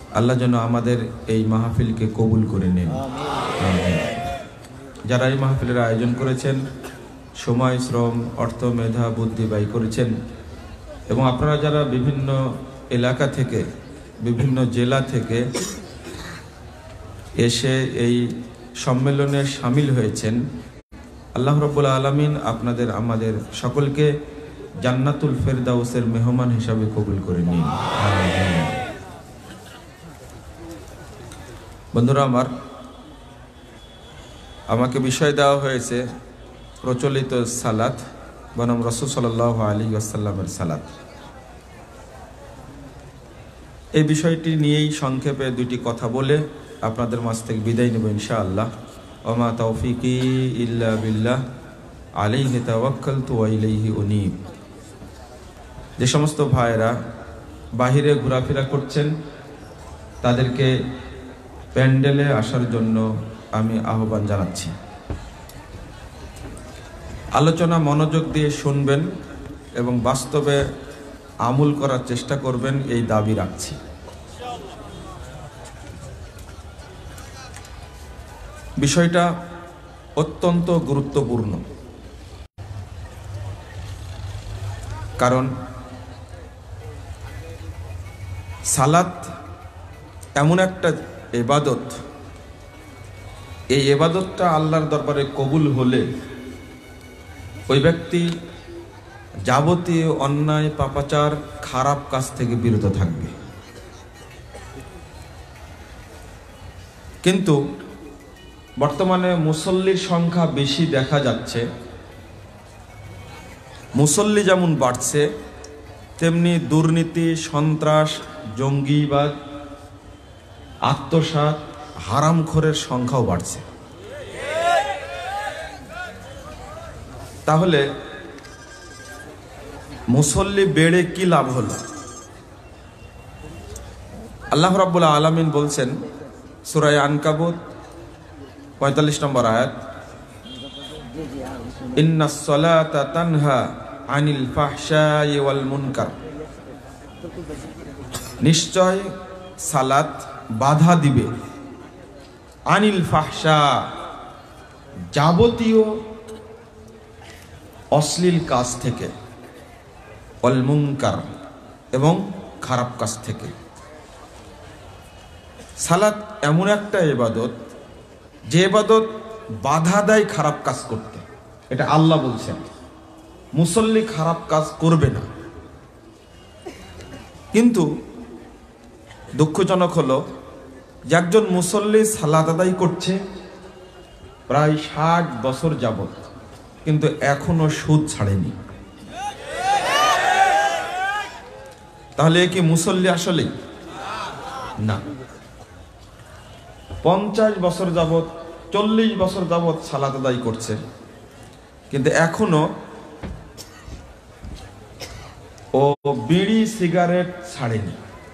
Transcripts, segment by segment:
আল্লাহ যেন আমাদের এই মাহফিলকে কবুল করে নেন। যারা এই মাহফিলের আয়োজন করেছেন, সময়, শ্রম, অর্থ, মেধা, বুদ্ধি ব্যয় করেছেন, এবং আপনারা যারা বিভিন্ন এলাকা থেকে, বিভিন্ন জেলা থেকে এসে এই সম্মেলনে শামিল হয়েছেন, আল্লাহ রাব্বুল আলামিন আপনাদের আমাদের সকলকে জান্নাতুল ফেরদাউসের মেহমান হিসাবে কবুল করে নিন। বন্ধুরা আমার, আমাকে বিষয় দেওয়া হয়েছে প্রচলিত সালাত বনাম রাসূল সাল্লাল্লাহু আলাইহি ওয়াসাল্লামের সালাত। এই বিষয়টি নিয়েই সংক্ষেপে দুটি কথা বলে আপনাদের মাঝ থেকে বিদায় নেব ইনশাআল্লাহ। ওমা তাওফিকি ইল্লা বিল্লাহ আলাইহি তাওয়াক্কালতু ওয়া ইলাইহি উনীব। যে সমস্ত ভাইয়েরা বাহিরে ঘোরাফেরা করছেন তাদেরকে প্যান্ডেলে আসার জন্য আমি আহ্বান জানাচ্ছি। আলোচনা মনোযোগ দিয়ে শুনবেন এবং বাস্তবে আমল করার চেষ্টা করবেন, এই দাবি রাখছি। বিষয়টা অত্যন্ত গুরুত্বপূর্ণ, কারণ সালাত এমন একটা ইবাদত, এই ইবাদতটা আল্লাহর দরবারে কবুল হলে ওই ব্যক্তি যাবতীয় অন্যায়, পাপাচার, খারাপ কাজ থেকে বিরত থাকবে। কিন্তু বর্তমানে মুসল্লির সংখ্যা বেশি দেখা যাচ্ছে, মুসল্লি যেমন বাড়ছে তেমনি দুর্নীতি, সন্ত্রাস, জঙ্গিবাদ, আত্মসাৎ, হারামখোরের সংখ্যাও বাড়ছে। তাহলে মুসল্লি বেড়ে কি লাভ হলো? আল্লাহ রাব্বুল আলামিন বলছেন সূরা আনকাবুত 45 নম্বর আয়াত, ইন্নাস সালাতা তানহা আনিল ফাহশাই ওয়াল মুনকার। নিশ্চয় সালাত বাধা দিবে আনিল ফাহশা, যাবতীয় অশ্লীল কাজ থেকে, ওয়াল মুনকার, এবং খারাপ কাজ থেকে। সালাত এমন একটা ইবাদত যে ইবাদত বাধা দেয় খারাপ কাজ করতে, এটা আল্লাহ বলছেন। মুসল্লি খারাপ কাজ করবে না, কিন্তু দুঃখজনক হলো যে একজন মুসল্লি সালাত আদায় করছে প্রায় 60 বছর যাবত, কিন্তু এখনো সুদ ছাড়েনি। তাহলে কি মুসল্লি আসলেই? না। 50 বছর যাবত, 40 বছর যাবত সালাত আদায় করছে, কিন্তু এখনো ও বিড়ি সিগারেট ছাড়েনি।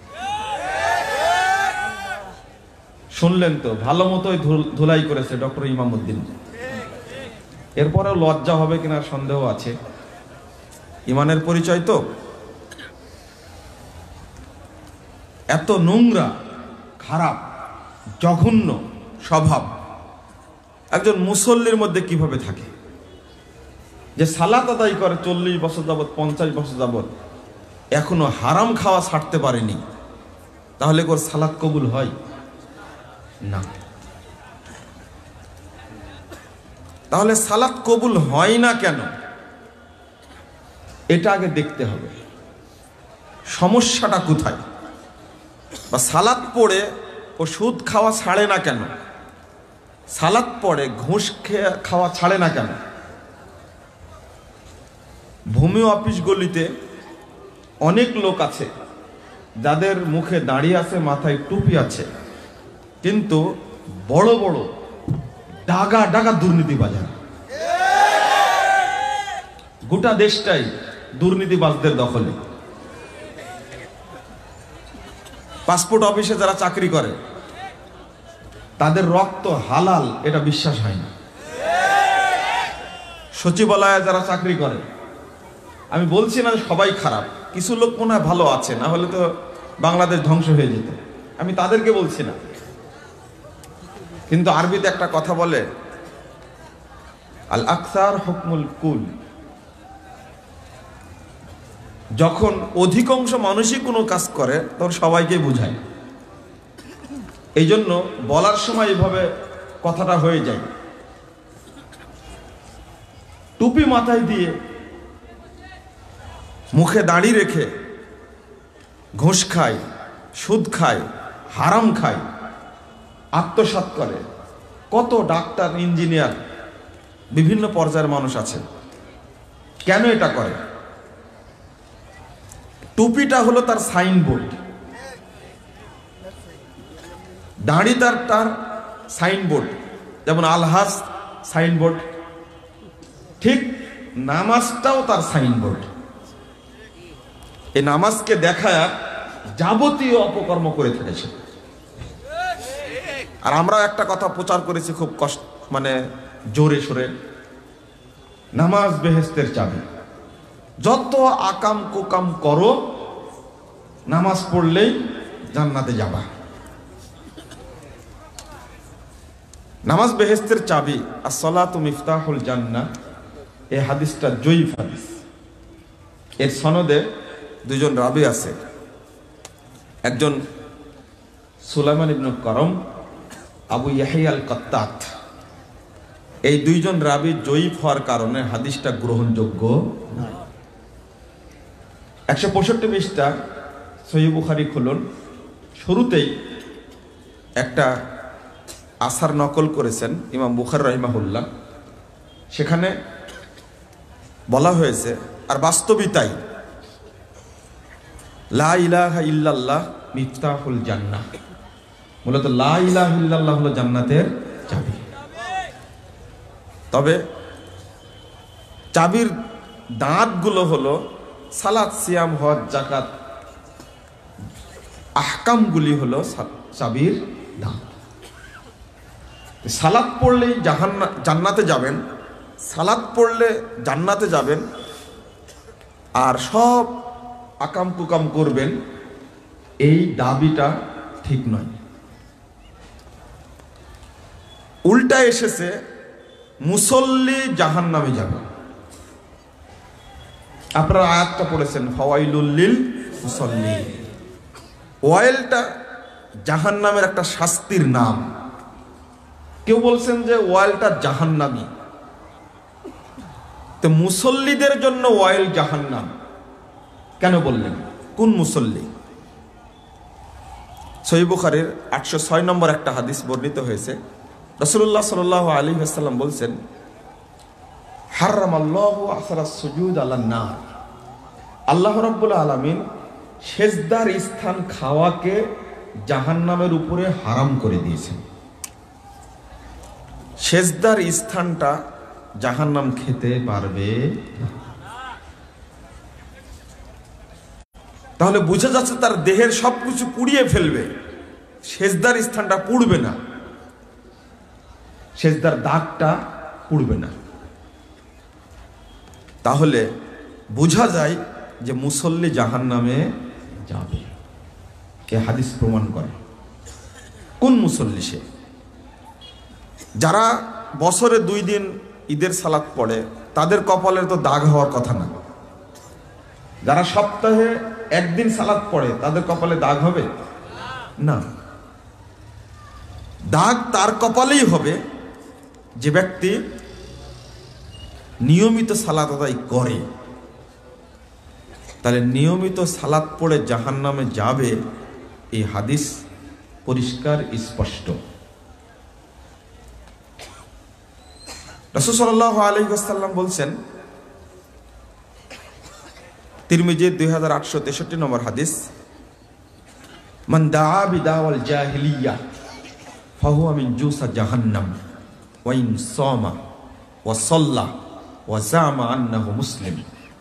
শুনলেন তো, ভালো মতোই ধুলাই করেছে ডক্টর ইমামউদ্দিন। এরপরেও লজ্জা হবে কিনা সন্দেহ আছে। ইমানের পরিচয় তো। এত নোংরা, খারাপ, জঘন্য স্বভাব একজন মুসল্লির মধ্যে কিভাবে থাকে, যে সালাত আদায় করে 40 বছর যাবত, 50 বছর যাবত, এখনো হারাম খাওয়া ছাড়তে পারেনি? তাহলে ওর সালাত কবুল হয় না। তাহলে সালাত কবুল হয় না কেন, এটা আগে দেখতে হবে সমস্যাটা কোথায়। বা সালাত পড়ে ও সুদ খাওয়া ছাড়ে না কেন, সালাত পড়ে ঘুষ খাওয়া ছাড়ে না কেন। ভূমি অফিস গলিতে অনেক লোক আছে যাদের মুখে দাড়ি আছে, মাথায় টুপি আছে, কিন্তু বড় বড় ডাগা ডাগা দুর্নীতিবাজার। গোটা দেশটাই দুর্নীতিবাজদের দখলে। পাসপোর্ট অফিসে যারা চাকরি করে তাদের রক্ত হালাল, এটা বিশ্বাস হয় না। সচিবালয়ে যারা চাকরি করে, আমি বলছি না সবাই খারাপ, কিছু লোক মনে হয় ভালো আছে, না হলে তো বাংলাদেশ ধ্বংস হয়ে যেত। আমি তাদেরকে বলছি না, কিন্তু আরবিতে একটা কথা বলে, আল আকসার হুকমুল কুল। যখন অধিকাংশ মানুষই কোনো কাজ করে তখন সবাইকে বুঝায়। এই জন্য বলার সময় এইভাবে কথাটা হয়ে যায়। টুপি মাথায় দিয়ে, মুখে দাড়ি রেখে, ঘুষ খায়, সুদ খায়, হারাম খায়, আত্মসাৎ করে, কত ডাক্তার, ইঞ্জিনিয়ার, বিভিন্ন পর্যায়ের মানুষ আছে। কেন এটা করে? টুপিটা হলো তার সাইনবোর্ড, দাড়ি তার সাইনবোর্ড। যেমন আলহাজ সাইনবোর্ড, ঠিক নামাজটাও তার সাইনবোর্ড। এই নামাজকে দেখায় যাবতীয় অপকর্ম করে ফেলেছে। আর আমরা একটা কথা প্রচার করেছি খুব কষ্ট, মানে জোরে সোরে, নামাজ বেহেশতের চাবি। যত আকাম কুকাম করো, নামাজ পড়লেই জান্নাতে যাবা। নামাজ বেহেশতের চাবি। as-salatu মিফতাহুল জান্নাহ, এই হাদিসটা জয়ীফ হাদিস। এর সনদে দুইজন রাবি আছে, একজন সুলাইমান ইবনে করম, আবু ইয়াহিয়া আল কাত্তাত। এই দুইজন রাবি জয়ীফ হওয়ার কারণে হাদিসটা গ্রহণযোগ্য নয়। 165 পৃষ্ঠা সহিহ বুখারী খুলুন, শুরুতেই একটা আসার নকল করেছেন ইমাম বুখারী রাহিমাহুল্লাহ। সেখানে বলা হয়েছে, আর বাস্তবিক তাই, লা ইলাহা ইল্লাল্লাহ মিফতাহুল জান্নাহ। মূলত লা ইলাহা ইল্লাল্লাহ হলো জান্নাতের চাবি। তবে চাবির দাঁতগুলো হলো সালাত, সিয়াম, হজ, যাকাত, আহকামগুলি হলো চাবির দাঁত। সালাত পড়লেই জান্নাতে যাবেন, সালাত পড়লে জান্নাতে যাবেন, আর সব আকাম কুকাম করবেন, এই দাবিটা ঠিক নয়। উল্টা এসেছে, মুসল্লি জাহান্নামে যাবে। আপনারা আয়াতটা পড়েছেন, ফাওয়াইলুল লিল মুসাল্লিন। ওয়াইলটা জাহান্নামের একটা শাস্তির নাম। কেউ বলছেন যে ওয়াইলটা জাহান্নামী, তো মুসল্লিদের জন্য ওয়াইল জাহান্নাম কেন বললেন? কোন মুসল্লি? সহিহ বুখারীর 806 নম্বর একটা হাদিস বর্ণিত হয়েছে। রাসূলুল্লাহ সাল্লাল্লাহু আলাইহি ওয়াসাল্লাম বলছেন, হারামাল্লাহু আসরাস সুজুদ আলান নার। আল্লাহ রাব্বুল আলামিন সেজদার স্থান খাওয়াকে জাহান্নামের উপরে হারাম করে দিয়েছেন। সেজদার স্থানটা জাহান্নাম খেতে পারবে না। তাহলে বুঝা যাচ্ছে তার দেহের সবকিছু পুড়িয়ে ফেলবে, সেজদার স্থানটা পুড়বে না, সেজদার দাগটা পুড়বে না। তাহলে বোঝা যায় যে মুসল্লি জাহান্নামে যাবে। এ হাদিস প্রমাণ করে। কোন মুসল্লি? সে যারা বছরে 2 দিন ঈদের সালাত পড়ে, তাদের কপালের তো দাগ হওয়ার কথা না। যারা সপ্তাহে 1 দিন সালাত পড়ে, তাদের কপালে দাগ হবে না। দাগ তার কপালেই হবে যে ব্যক্তি নিয়মিত সালাত আদায় করে। তাহলে নিয়মিত সালাত পড়ে জাহান্নামে যাবে, এই হাদিস পরিষ্কার স্পষ্ট। রাসূল সাল্লাল্লাহু আলাইহি ওয়াসাল্লাম বলছেন, তিরমিজি 2863 নম্বর হাদিস, মান দাআ বিদাওয়াল জাহিলিয়া ফাহুয়া মিন জুসা জাহান্নাম ওয়া ইন সামা ওয়া সাল্লা ওয়া জামা আন্নাহু মুসলিম।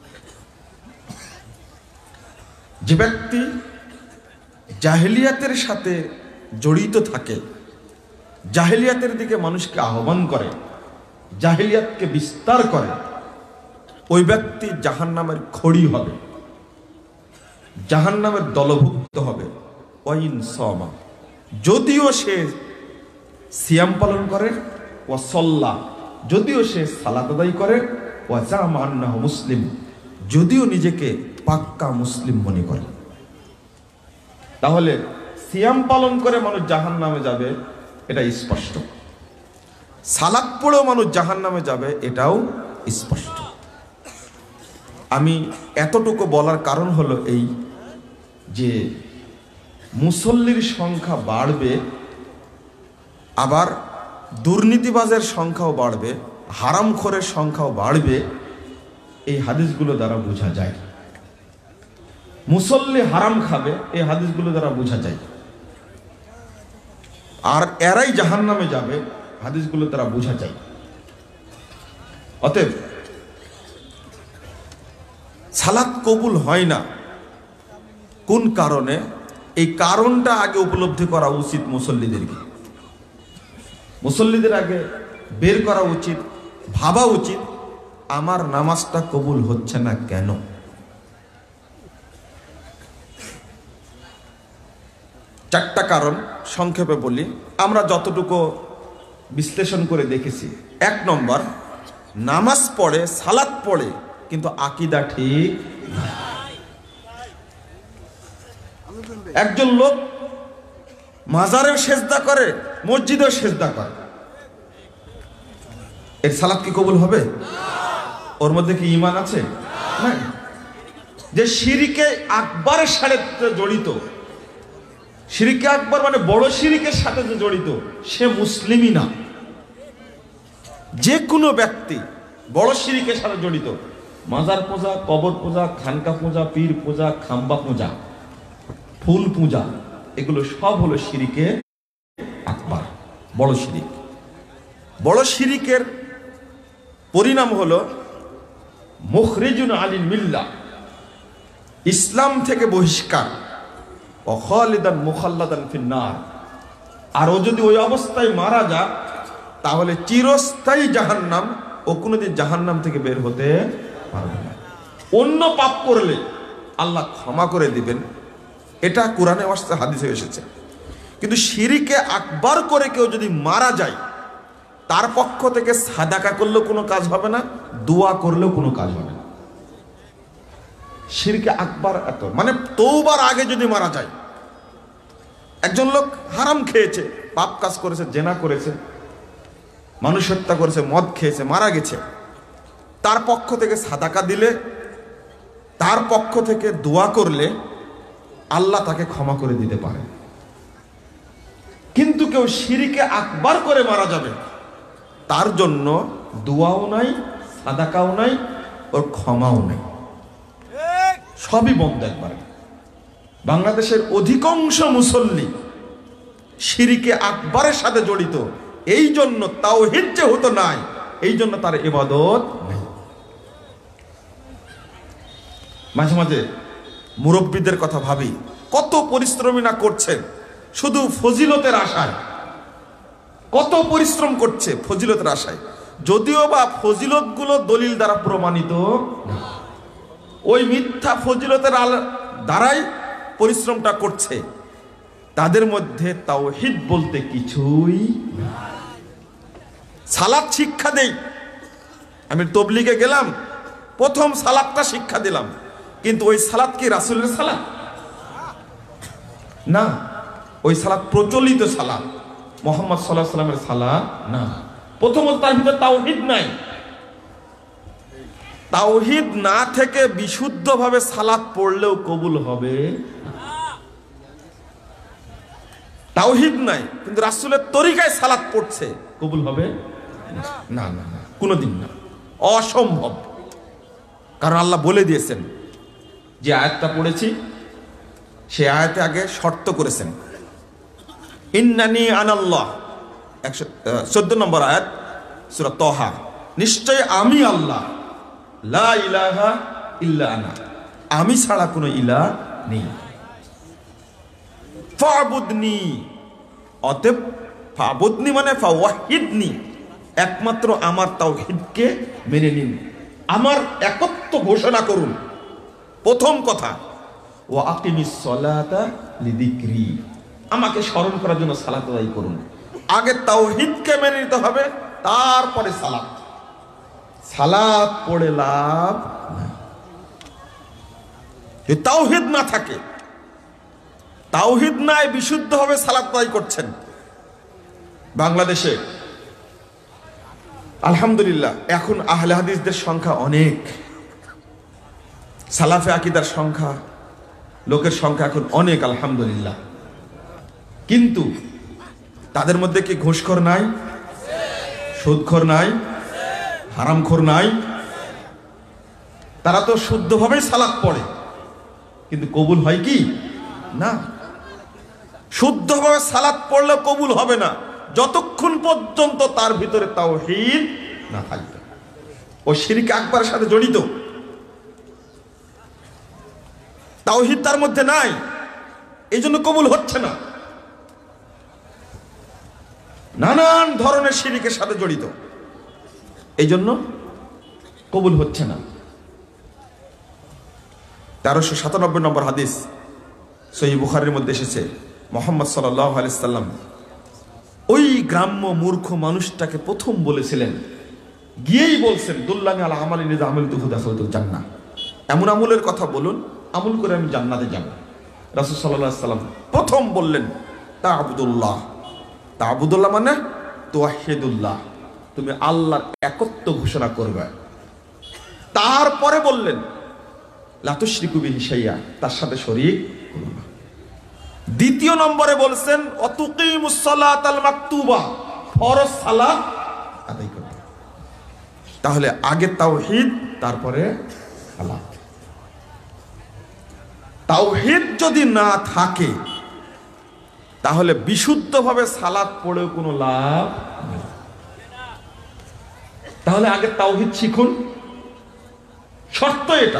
যে ব্যক্তি জাহেলিয়াতের সাথে জড়িত থাকে, জাহেলিয়াতের দিকে মানুষকে আহ্বান করে, জাহেলিয়াতকে বিস্তার করে, ওই ব্যক্তি জাহান্নামের খড়ি হবে, জাহান্নামের দলভুক্ত হবে। ওয়াইন সামা, যদিও সে সিয়াম পালন করে, ওয়া সল্লা, যদিও সে সালাত আদায় করে, ওয়া জামা আন্নাহু মুসলিম, যদিও নিজেকে পাক্কা মুসলিম মনে করে। তাহলে সিয়াম পালন করে মানুষ জাহান্নামে যাবে, এটা স্পষ্ট। সালাত পড়েও মানুষ জাহান্নামে যাবে, এটাও স্পষ্ট। আমি এতটুকু বলার কারণ হলো এই যে মুসল্লির সংখ্যা বাড়বে, আবার দুর্নীতিবাজের সংখ্যাও বাড়বে, হারামখোরের সংখ্যাও বাড়বে, এই হাদিসগুলো দ্বারা বোঝা যায়। মুসল্লি হারাম খাবে, এই হাদিসগুলো দ্বারা বোঝা যায়। আর এরাই জাহান্নামে যাবে, হাদিসগুলো দ্বারা বোঝা যায়। অতএব সালাত কবুল হয় না কোন কারণে, এই কারণটা আগে উপলব্ধি করা উচিত মুসল্লিদেরকে। মুসল্লিদের আগে বের করা উচিত, ভাবা উচিত আমার নামাজটা কবুল হচ্ছে না কেন। চারটা কারণ সংক্ষেপে বলি, আমরা যতটুকু বিশ্লেষণ করে দেখেছি। 1 নম্বর, নামাজ পড়ে, সালাত পড়ে, কিন্তু আকীদা ঠিক না। একজন লোক মাজারেও সেজদা করে, মসজিদেও সেজদা করে, এর সালাত কি কবুল হবে? ওর মধ্যে কি ঈমান আছে? না। যে শিরকে আকবরের সাথে জড়িত, শিরকে আকবর মানে বড় শিরকের সাথে যে জড়িত, সে মুসলিমই না। যে কোনো ব্যক্তি বড় শিরকের সাথে জড়িত, মাজার পূজা, কবর পূজা, খানকা পূজা, পীর পূজা, খাম্বা পূজা, ফুল পূজা, এগুলো সব হলো শিরকে আকবর, বড় শিরিক। বড় শিরিকের পরিণাম হলো মুখরিজুন আনিল মিল্লাহ, ইসলাম থেকে বহিষ্কার, ও খালিদান মুখাল্লাদান ফিন্নার। আর ও যদি ওই অবস্থায় মারা যায় তাহলে চিরস্থায়ী জাহান্নাম, ও কোনোদিন জাহান্নাম থেকে বের হতে পারবে না। অন্য পাপ করলে আল্লাহ ক্ষমা করে দিবেন, এটা কোরআনে আসছে, হাদিসে এসেছে। কিন্তু শিরকে আকবার করে কেউ যদি মারা যায়, তার পক্ষ থেকে সাদাকা করলেও কোনো কাজ হবে না, দোয়া করলেও কোনো কাজ হবে না। শিরকে আকবার এত, মানে তওবার আগে যদি মারা যায়। একজন লোক হারাম খেয়েছে, পাপ কাজ করেছে, জেনা করেছে, মানুষ হত্যা করেছে, মদ খেয়েছে, মারা গেছে, তার পক্ষ থেকে সাদাকা দিলে, তার পক্ষ থেকে দোয়া করলে আল্লাহ তাকে ক্ষমা করে দিতে পারে। কিন্তু কেউ শিরকে আকবার করে মারা যাবে, তার জন্য দোয়াও নাই, সাদাকাও নাই, ওর ক্ষমাও নাই, সবই বন্ধ একবারে। বাংলাদেশের অধিকাংশ মুসল্লি শিরকে আকবরের সাথে জড়িত, এই জন্য তাওহীদ যে হতো নাই, এই জন্য তার ইবাদত নেই। মাঝে মাঝে মুরব্বীদের কথা ভাবি, কত পরিশ্রমী না করছেন শুধু ফজিলতের আশায়, কত পরিশ্রম করছে ফজিলতের আশায়, যদিও বা ফজিলত গুলো দলিল দ্বারা প্রমাণিত না, ওই মিথ্যা ফজিলতের দ্বারাই পরিশ্রমটা করছে। তাদের মধ্যে তাওহীদ বলতে কিছুই না। সালাত শিক্ষা দেই, আমি তবলিগে গেলাম, প্রথম সালাতটা শিক্ষা দিলাম, কিন্তু ওই সালাত কি রাসূলের সালাত? না, ওই সালাত প্রচলিত সালাত, মুহাম্মদ সাল্লাল্লাহু আলাইহি ওয়াসাল্লামের সালাত না। প্রথমত তার ভিতরে তাওহীদ নাই। তাওহীদ না থেকে বিশুদ্ধভাবে সালাত পড়লেও কবুল হবে। তাওহীদ নাই কিন্তু রাসূলের তরিকায় সালাত পড়ছে, কবুল হবে না? না না, কোনোদিন না, অসম্ভব। কারণ আল্লাহ বলে দিয়েছেন, যে আয়াতটা পড়েছি সে আয়াতে আগে শর্ত করেছেন, ইন্নানি আনাল্লাহ, 114 নম্বর আয়াত সূরা তাহা, নিশ্চয় আমি আল্লাহ, লা ইলাহা ইল্লা আনা, আমি ছাড়া কোনো ইলাহ নেই। ফাবুদনি, অতএব ফাবুদনি মানে ফাওয়াহিদনি, একমাত্র আমার তাওহীদকে মেনে নিন, আমার একত্ব ঘোষণা করুন। প্রথম কথা, ওয়া আকিমিস সালাতা লিযিকরি, আমাকে স্মরণ করার জন্য সালাত আদায় করুন। আগে তাওহীদকে মেনে নিতে হবে, তারপরে সালাত। সালাত পড়ে লাভ নাই। যদি তাওহীদ না থাকে, তাওহীদ নাই, বিশুদ্ধভাবে সালাত আদায় করছেন। বাংলাদেশে আলহামদুলিল্লাহ এখন আহলে হাদিসদের সংখ্যা অনেক, সালাফে আকীদার সংখ্যা, লোকের সংখ্যা এখন অনেক আলহামদুলিল্লাহ। কিন্তু তাদের মধ্যে কি ঘুষখোর নাই, সুদখোর নাই, হারামখোর নাই? তারা তো শুদ্ধভাবেই সালাত পড়ে, কিন্তু কবুল হয় কি না। শুদ্ধভাবে সালাত পড়লে কবুল হবে না যতক্ষণ পর্যন্ত তার ভিতরে তাওহীদ না থাকবে। ও শিরক আকবারের সাথে জড়িত, তাওহীদ তার মধ্যে নাই, এই জন্য কবুল হচ্ছে না। নানান ধরনের শিরকের সাথে জড়িত, এই জন্য কবুল হচ্ছে না। 1397 নম্বর হাদিস সহিহ বুখারীর মধ্যে এসেছে, মুহাম্মদ সাল্লাল্লাহু আলাইহি সাল্লাম ওই গ্রাম্য মূর্খ মানুষটাকে প্রথম বলেছিলেন, গিয়েই বলছেন, দুল্লানি আলা আমালিন ইযা আমিলতুহু দাখালতুল জান্নাহ, এমন আমলের কথা বলুন, আমল করে আমি জান্নাতে যাব। রাসূল সাল্লাল্লাহু আলাইহি সাল্লাম প্রথম বললেন, তা'বুদুল্লাহ। তা'বুদুল্লাহ মানে তুওয়াহিদুল্লাহ, তুমি আল্লাহর একত্ব ঘোষণা করবে। তারপরে বললেন, লা তুশরিকু বিহি শাইআ, তার সাথে শরীক করবে না। দ্বিতীয় নম্বরে বলছেন, অতুকিমুস সালাতাল মাকতুবা, ফরজ সালাত আদায় করবে। তাহলে আগে তাওহীদ, তারপরে সালাত। তাওহীদ যদি না থাকে তাহলে বিশুদ্ধভাবে সালাত পড়েও কোনো লাভ নেই। তাহলে আগে তাওহীদ শিখুন, শর্ত এটা।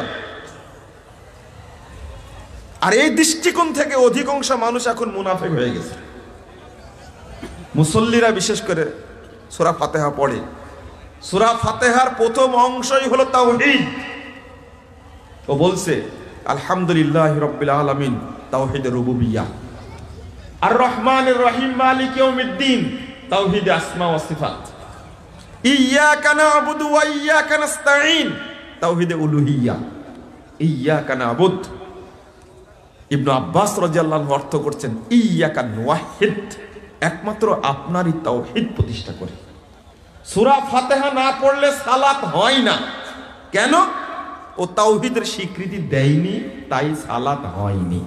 আর এই দৃষ্টিকোণ থেকে অধিকাংশ মানুষ এখন মুনাফিক হয়ে গেছে। মুসল্লিরা বিশেষ করে সূরা ফাতিহা পড়ে, সূরা ফাতিহার প্রথম অংশই হলো তাওহীদ। ও বলছে আলহামদুলিল্লাহি রাব্বিল আলামিন, তাওহীদে রুবুবিয়্যাহ। আর রহমানির রহিম মালিক ইয়াউমিদ্দিন, তাওহীদে আসমা ওয়া সিফাত। ইয়্যাকা না'বুদু ওয়া ইয়্যাকা নাস্তাঈন, তাওহীদে উলুহিয়্যাহ। ইয়্যাকা না'বুদ, ইবনে আব্বাস রাদিয়াল্লাহু আনহু অর্থ করছেন ইয়্যাকা নুওয়াহিদ, একমাত্র আপনারই তাওহীদ প্রতিষ্ঠা করে। সূরা ফাতিহা না পড়লে সালাত হয় না। কেন? ও তাওহীদের স্বীকৃতি দেয়নি, তাই সালাত হয়নি।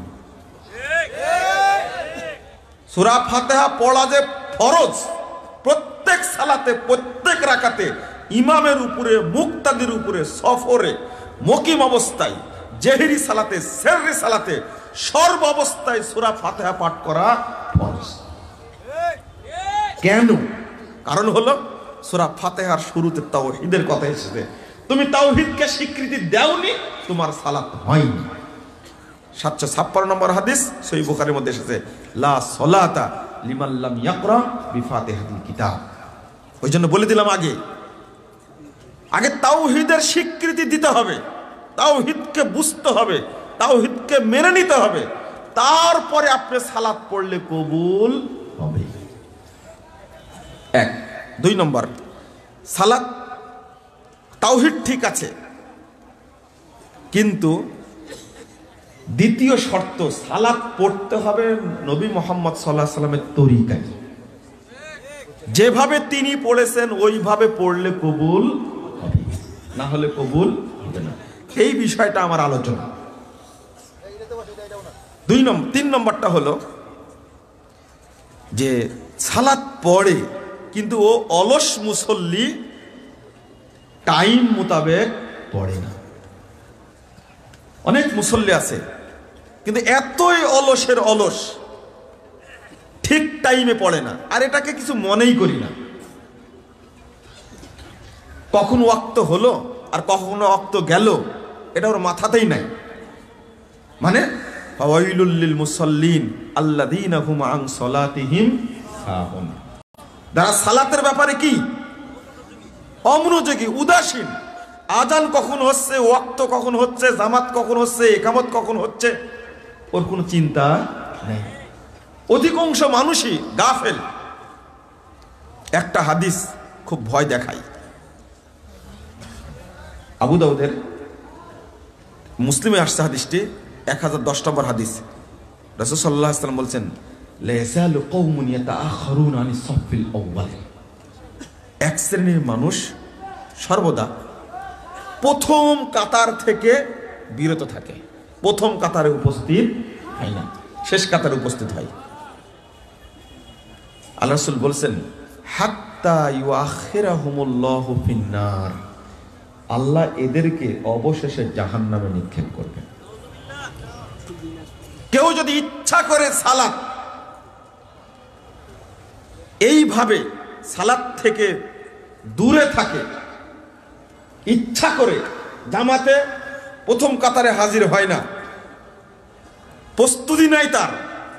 সূরা ফাতিহা পড়া যে ফরজ, প্রত্যেক সালাতে, প্রত্যেক রাকাতে, ইমামের উপরে, মুক্তাদির উপরে, সফরে, মুকিম অবস্থায়, জেহরি সালাতে, সেররি সালাতে, সর্ব অবস্থায় সূরা ফাতিহা পাঠ করা ফরজ। কেন? কারণ হলো সূরা ফাতিহার শুরুতে তাওহীদের কথা এসেছে। তুমি তাওহীদকে স্বীকৃতি দাওনি, তোমার সালাত হয়নি। 756 নম্বর হাদিস সহিহ বুখারীর মধ্যে এসেছে, লা সলাতা লিমান লাম ইয়াকরা বিফাতিহাতিল কিতাব। ওই জন্য বলে দিলাম আগে তাওহীদের স্বীকৃতি দিতে হবে, তাওহীদকে বুঝতে হবে, তাওহীদকে মেনে নিতে হবে, তারপরে আপনি সালাত পড়লে কবুল হবে। 1 2 নম্বর, সালাত তাওহীদ ঠিক আছে, কিন্তু দ্বিতীয় শর্ত, সালাত পড়তে হবে নবী মুহাম্মদ সাল্লাল্লাহু আলাইহি সাল্লামের তরিকায়। যেভাবে তিনি পড়েছেন ওইভাবে পড়লে কবুল হবে, না হলে কবুল হবে না। এই বিষয়টা আমার আলোচনা। 3 নম্বরটা হলো যে সালাত পড়ে কিন্তু ও অলস মুসল্লি, টাইম মোতাবেক পড়ে না। অনেক মুসল্লি আছে কিন্তু এতই অলসের অলস, ঠিক টাইমে পড়ে না। আর এটাকে কিছু মনেই করি না। কখন ওয়াক্ত হলো আর কখনো ওয়াক্ত গেল, এটা ওর মাথাতেই নাই। মানে ফাওয়াইলুল লিল মুসাল্লিন আল্লাযীনা হুম আন সালাতিহিম সাহুন, যারা সালাতের ব্যাপারে কি অমনোযোগী, উদাসীন। আজান কখন হচ্ছে, ওয়াক্ত কখন হচ্ছে, জামাত কখন হচ্ছে, ইকামত কখন হচ্ছে, ওর কোনো চিন্তা নেই। অধিকাংশ মানুষই গাফেল। একটা হাদিস খুব ভয় দেখায়, আবু দাউদের, মুসলিমে আসছে হাদিসটি 1010 নম্বর হাদিস। রাসূল সাল্লাল্লাহু আলাইহি ওয়াসাল্লাম বলছেন, লা ইয়াসালু কওমুন ইয়াতাআখারুনা আনিস সাফিল আউয়াল। এক শ্রেণীর মানুষ সর্বদা প্রথম কাতার থেকে বিরত থাকে, প্রথম কাতারে উপস্থিত হয় না, শেষ কাতারে উপস্থিত হয়। আল্লাহ রাসূল বলছেন, হাত্তা ইউআখিরাহুমুল্লাহু ফিন্নার, আল্লাহ এদেরকে অবশেষে জাহান্নামে নিক্ষেপ করবেন। কেউ যদি ইচ্ছা করে সালাত এইভাবে সালাত থেকে দূরে থাকে, ইচ্ছা করে জামাতে প্রথম কাতারে হাজির হয় না, প্রস্তুতি নাই তার,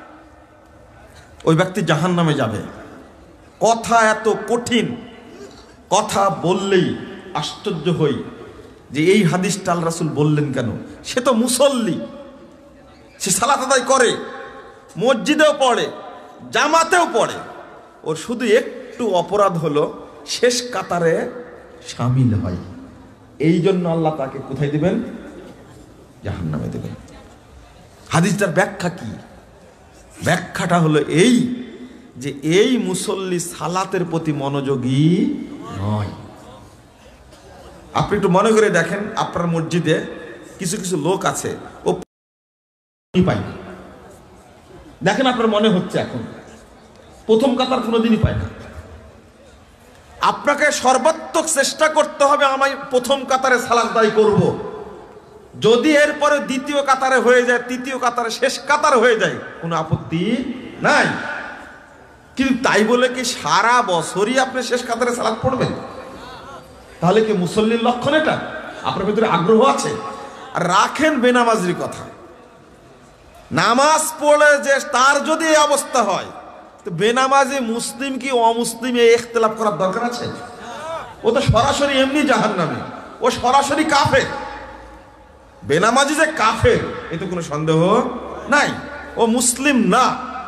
ওই ব্যক্তি জাহান্নামে যাবে। কথা এত কঠিন, কথা বললেই আশ্চর্য হই যে এই হাদিসটা আল্লাহ রাসূল বললেন কেন। সে তো মুসল্লি, সে সালাত আদায় করে, মসজিদেও পড়ে, জামাতেও পড়ে, ওর শুধু একটু অপরাধ হলো শেষ কাতারে শামিল হয়। এই জন্য আল্লাহ তাকে কোথায় দিবেন? জাহান্নামে দেবেন। হাদিসটার ব্যাখ্যা কি? ব্যাখ্যাটা হলো এই যে এই মুসল্লি সালাতের প্রতি মনোযোগী নয়। আপনি একটু মনে করে দেখেন, আপনার মসজিদে কিছু কিছু লোক আছে, ও পায় না। দেখেন আপনার মনে হচ্ছে এখন প্রথম কাতার কোনোদিনই পায় না। আপনাকে সর্বাত্মক চেষ্টা করতে হবে, আমি প্রথম কাতারে সালাত আদায় করব। যদি এরপরে দ্বিতীয় কাতারে হয়ে যায়, তৃতীয় কাতারে, শেষ কাতার হয়ে যায়, কোনো আপত্তি নাই। কিন্তু তাই বলে কি সারা বছরই আপনি শেষ কাতারে সালাত পড়বেন? তাহলে কি মুসল্লির লক্ষণ এটা? আপনার ভিতরে আগ্রহ আছে? আর রাখেন বেনামাজির কথা, নামাজ পড়ে যে তার যদি এই অবস্থা হয়, তো বেনামাজি মুসলিম কি অমুসলিম এই ইখতিলাফ করার দরকার আছে? ও তো সরাসরি এমনি জাহান্নামী, ও সরাসরি কাফের। বেনামাজি যে কাফের এতে কোনো সন্দেহ নাই, ও মুসলিম না।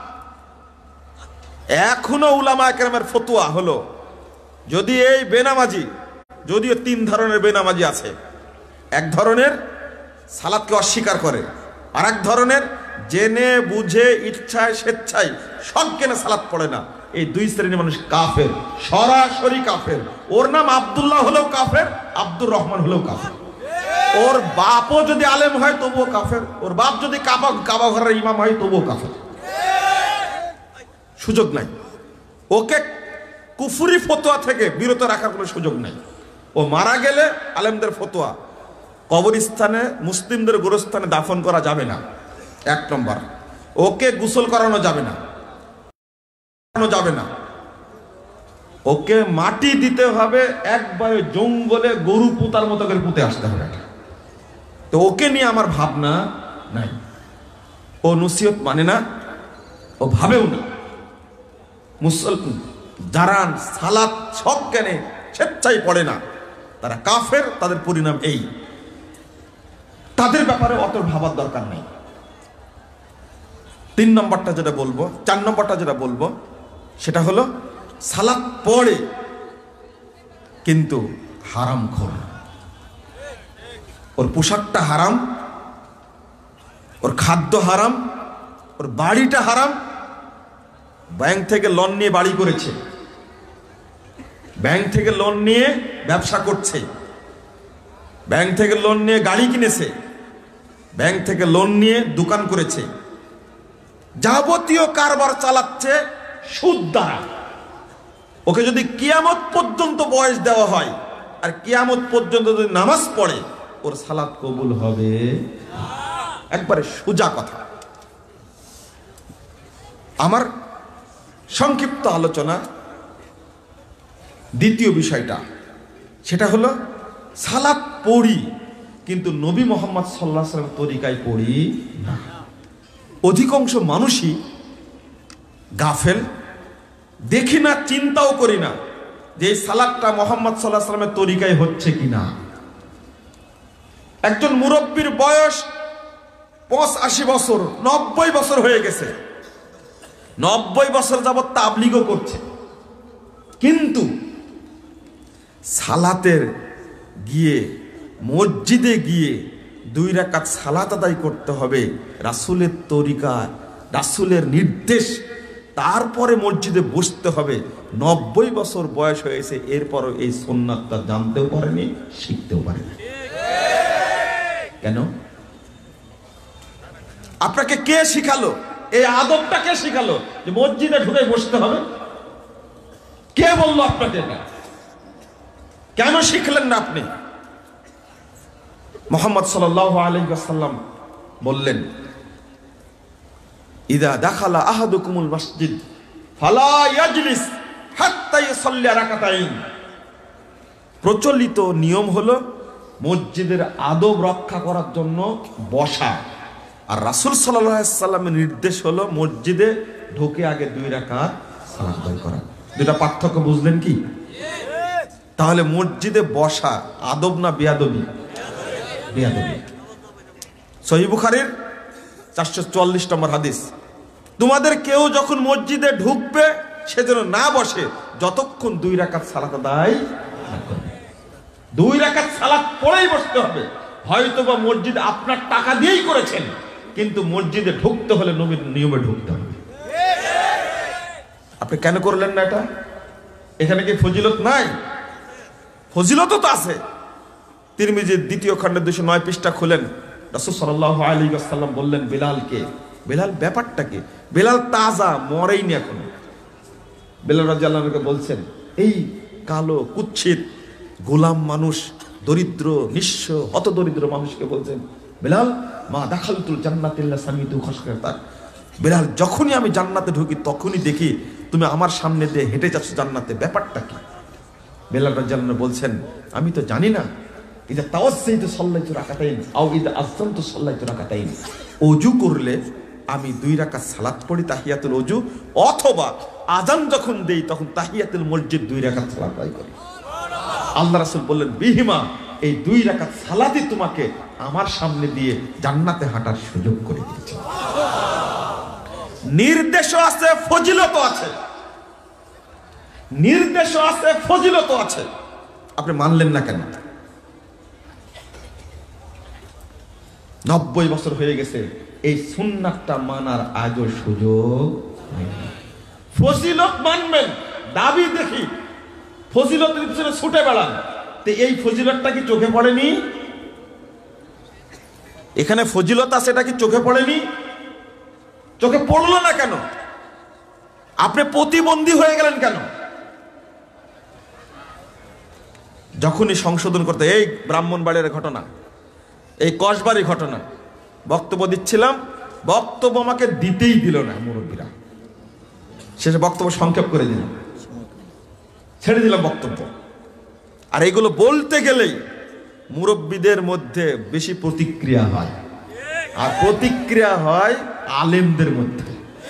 এখনো উলামায়ে কেরামের ফতোয়া হলো, যদি এই বেনামাজি, যদিও 3 ধরনের বেনামাজি আছে, এক ধরনের সালাতকে অস্বীকার করে, আর এক ধরনের জেনে বুঝে ইচ্ছায় স্বেচ্ছায় সজ্ঞানে সালাত পড়ে না। এই 2 শ্রেণীর মানুষ কাফের, সরাসরি কাফের। ওর নাম আব্দুল্লাহ হলেও কাফের, আব্দুর রহমান হলেও কাফের। ওর বাপও যদি আলেম হয় তবুও কাফের, ওর বাপ যদি কাবা ঘরের ইমাম হয় তবুও কাফের, সুযোগ নাই। ওকে কুফরি ফতোয়া থেকে বিরত রাখার কোনো সুযোগ নাই। ও মারা গেলে আলেমদের ফতোয়া, কবরস্থানে মুসলিমদের গোরস্থানে দাফন করা যাবে না, 1 নম্বর। ওকে গোসল করানো যাবে না, ওকে মাটি দিতে হবে, একবারে জঙ্গলে গরু পুতার মতো করে পুঁতে আসতে হবে। তো ওকে নিয়ে আমার ভাবনা নাই। ও নসিহত মানে না, ও ভাবেও না। মুসলমান যারা সালাত সজ্ঞানে স্বেচ্ছায় পড়ে না, তারা কাফের, তাদের পরিণাম এই। তাদের ব্যাপারে অত ভাবার দরকার নেই। 3 নম্বরটা যেটা বলবো, 4 নম্বরটা যেটা বলবো, সেটা হলো সালাত পড়ে কিন্তু হারামখোর। ওর পোশাকটা হারাম, ওর খাদ্য হারাম, ওর বাড়িটা হারাম। ব্যাংক থেকে লোন নিয়ে বাড়ি করেছে, ব্যাংক থেকে লোন নিয়ে ব্যবসা করছে, ব্যাংক থেকে লোন নিয়ে গাড়ি কিনেছে, ব্যাংক থেকে লোন নিয়ে দোকান করেছে, যাবতীয় কারবার চালাচ্ছে সুদ দ্বারা। ওকে যদি কিয়ামত পর্যন্ত বয়স দেওয়া হয় আর কিয়ামত পর্যন্ত যদি নামাজ পড়ে, ওর সালাত কবুল হবে। একবারে সোজা কথা। আমার সংক্ষিপ্ত আলোচনা দ্বিতীয় বিষয়টা, সেটা হলো সালাত পড়ি কিন্তু নবী মুহাম্মদ সাল্লাল্লাহু আলাইহি ওয়াসাল্লামের তরিকায় পড়ি না। অধিকাংশ মানুষই গাফেল, দেখি না, চিন্তাও করি না যে এই সালাতটা মুহাম্মদ সাল্লাল্লাহু আলাইহি ওয়াসাল্লামের তরিকায় হচ্ছে কিনা। একজন মুরব্বীর বয়স 85 বছর, 90 বছর হয়ে গেছে, 90 বছর যাবত তাবলীগও করছে, কিন্তু সালাতের গিয়ে মসজিদে গিয়ে 2 রাকাত সালাত আদায় করতে হবে রাসূলের তরিকা, রাসূলের নির্দেশ, তারপরে মসজিদে বসতে হবে। 90 বছর বয়স হয়েছে, এরপরও এই সুন্নাতটা জানতেও পারেনি, শিখতেও পারেনি। কেন? আপনাকে কে শিখালো? এই আদবটা কে শিখালো যে মসজিদে ঢুকে বসতে হবে? কে বললো আপনাকে এটা? কেন শিখলেন না আপনি? মুহাম্মদ সাল্লাল্লাহু আলাইহি ওয়াসাল্লাম বললেন, ইদা দাখালা আহাদুকুমুল মসজিদ ফালা ইয়াজলিস হাত্তা ইউসাল্লি রাকাতাইন। প্রচলিত নিয়ম হলো মসজিদের আদব রক্ষা করার জন্য বসা, আর রাসূল সাল্লাল্লাহু আলাইহি ওয়াসাল্লামের নির্দেশ হলো মসজিদে ঢুকে আগে 2 রাকাত সালাত আদায় করা। দুটা পার্থক্য বুঝলেন কি? তাহলে মসজিদে বসা আদব না বেয়াদবি? বেয়াদবি। সহিহ বুখারীর 444 নম্বর হাদিস, তোমাদের কেউ যখন মসজিদে ঢুকবে সেজন্য না বসে যতক্ষণ 2 রাকাত সালাত আদায় না করবে। 2 রাকাত সালাত পড়েই বসতে হবে। হয়তোবা মসজিদ আপনার টাকা দিয়েই করেছেন, কিন্তু মসজিদে ঢুকতে হলে নবীর নিয়মে ঢুকতে হবে। আপনি কেন করলেন না এটা? এখানে কি ফজিলত নাই? ফজিলত তো আছে। তিরমিজির 2য় খণ্ডের 209 পৃষ্ঠা খুলেন, রাসূল সাল্লাল্লাহু আলাইহি ওয়াসাল্লাম বললেন বেলালকে, বেলাল ব্যাপারটা কি? বেলাল তাজা, মরেইনি এখনো। বেলাল রাদিয়াল্লাহু আনহু বলছেন, এই কালো কুৎসিত গোলাম মানুষ, দরিদ্র নিঃস্ব হত দরিদ্র মানুষকে বলছেন, বেলাল মা দাখালতুল জান্নাতিল্লা সামিতু খাশকাতা, বেলাল যখনই আমি জান্নাতে ঢুকি তখনই দেখি তুমি আমার সামনে দিয়ে হেঁটে যাচ্ছ জান্নাতে, ব্যাপারটা কি? বেলাল রাদিয়াল্লাহু আনহু বলছেন, আমি তো জানি না। ইদা তাওয়াসসাইতু সাল্লাইতু রাকাতাইন আও ইদা আযযানতু সাল্লাইতু রাকাতাইন। ওযু করলে আমি 2 রাকাত সালাত পড়ি তাহিয়াতুল ওযু, অথবা আযান যখন দেই তখন তাহিয়াতুল মসজিদ 2 রাকাত সালাত আদায় করি। আল্লাহ রাসূল বললেন, বিহিমা, এই 2 রাকাত সালাতই তোমাকে আমার সামনে দিয়ে জান্নাতে হাঁটার সুযোগ করে দিয়েছে। নির্দেশও আছে, ফজিলতও আছে। নির্দেশও আছে, ফজিলতও আছে। আপনি মানলেন না কেন? 90 বছর হয়ে গেছে, এই সুন্নাতটা মানার আজও সুযোগ নেই। ফজিলত মানবেন, দাবি দেখি ফজিলতের পিছনে ছুটে বেড়ান, তো এই ফজিলতটা কি চোখে পড়েনি? এখানে ফজিলত আছে, এটা কি চোখে পড়েনি? চোখে পড়লো না কেন? আপনি প্রতিবন্ধী হয়ে গেলেন কেন? যখনই সংশোধন করতে, এই ব্রাহ্মণবাড়ির ঘটনা, এই কসবাড়ির ঘটনা, বক্তব্য দিচ্ছিলাম, বক্তব্য আমাকে দিতেই দিল না মুরব্বীরা, শেষে বক্তব্য সংক্ষেপ করে দিলাম, ছেড়ে দিলাম বক্তব্য। আর এগুলো বলতে গেলেই মুরব্বীদের মধ্যে বেশি প্রতিক্রিয়া হয়, আর প্রতিক্রিয়া হয় আলেমদের মধ্যে,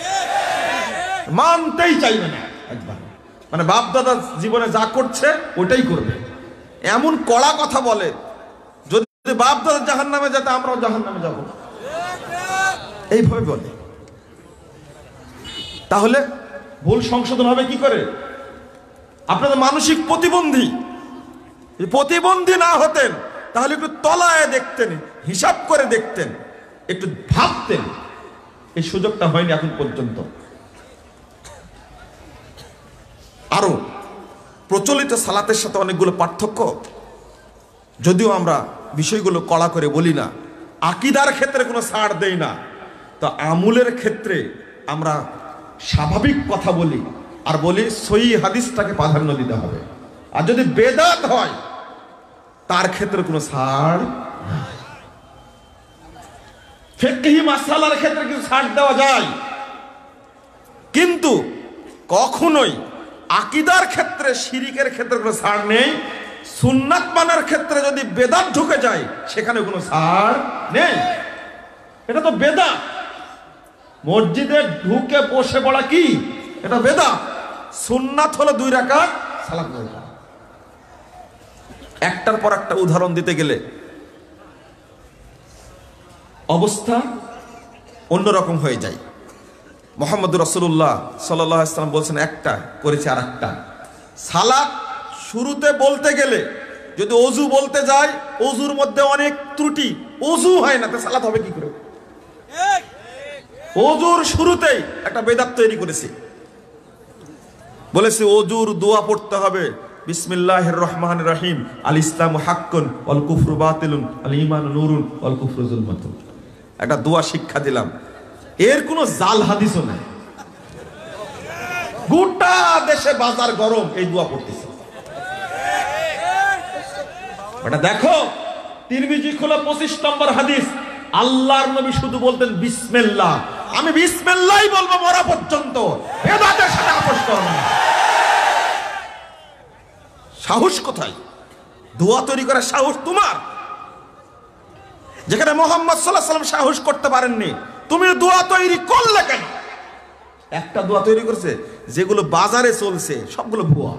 মানতেই চাইবে না একবার। মানে বাপ দাদা জীবনে যা করছে ওটাই করবে, এমন কড়া কথা বলে, যদি বাপ দাদা জাহান্নামে যেতে আমরাও জাহান্নামে যাব, এইভাবে বলে। তাহলে ভুল সংশোধন হবে কি করে? আপনাদের মানসিক প্রতিবন্ধী, প্রতিবন্ধী না হতেন তাহলে একটু তলায় দেখতেন, হিসাব করে দেখতেন, একটু ভাবতেন। এই সুযোগটা হয়নি এখন পর্যন্ত। আরো প্রচলিত সালাতের সাথে অনেকগুলো পার্থক্য, যদিও আমরা বিষয়গুলো কড়া করে বলি না, আকীদার ক্ষেত্রে কোনো ছাড় দেই না, তো আমলের ক্ষেত্রে আমরা স্বাভাবিক কথা বলি আর বলি সহিহ হাদিসটাকে প্রাধান্য দিতে হবে। আর যদি বেদাত হয় তার ক্ষেত্রে কোনো ছাড় নাই। ফিকহি মাসালার ক্ষেত্রে কিছু ছাড় দেওয়া যায়, কিন্তু কখনোই আকীদার ক্ষেত্রে, শিরিকের ক্ষেত্রে কোনো ছাড় নেই। সুন্নাত মানার ক্ষেত্রে যদি বেদাত ঢুকে যায় সেখানে কোনো ছাড় নেই। এটা তো বেদাত। মসজিদে ঢুকে বসে পড়া কি? এটা বেদাত। সুন্নাত হলো 2 রাকাত সালাত আদায় করা। একটার পর একটা উদাহরণ দিতে গেলে অবস্থা অন্যরকম হয়ে যায়। মুহাম্মদ রাসূলুল্লাহ সাল্লাল্লাহু আলাইহি ওয়াসাল্লাম বলছেন একটা, করেছে আর একটা। সালাত শুরুতে বলতে গেলে যদি অজু বলতে যায়, অজুর মধ্যে অনেক ত্রুটি, অজু হয় না, তো সালাত হবে কি করে? অজুর শুরুতেই একটা বেদাত তৈরি করেছে, বলেছে অজুর দোয়া পড়তে হবে বিসমিল্লাহির রহমানির রহিম, আল ইসলামু হাক্কুন ওয়াল কুফরু বাতিলুন আল ঈমানু নূরুন ওয়াল কুফরু যুলমাতুন। একটা দোয়া শিক্ষা দিলাম, এর কোনো জাল হাদিসও নাই। গোটা দেশে বাজার গরম, এই দোয়া পড়তেছে। এটা দেখো তিরমিজি খোলা 25 নম্বর হাদিস, আল্লাহর নবী শুধু বলতেন বিসমিল্লাহ, আমি বিসমিল্লাহই বলবো মরা পর্যন্ত, বেদাতের সাথে আপোষ করব না। সাহস কোথায়? দোয়া তৈরি করার সাহস তোমার? যেখানে মুহাম্মদ সাল্লাল্লাহু আলাইহি ওয়াসাল্লাম সাহস করতে পারেননি, তুমি দোয়া তৈরি করলে কেন? একটা দোয়া তৈরি করেছে যেগুলো বাজারে চলছে সবগুলো ভুয়া।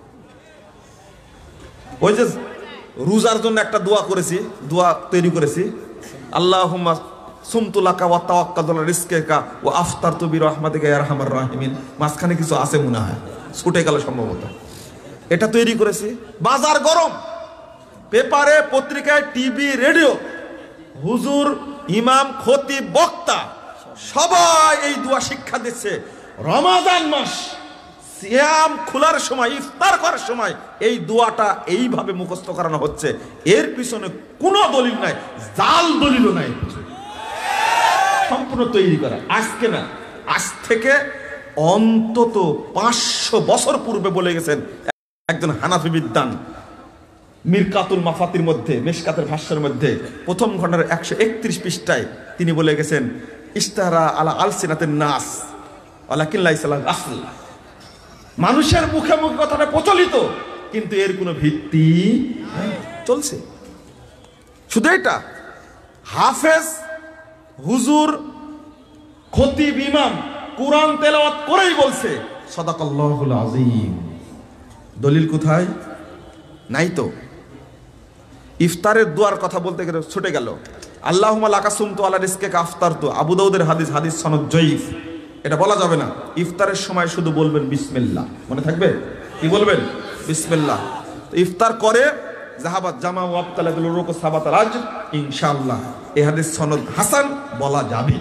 ওই যে রোজার জন্য একটা দোয়া করেছি, দোয়া তৈরি করেছি, আল্লাহুম্মা সুমতু লাকা ওয়া তাওয়াক্কালতু আলা রিজকিকা ওয়া আফতারতু বিরহমাতিকা ইয়া আরহামার রাহিমিন। মাঝখানে কিছু আছে মনে হয়, ছুটে গেল সম্ভবত। এটা তৈরি করেছি, বাজার গরম, পেপারে পত্রিকায় টিভি রেডিও, হুজুর ইমাম খতিব বক্তা সবাই এই দোয়া শিক্ষা দিচ্ছে। রমাদান মাস সিয়াম খোলার সময়, ইফতার করার সময় এই দোয়াটা এইভাবে মুখস্থ করানো হচ্ছে। এর পিছনে কোনো দলিল নাই, জাল দলিলও নাই, সম্পূর্ণ তৈরি করা। আজকে না, আজ থেকে অন্তত 500 বছর পূর্বে বলে গেছেন একজন হানাফি বিদ্বান, মিরকাতুল মাফাতির মধ্যে, মেশকাতের ভাষ্যের মধ্যে প্রথম খণ্ডের 131 পৃষ্ঠায় তিনি বলে গেছেন, ইস্তারা আলা আলসিনাতিন নাস ওয়ালাকিন লাইসা লাহু আসল। মানুষের মুখে মুখে কথাটা প্রচলিত, কিন্তু এর কোনো ভিত্তি চলছে। শুধু এটা, হাফেজ, হুজুর, খতিব, ইমাম কুরআন তেলাওয়াত করেই বলছে সাদাকাল্লাহুল আযীম। দলিল কোথায়? নাই তো। ইফতারের দোয়ার কথা বলতে গেলে ছুটে গেল, আল্লাহুম্মা লাকা সুমতু আলা রিজকিকা আফতারতু, আবু দাউদের হাদিস, হাদিস সনদ জয়ীফ, এটা বলা যাবে না। ইফতারের সময় শুধু বলবেন বিসমিল্লাহ, মনে থাকবে? কি বলবেন? বিসমিল্লাহ। ইফতার করে যাহাবাত জামা ওয়া আবতালাতুল রুকু সাবাতাল আজর, ইনশাআল্লাহ এই হাদিস সনদ হাসান, বলা যাবে।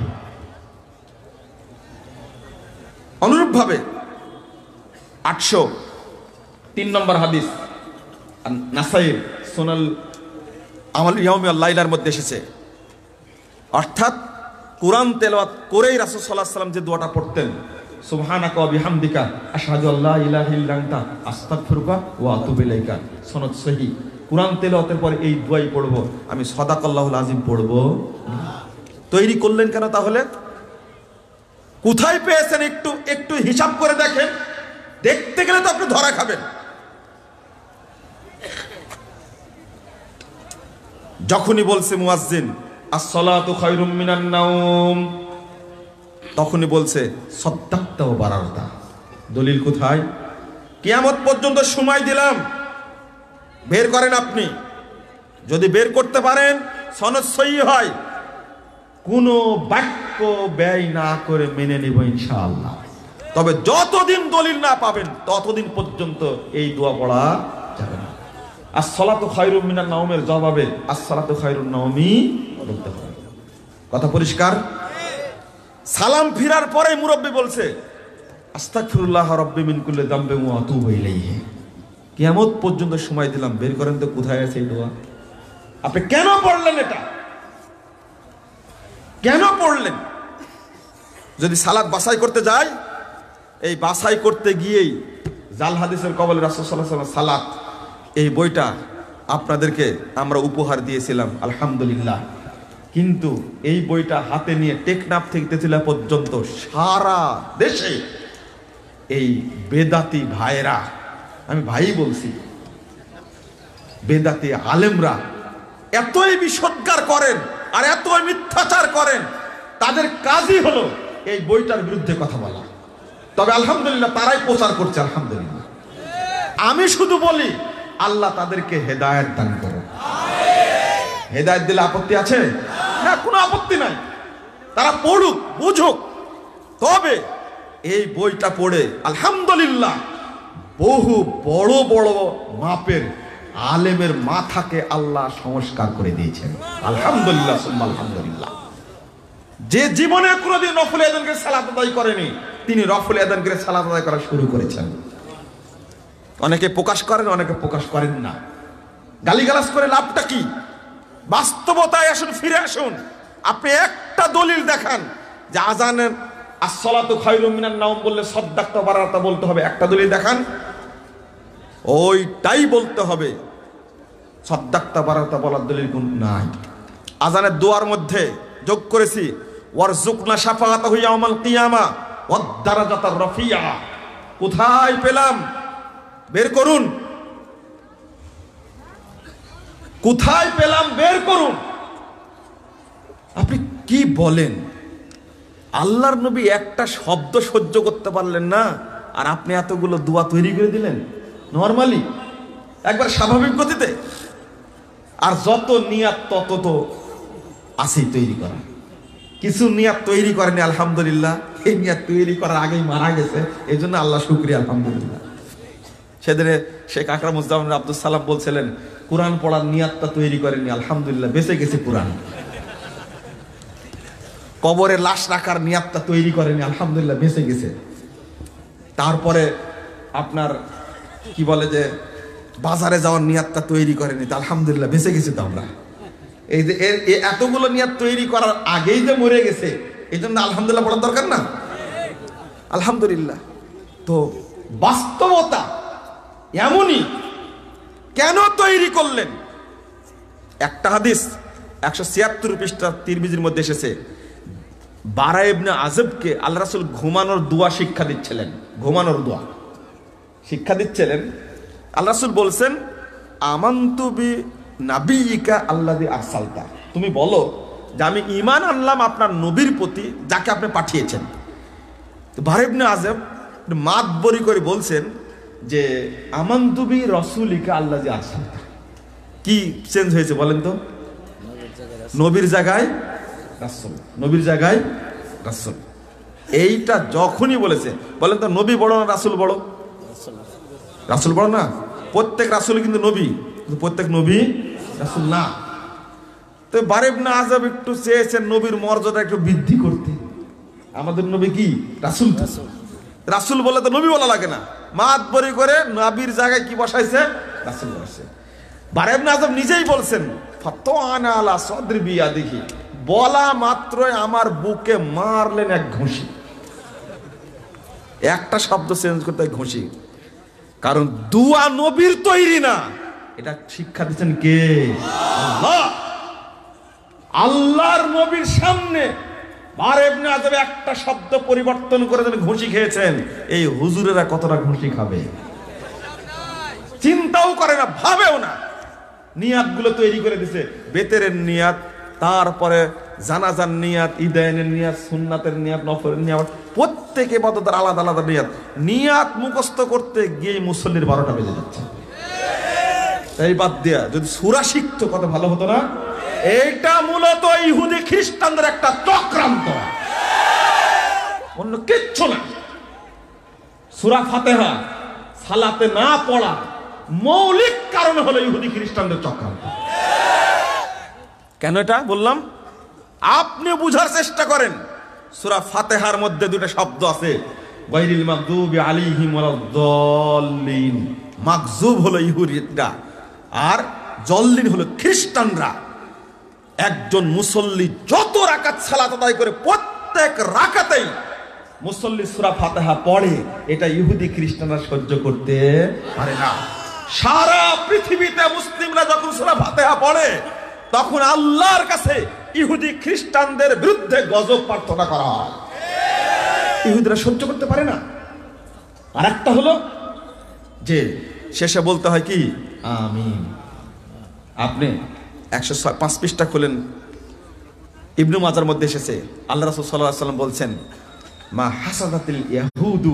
অনুরূপভাবে 803 নম্বর হাদিস নাসাইর সুনাল আমাল ইয়াউমি ওয়াল লাইলার মধ্যে এসেছে, অর্থাৎ কোরআন তেলাওয়াত করেই রাসূল সাল্লাল্লাহু আলাইহি ওয়াসাল্লাম যে দোয়াটা পড়তেন, সুবহানাকা ওয়া বিহামদিকা আশহাদু আল্লা ইলাহা ইল্লা আনতা আস্তাগফিরুকা ওয়া আতুবু ইলাইকা, সনদ সহিহ। কোরআন তেলাওয়াতের পরে এই দোয়াই পড়ব, আমি সাদাকাল্লাহুল আযীম পড়ব। তৈরি করলেন কেন তাহলে? কোথায় পেয়েছেন একটু একটু হিসাব করে দেখেন, দেখতে গেলে তো আপনি ধরা খাবেন। যখনই বলছে মুয়াজ্জিন আসসালাতু খায়রুম মিনান নাওম, তখনই বলছে সাদ্দাকতা ওয়া বারারতা। দলিল কোথায়? কিয়ামত পর্যন্ত সময় দিলাম, বের করেন আপনি। যদি বের করতে পারেন, সনদ সহিহ হয়, কোনো বাক্য ব্যয় না করে মেনে নেব ইনশাআল্লাহ। তবে যতদিন দলিল না পাবেন ততদিন পর্যন্ত এই দোয়া পড়া যাবে না। আসসালাতু খায়রুম মিনান নাওমের জবাবে আসসালাতু খায়রুন নাওমি বলতে হবে। কথা পরিষ্কার? সালাম ফিরার পরে মুরব্বি বলছে আস্তাগফিরুল্লাহ রাব্বি মিন কুল্লি যামবিন ওয়া আতুবু ইলাইহি। কিয়ামত পর্যন্ত সময় দিলাম, বের করেন তো কোথায় আছে এই দোয়া। আপনি কেন পড়লেন এটা? কেন পড়লেন? যদি সালাত বাছাই করতে যায়, এই বাছাই করতে গিয়েই জাল হাদিসের কবলে রাসূল সাল্লাল্লাহু আলাইহি ওয়াসাল্লাম সালাত, এই বইটা আপনাদেরকে আমরা উপহার দিয়েছিলাম, আলহামদুলিল্লাহ। কিন্তু এই বইটা হাতে নিয়ে টেকনাফ থেকে তেতুলিয়া পর্যন্ত সারা দেশে এই বেদাতি ভাইরা, আমি ভাই বলছি, বেদাতি আলেমরা এতই বিষোদ্গার করেন আর এতই মিথ্যাচার করেন, তাদের কাজই হলো এই বইটার বিরুদ্ধে কথা বলা। তবে আলহামদুলিল্লাহ তারাই প্রচার করছে, আলহামদুলিল্লাহ। আমি শুধু বলি আল্লাহ তাদেরকে হেদায়েত দান করুন। হেদায়েত দিলে আপত্তি আছে? না, কোনো আপত্তি নাই। তারা পড়ুক, বুঝুক, তবে এই বইটা পড়ে আলহামদুলিল্লাহ বহু বড় বড় মাপের আলেমের মাথাকে আল্লাহ সংস্কার করে দিয়েছেন। আলহামদুলিল্লাহ সুম্মা আলহামদুলিল্লাহ। যে জীবনে কোনোদিন নফল আযান করে সালাত আদায় করেনি, তিনি নফল আযান করে সালাত আদায় করা শুরু করেছেন। অনেকে প্রকাশ করেন, অনেকে প্রকাশ করেন না। গালিগালাজ করে লাভটা কি? বাস্তবতায় আসুন, ফিরে আসুন। আপনি একটা দলিল দেখান যে আযানের আসসালাতু খায়রুম মিনান নাওম বললে সাদ্দাকতা বারাতা বলতে হবে, একটা দলিল দেখান। ওইটাই বলতে হবে, সাদ্দাকতা বারাতা বলার দলিল কোন নাই। আযানের দোয়ার মধ্যে যোগ করেছি ওয়ারযুকনা শাফাআতাহু ইয়াউমাল কিয়ামা ওয়াদ দারাজাতার রাফিয়া। কোথায় পেলাম? বের করুন। কোথায় পেলাম? বের করুন। আপনি কি বলেন? আল্লাহর নবী একটা শব্দ সহ্য করতে পারলেন না, আর আপনি এতগুলো দোয়া তৈরি করে দিলেন নরমালি, একবার স্বাভাবিক গতিতে। আর যত নিয়াত তত তো আছেই তৈরি করা। কিছু নিয়াত তৈরি করেনি আলহামদুলিল্লাহ, এই নিয়াত তৈরি করার আগেই মারা গেছে, এই জন্য আল্লাহ শুকরিয়া আলহামদুলিল্লাহ। সেদিনে শেখ আকরামুজ্জামান আব্দুল সালাম বলছিলেন কোরআন পড়ার নিয়াতটা তৈরি করেনি, আলহামদুলিল্লাহ বেঁচে গেছে কোরআন। কবরে লাশ রাখার নিয়াতটা তৈরি করেনি, আলহামদুলিল্লাহ বেঁচে গেছে। তারপরে আপনার কি বলে যে বাজারে যাওয়ার নিয়াতটা তৈরি করেনি, তা আলহামদুলিল্লাহ বেঁচে গেছি তো আমরা। এই যে এতগুলো নিয়াত তৈরি করার আগেই যে মরে গেছে, এই জন্য আলহামদুলিল্লাহ পড়ার দরকার না? আলহামদুলিল্লাহ। তো বাস্তবতা এমনই, কেন তৈরি করলেন? একটা হাদিস 176 পৃষ্ঠা তিরমিজির মধ্যে এসেছে, বারা ইবনে আযবকে আল্লাহ রাসূল ঘুমানোর দোয়া শিক্ষা দিচ্ছিলেন। ঘুমানোর দোয়া শিক্ষা দিচ্ছিলেন। আল্লাহ রাসূল বলছেন আমানতু বি নাবিয়িকা আল্লাযী আরসালতা, তুমি বলো যে আমি ঈমান আনলাম আপনার নবীর প্রতি যাকে আপনি পাঠিয়েছেন। তো বারা ইবনে আযব মাতবরি করে বলছেন যে আমানতু বি রাসূলিকা আল্লাযী আরসালতা। কি চেঞ্জ হয়েছে বলেন তো? নবীর জায়গায় রাসূল, নবীর জায়গায় রাসূল। এইটা যখনই বলেছে, বলেন তো নবী বড় না রাসূল বড়? রাসূল বড় না? প্রত্যেক রাসূল কিন্তু নবী, প্রত্যেক নবী রাসূল না। তো বারা ইবনে আযব একটু চেয়েছেন নবীর মর্যাদা একটু বৃদ্ধি করতে। আমাদের নবী কি রাসূল? রাসূল বলে তো নবী বলা লাগে না, মাতবরি করে নবীর জায়গায় কি বসাইছে? রাসূল বসাইছে। বারা ইবনে আযব নিজেই বলছেন ফাতানা আলা সাদরি বিয়াদিহি, বলা মাত্রই আমার বুকে মারলেন এক ঘুষি। একটা শব্দ চেঞ্জ করতে ঘুষি, কারণ দুয়া নবীর তৈরি না, এটা শিক্ষা দিচ্ছেন কে? আল্লাহ। আল্লাহর নবীর সামনে বারা ইবনে আযব একটা শব্দ পরিবর্তন করে দেন, ঘুষি খেয়েছেন। এই হুজুরেরা কতটা ঘুষি খাবে চিন্তাও করে না, ভাবেও না। নিয়াতগুলো তৈরি করে দিছে, বেতেরের নিয়াত, তারপরে জানাজার নিয়াত, ঈদাইনের নিয়াত, সুন্নাতের নিয়াত, নফলের নিয়াত, প্রত্যেক ইবাদতের আলাদা আলাদা নিয়াত। নিয়াত মুখস্থ করতে গিয়ে মুসল্লির 12টা বেজে যাচ্ছে। তাই বাদ দিয়া যদি সূরা শিখতো কত ভালো হতো না? এইটা মূলত ইহুদি খ্রিস্টানদের একটা চক্রান্ত, অন্য কিচ্ছু না। সূরা ফাতিহা সালাতে না পড়া মৌলিক কারণ হলো ইহুদি খ্রিস্টানদের চক্রান্ত। কেন এটা বললাম? আপনি বুঝার চেষ্টা করেন। সূরা ফাতিহার মধ্যে দুটো শব্দ আছে, গায়রিল মাগদুবি আলাইহিম ওয়ালাদ-দাল্লিন। মাগজুব হলো ইহুদিরা আর জল্লিন হলো খ্রিস্টানরা। একজন মুসল্লি যত রাকাত সালাত আদায় করে প্রত্যেক রাকাতেই মুসল্লি সূরা ফাতিহা পড়ে, এটা ইহুদি খ্রিস্টানরা সহ্য করতে পারে না। সারা পৃথিবীতে মুসলিমরা যখন সূরা ফাতিহা পড়ে তখন আল্লাহর কাছে ইহুদি খ্রিস্টানদের বিরুদ্ধে গজব প্রার্থনা করা হয়। ইহুদিরা সহ্য করতে পারে না। আর একটা হলো যে শেষে বলতে হয় কি আমিন। আপনি 105 পৃষ্ঠা খুলেন, ইবনে মাজার মধ্যে এসেছে, আল্লাহ রাসূল সাল্লাল্লাহু আলাইহি ওয়াসাল্লাম বলছেন মা হাসাদাতিল ইয়াহুদু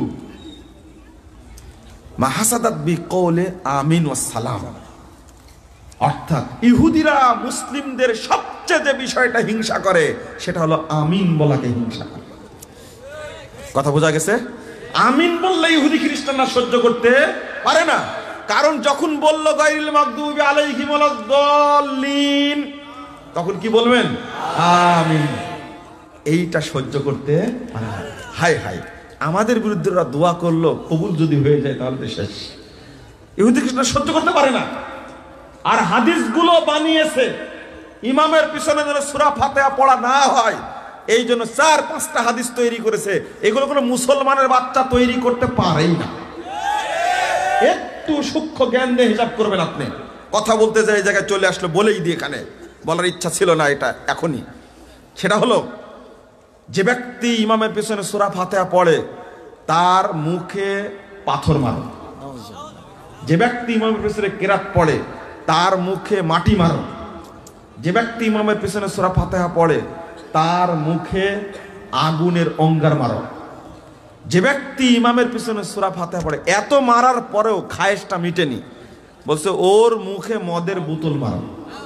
মা হাসাদাত বিকৌলে আমিন ওয়াস সালাম। অর্থাৎ ইহুদিরা মুসলিমদের সবচেয়ে যে বিষয়টা হিংসা করে সেটা হলো আমিন বলাকে হিংসা করে। কথা বোঝা গেছে? আমিন বললে ইহুদি খ্রিস্টানরা সহ্য করতে পারে না। কারণ যখন বলল গায়রিল মাগদুবি আলাইহিম ওয়ালাদ-দাল্লিন, তখন কি বলবেন? আমিন। এইটা সহ্য করতে পারে না। হায় হায়, আমাদের বিরুদ্ধে ওরা দোয়া করলো, কবুল যদি হয়ে যায় তাহলে তো শেষ। ইহুদি খ্রিস্টান সহ্য করতে পারে না। আর হাদিসগুলো বানিয়েছে ইমামের পিছনে যেন সূরা ফাতিহা পড়া না হয়, এই জন্য 4-5টা হাদিস তৈরি করেছে। এগুলো কোনো মুসলমানের বাচ্চা তৈরি করতে পারেই না। একটু সূক্ষ্ম জ্ঞান দিয়ে হিসাব করবেন আপনি। কথা বলতে যাই এই জায়গায় চলে আসলো, বলেই দিয়ে এখানে বলার ইচ্ছা ছিল না এটা এখনই। সেটা হলো, যে ব্যক্তি ইমামের পিছনে সূরা ফাতিহা পড়ে তার মুখে পাথর মারো। যে ব্যক্তি ইমামের পিছনে কেরাত পড়ে তার মুখে মাটি মারো। যে ব্যক্তি ইমামের পিছনে সূরা ফাতিহা পড়ে তার মুখে আগুনের অঙ্গার মারো। যে ব্যক্তি ইমামের পিছনে সূরা ফাতিহা পড়ে, এত মারার পরেও খায়েশটা মিটেনি, বলছে ওর মুখে মদের বোতল মারো।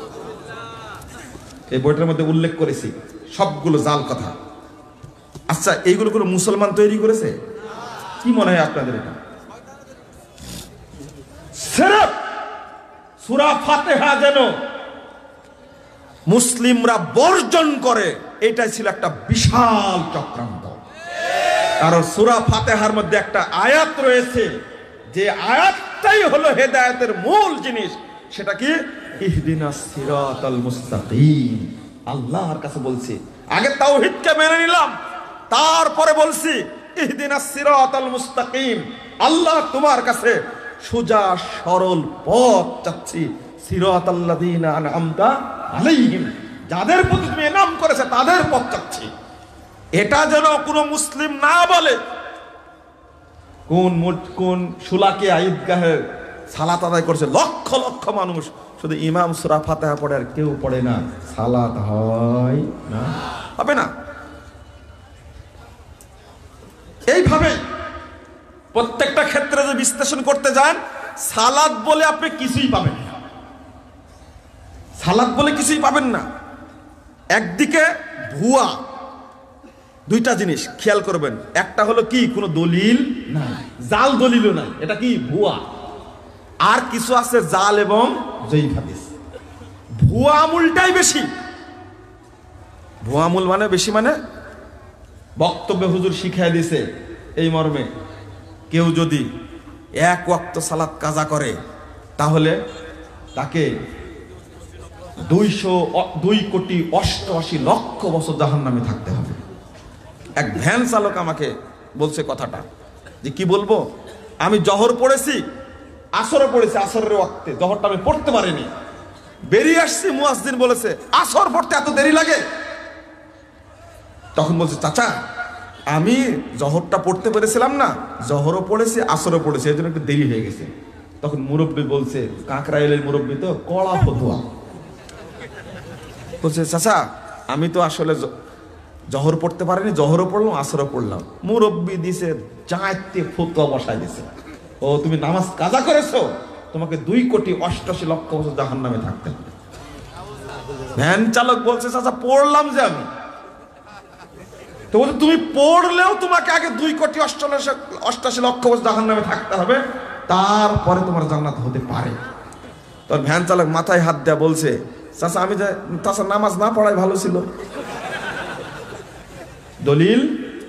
এই বইটার মধ্যে উল্লেখ করেছি, সবগুলো জাল কথা। আচ্ছা, এইগুলো কোনো মুসলমান তৈরি করেছে? কি মনে হয় আপনাদের? এটা সিরফ সূরা ফাতিহা যেন মুসলিমরা বর্জন করে, এটাই ছিল একটা বিশাল চক্রান্ত। কারণ সূরা ফাতিহার মধ্যে একটা আয়াত রয়েছে, যে আয়াতটাই হলো হেদায়েতের মূল জিনিস। সেটা কি? ইহদিনাস সিরাতাল মুস্তাকিম। আল্লাহর কাছে বলছি, আগে তাওহীদকে মেনে নিলাম, তারপরে বলছি ইহদিনাস সিরাতাল মুস্তাকিম। আল্লাহ তোমার কাছে সোজা সরল পথ চাচ্ছি। সিরাতাল্লাযীনা আনআমতা আলাইহিম, যাদের প্রতি তুমি ইনাম করেছে তাদের পথ চাচ্ছি। এটা যেন কোনো মুসলিম না বলে। কোন সুলাকিয়া ঈদগাহে সালাত আদায় করছে লক্ষ লক্ষ মানুষ, শুধু ইমাম সূরা ফাতিহা পড়ে আর কেউ পড়ে না, সালাত হয় না, হবে না। এইভাবে প্রত্যেকটা ক্ষেত্রে যে বিশ্লেষণ করতে যান, সালাত বলে আপনি কিছুই পাবেন না। সালাত বলে কিছুই পাবেন না। একদিকে ভুয়া, দুইটা জিনিস খেয়াল করবেন। একটা হলো কি, কোনো দলিল নাই, জাল দলিলও নাই, এটা কি ভুয়া। আর কিছু আছে জাল এবং জয়ীফ হাদিস। ভুয়া আমুলটাই বেশি। ভুয়া আমুল মানে বেশি, মানে বক্তব্যে হুজুর শিখাই দিছে এই মর্মে, কেউ যদি 1 ওয়াক্ত সালাত কাজা করে তাহলে তাকে 2,88,00,000 বছর জাহান্নামে থাকতে হবে। এক ভ্যান চালক আমাকে বলছে কথাটা, যে কি বলবো, আমি জহর পড়েছি, আসরও পড়েছি, আসরের ওয়াক্তে জহরটা আমি পড়তে পারিনি, বেরিয়ে আসছি, মুয়াজ্জিন বলেছে আসর পড়তে এত দেরি লাগে। তখন বলছে, চাচা আমি জহরটা পড়তে পেরেছিলাম না, জহরও পড়েছি আসরও পড়েছি, এই জন্য একটু দেরি হয়ে গেছে। তখন মুরব্বী বলছে, কাকরাইলের মুরব্বী তো কড়া ফতুয়া, বলছে চাচা আমি তো আসলে জহর পড়তে পারিনি, জহরও পড়লাম আসরও পড়লাম। মুরব্বী দিছে জাঁতে ফতুয়া বসাই দিছে, ও তুমি নামাজ কাজা করেছো, তোমাকে 2,88,00,000 বছর জাহান্নামে থাকতে হবে। ভ্যান চালক বলছে, চাচা পড়লাম যে আমি। তো বলছে, তুমি পড়লেও তোমাকে আগে 2,88,00,000 বছর জাহান্নামে থাকতে হবে, তারপরে তোমার জান্নাত হতে পারে। তোর ভ্যান চালক মাথায় হাত দেয়া বলছে, চাচা আমি যে চাচা নামাজ না পড়াই ভালো ছিল। দলিল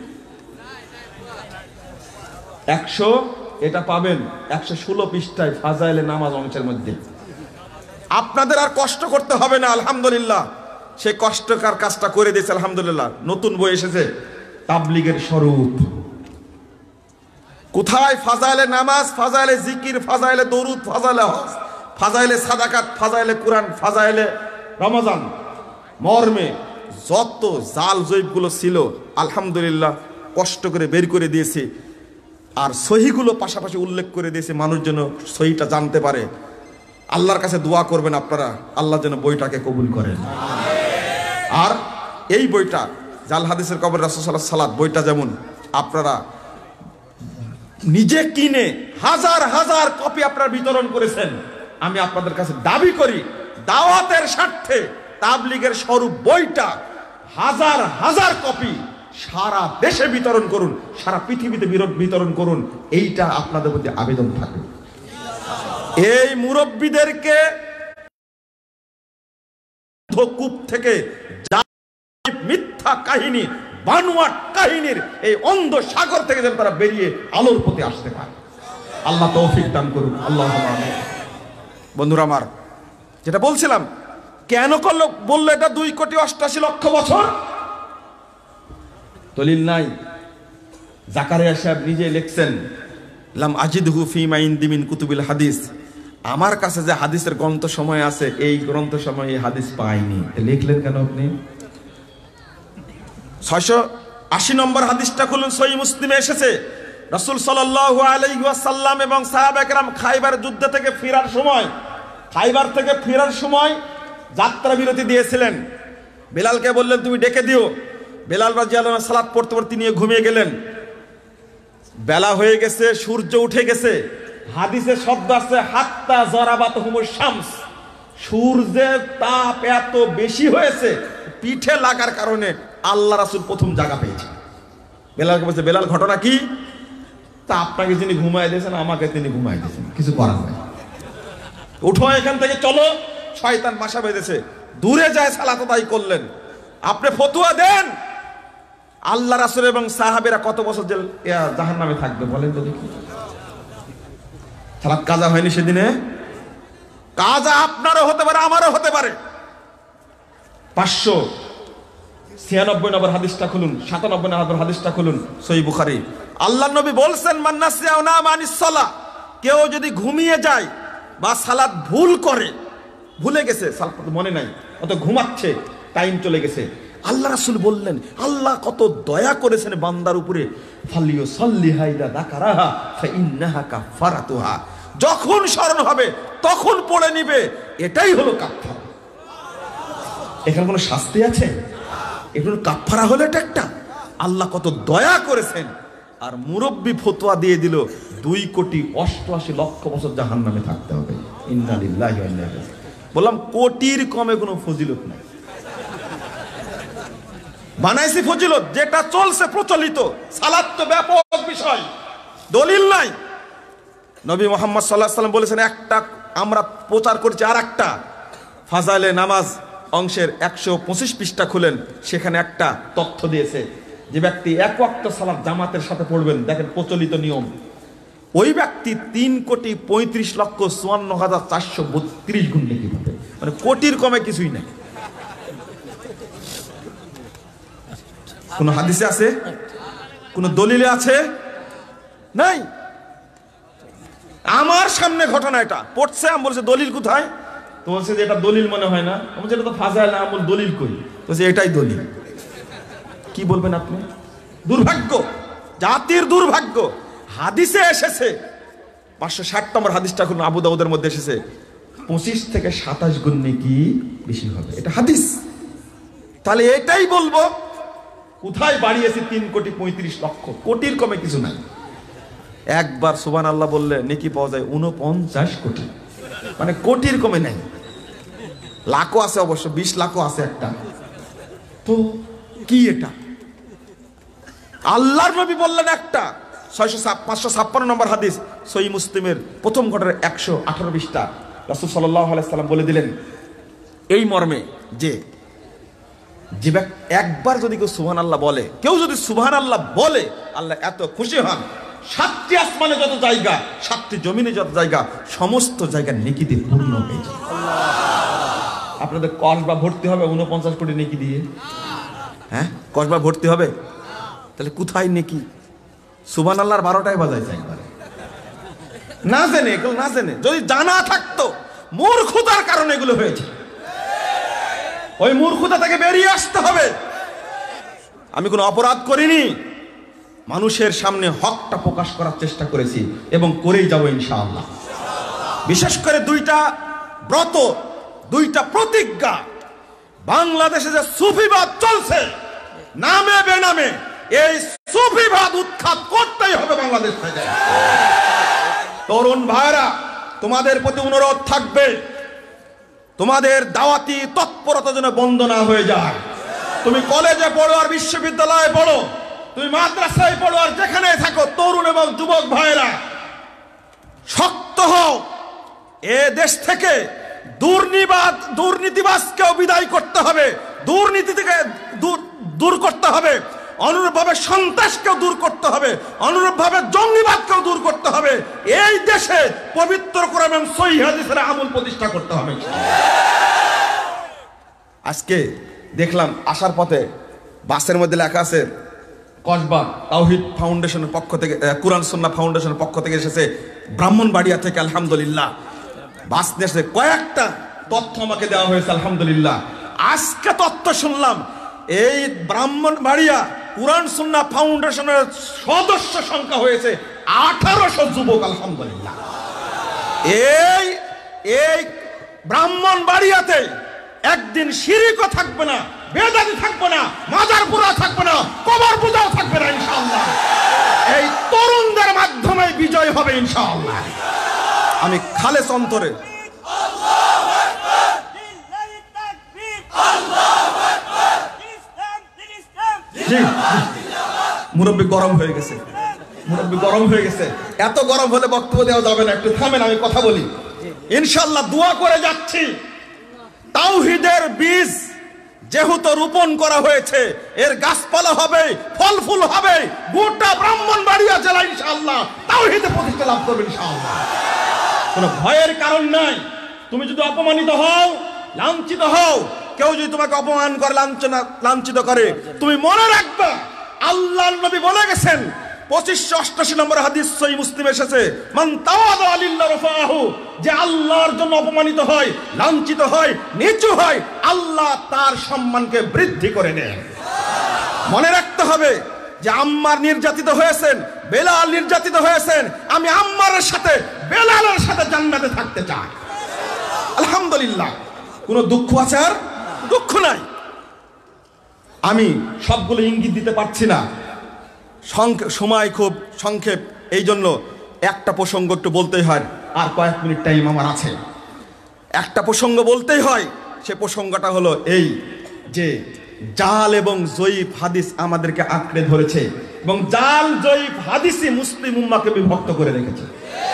100, এটা পাবেন 116 পৃষ্ঠায় ফাজাইলে নামাজ অংশের মধ্যে। আপনাদের আর কষ্ট করতে হবে না, আলহামদুলিল্লাহ। সেই কষ্টকর কাজটা করে দিয়েছে, আলহামদুলিল্লাহ। নতুন বই এসেছে, তাবলীগের স্বরূপ। কোথায় ফাজাইলে নামাজ, ফাজাইলে জিকির, ফাজাইলে দরুদ, ফাজাইলে হজ, ফাজাইলে সাদাকাত, ফাজাইলে কুরআন, ফাজাইলে রমজান মর্মে যত জাল জৈবগুলো ছিল, আলহামদুলিল্লাহ কষ্ট করে বের করে দিয়েছে। আর সহিগুলো পাশাপাশি উল্লেখ করে দিয়েছে, মানুষ যেন সহিটা জানতে পারে। আল্লাহর কাছে দোয়া করবেন আপনারা, আল্লাহ যেন বইটাকে কবুল করেন। আর এই বইটা জাল হাদিসের কবর রাসূল সাল্লাল্লাহু আলাইহি সাল্লাম বইটা যেমন আপনারা নিজে কিনে হাজার হাজার কপি আপনারা বিতরণ করেছেন, আমি আপনাদের কাছে দাবি করি দাওয়াতের স্বার্থে তাবলীগের স্বরূপ বইটা হাজার হাজার কপি সারা দেশে বিতরণ করুন, সারা পৃথিবীতে বিতরণ করুন, এইটা আপনাদের মধ্যে আবেদন থাকবে। এই মুরব্বীদেরকে কূপ থেকে মিথ্যা কাহিনী, বানোয়াট কাহিনীর এই অন্ধ সাগর থেকে যেন তারা বেরিয়ে আলোর পথে আসতে পারে, আল্লাহ তৌফিক দান করুন। আল্লাহুম্মা আমিন। বন্ধুরা আমার, যেটা বলছিলাম, কেন করলো বললো এটা 2,88,00,000 বছর? দলিল নাই। জাকারিয়া সাহেব নিজে লিখছেন, লাম আজিদহু ফিমা ইনদি মিন কুতুবিল হাদিস, আমার কাছে যে হাদিসের গ্রন্থ সময় আছে, এই গ্রন্থ সময় এই হাদিস পাইনি। লিখলেন কেন আপনি? 680 নম্বর হাদিসটা খুলুন, সহিহ মুসলিমে এসেছে। রাসূল সাল্লাল্লাহু আলাইহি ওয়াসাল্লাম এবং সাহাবা কেরাম খাইবার যুদ্ধ থেকে ফেরার সময়, খাইবার থেকে ফেরার সময় যাত্রা বিরতি দিয়েছিলেন। বেলালকে বললেন তুমি ডেকে দিও। বেলাল রাদিয়াল্লাহু আনহু সালাত পড়তে পড়তে নিয়ে ঘুমিয়ে গেলেন। বেলা হয়ে গেছে, সূর্য উঠে গেছে। হাদিসে শব্দ আছে হাত্তা জরাবাতহুমুশ শামস, সূর্যের তাপ এত বেশি হয়েছে, পিঠে লাগার কারণে আল্লাহ রাসূল প্রথম জায়গা পেয়েছে। বেলালকে বলছে, বেলাল ঘটনা কি? তা আপনাকে যিনি ঘুমায় দিয়েছেন, আমাকে তিনি ঘুমায় দিয়েছেন, কিছু করার নাই, উঠো এখান থেকে চলো, শয়তান বাসা বেঁধেছে। দূরে যায় সালাত আদায় করলেন। আপনি ফতোয়া দেন, আল্লাহ রাসূল এবং সাহাবীরা কত বছর জাহান্নামে থাকবে বলেন তো দেখি। সালাত কাজা হয়নি সেদিনে? কাজা আপনারও হতে পারে, আমারও হতে পারে। 596 নম্বর হাদিসটা খুলুন, 97 নম্বর হাদিসটা খুলুন, সহিহ বুখারী। আল্লাহর নবী বলছেন, মান নাসিয়া ওয়া নামা আনিস সালাহ, কেউ যদি ঘুমিয়ে যায় বা সালাত ভুল করে, ভুলে গেছে, সালাত মনে নাই, অত ঘুমাচ্ছে, টাইম চলে গেছে, আল্লাহ রাসূল বললেন, আল্লাহ কত দয়া করেছেন বান্দার উপরে, ফালিয়ুসাল্লিহা ইযা যাকারাহা ফাইন্নাহা কাফারাতুহা, যখন স্মরণ হবে তখন পড়ে নিবে, এটাই হলো কাফারা। এখানে কোনো শাস্তি আছে? এগুলো কাফারা হলো এটা একটা। আল্লাহ কত দয়া করেছেন। আর মুরব্বী ফতোয়া দিয়ে দিল 2,88,00,000 বছর জাহান্নামে থাকতে হবে। ইন্না লিল্লাহি ওয়া ইন্না ইলাইহি। বললাম কোটির কমে কোনো ফজিলত নাই, বানাইছি ফজিলত, যেটা চলছে প্রচলিত। সালাত তো ব্যাপক বিষয়, দলিল নাই। নবী মুহাম্মদ সাল্লাল্লাহু আলাইহি ওয়াসাল্লাম বলেছেন, একটা আমরা প্রচার করছি, আর একটা ফাজাইলে নামাজ অংশের 125 পৃষ্ঠা খুলেন, সেখানে একটা তথ্য দিয়েছে, যে ব্যক্তি 1 ওয়াক্ত সালাত জামাতের সাথে পড়বেন, দেখেন প্রচলিত নিয়ম, ওই ব্যক্তি 3,35,54,432 গুণ নেকি পাবে। মানে কোটির কমে কিছুই নাই। কোন হাদিসে আছে? কোন দলিলে আছে? নাই। আমার সামনে ঘটনা এটা পড়ছে, আমি বলছে দলিল কোথায়? তো বলছে যে এটা দলিল মনে হয় না। আমি বলছি এটা তো ফাজাইল, আমি বল দলিল কই? বলছে এটাই দলিল। কি বলবেন আপনি? দুর্ভাগ্য, জাতির দুর্ভাগ্য। হাদিসে এসেছে, 560 নম্বর হাদিসটা খুলুন, আবু দাউদের মধ্যে এসেছে, 25 থেকে 27 গুণ নেকি বেশি হবে, এটা হাদিস। তাহলে এটাই বলবো, কোথায় বাড়িয়েছি 3,35,00,000, কোটির কমে কিছু নাই। একবার সুবহানাল্লাহ বললে নেকি পাওয়া যায় 49 কোটি, মানে কোটির কমে নাই। লাখও আছে অবশ্য, 20 লাখও আছে একটা। তো কি এটা? আল্লাহর নবী বললেন একটা, 556 নম্বর হাদিস, সহিহ মুসলিমের প্রথম খণ্ডের 118 পৃষ্ঠা। রাসূল সাল্লাল্লাহু আলাইহি সাল্লাম বলে দিলেন এই মর্মে, যে একবার যদি কেউ সুবহানাল্লাহ বলে, কেউ যদি সুবহানাল্লাহ বলে, আল্লাহ এত খুশি হন, 7টি আসমানে যত জায়গা, 7টি জমিনে যত জায়গা, সমস্ত জায়গা নেকিতে পূর্ণ হয়ে যায়। আপনাদের কসবা ভর্তি হবে 49 কোটি নেকি দিয়ে, হ্যাঁ কসবা ভর্তি হবে। তাহলে কোথায় নেকি? সুবহানাল্লাহর 12টায় বাজাইছে একবারে, না জেনে, এগুলো না জেনে। যদি জানা থাকতো, মূর্খতার কারণে এগুলো হয়েছে। ওই মূর্খতা থেকে বেরিয়ে আসতে হবে। আমি কোনো অপরাধ করিনি, মানুষের সামনে হকটা প্রকাশ করার চেষ্টা করেছি এবং করেই যাব ইনশাআল্লাহ। বিশেষ করে 2টা ব্রত, 2টা প্রতিজ্ঞা, বাংলাদেশে যে সুফিবাদ চলছে নামে বেনামে, এই সুফিবাদ উৎখাত করতেই হবে বাংলাদেশ থেকে। তরুণ ভাইরা, তোমাদের প্রতি অনুরোধ থাকবে, তোমাদের দাওয়াতি তৎপরতা যেন বন্ধ না হয়ে যায়। তুমি কলেজে পড়ো আর বিশ্ববিদ্যালয়ে পড়ো, তুমি মাদ্রাসায় পড়ো আর যেখানে থাকো, তরুণ এবং যুবক ভাইরা শক্ত হও। এ দেশ থেকে দুর্নীতিবাজকেও বিদায় করতে হবে, দুর্নীতি থেকে দূর করতে হবে, অনুরূপভাবে সন্ত্রাসকেও দূর করতে হবে, অনুরূপভাবে জঙ্গিবাদকেও দূর করতে হবে। এই দেশে পবিত্র কোরআন এবং সহিহ হাদিসের আমল প্রতিষ্ঠা করতে হবে। আজকে দেখলাম আসার পথে বাসের মধ্যে লেখা আছে কসবা তাওহীদ ফাউন্ডেশনের পক্ষ থেকে, কুরআন সুন্নাহ ফাউন্ডেশনের পক্ষ থেকে এসেছে ব্রাহ্মণবাড়িয়া থেকে। আলহামদুলিল্লাহ, বাস নিয়ে কয়েকটা তথ্য আমাকে দেওয়া হয়েছে। আলহামদুলিল্লাহ, আজকে তথ্য শুনলাম এই ব্রাহ্মণবাড়িয়া কুরআন সুন্নাহ ফাউন্ডেশনের সদস্য সংখ্যা হয়েছে 1800 যুবক। আলহামদুলিল্লাহ, এই ব্রাহ্মণবাড়িয়াতে একদিন শিরকও থাকবে না, বেদাতি থাকবে না, মাজার পূজা থাকবে না, কবর পূজাও থাকবে না ইনশাআল্লাহ। এই তরুণদের মাধ্যমে বিজয় হবে ইনশাআল্লাহ। আমি খালেস অন্তরে মুরব্বী গরম হয়ে গেছে, মুরব্বী গরম হয়ে গেছে। এত গরম হলে বক্তব্য দেওয়া যাবে না, একটু থামেন, আমি কথা বলি। ইনশাআল্লাহ দোয়া করে যাচ্ছি, তাওহীদের বীজ যেহেতু রোপণ করা হয়েছে, এর গাছপালা হবে, ফল ফুল হবে, গোটা ব্রাহ্মণবাড়িয়া জেলা ইনশাআল্লাহ তাওহীদে প্রতিষ্ঠা লাভ করবে ইনশাআল্লাহ। কোনো ভয়ের কারণ নাই। তুমি যদি অপমানিত হও, লাঞ্ছিত হও, কেউ যদি তোমাকে অপমান করে, লাঞ্ছিত করে, তুমি মনে রাখবে আল্লাহর নবী বলে গেছেন, 2588 নম্বর হাদিস সহিহ মুসলিমে এসেছে, মান তাওয়াদা লিল্লাহি রাফাহু, যে আল্লাহর জন্য অপমানিত হয়, লাঞ্ছিত হয়, নিচু হয়, আল্লাহ তার সম্মানকে বৃদ্ধি করে দেন। মনে রাখতে হবে যে আম্মার নির্যাতিত হয়েছেন, বেলাল নির্যাতিত হয়েছেন, আমি আম্মারের সাথে বেলালের সাথে জান্নাতে থাকতে চাই। আলহামদুলিল্লাহ, কোনো দুঃখ আছে? আর দুঃখ নাই। আমি সবগুলো ইঙ্গিত দিতে পারছি না, সময় খুব সংক্ষেপ, এই জন্য একটা প্রসঙ্গ একটু বলতেই হয়, আর কয়েক মিনিট টাইম আমার আছে। একটা প্রসঙ্গ বলতেই হয়, সে প্রসঙ্গটা হলো এই যে জাল এবং জয়ীফ হাদিস আমাদেরকে আঁকড়ে ধরেছে, এবং জাল জয়ীফ হাদিসই মুসলিম উম্মাহকে বিভক্ত করে রেখেছে।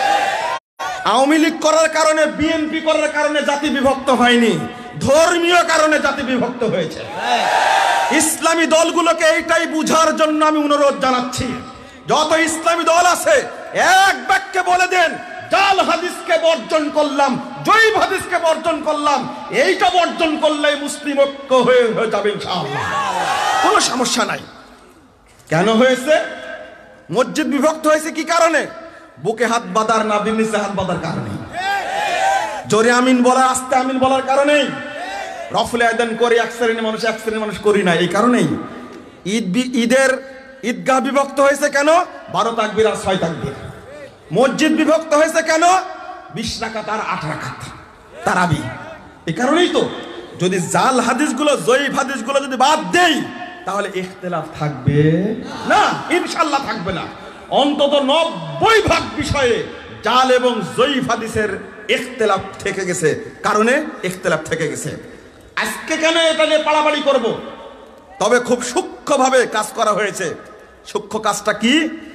আওয়ামী লীগ করার কারণে, বিএনপি করার কারণে জাতি বিভক্ত হয়নি, ধর্মীয় কারণে জাতি বিভক্ত হয়েছে। ইসলামী দলগুলোকে এইটাই বুঝার জন্য আমি অনুরোধ জানাচ্ছি, যত ইসলামী দল আছে এক বাক্যে বলে দেন, জাল হাদিসকে বর্জন করলাম, জয়ীফ হাদিসকে বর্জন করলাম, এইটা বর্জন করলে মুসলিম ঐক্য হয়ে যাবে ইনশাআল্লাহ, কোনো সমস্যা নাই। কেন হয়েছে? মসজিদ বিভক্ত হয়েছে কি কারণে? বুকে হাত বাঁধার, না নিচে হাত বাঁধার কারণে, জোরে আমিন বলা, আস্তে আমিন বলার কারণেই, রফলে আদান করে এক শ্রেণীর মানুষ করি না, এই কারণেই। ঈদের ঈদগাহ বিভক্ত হয়েছে কেন? 12 তাকবীর আর 6 তাকবীর। মসজিদ বিভক্ত হয়েছে কেন? 20 রাকাত আর 8 রাকাত তারাবি। এই কারণেই তো। যদি জাল হাদিসগুলো, জয়ীফ হাদিসগুলো যদি বাদ দেই, তাহলে ইখতিলাফ থাকবে না, ইনশাআল্লাহ থাকবে না। অন্তত 90% বিষয়ে জাল এবং জয়ীফ হাদিসের ইখতিলাফ থেকে গেছে, কারণে ইখতিলাফ থেকে গেছে। আজকে কেন এটা নিয়ে পাড়াপাড়ি করব? তবে খুব সূক্ষ্মভাবে কাজ করা হয়েছে। সূক্ষ্ম কাজটা কি?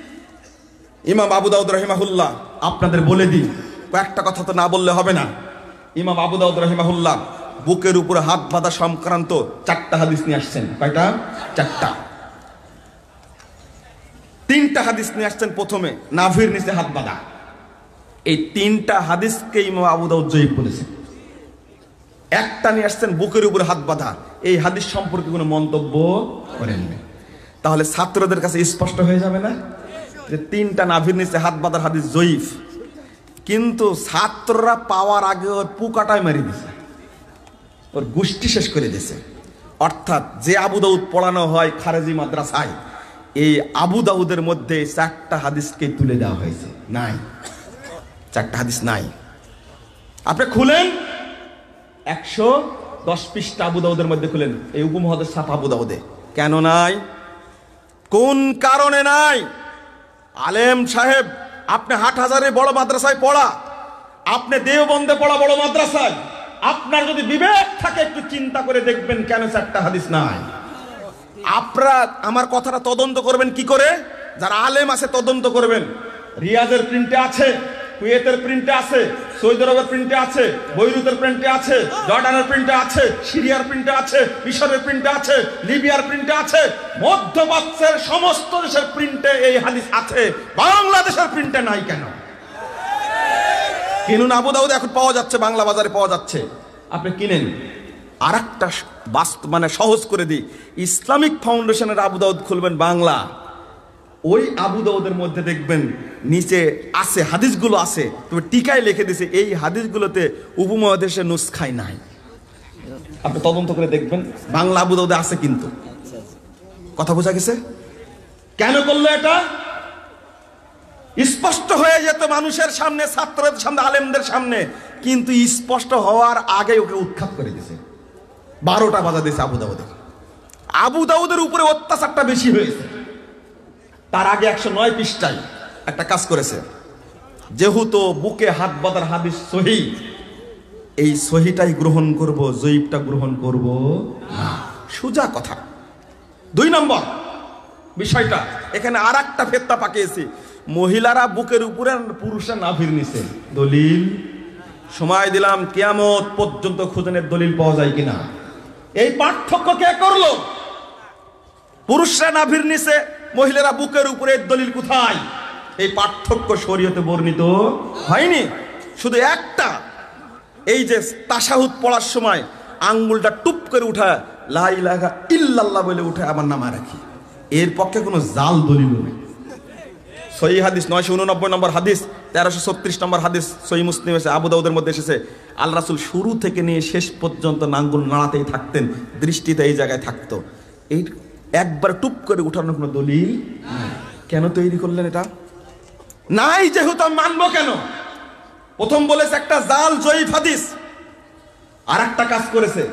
ইমাম আবু দাউদ রাহিমাহুল্লাহ, আপনাদের বলে দিই, কয়েকটা কথা তো না বললে হবে না। ইমাম আবু দাউদ রাহিমাহুল্লাহ বুকের উপরে হাত বাঁধা সংক্রান্ত 4টা হাদিস নিয়ে আসছেন। কয়টা? 4টা। 3টা হাদিস নিয়ে আসছেন। প্রথমে নাভির নিচে হাত বাঁধা, এই 3টা হাদিসকে ইমাম আবু দাউদ জয়ীফ বলেছেন। একটা নিয়ে আসছেন বুকের উপরে হাত বাঁধা, এই হাদিস সম্পর্কে কোনো মন্তব্য করেননি। তাহলে ছাত্রদের কাছে স্পষ্ট হয়ে যাবে না যে 3টা নাভির নিচে হাত বাঁধার হাদিস জয়ীফ, কিন্তু ছাত্ররা পাওয়ার আগে ওর পুকাটাই মারি দিছে, ওর গোষ্ঠী শেষ করে দিয়েছে। অর্থাৎ যে আবু দাউদ পড়ানো হয় খারেজি মাদ্রাসায়, এই আবু দাউদের মধ্যে 4টা হাদিসকে তুলে দেওয়া হয়েছে। নাই, 4টা হাদিস নাই। আপনি খুলেন 110 পৃষ্ঠা আবু দাউদের মধ্যে খুলেন, এই উপমহাদেশ ছাপা আবু দাউদে। কেন নাই? কোন কারণে নাই? আলেম সাহেব, আপনি হাটহাজারে বড় মাদ্রাসায় পড়া, আপনি দেওবন্দে পড়া বড় মাদ্রাসায়, আপনার যদি বিবেক থাকে একটু চিন্তা করে দেখবেন কেন 4টা হাদিস নাই। আপনারা আমার কথাটা তদন্ত করবেন কি করে? যারা আলেম আছে তদন্ত করবেন। রিয়াজের প্রিন্টে আছে, কুয়েতের প্রিন্টে আছে, সৌদি আরবের প্রিন্টে আছে, বৈরুতের প্রিন্টে আছে, জর্ডানের প্রিন্টে আছে, সিরিয়ার প্রিন্টে আছে, মিশরের প্রিন্টে আছে, লিবিয়ার প্রিন্টে আছে, মধ্যপ্রাচ্যের সমস্ত দেশের প্রিন্টে এই হাদিস আছে, বাংলাদেশের প্রিন্টে নাই কেন? কিনুন, আবু দাউদ এখন পাওয়া যাচ্ছে, বাংলা বাজারে পাওয়া যাচ্ছে, আপনি কিনেন। আর একটা মানে সহজ করে দিই, ইসলামিক ফাউন্ডেশনের আবু দাউদ খুলবেন বাংলা, ওই আবু দাউদের মধ্যে দেখবেন নিচে আছে হাদিসগুলো আছে, তবে টিকায় লিখে দিছে এই হাদিসগুলোতে উপমহাদেশের নুসখায় নাই। আপনি তদন্ত করে দেখবেন বাংলা আবু দাউদে আছে, কিন্তু কথা বোঝা গেছে? কেন করলো এটা? স্পষ্ট হয়ে যেত মানুষের সামনে, ছাত্রদের সামনে, আলেমদের সামনে, কিন্তু স্পষ্ট হওয়ার আগে ওকে উৎখাত করে দিয়েছে। 12টা বাজা দিয়েছে আবু দাউদের। আবু দাউদের উপরে অত্যাচারটা বেশি হয়েছে। তার আগে 109 পৃষ্ঠায় একটা কাজ করেছে, যেহেতু বুকে হাত বাঁধার হাদিস সহি, এই সহিটাই গ্রহণ করব, জয়ীবটা গ্রহণ করব না। সোজা কথা। 2 নম্বর বিষয়টা, এখানে আর একটা ফেত্তা পাকিয়েছি, মহিলারা বুকের উপরে, পুরুষরা নাভির নিচে। দলিল সময় দিলাম, কিয়ামত পর্যন্ত খুঁজনের দলিল পাওয়া যায় কিনা। এই পার্থক্য কে করলো? পুরুষরা নাভির নিচে, মহিলারা বুকের উপরে, দলিল কোথায়? এই পার্থক্য শরীয়তে বর্ণিত হয়নি। শুধু একটা, এই যে তাশাহুদ পড়ার সময় আঙ্গুলটা টুপ করে উঠায় লা ইলাহা ইল্লাল্লাহ বলে উঠে আমার নামা রাখি, এর পক্ষে কোনো জাল দলিল নেই। সহিহ হাদিস 989 নম্বর হাদিস, 1336 নম্বর হাদিস সহিহ মুসলিম এসে, আবু দাউদের মধ্যে এসেছে, আল্লাহ রাসূল শুরু থেকে নিয়ে শেষ পর্যন্ত আঙ্গুল নাড়াতেই থাকতেন, দৃষ্টিতে এই জায়গায় থাকতো। এই একবার টুপ করে উঠানোর কোনো দলিল কেন তৈরি করলেন? এটা নাই, যেহেতু আমি মানবো কেন? প্রথম বলেছে একটা জাল জয়ীফ হাদিস, আর একটা কাজ করেছে।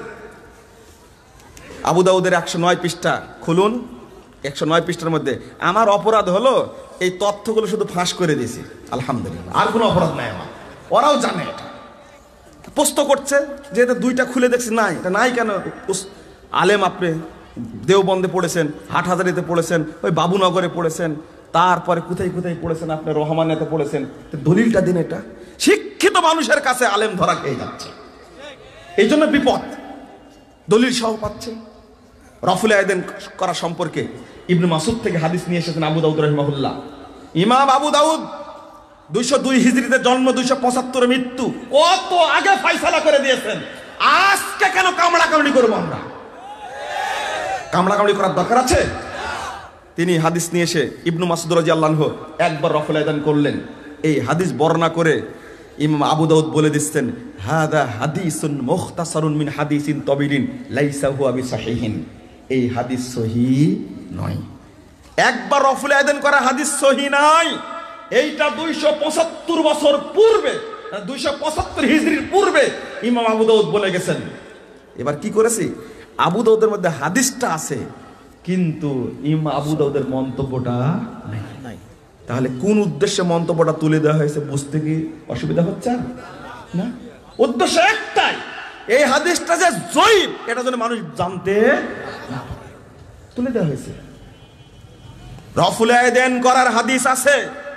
আবু দাউদের 109 পৃষ্ঠা খুলুন, 109 পৃষ্ঠার মধ্যে আমার অপরাধ হলো এই তথ্যগুলো শুধু ফাঁস করে দিয়েছি, আলহামদুলিল্লাহ, আর কোনো অপরাধ নাই আমার। ওরাও জানে এটা, প্রশ্ন করছে যে এটা 2টা খুলে দেখছি, নাই, এটা নাই কেন? আলেম আপনি দেওবন্দে পড়েছেন, হাটহাজারিতে পড়েছেন, ওই বাবুনগরে পড়েছেন, তারপরে কোথায় কোথায় পড়েছেন, আপনি রহমানিয়াতে পড়েছেন, দলিলটা দিন। এটা শিক্ষিত মানুষের কাছে আলেম ধরা খেয়ে যাচ্ছে, এই জন্য বিপদ। দলিল সহ পাচ্ছে। রফুল আয়দেন করা সম্পর্কে ইবনে মাসুদ থেকে হাদিস নিয়ে এসেছেন আবু দাউদ রাহিমাহুল্লাহ। ইমাম আবু দাউদ 202 হিজরিতে জন্ম, 275 মৃত্যু, কত আগে ফয়সালা করে দিয়েছেন। আজকে কেন কামড়া কামড়ি করবো আমরা? কামড়া কামড়ি করার দরকার আছে? তিনি হাদিস নিয়ে এসে ইবনে মাসউদ রাদিয়াল্লাহু আনহু একবার রফুল আয়দান করলেন। এই হাদিস বর্ণনা করে ইমাম আবু দাউদ বলে দিচ্ছেন, হাদা হাদিসুন মুখতাসারুন মিন হাদিসিন তাবিলিন লাইসা হুয়া বিসাহিহিন। এই হাদিস সহিহ নয়। একবার রফুল আয়দান করা হাদিস সহিহ নয়। এইটা 275 বছর পূর্বে, 275 হিজরির পূর্বে ইমাম আবু দাউদ বলে গেছেন। এবার কি করেছি, আবু দাউদের মধ্যে হাদিসটা আছে, কিন্তু ইমাম আবু দাউদের মন্তব্যটা নাই। তাহলে কোন উদ্দেশ্যে মন্তব্যটা তুলে দেওয়া হয়েছে বুঝতে কি অসুবিধা হচ্ছে না? উদ্দেশ্য একটাই, এই হাদিসটা যে জয়ীফ এটা যেন মানুষ জানতে না পারে, তুলে দেওয়া হয়েছে। রফুল আয়দান করার হাদিস আছে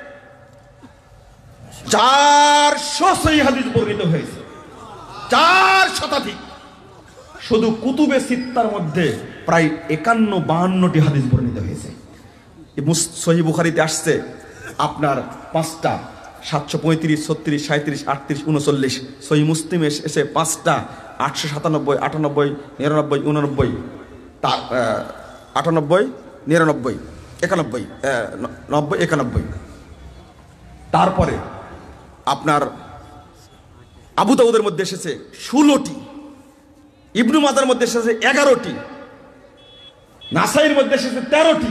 400 সহিহ হাদিস বর্ণিত হয়েছে, 4 শতাধিক। শুধু কুতুবে সিত্তার মধ্যে প্রায় 51-52টি হাদিস বর্ণিত হয়েছে। সহিহ বুখারীতে আসছে আপনার 5টা, 735, 36, 37, 38, 39। সহিহ মুসলিমে এসে 5টা, 897, 98, 99, 89, 98, 99, 91, 90, 91। তারপরে আপনার আবু দাউদের মধ্যে এসেছে 16টি, ইবনু মাজার মধ্যে এসেছে 11টি, নাসাইর মধ্যে এসেছে 13টি,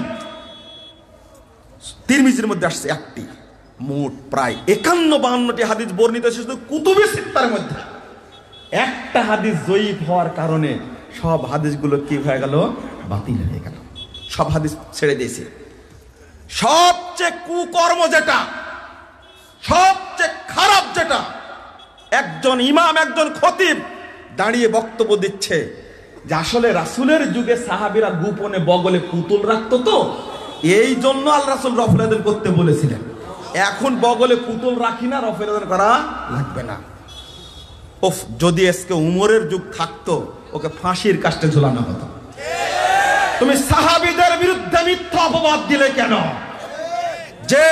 তিরমিজির মধ্যে আসছে 1টি। মোট প্রায় 51-52টি হাদিস বর্ণিত এসেছে কুতুবে সিত্তার মধ্যে। একটা হাদিস জয়ীফ হওয়ার কারণে সব হাদিসগুলো কি হয়ে গেল? বাতিল হয়ে গেল, সব হাদিস ছেড়ে দিয়েছে। সবচেয়ে কুকর্ম যেটা, সবচেয়ে খারাপ যেটা, একজন ইমাম, একজন খতিব দাঁড়িয়ে বক্তব্য দিচ্ছে, যে আসলে রাসূলের যুগে সাহাবীরা গোপনে বগলে পুতুল রাখতো, তো এই জন্য আল্লাহ রাসূল রফল আদান করতে বলেছিলেন। এখন বগলে পুতুল রাখি না, রফল আদান করা লাগবে না। ওফ, যদি আজকে উমরের যুগ থাকতো, ওকে ফাঁসির কাস্টে ঝুলানো হতো। তুমি সাহাবীদের বিরুদ্ধে মিথ্যা অপবাদ দিলে কেন? যে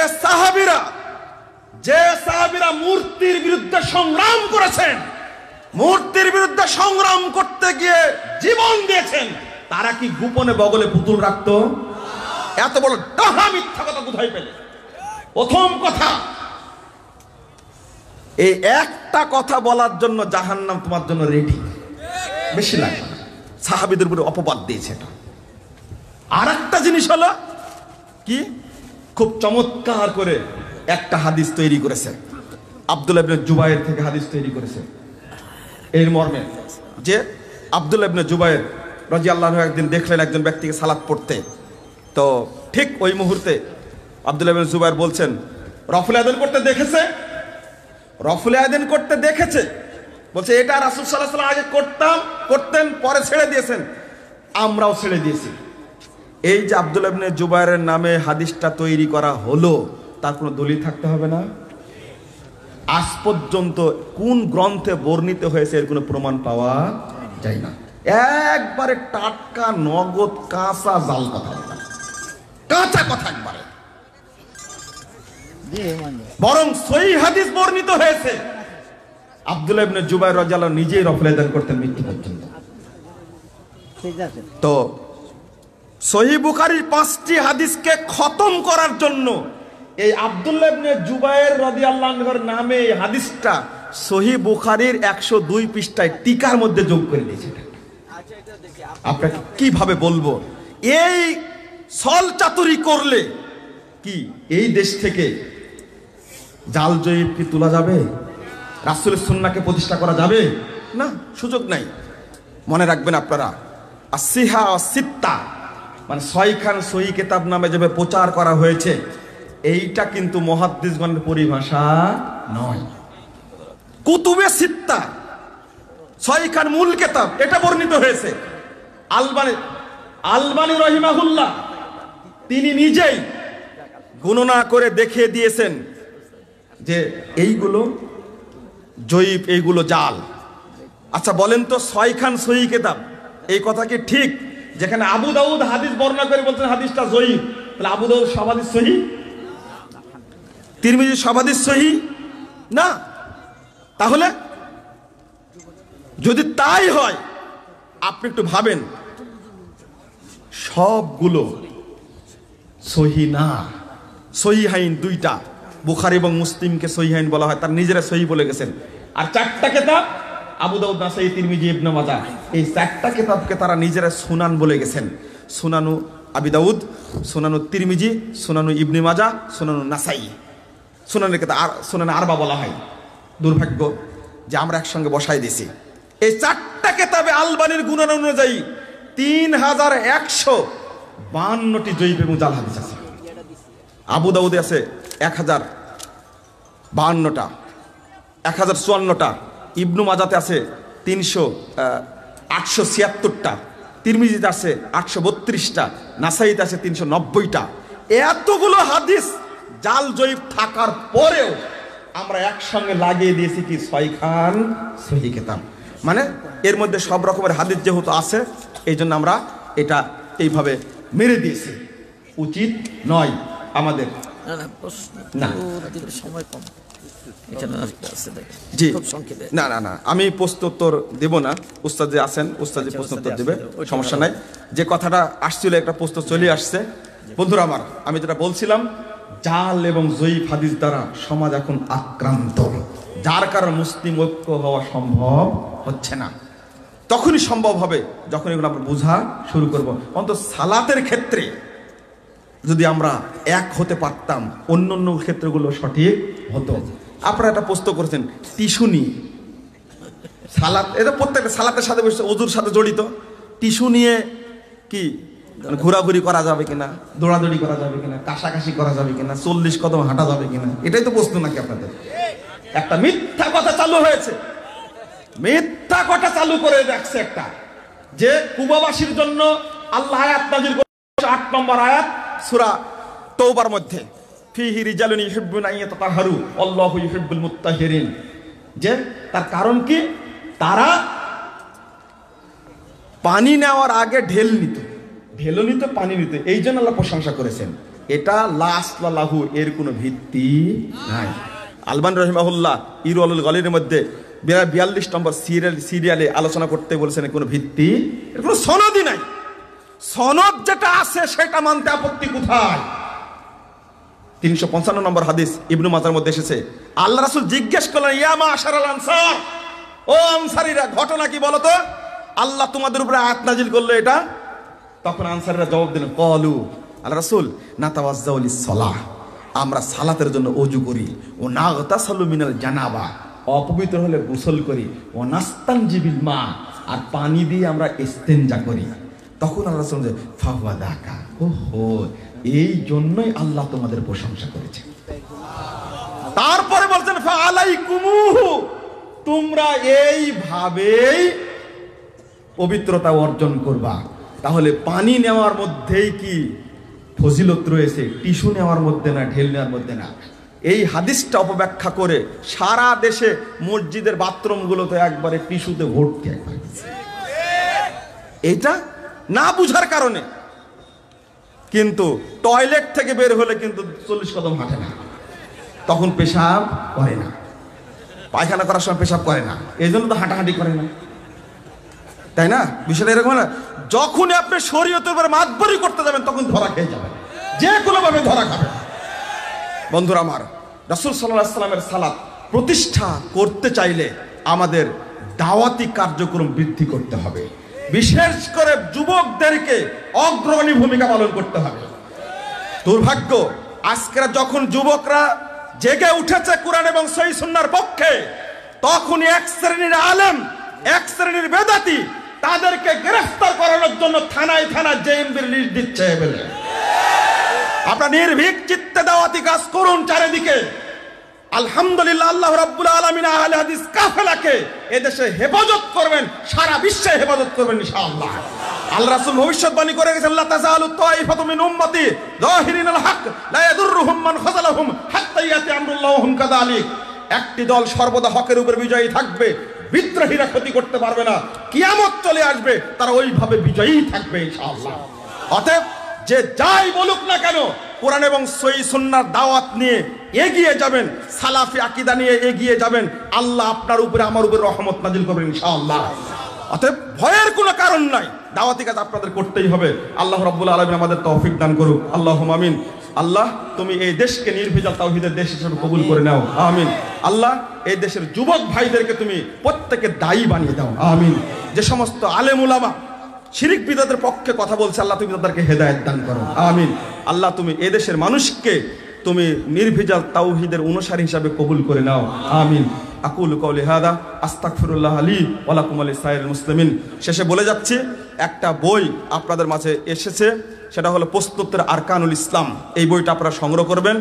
সাহাবীরা মূর্তির বিরুদ্ধে সংগ্রাম করেছেন, মূর্তির বিরুদ্ধে সংগ্রাম করতে গিয়ে জীবন দিয়েছেন, তারা কি গোপনে বগলে পুতুল রাখতো? এত বড় ডাহা মিথ্যা কথা কোথায় পেলে? প্রথম কথা, এই একটা কথা বলার জন্য জাহান্নাম তোমার জন্য রেডি, বেশি লাগে না। সাহাবীদের উপরে অপবাদ দিয়েছে এটা। আর একটা জিনিস হলো কি, খুব চমৎকার করে একটা হাদিস তৈরি করেছে, আব্দুল্লাহ ইবনে জুবায়ের থেকে হাদিস তৈরি করেছে এর মর্মে যে আব্দুল্লাহ ইবনে জুবায়ের রাদিয়াল্লাহু আনহু একদিন দেখলেন একজন ব্যক্তিকে সালাত পড়তে। তো ঠিক ওই মুহূর্তে আব্দুল্লাহ ইবনে জুবায়ের বলছেন, রফল আদান করতে দেখেছে, রফল আদান করতে দেখেছে। বলছে এটা রাসূল সাল্লাল্লাহু আলাইহি ওয়াসাল্লাম আগে করতেন, পরে ছেড়ে দিয়েছেন, আমরাও ছেড়ে দিয়েছি। এই যে আব্দুল্লাহ ইবনে জুবায়েরের নামে হাদিসটা তৈরি করা হলো, তার কোনো দলিল থাকতে হবে না? আজ পর্যন্ত কোন গ্রন্থে বর্ণিত হয়েছে এর কোনো প্রমাণ পাওয়া যায় না। একবারে টাটকা নগদ কাঁচা জাল কথা, কাঁচা কথা একবারে। বরং সহিহ হাদিস বর্ণিত হয়েছে আব্দুল্লাহ ইবনে জুবায়ের রাদিয়াল্লাহু আনহু নিজেই রফল আদান করতেন মৃত্যু পর্যন্ত। তো সহিহ বুখারীর 5টি হাদিসকে খতম করার জন্য এই আব্দুল্লাহ ইবনে জুবায়ের রাদিয়াল্লাহু আনহুর নামে এই হাদিসটা সহিহ বুখারীর 102 পৃষ্ঠায় টিকার মধ্যে যোগ করে দিয়েছে। আপনাকে কিভাবে বলবো, এই ছল চাতুরি করলে কি এই দেশ থেকে জাল জয়ীব কি তোলা যাবে? রাসূলের সুন্নাহকে প্রতিষ্ঠা করা যাবে না, সুযোগ নাই। মনে রাখবেন আপনারা, আসিহা সিত্তা মানে 6খান সহিহ কিতাব নামে যেভাবে প্রচার করা হয়েছে, এইটা কিন্তু মুহাদ্দিসগণের পরিভাষা নয়। কুতুবে সিত্তা 6খান মূল কিতাব, এটা বর্ণিত হয়েছে। আলবানী রহিমাহুল্লাহ তিনি নিজেই গণনা করে দেখিয়ে দিয়েছেন যে এইগুলো জয়ীব, এইগুলো জাল। আচ্ছা বলেন তো, 6খান সহিহ কিতাব, এই কথা কি ঠিক? যেখানে আবু দাউদ হাদিস বর্ণনা করে বলছেন হাদিসটা জয়ীব, তাহলে আবু দাউদ সব হাদিস সহিহ? তিরমিজি সব হাদিস সহিহ না? তাহলে যদি তাই হয়, আপনি একটু ভাবেন, সবগুলো সহিহ না। সহিহাইন 2টা, বুখারী এবং মুসলিমকে সহিহাইন বলা হয়, তার নিজেরা সহিহ বলে গেছেন। আর 4টা কিতাব, আবু দাউদ, নাসাঈ, তিরমিজি, ইবনে মাজাহ, এই 4টা কিতাবকে তারা নিজেরা সুনান বলে গেছেন। সুনানু আবি দাউদ, সুনানু তিরমিজি, সুনানু ইবনে মাজাহ, সুনানু নাসাঈ, সুনানের কিতাব আর সুনান আরবা বলা হয়। দুর্ভাগ্য যে আমরা একসঙ্গে বসাই দিয়েছি। এই 4টা কিতাবে আলবানীর গুণান অনুযায়ী 3152টি জয়ীব এবং জাল হাদিস আছে। আবু দাউদে আছে 1052টা, 1054টা, ইবনু মাজাতে আছে 876টা, তিরমিজিতে আছে 832টা, নাসাইতে আছে 390টা। এতগুলো হাদিস জাল জয়ীব থাকার পরেও আমরা একসঙ্গে লাগিয়ে দিয়েছি কি 6খান সহিহ কিতাব। মানে এর মধ্যে সব রকমের হাদিস যেহেতু আছে, এই জন্য আমরা এটা এইভাবে মেরে দিয়েছি। উচিত নয় আমাদের। জি না না না, আমি প্রশ্নোত্তর দেব না, উস্তাদ যে আছেন উস্তাদ যে প্রশ্নোত্তর দেবে, সমস্যা নাই। যে কথাটা আসছিল একটা প্রশ্ন চলে আসছে। বন্ধুরা আমার, আমি যেটা বলছিলাম, জাল এবং জয়ীফ হাদিস দ্বারা সমাজ এখন আক্রান্ত, যার কারণে মুসলিম ঐক্য হওয়া সম্ভব হচ্ছে না। তখনই সম্ভব হবে যখন এগুলো আমরা বোঝা শুরু করব। অন্তত সালাতের ক্ষেত্রে যদি আমরা এক হতে পারতাম, অন্য অন্য ক্ষেত্রগুলো সঠিক হতো। আপনারা একটা প্রশ্ন করেছেন টিস্যু নিয়ে, সালাত এটা প্রত্যেকটা সালাতের সাথে ওযুর সাথে জড়িত। টিস্যু নিয়ে কি ঘোরাঘুরি করা যাবে কিনা, দৌড়াদৌড়ি করা যাবে কিনা, কাশাকাশি করা যাবে কিনা, 40 কদম হাঁটা যাবে কিনা, এটাই তো প্রশ্ন নাকি আপনাদের? একটা মিথ্যা কথা চালু হয়েছে, মিথ্যা কথা চালু করে রাখছে একটা। যে কুবাবাসীর জন্য আল্লাহ আয়াত নাযিল করেছে ৮ নম্বর আয়াত সূরা তওবার মধ্যে, ফিহি রিজালুন ইউহিব্বুনা আন ইয়াতাতাহহারু আল্লাহু ইউহিব্বুল মুত্তাহিরিন। যে তার কারণ কি? তারা পানি নেওয়ার আগে ঢেল নিত, ঢেলও নিত, পানি নিত, এই জন্য আল্লাহ প্রশংসা করেছেন। এটা লা আসলা লাহু, এর কোনো ভিত্তি নাই। আলবানী রাহিমাহুল্লাহ ইরওয়ালুল গলির মধ্যে 42 নম্বর সিরিয়ালে আলোচনা করতে বলেছেন কোনো ভিত্তি, এর কোনো সনদই নাই। সনদ যেটা আছে সেটা মানতে আপত্তি কোথায়? 355 নম্বর হাদিস ইবনু মাজার মধ্যে এসেছে, আল্লাহ রাসূল জিজ্ঞেস করলেন, ইয়া মাশারাল আনসার, ও আনসারীরা, ঘটনা কি বলো তো? আল্লাহ তোমাদের উপরে আয়াত নাজিল করলো এটা। তখন আনসারীরা জবাব দিলেন, ক্বালু, আল্লাহ রাসূল, নাতাওয়াজ্জাউ লিস-সালাহ, আমরা সালাতের জন্য ওযু করি, ও নাগতাসালু মিনাল জানাবা, অপবিত্র হলে গোসল করি, ও নাস্তানজিবিল মা, আর পানি দিয়ে আমরা ইস্তেনজা করি। তখন আল্লাহ রাসূল যে ফাহুয়া দাকা, ওহো, এই জন্যই আল্লাহ তোমাদের প্রশংসা করেছে। তারপরে বলছেন ফাআলাইকুমুহু, তোমরা এইভাবেই পবিত্রতা অর্জন করবা। তাহলে পানি নেওয়ার মধ্যেই কি ফজিলত রয়েছে, টিস্যু নেওয়ার মধ্যে না, ঢেল নেওয়ার মধ্যে না। এই হাদিসটা অপব্যাখ্যা করে সারা দেশে মসজিদের বাথরুমগুলোতে একবারে টিস্যুতে ভর্তি, একবারে এটা না বুঝার কারণে। কিন্তু টয়লেট থেকে বের হলে কিন্তু 40 কদম হাঁটে না, তখন পেশাব করে না, পায়খানা করার সময় পেশাব করে না, এই জন্য তো হাঁটাহাঁটি করে না, তাই না? বিষয়টা এরকম না। যখনই আপনি শরীয়তের উপরে মাতবরি করতে যাবেন তখন ধরা খেয়ে যাবেন, যে কোনো ভাবে ধরা খাবেন। বন্ধুরা আমার, রাসূল সাল্লাল্লাহু আলাইহি ওয়াসাল্লামের সালাত প্রতিষ্ঠা করতে চাইলে আমাদের দাওয়াতি কার্যক্রম বৃদ্ধি করতে হবে, বিশেষ করে যুবকদেরকে অগ্রণী ভূমিকা পালন করতে হবে। দুর্ভাগ্য, আজকের যখন যুবকরা জেগে উঠেছে কোরআন এবং সহিহ সুন্নাহর পক্ষে, তখনই এক শ্রেণীর আলেম, এক শ্রেণীর বেদাতি তাদেরকে গ্রেফতার করানোর জন্য থানায় থানায় জেএমবির লিস্ট দিচ্ছে বলে। আপনারা নির্ভীক চিত্তে দাওয়াতি কাজ করুন চারিদিকে। আলহামদুলিল্লাহ, আল্লাহ রাব্বুল আলামিন আহলে হাদিস কাফেলাকে এদেশে হেফাজত করবেন, সারা বিশ্বে হেফাজত করবেন ইনশাআল্লাহ। আল্লাহ রাসূল ভবিষ্যৎবাণী করে গেছেন, লা তাযালু তাইফাতু মিন উম্মতি যাহিরিনাল হক লা ইয়াদুররুহুম মান খাযালাহুম হাত্তা ইয়াতি আমরুল্লাহ ওয়া হুম কাযালিক। একটি দল সর্বদা হকের উপর বিজয়ী থাকবে, বিদ্রোহীরা ক্ষতি করতে পারবে না। কিয়ামত চলে আসবে, তারা ওইভাবে বিজয়ী থাকবে ইনশাআল্লাহ। অতএব যে যাই বলুক না কেন, কোরআন এবং সহিহ সুন্নাহর দাওয়াত নিয়ে এগিয়ে যাবেন, সালাফি আকীদা নিয়ে এগিয়ে যাবেন, আল্লাহ আপনার উপরে আমার উপরে রহমত নাজিল করবেন ইনশাআল্লাহ। অতএব ভয়ের কোনো কারণ নাই, দাওয়াতি কাজ আপনাদের করতেই হবে। আল্লাহ রাব্বুল আলামিন আমাদের তৌফিক দান করুক, আল্লাহুম্মা আমিন। আল্লাহ, তুমি এই দেশকে নির্ভেজাল তাওহীদের দেশ হিসেবে কবুল করে নাও, আমিন। আল্লাহ, এই দেশের যুবক ভাইদেরকে তুমি প্রত্যেকে দায়ী বানিয়ে দাও, আমিন। যে সমস্ত আলেম উলামা শিরিক বিদআতের পক্ষে কথা বলছে, আল্লাহ তুমি তাদেরকে হেদায়েত দান করো, আমিন। আল্লাহ, তুমি এই দেশের মানুষকে তুমি নির্ভেজাল তাওহীদের অনুসারী হিসাবে কবুল করে নাও, আমিন। আকুলু কওলি হাদা আস্তাগফিরুল্লাহ লি ওয়া লাকুম ওয়া লিসাইরিল মুসলিমিন। শেষে বলে যাচ্ছি, একটা বই আপনাদের মাঝে এসেছে, সেটা হলো প্রশ্নোত্তর আরকানুল ইসলাম। এই বইটা আপনারা সংগ্রহ করবেন।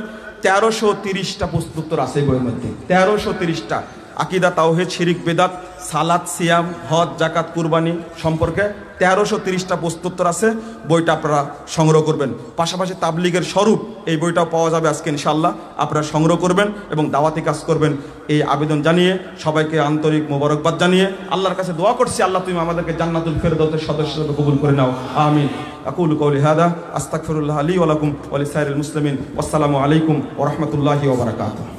1330টা প্রশ্নোত্তর আছে এই বইয়ের মধ্যে, 1330টা। আকীদা, তাওহীদ, শিরিক, বিদআত, সালাত, সিয়াম, হজ, যাকাত, কুরবানি সম্পর্কে 1330টা প্রশ্নোত্তর আছে। বইটা আপনারা সংগ্রহ করবেন। পাশাপাশি তাবলীগের স্বরূপ এই বইটাও পাওয়া যাবে আজকে ইনশাআল্লাহ। আপনারা সংগ্রহ করবেন এবং দাওয়াতি কাজ করবেন, এই আবেদন জানিয়ে সবাইকে আন্তরিক মোবারকবাদ জানিয়ে আল্লাহর কাছে দোয়া করছি, আল্লাহ তুমি আমাদেরকে জান্নাতুল ফেরদাউসের সদস্য হিসেবে কবুল করে নাও, আমিন। আকুলু কওলি হাদা আস্তাগফিরুল্লাহ লি ওয়া লাকুম ওয়া লিসাইরিল মুসলিমিন। আসসালামু আলাইকুম ওয়া রাহমাতুল্লাহি ওয়া বারাকাতুহু।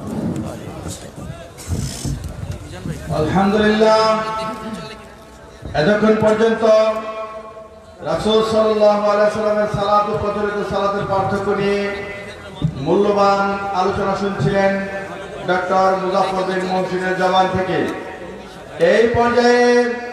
আলহামদুলিল্লাহ, এতক্ষণ পর্যন্ত রাসূল সাল্লাল্লাহু আলাইহি ওয়াসাল্লামের সালাত ও প্রচলিত সালাতের পার্থক্য নিয়ে মূল্যবান আলোচনা শুনছিলেন ডক্টর মুজাফফর বিন মুহসিনের জবান থেকে। এই পর্যায়ে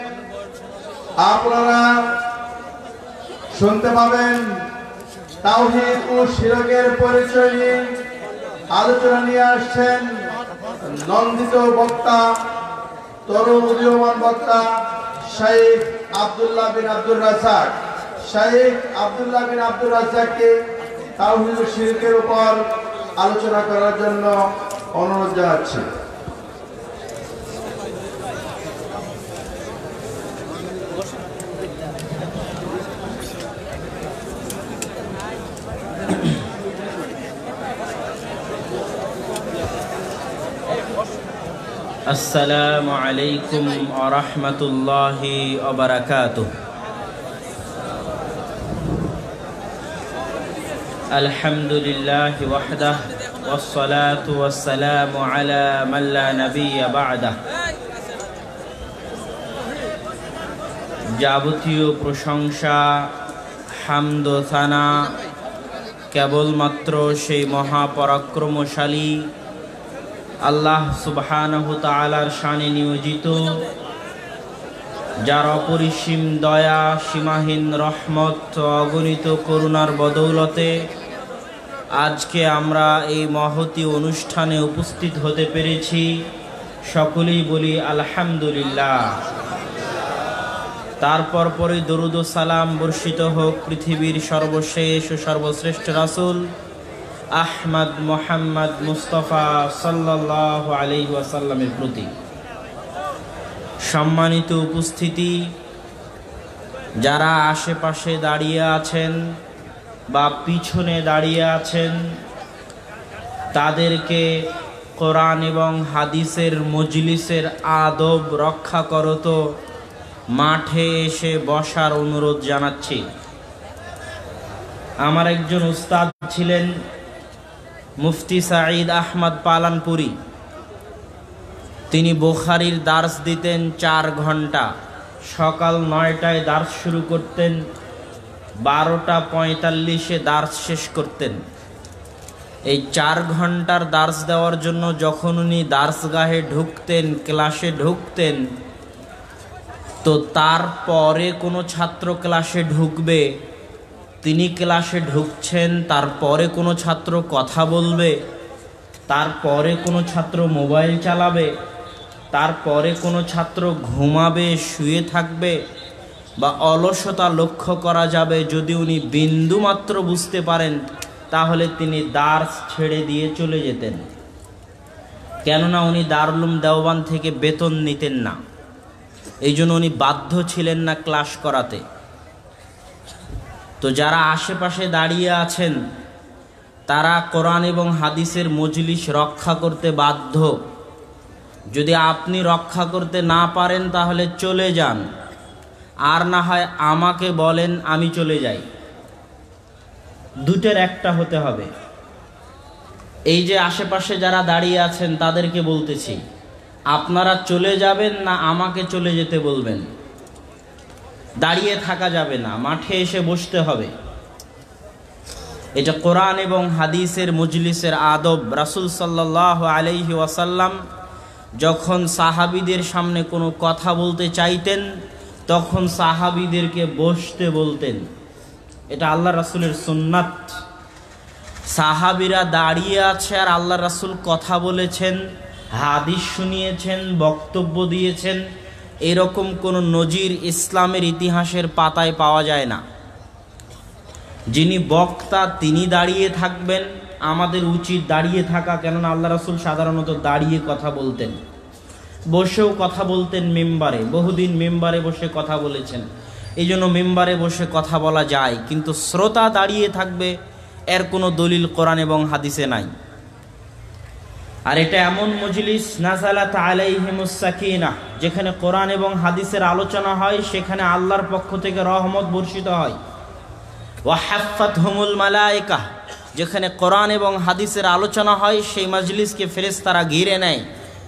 আপনারা শুনতে পাবেন তাওহীদ ও শিরকের পরিচয় নিয়ে আলোচনা নিয়ে আসছেন নন্দিত বক্তা, তরুণ উদীয়মান বক্তা শাইখ আব্দুল্লাহ বিন আব্দুর রাজ্জাক। শাইখ আব্দুল্লাহ বিন আব্দুর রাজ্জাককে তাওহীদ ও শিরকের উপর আলোচনা করার জন্য অনুরোধ জানাচ্ছি। আসসালামু আলাইকুম ওয়া রাহমাতুল্লাহি ওয়া বারাকাতুহু। আলহামদুলিল্লাহি ওয়াহদাহু ওয়াসসালাতু ওয়াসসালামু আলা মান লা নাবিয়্যা বা'দাহু। যাবতীয় প্রশংসা, হামদ ও সানা কেবলমাত্র সেই মহাপরাক্রমশালী আল্লাহ সুবহানাহু তাআলার শানে নিয়োজিত, যার অপরিসীম দয়া, সীমাহীন রহমত, অগণিত করুণার বদৌলতে আজকে আমরা এই মহতী অনুষ্ঠানে উপস্থিত হতে পেরেছি। সকলেই বলি আলহামদুলিল্লাহ। তারপর পরে দরুদ ও সালাম বর্ষিত হোক পৃথিবীর সর্বশেষ ও সর্বশ্রেষ্ঠ রাসূল আহমদ মুহাম্মদ মুস্তাফা সাল্লাল্লাহু আলাইহি ওয়াসাল্লামের প্রতি। সম্মানিত উপস্থিতি, যারা আশেপাশে দাঁড়িয়ে আছেন বা পিছনে দাঁড়িয়ে আছেন, তাদেরকে কোরআন এবং হাদিসের মজলিসের আদব রক্ষা করত মাঠে এসে বসার অনুরোধ জানাচ্ছি। আমার একজন উস্তাদ ছিলেন মুফতি সাঈদ আহমদ পালানপুরি। তিনি বুখারীর দার্স দিতেন 4 ঘন্টা। সকাল 9টায় দার্স শুরু করতেন, 12টা 45-এ দার্স শেষ করতেন। এই 4 ঘন্টার দার্স দেওয়ার জন্য যখন উনি দার্সগাহে ঢুকতেন, ক্লাসে ঢুকতেন, তো তারপরে কোনো ছাত্র ক্লাসে ঢুকবে, তিনি ক্লাসে ঢুকছেন, তারপরে কোনো ছাত্র কথা বলবে, তারপরে কোনো ছাত্র মোবাইল চালাবে, তারপরে কোনো ছাত্র ঘুমাবে, শুয়ে থাকবে বা অলসতা লক্ষ্য করা যাবে। যদি উনি বিন্দুমাত্র বুঝতে পারেন তাহলে তিনি দার্স ছেড়ে দিয়ে চলে যেতেন। কেননা উনি দারুল উলুম দেওবন্দ থেকে বেতন নিতেন না, এই জন্য উনি বাধ্য ছিলেন না ক্লাস করাতে। তো যারা আশেপাশে দাঁড়িয়ে আছেন তারা কোরআন এবং হাদিসের মজলিস রক্ষা করতে বাধ্য। যদি আপনি রক্ষা করতে না পারেন তাহলে চলে যান, আর না হয় আমাকে বলেন, আমি চলে যাই। দুটোর একটা হতে হবে। এই যে আশেপাশে যারা দাঁড়িয়ে আছেন তাদেরকে বলতেছি, আপনারা চলে যাবেন না আমাকে চলে যেতে বলবেন। দাঁড়িয়ে থাকা যাবে না, মাঠে এসে বসতে হবে। এটা কোরআন এবং হাদিসের মজলিসের আদব। রাসূল সাল্লাল্লাহু আলাইহি ওয়াসাল্লাম যখন সাহাবীদের সামনে কোনো কথা বলতে চাইতেন তখন সাহাবীদেরকে বসতে বলতেন। এটা আল্লাহ রাসূলের সুন্নাত। সাহাবীরা দাঁড়িয়ে আছে আর আল্লাহ রাসূল কথা বলেছেন, হাদিস শুনিয়েছেন, বক্তব্য দিয়েছেন, এরকম কোনো নজির ইসলামের ইতিহাসের পাতায় পাওয়া যায় না। যিনি বক্তা তিনি দাঁড়িয়ে থাকবেন, আমাদের উচিত দাঁড়িয়ে থাকা। কেননা আল্লাহ রাসূল সাধারণত দাঁড়িয়ে কথা বলতেন, বসেও কথা বলতেন মিম্বারে। বহুদিন মিম্বারে বসে কথা বলেছেন, এই জন্য মিম্বারে বসে কথা বলা যায়। কিন্তু শ্রোতা দাঁড়িয়ে থাকবে এর কোনো দলিল কোরআন এবং হাদিসে নাই। আর এটা এমন মজলিস নাযালাত আলাইহিমুস সাকিনাহ, যেখানে কোরআন এবং হাদিসের আলোচনা হয়, সেখানে আল্লাহর পক্ষ থেকে রহমত বর্ষিত হয়। ওয়া হাফফাতহুমুল মালায়েকা, যেখানে কোরআন এবং হাদিসের আলোচনা হয় সেই মজলিসকে ফেরেশতারা ঘিরে নেয়।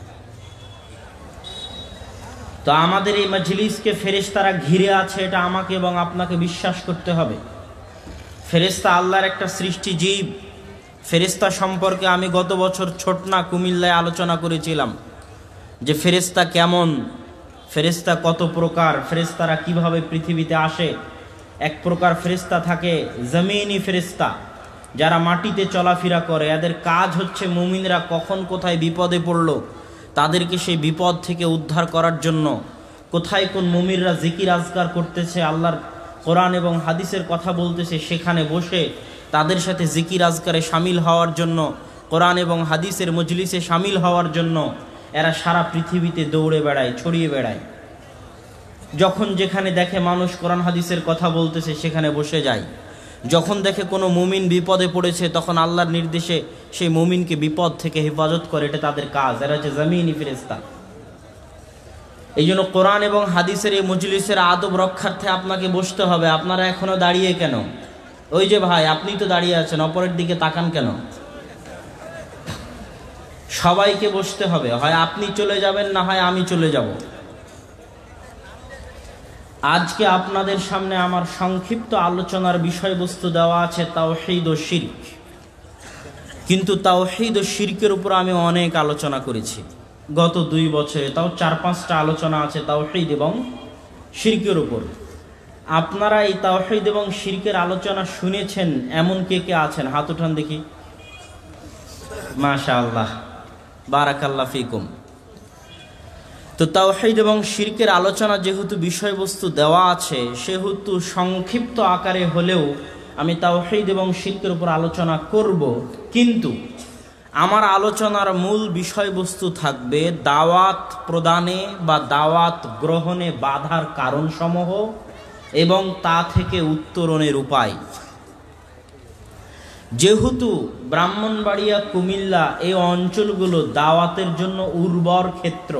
তো আমাদের এই মজলিসকে ফেরেশতারা ঘিরে আছে, এটা আমাকে এবং আপনাকে বিশ্বাস করতে হবে। ফেরেশতা আল্লাহর একটা সৃষ্টি জীব। ফেরেশতা সম্পর্কে আমি গত বছর ছোটনা কুমিল্লায় আলোচনা করেছিলাম যে ফেরেশতা কেমন, ফেরেশতা কত প্রকার, ফেরেশতারা কিভাবে পৃথিবীতে আসে। এক প্রকার ফেরেশতা থাকে জমিনি ফেরেশতা, যারা মাটিতে চলাফেরা করে। এদের কাজ হচ্ছে মুমিনরা কখন কোথায় বিপদে পড়লো তাদেরকে সেই বিপদ থেকে উদ্ধার করার জন্য, কোথায় কোন মুমিনরা জিকির আজকার করতেছে, আল্লাহর কোরআন এবং হাদিসের কথা বলতেছে, সেখানে বসে তাদের সাথে জিকির আজকারে শামিল হওয়ার জন্য, কোরআন এবং হাদিসের মজলিসে শামিল হওয়ার জন্য এরা সারা পৃথিবীতে দৌড়ে বেড়ায়, ছড়িয়ে বেড়ায়। যখন যেখানে দেখে মানুষ কোরআন হাদিসের কথা বলতেছে সেখানে বসে যায়। যখন দেখে কোনো মুমিন বিপদে পড়েছে তখন আল্লাহর নির্দেশে সেই মুমিনকে বিপদ থেকে হেফাজত করে, এটা তাদের কাজ। এরা হচ্ছে জমিনি ফেরেশতা। এই জন্য কোরআন এবং হাদিসের এই মজলিসের আদব রক্ষার্থে আপনাকে বসতে হবে। আপনারা এখনো দাঁড়িয়ে কেন? ওই যে ভাই, আপনি তো দাঁড়িয়ে আছেন, অপরের দিকে তাকান কেন? সবাইকে বসতে হবে, হয় আপনি চলে যাবেন, না হয় আমি চলে যাব। আজকে আপনাদের সামনে আমার সংক্ষিপ্ত আলোচনার বিষয়বস্তু দেওয়া আছে তাওহীদ ও শিরক। কিন্তু তাওহীদ ও শিরকের উপর আমি অনেক আলোচনা করেছি গত 2 বছরে, তাও 4-5টা আলোচনা আছে তাওহীদ এবং শিরকের উপর। আপনারা এই তাওহীদ এবং শিরকের আলোচনা শুনেছেন এমন কে কে আছেন? হাত উঠান দেখি। মাশাআল্লাহ, বারাকাল্লাহ ফিকুম। তো তাওহীদ এবং শিরকের আলোচনা যেহেতু বিষয়বস্তু দেওয়া আছে, সেহেতু সংক্ষিপ্ত আকারে হলেও আমি তাওহীদ এবং শিরকের উপর আলোচনা করব। কিন্তু আমার আলোচনার মূল বিষয়বস্তু থাকবে দাওয়াত প্রদানে বা দাওয়াত গ্রহণে বাধার কারণসমূহ এবং তা থেকে উত্তরণের উপায়। যেহেতু ব্রাহ্মণবাড়িয়া, কুমিল্লা এই অঞ্চলগুলো দাওয়াতের জন্য উর্বর ক্ষেত্র,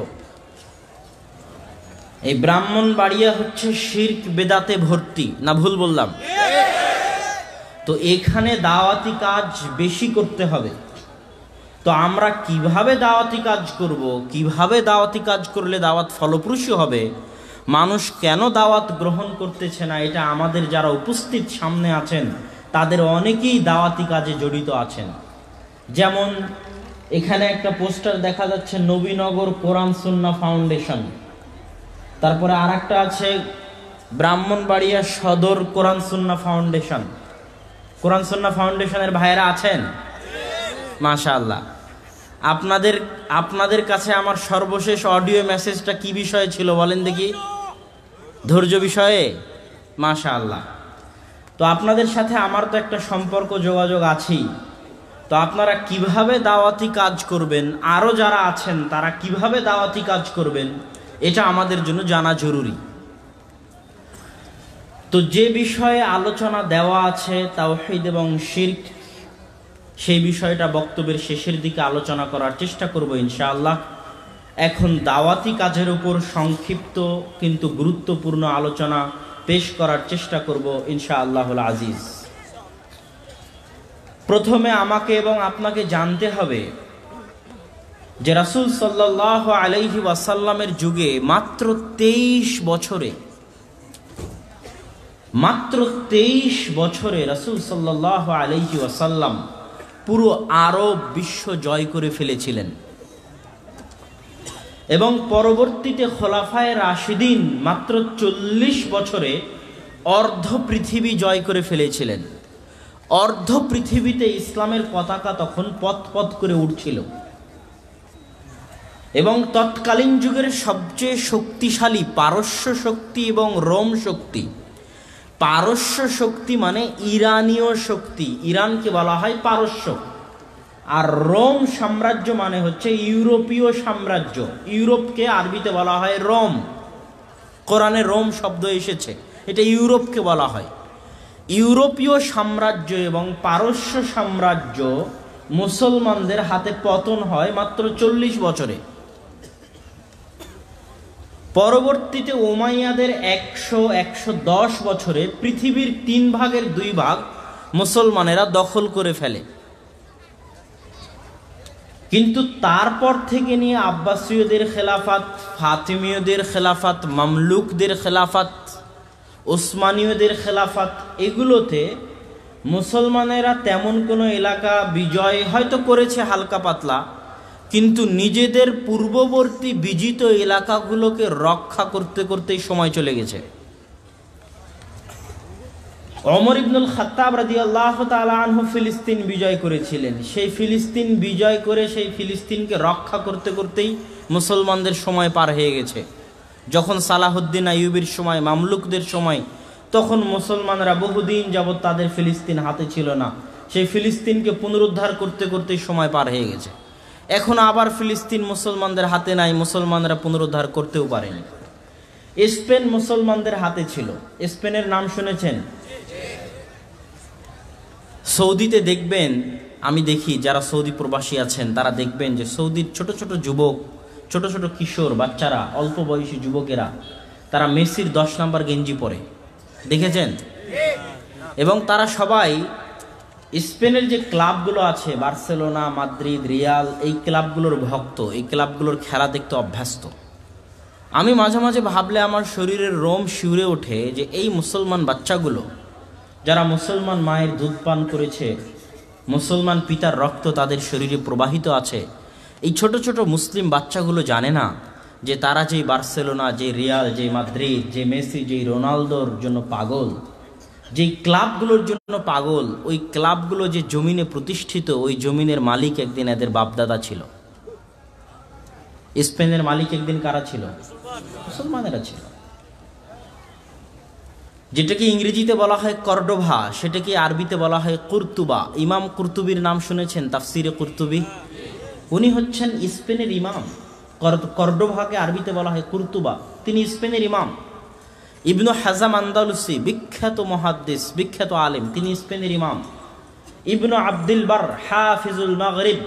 এই ব্রাহ্মণবাড়িয়া হচ্ছে শিরক বেদাতে ভর্তি, না ভুল বললাম? তো এখানে দাওয়াতি কাজ বেশি করতে হবে। তো আমরা কিভাবে দাওয়াতি কাজ করব, কিভাবে দাওয়াতি কাজ করলে দাওয়াত ফলপ্রসূ হবে, মানুষ কেন দাওয়াত গ্রহণ করতেছে না, এটা আমাদের যারা উপস্থিত সামনে আছেন তাদের অনেকেই দাওয়াতি কাজে জড়িত আছেন। যেমন এখানে একটা পোস্টার দেখা যাচ্ছে, নবীনগর কোরআন সুন্নাহ ফাউন্ডেশন। তারপরে আরেকটা আছে ব্রাহ্মণবাড়িয়া সদর কোরআন সুন্নাহ ফাউন্ডেশন। কোরআন সুন্নাহ ফাউন্ডেশনের ভাইয়েরা আছেন? মাশাআল্লাহ। আপনাদের কাছে আমার সর্বশেষ অডিও মেসেজটা কি বিষয়ে ছিল বলেন দেখি? ধৈর্য বিষয়ে। মাশাআল্লাহ। তো আপনাদের সাথে আমার তো একটা সম্পর্ক, যোগাযোগ আছেই। তো আপনারা কিভাবে দাওয়াতি কাজ করবেন, আরও যারা আছেন তারা কিভাবে দাওয়াতি কাজ করবেন, এটা আমাদের জন্য জানা জরুরি। তো যে বিষয়ে আলোচনা দেওয়া আছে তাওহীদ এবং শিরক, সেই বিষয়টা বক্তব্যের শেষের দিকে আলোচনা করার চেষ্টা করব ইনশাআল্লাহ। এখন দাওয়াতি কাজের উপর সংক্ষিপ্ত কিন্তু গুরুত্বপূর্ণ আলোচনা পেশ করার চেষ্টা করব ইনশাআল্লাহুল আজিজ। প্রথমে আমাকে এবং আপনাকে জানতে হবে যে রাসূল সাল্লাল্লাহু আলাইহি ওয়াসাল্লামের যুগে মাত্র 23 বছরে রাসূল সাল্লাল্লাহু আলাইহি ওয়াসাল্লাম পুরো আরব বিশ্ব জয় করে ফেলেছিলেন এবং পরবর্তীতে খোলাফায়ে রাশিদিন মাত্র 40 বছরে অর্ধ পৃথিবী জয় করে ফেলেছিলেন। অর্ধ পৃথিবীতে ইসলামের পতাকা তখন পথ করে উঠছিল এবং তৎকালীন যুগের সবচেয়ে শক্তিশালী পারস্য শক্তি এবং রোম শক্তি। পারস্য শক্তি মানে ইরানীয় শক্তি, ইরানকে বলা হয় পারস্য। আর রোম সাম্রাজ্য মানে হচ্ছে ইউরোপীয় সাম্রাজ্য, ইউরোপকে আরবিতে বলা হয় রোম। কোরআনে রোম শব্দ এসেছে, এটা ইউরোপকে বলা হয়। ইউরোপীয় সাম্রাজ্য এবং পারস্য সাম্রাজ্য মুসলমানদের হাতে পতন হয় মাত্র 40 বছরে। পরবর্তীতে উমাইয়াদের 110 বছরে পৃথিবীর 3 ভাগের 2 ভাগ মুসলমানেরা দখল করে ফেলে। কিন্তু তারপর থেকে নিয়ে আব্বাসীয়দের খেলাফত, ফাতিমীয়দের খেলাফত, মামলুকদের খেলাফত, ওসমানীয়দের খেলাফত, এগুলোতে মুসলমানেরা তেমন কোনো এলাকা বিজয় হয়তো করেছে হালকা পাতলা, কিন্তু নিজেদের পূর্ববর্তী বিজিত এলাকাগুলোকে রক্ষা করতে করতেই সময় চলে গেছে। ওমর ইবনুল খাত্তাব রাদিয়াল্লাহু তাআলা আনহু ফিলিস্তিন বিজয় করেছিলেন। সেই ফিলিস্তিন বিজয় করে সেই ফিলিস্তিনকে রক্ষা করতে করতেই মুসলমানদের সময় পার হয়ে গেছে। যখন সালাহুদ্দিন আইয়ুবীর সময়, মামলুকদের সময়, তখন মুসলমানরা বহুদিন যাবৎ তাদের ফিলিস্তিন হাতে ছিল না। সেই ফিলিস্তিনকে পুনরুদ্ধার করতে করতেই সময় পার হয়ে গেছে। এখন আবার ফিলিস্তিন মুসলমানদের হাতে নাই, মুসলমানরা পুনরুদ্ধার করতেও পারেনি। স্পেন মুসলমানদের হাতে ছিল, স্পেনের নাম শুনেছেন? সৌদিতে দেখবেন, আমি দেখি যারা সৌদি প্রবাসী আছেন তারা দেখবেন যে সৌদির ছোট ছোট যুবক ছোট ছোট কিশোর বাচ্চারা, অল্প বয়সী যুবকেরা, তারা মেসির 10 নম্বর গেঞ্জি পরে, দেখেছেন? এবং তারা সবাই স্পেনের যে ক্লাবগুলো আছে, বার্সেলোনা, মাদ্রিদ, রিয়াল, এই ক্লাবগুলোর ভক্ত, এই ক্লাবগুলোর খেলা দেখতে অভ্যস্ত। আমি মাঝে মাঝে ভাবলে আমার শরীরের রোম শিউরে ওঠে যে এই মুসলমান বাচ্চাগুলো যারা মুসলমান মায়ের দুধ পান করেছে, মুসলমান পিতার রক্ত তাদের শরীরে প্রবাহিত আছে, এই ছোট ছোট মুসলিম বাচ্চাগুলো জানে না যে তারা যেই বার্সেলোনা, যে রিয়াল, যে মাদ্রিদ, যে মেসি, যেই রোনালদোর জন্য পাগল, যেই ক্লাবগুলোর জন্য পাগল, ওই ক্লাবগুলো যে জমিনে প্রতিষ্ঠিত, ওই জমিনের মালিক একদিন এদের বাপদাদা ছিল। স্পেনের মালিক একদিন কারা ছিল? মুসলমানেরা ছিল। যেটাকে ইংরেজিতে বলা হয় কর্ডোভা, সেটাকে আরবিতে বলা হয় কুরতুবা। ইমাম কুরতুবির নাম শুনেছেন? তাফসিরে কুরতুবি। উনি হচ্ছেন স্পেনের ইমাম। কর্ডোভাকে আরবিতে বলা হয় কুরতুবা, তিনি স্পেনের ইমাম। ইবনু হাজাম আন্দালুসি, বিখ্যাত মুহাদ্দিস, বিখ্যাত আলেম, তিনি স্পেনের ইমাম। ইবনু আব্দুল বার হাফিজুল মাগরিব,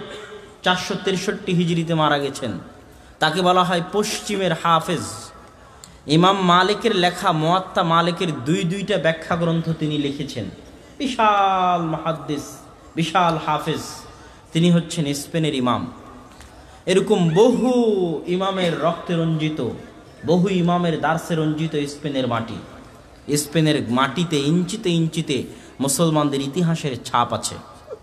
463 হিজরিতে মারা গেছেন, তাকে বলা হয় পশ্চিমের হাফেজ। ইমাম মালিকের লেখা মুয়াত্তা মালিকের দুইটা ব্যাখ্যা গ্রন্থ তিনি লিখেছেন। বিশাল মুহাদ্দিস, বিশাল হাফেজ, তিনি হচ্ছেন স্পেনের ইমাম। এরকম বহু ইমামের রক্তে রঞ্জিত, বহু ইমামের দার্সে রঞ্জিত স্পেনের মাটি। স্পেনের মাটিতে ইঞ্চিতে ইঞ্চিতে মুসলমানদের ইতিহাসের ছাপ আছে।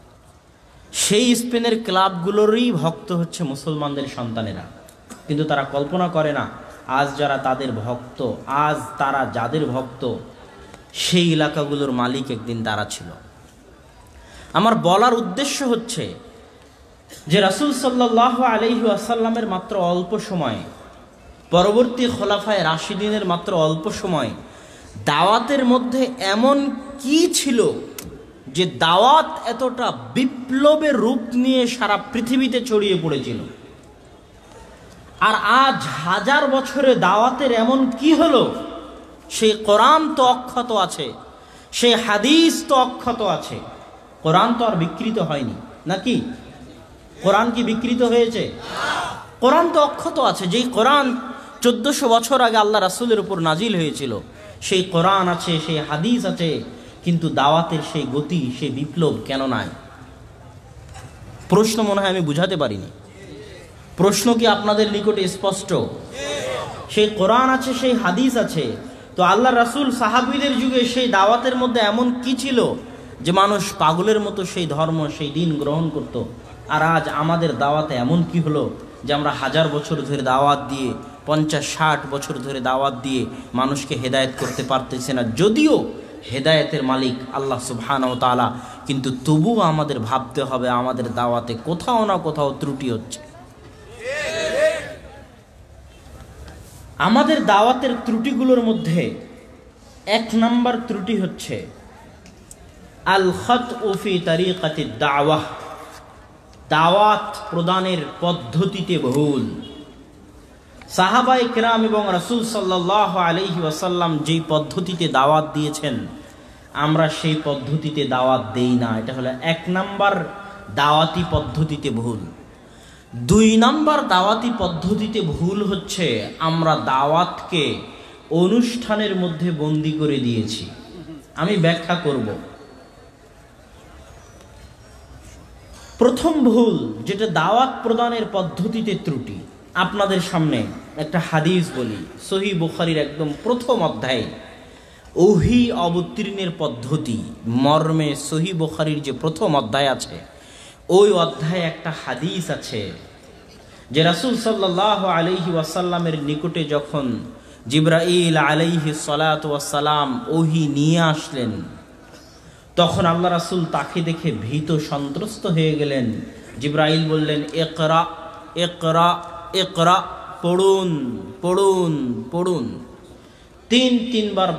সেই স্পেনের ক্লাবগুলোরই ভক্ত হচ্ছে মুসলমানদের সন্তানেরা, কিন্তু তারা কল্পনা করে না আজ যারা তাদের ভক্ত, আজ তারা যাদের ভক্ত, সেই এলাকাগুলোর মালিক একদিন তারা ছিল। আমার বলার উদ্দেশ্য হচ্ছে যে রাসূল সাল্লাল্লাহু আলাইহি ওয়াসাল্লামের মাত্র অল্প সময়, পরবর্তী খোলাফায়ে রাশিদিনের মাত্র অল্প সময়, দাওয়াতের মধ্যে এমন কি ছিল যে দাওয়াত এতটা বিপ্লবের রূপ নিয়ে সারা পৃথিবীতে ছড়িয়ে পড়েছিল। আর আজ 1000 বছরে দাওয়াতের এমন কি হলো, সেই কোরআন তো অক্ষত আছে, সেই হাদিস তো অক্ষত আছে। কোরআন তো আর বিকৃত হয়নি নাকি? কোরআন কি বিকৃত হয়েছে? কোরআন তো অক্ষত আছে। যেই কোরআন 1400 বছর আগে আল্লাহ রাসূলের উপর নাজিল হয়েছিল, সেই কোরআন আছে, সেই হাদিস আছে, কিন্তু দাওয়াতের সেই গতি, সেই বিপ্লব কেন নাই? প্রশ্ন মনে হয় আমি বুঝাতে পারিনি। প্রশ্ন কি আপনাদের নিকটে স্পষ্ট? সেই কোরআন আছে, সেই হাদিস আছে, তো আল্লাহ রাসূল সাহাবীদের যুগে সেই দাওয়াতের মধ্যে এমন কি ছিল যে মানুষ পাগলের মতো সেই ধর্ম, সেই দিন গ্রহণ করত? আর আজ আমাদের দাওয়াতে এমন কি হলো যে আমরা 1000 বছর ধরে দাওয়াত দিয়ে, 50-60 বছর ধরে দাওয়াত দিয়ে মানুষকে হেদায়েত করতে পারতেছে না? যদিও হেদায়েতের মালিক আল্লাহ সুবহানাহু ওয়া তাআলা, কিন্তু তবুও আমাদের ভাবতে হবে আমাদের দাওয়াতে কোথাও না কোথাও ত্রুটি হচ্ছে। আমাদের দাওয়াতের ত্রুটিগুলোর মধ্যে 1 নম্বর ত্রুটি হচ্ছে আল খাতউ ফি তারিকাতিদ দাওয়াহ, দাওয়াত প্রদানের পদ্ধতিতে ভুল। সাহাবায়ে কেরাম এবং রাসূল সাল্লাল্লাহু আলাইহি ওয়াসাল্লাম যেই পদ্ধতিতে দাওয়াত দিয়েছেন, আমরা সেই পদ্ধতিতে দাওয়াত দেই না। এটা হলো 1 নম্বর দাওয়াতি পদ্ধতিতে ভুল। 2 নম্বর দাওয়াতি পদ্ধতিতে ভুল হচ্ছে আমরা দাওয়াতকে অনুষ্ঠানের মধ্যে বন্দী করে দিয়েছি। আমি ব্যাখ্যা করব। প্রথম ভুল, যেটা দাওয়াত প্রদানের পদ্ধতিতে ত্রুটি, আপনাদের সামনে একটা হাদিস বলি। সহিহ বুখারীর একদম প্রথম অধ্যায়ে ওহী অবতীর্ণের পদ্ধতি মর্মে সহিহ বুখারীর যে প্রথম অধ্যায় আছে, ওই অধ্যায়ে একটা হাদিস আছে যে রাসূল সাল্লাল্লাহু আলাইহি ওয়াসাল্লামের নিকটে যখন জিবরাইল আলাইহিস সালাতু ওয়াস সালাম ওহী নিয়ে আসলেন, তখন আল্লাহ রাসূল তাকে দেখে ভীত সন্ত্রস্ত হয়ে গেলেন। জিবরাইল বললেন, ইকরা ইকরা ইকরা, পড়ুন পড়ুন পড়ুন। 3 বার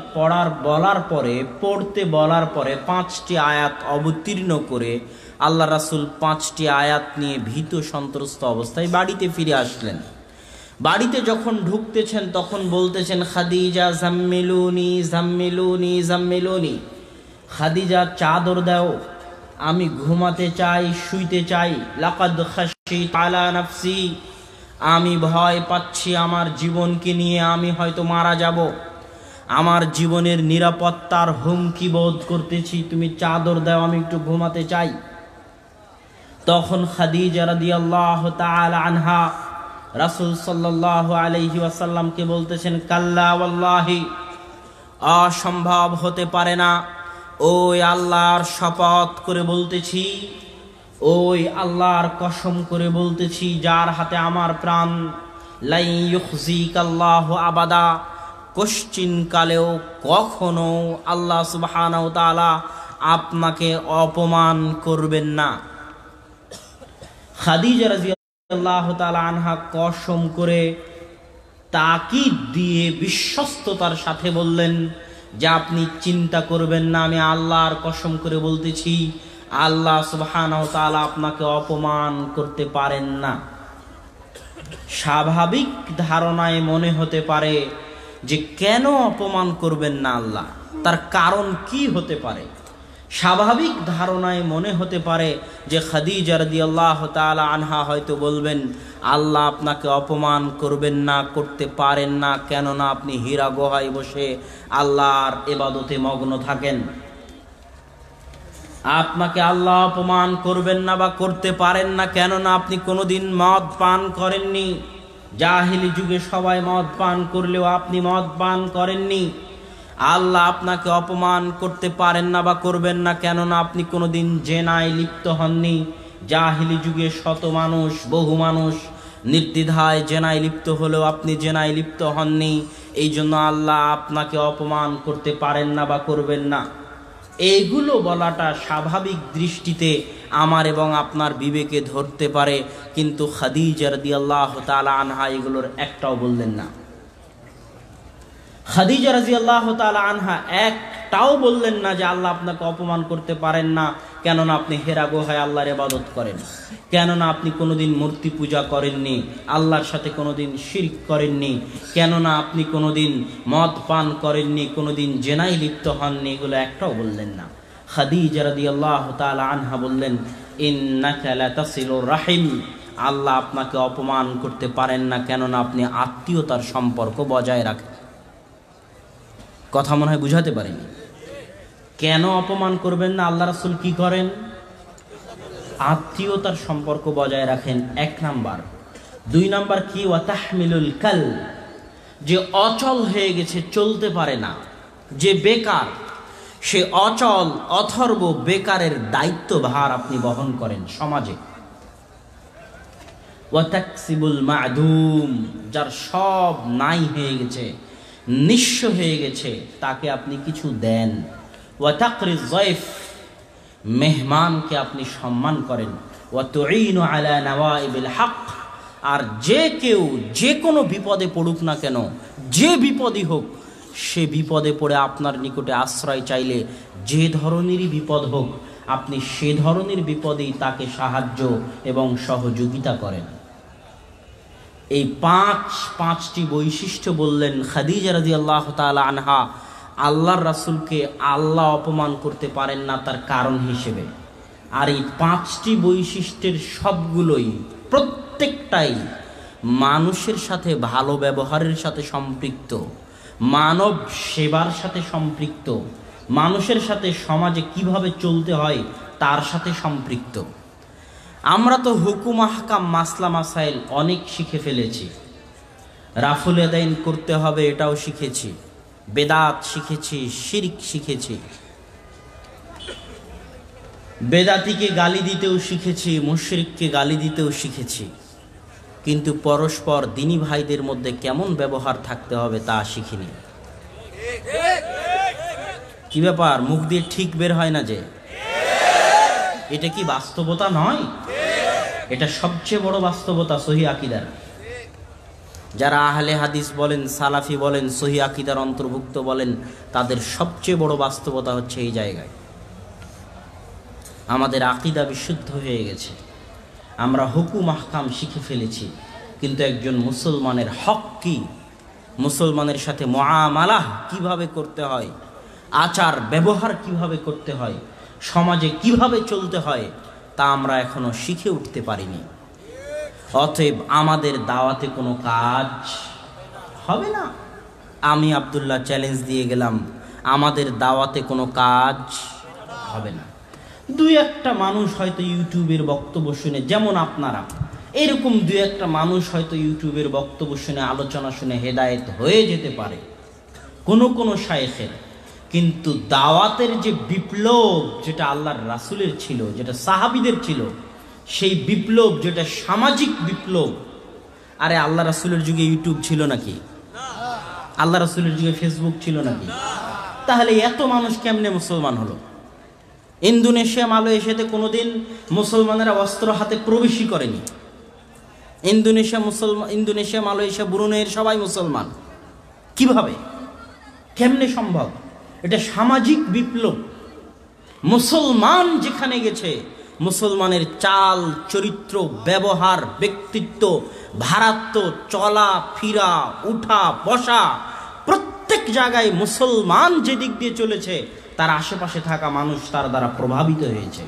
পড়তে বলার পরে 5টি আয়াত অবতীর্ণ করে আল্লাহ রাসূল 5টি আয়াত নিয়ে ভীত সন্ত্রস্ত অবস্থায় বাড়িতে ফিরে আসলেন। বাড়িতে যখন ঢুকতেছেন তখন বলতেছেন, খাদিজা জাম্মিলুনি জাম্মিলুনি জাম্মিলুনি, খাদিজা চাদর দাও, আমি ঘুমাতে চাই, শুইতে চাই। লাকাদ খাশিতু আলা নাফসি, আমি ভয় পাচ্ছি আমার জীবনকে নিয়ে, আমি হয়তো মারা যাব, আমার জীবনের নিরাপত্তার হুমকি বোধ করতেছি, তুমি চাদর দাও, আমি একটু ঘুমাতে চাই। তখন খাদিজা রাদিয়াল্লাহু তাআলা আনহা রাসূল সাল্লাল্লাহু আলাইহি ওয়াসাল্লামকে বলতেছেন, কাল্লা ওয়াল্লাহি, অসম্ভব হতে পারে না, ওই আল্লাহর শপথ করে বলতেছি, ওই আল্লাহর কসম করে বলতেছি যার হাতে আমার প্রাণ, লাই ইউখজিকাল্লাহু আবাদা, কশ্চিন কালেও কখনো আল্লাহ সুবহানাহু ওয়া তাআলা আপনাকে অপমান করবেন না। খাদিজা রাদিয়াল্লাহু তাআলা আনহা কসম করে তাকিদ দিয়ে বিশ্বস্ততার সাথে বললেন যে আপনি চিন্তা করবেন না, আমি আল্লাহর কসম করে বলতেছি আল্লাহ সুবহানাহু ওয়া তাআলা আপনাকে অপমান করতে পারেন না। স্বাভাবিক ধারণায় মনে হতে পারে যে কেন অপমান করবেন না আল্লাহ, তার কারণ কি হতে পারে? স্বাভাবিক ধারণায় মনে হতে পারে যে খাদিজা রাদিয়াল্লাহু তাআলা আনহা হয়তো বলবেন আল্লাহ আপনাকে অপমান করবেন না, করতে পারেন না, কেননা আপনি হীরা গুহায় বসে আল্লাহর ইবাদতে মগ্ন থাকেন। আপনাকে আল্লাহ অপমান করবেন না বা করতে পারেন না কেননা আপনি কোনোদিন মদ পান করেননি। জাহিলি যুগে সবাই মদ পান করলেও আপনি মদ পান করেননি। আল্লাহ আপনাকে অপমান করতে পারেন না বা করবেন না কেননা আপনি কোনোদিন জেনায় লিপ্ত হননি। জাহিলি যুগে শত মানুষ, বহু মানুষ নির্দ্বিধায় জেনায় লিপ্ত হলেও আপনি জেনায় লিপ্ত হননি, এই জন্য আল্লাহ আপনাকে অপমান করতে পারেন না বা করবেন না। এইগুলো বলাটা স্বাভাবিক দৃষ্টিতে আমার এবং আপনার বিবেকে ধরতে পারে, কিন্তু খাদিজা রাদিয়াল্লাহু তাআলা আনহা এগুলোর একটাও বললেন না। খাদিজা রাদিয়াল্লাহু তাআলা আনহা একটাও বললেন না যে আল্লাহ আপনাকে অপমান করতে পারেন না কেননা আপনি হেরা গুহায় আল্লাহর ইবাদত করেন, কেননা আপনি কোনোদিন মূর্তি পূজা করেননি, আল্লাহর সাথে কোনোদিন শিরক করেননি, কেননা আপনি কোনোদিন মদ পান করেননি, কোনোদিন জেনায় লিপ্ত হননি, এগুলো একটাও বললেন না। খাদিজা রাদিয়াল্লাহু তাআলা আনহা বললেন, ইন্নাকা লাতাসিলুর রাহিম, আল্লাহ আপনাকে অপমান করতে পারেন না কেননা আপনি আত্মীয়তার সম্পর্ক বজায় রাখেন। কথা মনে হয় বুঝাতে পারিনি। কেন অপমান করবেন না? আল্লাহ রাসূল কি করেন? আত্মীয়তার সম্পর্ক বজায় রাখেন, এক নাম্বার। দুই নাম্বার কি? ওয়া তাহমিলুল কাল, যে অচল হয়ে গেছে, চলতে পারে না, যে বেকার, সে অচল অথর্ব বেকারের দায়িত্বভার আপনি বহন করেন সমাজে। ওয়া তাকসিবুল মা'দুম, যার সব নাই হয়ে গেছে, নিঃস্ব হয়ে গেছে, তাকে আপনি কিছু দেন। ওয়া তাকরিজ যায়ফ, মেহমানকে আপনি সম্মান করেন। ওয়া তুঈনু আলা নাওয়াইবিল হক, আর যে কেউ যে কোনো বিপদে পড়ুক না কেন, যে বিপদই হোক, সে বিপদে পড়ে আপনার নিকটে আশ্রয় চাইলে যে ধরনেরই বিপদ হোক, আপনি সে ধরনের বিপদেই তাকে সাহায্য এবং সহযোগিতা করেন। এই পাঁচটি বৈশিষ্ট্য বললেন খাদিজা রাদিয়াল্লাহু তাআলা আনহা আল্লাহর রাসূলকে আল্লাহ অপমান করতে পারেন না তার কারণ হিসেবে। আর এই পাঁচটি বৈশিষ্ট্যের সবগুলোই, প্রত্যেকটাই মানুষের সাথে ভালো ব্যবহারের সাথে সম্পৃক্ত, মানব সেবার সাথে সম্পৃক্ত, মানুষের সাথে সমাজে কিভাবে চলতে হয় তার সাথে সম্পৃক্ত। আমরা তো হুকুম আহকাম মাসলা মাসাইল অনেক শিখে ফেলেছি, রাফুল আদাইন করতে হবে এটাও শিখেছি, বেদাত শিখেছি, শিরক শিখেছি, বেদাতিকে গালি দিতেও শিখেছি, মুশরিককে গালি দিতেও শিখেছি, কিন্তু পরস্পর দিনী ভাইদের মধ্যে কেমন ব্যবহার থাকতে হবে তা শিখিনি। কি ব্যাপার, মুখ দিয়ে ঠিক বের হয় না যে? এটা কি বাস্তবতা নয়? এটা সবচেয়ে বড় বাস্তবতা সহিহ আকীদার। যারা আহলে হাদিস বলেন, সালাফি বলেন, সহিহ আকীদার অন্তর্ভুক্ত বলেন, তাদের সবচেয়ে বড় বাস্তবতা হচ্ছে এই জায়গায়। আমাদের আকীদা বিশুদ্ধ হয়ে গেছে, আমরা হুকুম আহকাম শিখে ফেলেছি, কিন্তু একজন মুসলমানের হক কি, মুসলমানের সাথে মুআমালাহ কিভাবে করতে হয়, আচার ব্যবহার কিভাবে করতে হয়, সমাজে কিভাবে চলতে হয়, তা আমরা এখনো শিখে উঠতে পারিনি। অতএব আমাদের দাওয়াতে কোনো কাজ হবে না। আমি আব্দুল্লাহ চ্যালেঞ্জ দিয়ে গেলাম, আমাদের দাওয়াতে কোনো কাজ হবে না। দুই একটা মানুষ হয়তো ইউটিউবের বক্তব্য শুনে, যেমন আপনারা এরকম দুই একটা মানুষ হয়তো ইউটিউবের বক্তব্য শুনে, আলোচনা শুনে হেদায়েত হয়ে যেতে পারে কোনো কোনো শায়েখের। কিন্তু দাওয়াতের যে বিপ্লব, যেটা আল্লাহর রাসূলের ছিল, যেটা সাহাবীদের ছিল, সেই বিপ্লব, যেটা সামাজিক বিপ্লব, আরে আল্লাহ রাসূলের যুগে ইউটিউব ছিল নাকি? আল্লাহ রাসূলের যুগে ফেসবুক ছিল নাকি? তাহলে এত মানুষ কেমনে মুসলমান হলো? ইন্দোনেশিয়া, মালয়েশিয়াতে কোনোদিন মুসলমানেরা অস্ত্র হাতে প্রবেশই করেনি। ইন্দোনেশিয়া, মালয়েশিয়া, ব্রুনেইয়ের সবাই মুসলমান। কিভাবে, কেমনে সম্ভব? এটা সামাজিক বিপ্লব। মুসলমান যেখানে গেছে, মুসলমানের চাল, চরিত্র, ব্যবহার, ব্যক্তিত্ব, ভারাত্ব, চলা ফিরা, উঠা বসা, প্রত্যেক জায়গায় মুসলমান যে দিক দিয়ে চলেছে, তার আশেপাশে থাকা মানুষ তার দ্বারা প্রভাবিত হয়েছে।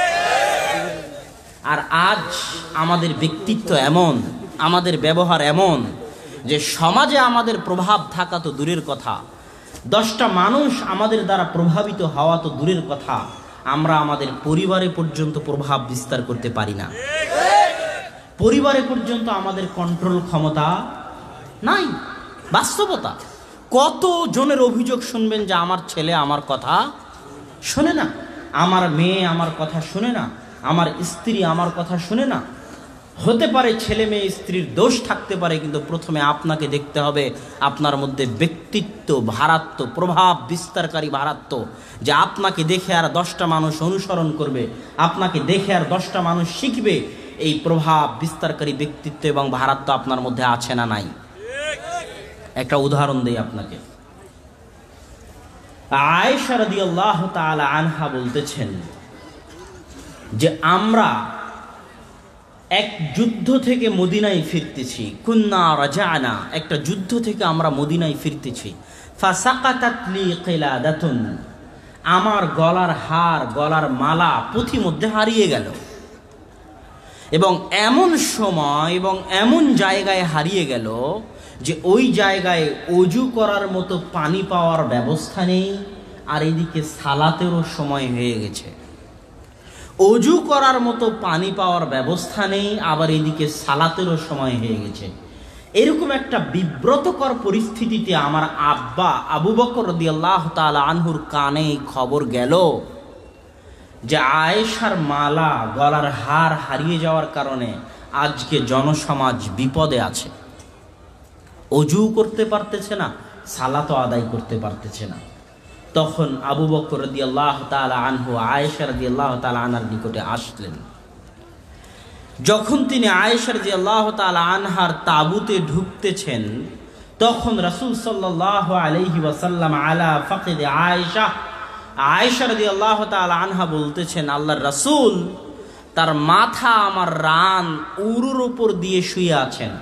আর আজ আমাদের ব্যক্তিত্ব এমন, আমাদের ব্যবহার এমন যে সমাজে আমাদের প্রভাব থাকা তো দূরের কথা, 10টা মানুষ আমাদের দ্বারা প্রভাবিত হওয়া তো দূরের কথা, আমরা আমাদের পরিবারে পর্যন্ত প্রভাব বিস্তার করতে পারি না। পরিবারে পর্যন্ত আমাদের কন্ট্রোল ক্ষমতা নাই। বাস্তবতা। কত জনের অভিযোগ শুনবেন যে আমার ছেলে আমার কথা শোনে না, আমার মেয়ে আমার কথা শোনে না, আমার স্ত্রী আমার কথা শোনে না। হতে পারে ছেলে মেয়ে স্ত্রীর দোষ থাকতে পারে, কিন্তু প্রথমে আপনাকে দেখতে হবে আপনার মধ্যে ব্যক্তিত্ব, ভারাত্ব, প্রভাব বিস্তারকারী ভারাত্ব, যে আপনাকে দেখে আর 10টা মানুষ অনুসরণ করবে, আপনাকে দেখে আর 10টা মানুষ শিখবে। এই প্রভাব বিস্তারকারী ব্যক্তিত্ব এবং ভারাত্ব আপনার মধ্যে আছে না নাই? একটা উদাহরণ দেই আপনাকে। আয়েশা রাদিয়াল্লাহু তাআলা আনহা বলতেছেন যে আমরা এক যুদ্ধ থেকে মদিনায় ফিরতেছি, কুন্না রাজানা, একটা যুদ্ধ থেকে আমরা মদিনায় ফিরতেছি। ফাসাকাতাত লি কিলাদাতুন, আমার গলার হার, গলার মালা পথিমধ্যে হারিয়ে গেল। এবং এমন সময় এবং এমন জায়গায় হারিয়ে গেল যে ওই জায়গায় অজু করার মতো পানি পাওয়ার ব্যবস্থা নেই, আর এদিকে সালাতেরও সময় হয়ে গেছে। অজু করার মতো পানি পাওয়ার ব্যবস্থা নেই, আবার এদিকে সালাতেরও সময় হয়ে গেছে। এরকম একটা বিব্রতকর পরিস্থিতিতে আমার আব্বা আবু বকর রাদিয়াল্লাহু তাআলা আনহুর কানে খবর গেল যে আয়েশার মালা, গলার হার হারিয়ে যাওয়ার কারণে আজকে জনসমাজ বিপদে আছে। অজু করতে পারতেছে না, সালাতও আদায় করতে পারতেছে না। তখন আবু বকর রাদিয়াল্লাহু তাআলা আনহু আয়েশা রাদিয়াল্লাহু তাআলা আনহার নিকটে আসলেন। যখন তিনি আয়েশা রাদিয়াল্লাহু তাআলা আনহার তাবুতে ঢুকতেছেন, তখন রাসূল সাল্লাল্লাহু আলাইহি ওয়াসাল্লাম আলা ফাকিদে আয়েশা, আয়েশা রাদিয়াল্লাহু তাআলা আনহা বলতেছেন, আল্লাহর রাসূল তার মাথা আমার রান উরুর উপর দিয়ে শুয়ে আছেন।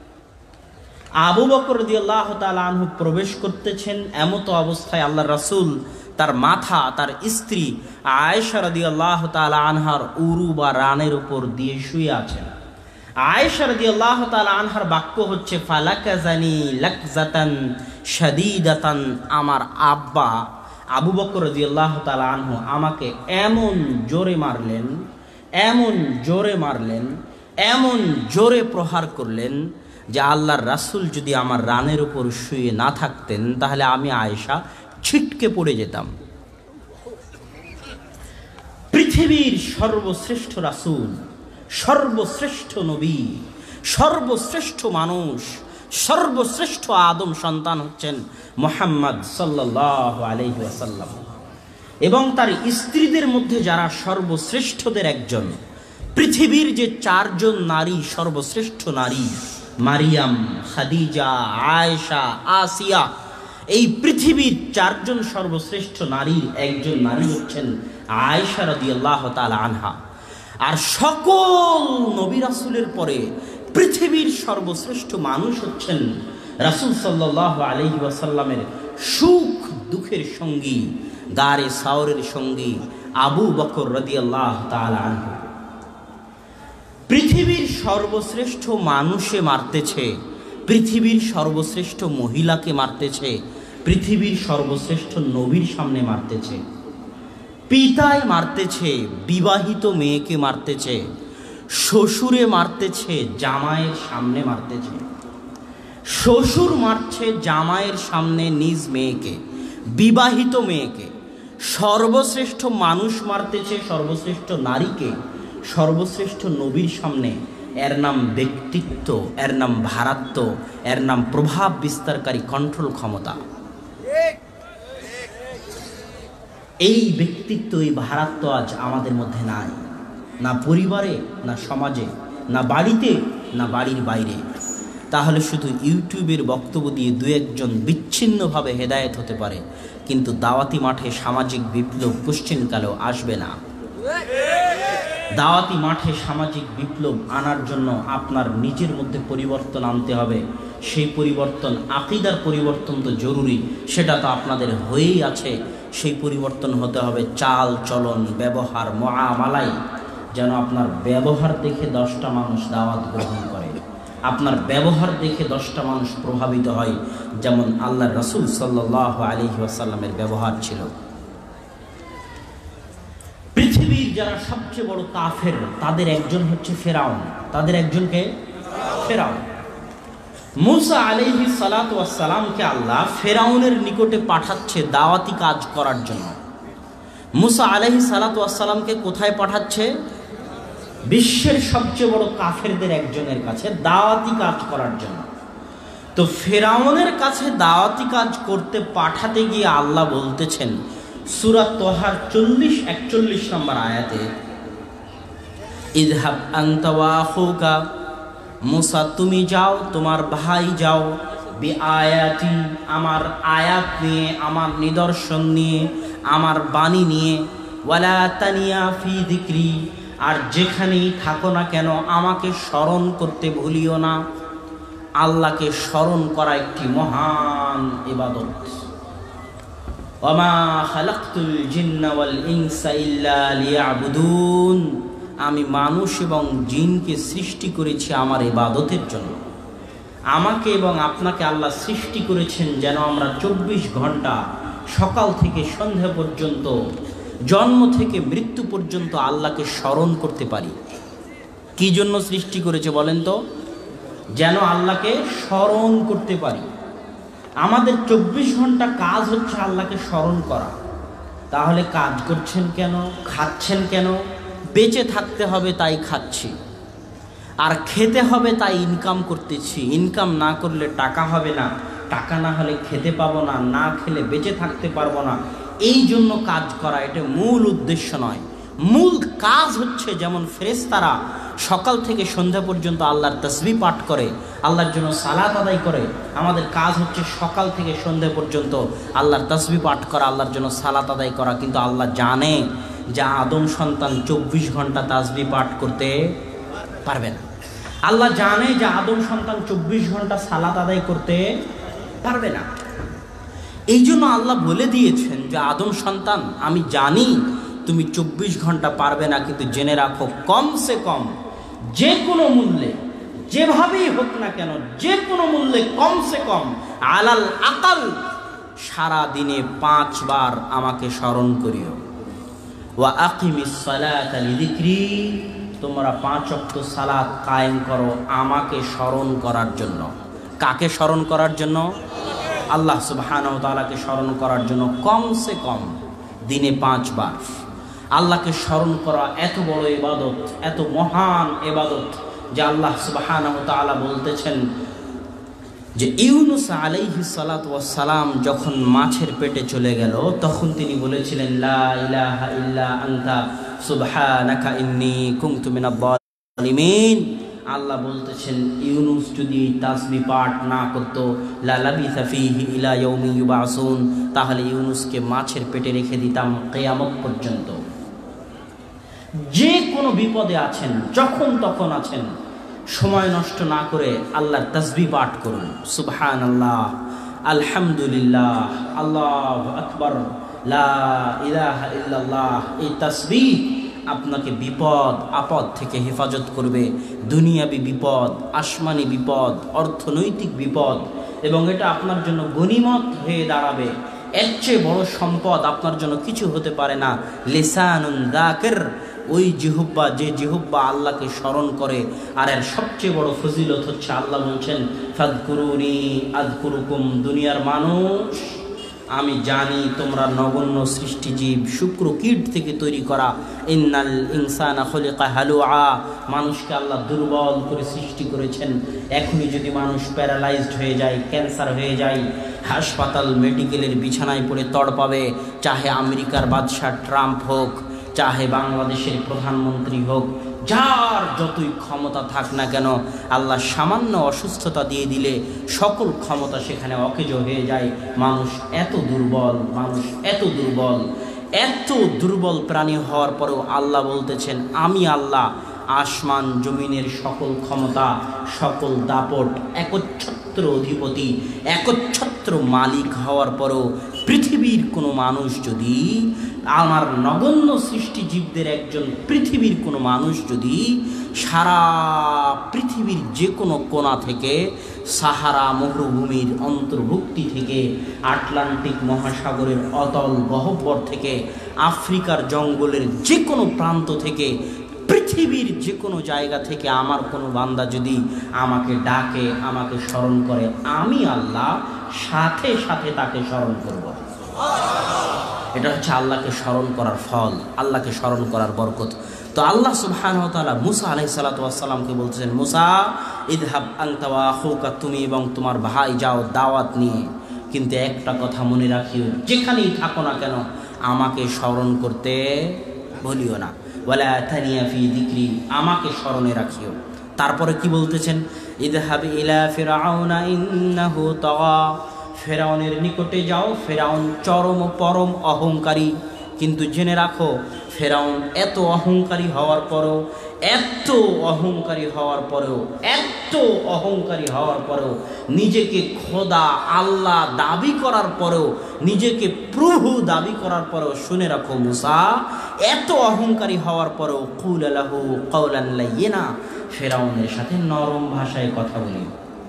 আবু বকর রাদিয়াল্লাহু তাআলা আনহু প্রবেশ করতেছেন, এমত অবস্থায় আল্লাহর রাসূল তার মাথা তার স্ত্রী আয়েশা রাদিয়াল্লাহু তাআলা আনহার উরু বা রানের উপর দিয়ে শুয়ে আছেন। আয়েশা রাদিয়াল্লাহু তাআলা আনহার বাক্য হচ্ছে, ফালাকাজানি লাকজাতান শাদীদাতান, আমার আব্বা আবু বকর রাদিয়াল্লাহু তাআলা আনহু আমাকে এমন জোরে মারলেন, এমন জোরে মারলেন, এমন জোরে প্রহার করলেন যে আল্লাহর রাসূল যদি আমার রানের উপর শুয়ে না থাকতেন তাহলে আমি আয়েশা ছিটকে পড়ে যেতাম। পৃথিবীর সর্বশ্রেষ্ঠ রাসূল, সর্বশ্রেষ্ঠ নবী, সর্বশ্রেষ্ঠ মানুষ, সর্বশ্রেষ্ঠ আদম সন্তান হচ্ছেন মুহাম্মদ সাল্লাল্লাহু আলাইহি ওয়াসাল্লাম। এবং তার স্ত্রীদের মধ্যে যারা সর্বশ্রেষ্ঠদের একজন, পৃথিবীর যে 4 জন নারী সর্বশ্রেষ্ঠ নারী, মারিয়াম, খাদিজা, আয়েশা, আসিয়া, এই পৃথিবীর 4 জন সর্বশ্রেষ্ঠ নারীর একজন নারী হচ্ছেন আয়েশা রাদিয়াল্লাহু তাআলা আনহা। আর সকল নবী রাসূলের পরে পৃথিবীর সর্বশ্রেষ্ঠ মানুষ হচ্ছেন রাসূল সাল্লাল্লাহু আলাইহি ওয়াসাল্লামের সুখ দুঃখের সঙ্গী, গারে সাওরের সঙ্গী আবু বকর রাদিয়াল্লাহু তাআলা আনহু। পৃথিবীর সর্বশ্রেষ্ঠ মানুষে মারতেছে, পৃথিবীর সর্বশ্রেষ্ঠ মহিলাকে মারতেছে, পৃথিবীর সর্বশ্রেষ্ঠ নবীর সামনে মারতেছে, পিতায় মারতেছে, বিবাহিত মেয়েকে মারতেছে, শ্বশুরে মারতেছে, জামাইয়ের সামনে মারতেছে। শ্বশুর মারছে জামাইয়ের সামনে নিজ মেয়েকে, বিবাহিত মেয়েকে। সর্বশ্রেষ্ঠ মানুষ মারতেছে সর্বশ্রেষ্ঠ নারীকে, সর্বশ্রেষ্ঠ নবীর সামনে। এর নাম ব্যক্তিত্ব, এর নাম ভারাত্ব, এর নাম প্রভাব বিস্তারকারী কন্ট্রোল ক্ষমতা। এই ব্যক্তিত্ব, এই ভারাত্ব আজ আমাদের মধ্যে নাই, না পরিবারে, না সমাজে, না বাড়িতে, না বাড়ির বাইরে। তাহলে শুধু ইউটিউবের বক্তব্য দিয়ে দু একজন বিচ্ছিন্নভাবে হেদায়েত হতে পারে, কিন্তু দাওয়াতি মাঠে সামাজিক বিপ্লব কোশ্চেনকালেও আসবে না। দাওয়াতি মাঠে সামাজিক বিপ্লব আনার জন্য আপনার নিজের মধ্যে পরিবর্তন আনতে হবে। সেই পরিবর্তন, আকীদার পরিবর্তন তো জরুরি, সেটা তো আপনাদের হয়েই আছে। সেই পরিবর্তন হতে হবে চাল চলন, ব্যবহার, মুআমালায়। যেন আপনার ব্যবহার দেখে 10টা মানুষ দাওয়াত গ্রহণ করে, আপনার ব্যবহার দেখে 10টা মানুষ প্রভাবিত হয়, যেমন আল্লাহর রাসূল সাল্লাল্লাহু আলাইহি ওয়াসাল্লামের ব্যবহার ছিল। পৃথিবীর যারা সবচেয়ে বড় কাফের, তাদের একজন হচ্ছে ফেরাউন। তাদের একজনকে ফেরাউন। মুসা আলাইহিস সালাতু ওয়াস সালামকে আল্লাহ ফেরাউনের নিকটে পাঠাচ্ছে দাওয়াতি কাজ করার জন্য। মুসা আলাইহিস সালাতু ওয়াস সালামকে কোথায় পাঠাচ্ছে? বিশ্বের সবচেয়ে বড় কাফেরদের একজনের কাছে দাওয়াতি কাজ করার জন্য। তো ফেরাউনের কাছে দাওয়াতি কাজ করতে পাঠাতে গিয়ে আল্লাহ বলতেছেন সূরা তোহার 40-41 নম্বর আয়াতে, ইযহাব আনতা ওয়া আখুকা, মুসা তুমি যাও, তোমার ভাই যাও, বিআয়াতি, আমার আয়াত নিয়ে, আমার নিদর্শন নিয়ে, আমার বাণী নিয়ে, ওয়ালা তানিয়া ফি যিকরি, আর যেখানেই থাকো না কেন আমাকে স্মরণ করতে ভুলিও না। আল্লাহকে স্মরণ করা একটি মহান ইবাদত। ওয়ামা খালাকতুল জিন্না ওয়াল ইনসা ইল্লা লিয়াবুদুন, আমি মানুষ এবং জিনকে সৃষ্টি করেছি আমার ইবাদতের জন্য। আমাকে এবং আপনাকে আল্লাহ সৃষ্টি করেছেন যেন আমরা 24 ঘন্টা সকাল থেকে সন্ধ্যা পর্যন্ত, জন্ম থেকে মৃত্যু পর্যন্ত আল্লাহকে স্মরণ করতে পারি। কি জন্য সৃষ্টি করেছে বলেন তো? যেন আল্লাহকে স্মরণ করতে পারি। আমাদের 24 ঘন্টা কাজ হচ্ছে আল্লাহকে স্মরণ করা। তাহলে কাজ করছেন কেন? খাচ্ছেন কেন? বেঁচে থাকতে হবে তাই খাচ্ছি, আর খেতে হবে তাই ইনকাম করতেছি। ইনকাম না করলে টাকা হবে না, টাকা না হলে খেতে পাবো না, না খেলে বেঁচে থাকতে পারবো না। এই জন্য কাজ করা, এটা মূল উদ্দেশ্য নয়। মূল কাজ হচ্ছে, যেমন ফেরেশতারা সকাল থেকে সন্ধ্যা পর্যন্ত আল্লাহর তাসবিহ পাঠ করে, আল্লাহর জন্য সালাত আদায় করে, আমাদের কাজ হচ্ছে সকাল থেকে সন্ধ্যা পর্যন্ত আল্লাহর তাসবিহ পাঠ করা, আল্লাহর জন্য সালাত আদায় করা। কিন্তু আল্লাহ জানে যে আদম সন্তান 24 ঘন্টা তাসবিহ পাঠ করতে পারবে না। আল্লাহ জানে যে আদম সন্তান 24 ঘন্টা সালাত আদায় করতে পারবে না। এই জন্য আল্লাহ বলে দিয়েছেন যে আদম সন্তান, আমি জানি তুমি 24 ঘন্টা পারবে না, কিন্তু জেনে রাখো কমসে কম যে কোনো মূল্যে, যেভাবেই হোক না কেন, যে কোনো মূল্যে কমসে কম আলাল আকাল সারা দিনে 5 বার আমাকে স্মরণ করিও। ওয়া আকিমিস সালাতা লিযিকরি, তোমরা 5 ওয়াক্ত সালাত কায়েম করো আমাকে স্মরণ করার জন্য। কাকে স্মরণ করার জন্য? আল্লাহ সুবহানাহু ওয়া তাআলাকে স্মরণ করার জন্য কমসে কম দিনে 5 বার। আল্লাহকে স্মরণ করা এত বড় ইবাদত, এত মহান ইবাদত যে আল্লাহ সুবহানাহু ওয়া তাআলা বলতেছেন যে ইউনুস আলাইহিস সালাতু ওয়াস সালাম যখন মাছের পেটে চলে গেল, তখন তিনি বলেছিলেন লা ইলাহা ইল্লা আনতা সুবহানাকা ইন্নী কুনতু মিনাজ জালিমিন। আল্লাহ বলতেছেন ইউনুস যদি তাসবিহ পাঠ না করতো, লা লাবিসা ফীহি ইলা ইয়াউমি ইউবাসুন, তাহলে ইউনুসকে মাছের পেটে রেখে দিতাম কিয়ামত পর্যন্ত। যে কোনো বিপদে আছেন, যখন তখন আছেন, সময় নষ্ট না করে আল্লাহর তাসবিহ পাঠ করুন। সুবহানাল্লাহ, আলহামদুলিল্লাহ, আল্লাহু আকবার, লা ইলাহা ইল্লাল্লাহ। এই তাসবিহ আপনাকে বিপদ আপদ থেকে হেফাজত করবে, দুনিয়াবি বিপদ, আসমানি বিপদ, অর্থনৈতিক বিপদ, এবং এটা আপনার জন্য গনিমত হয়ে দাঁড়াবে। এর চেয়ে বড় সম্পদ আপনার জন্য কিছু হতে পারে না। লিসানুন যাকির, ওই জিহ্বা, যে জিহ্বা আল্লাহকে স্মরণ করে। আর এর সবচেয়ে বড় ফজিলত হচ্ছে আল্লাহ বলছেন ফাযকুরুনি আযকুরুকুম। দুনিয়ার মানুষ, আমি জানি তোমরা নগণ্য সৃষ্টিজীব, শুক্র কীট থেকে তৈরি করা। ইন্নাল ইনসানা খুলিকা হালুআ, মানুষকে আল্লাহ দুর্বল করে সৃষ্টি করেছেন। এখনই যদি মানুষ প্যারালাইজড হয়ে যায়, ক্যান্সার হয়ে যায়, হাসপাতাল মেডিকেলের বিছানায় পড়ে তড়পাবে, চাহে আমেরিকার বাদশাহ ট্রাম্প হোক, চাহে বাংলাদেশের প্রধানমন্ত্রী হোক, যার যতই ক্ষমতা থাক না কেন, আল্লাহ সামান্য অসুস্থতা দিয়ে দিলে সকল ক্ষমতা সেখানে অকেজো হয়ে যায়। মানুষ এত দুর্বল, মানুষ এত দুর্বল, এত দুর্বল প্রাণী হওয়ার পরেও আল্লাহ বলতেছেন আমি আল্লাহ আসমান জমিনের সকল ক্ষমতা, সকল দাপট, একচ্ছত্র অধিপতি, একচ্ছত্র মালিক হওয়ার পরেও পৃথিবীর কোনো মানুষ যদি, আমার নগণ্য সৃষ্টিজীবদের একজন পৃথিবীর কোনো মানুষ যদি সারা পৃথিবীর যে কোনো কোণা থেকে, সাহারা মরুভূমির অন্তর্ভুক্তি থেকে, আটলান্টিক মহাসাগরের অতল গহ্বর থেকে, আফ্রিকার জঙ্গলের যে কোনো প্রান্ত থেকে, পৃথিবীর যে কোনো জায়গা থেকে আমার কোনো বান্দা যদি আমাকে ডাকে, আমাকে স্মরণ করে, আমি আল্লাহ সাথে সাথে তাকে স্মরণ করব। এটা হচ্ছে আল্লাহকে স্মরণ করার ফল, আল্লাহকে স্মরণ করার বরকত। তো আল্লাহ সুবহানাহু ওয়া তাআলা মুসা আলাইহিস সালাতু ওয়াস সালামকে বলতেছেন, মুসা ইযহাব আনতা ওয়া আখুকা, তুমি এবং তোমার ভাই যাও দাওয়াত নিয়ে, কিন্তু একটা কথা মনে রাখিও, যেখানেই থাকো না কেন আমাকে স্মরণ করতে বলিও না। ওয়ালা তানিয়া ফি যিকরি, আমাকে স্মরণে রাখিও। তারপরে কি বলতেছেন, ইযহাব ইলা ফিরআউনা ইন্নাহু তাগা, ফেরাউনের নিকটে যাও, ফেরাউন চরম পরম অহংকারী। কিন্তু জেনে রাখো, ফেরাউন এত অহংকারী হওয়ার পরেও, এত অহংকারী হওয়ার পরেও, এত অহংকারী হওয়ার পরেও, নিজেকে খোদা আল্লাহ দাবি করার পরেও, নিজেকে প্রভু দাবি করার পরেও, শুনে রাখো মুসা, এত অহংকারী হওয়ার পরেও কুল লাহু কাওলান লাইয়িনা, ফেরাউনের সাথে নরম ভাষায় কথা বলি।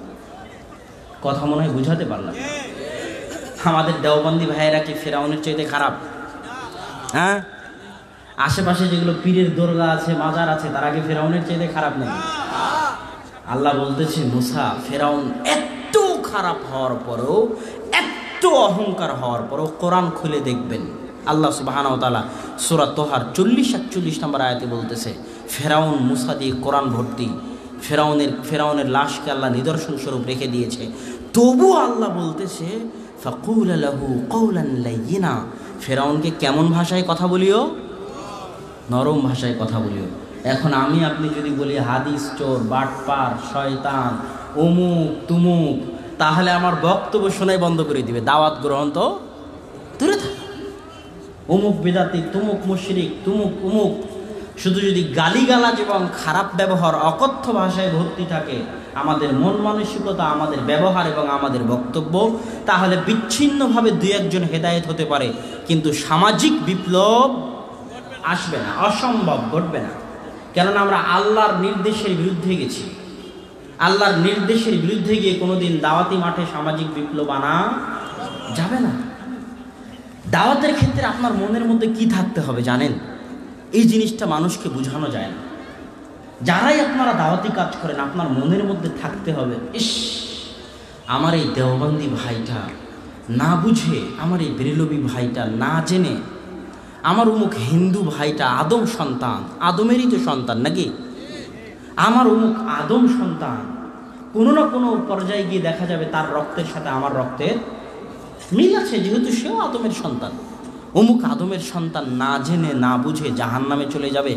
কথা মনে হয় বুঝাতে পারলাম। আমাদের দেওবন্দি ভাইয়েরা কি ফেরাউনের চাইতে খারাপ? হ্যাঁ, আশেপাশে যেগুলো পীরের দরগা আছে, মাজার আছে, তারা কি ফেরাউনের চাইতে খারাপ নেই? আল্লাহ বলতেছে মুসা, ফেরাউন এত খারাপ হওয়ার পরেও, এত অহংকার হওয়ার পরেও, কোরআন খুলে দেখবেন আল্লাহ সুবহানাহু ওয়া তাআলা সূরা তোহার 40-41 নম্বর আয়াতে বলতেছে, ফেরাউন মুসা দিয়ে কোরআন ভর্তি। ফেরাউনের লাশকে আল্লাহ নিদর্শন স্বরূপ রেখে দিয়েছে, তবু আল্লাহ বলতেছে ফাকুল লাহু কাওলান লাইয়িনা, ফেরাউনকে কেমন ভাষায় কথা বলিও? নরম ভাষায় কথা বলিও। এখন আমি আপনি যদি বলি হাদিস চোর, বাটপার, শয়তান, অমুক তুমুক, তাহলে আমার বক্তব্য শোনাই বন্ধ করে দিবে, দাওয়াত গ্রহণ তো দূরে থাক। অমুক বেদাতি, তুমুক মুশরিক, তুমুক উমুক, শুধু যদি গালিগালাজ এবং খারাপ ব্যবহার, অকথ্য ভাষায় ভর্তি থাকে আমাদের মন মানসিকতা, আমাদের ব্যবহার এবং আমাদের বক্তব্য, তাহলে বিচ্ছিন্নভাবে দুই একজন হেদায়েত হতে পারে, কিন্তু সামাজিক বিপ্লব আসবে না, অসম্ভব, ঘটবে না। কেননা আমরা আল্লাহর নির্দেশের বিরুদ্ধে গেছি। আল্লাহর নির্দেশের বিরুদ্ধে গিয়ে কোনোদিন দাওয়াতি মাঠে সামাজিক বিপ্লব আনা যাবে না। দাওয়াতের ক্ষেত্রে আপনার মনের মধ্যে কি থাকতে হবে জানেন? এই জিনিসটা মানুষকে বোঝানো যায় না। যারাই আপনারা দাওয়াতি কাজ করেন, আপনার মনের মধ্যে থাকতে হবে, ইস, আমার এই দেওবন্দি ভাইটা না বুঝে, আমার এই বেরেলবি ভাইটা না জেনে, আমার অমুক হিন্দু ভাইটা আদম সন্তান, আদমেরই তো সন্তান নাকি, আমার অমুক আদম সন্তান, কোনো না কোনো পর্যায়ে গিয়ে দেখা যাবে তার রক্তের সাথে আমার রক্তের মিল আছে, যেহেতু সেও আদমের সন্তান। অমুক আদমের সন্তান না জেনে না বুঝে জাহান্নামে চলে যাবে।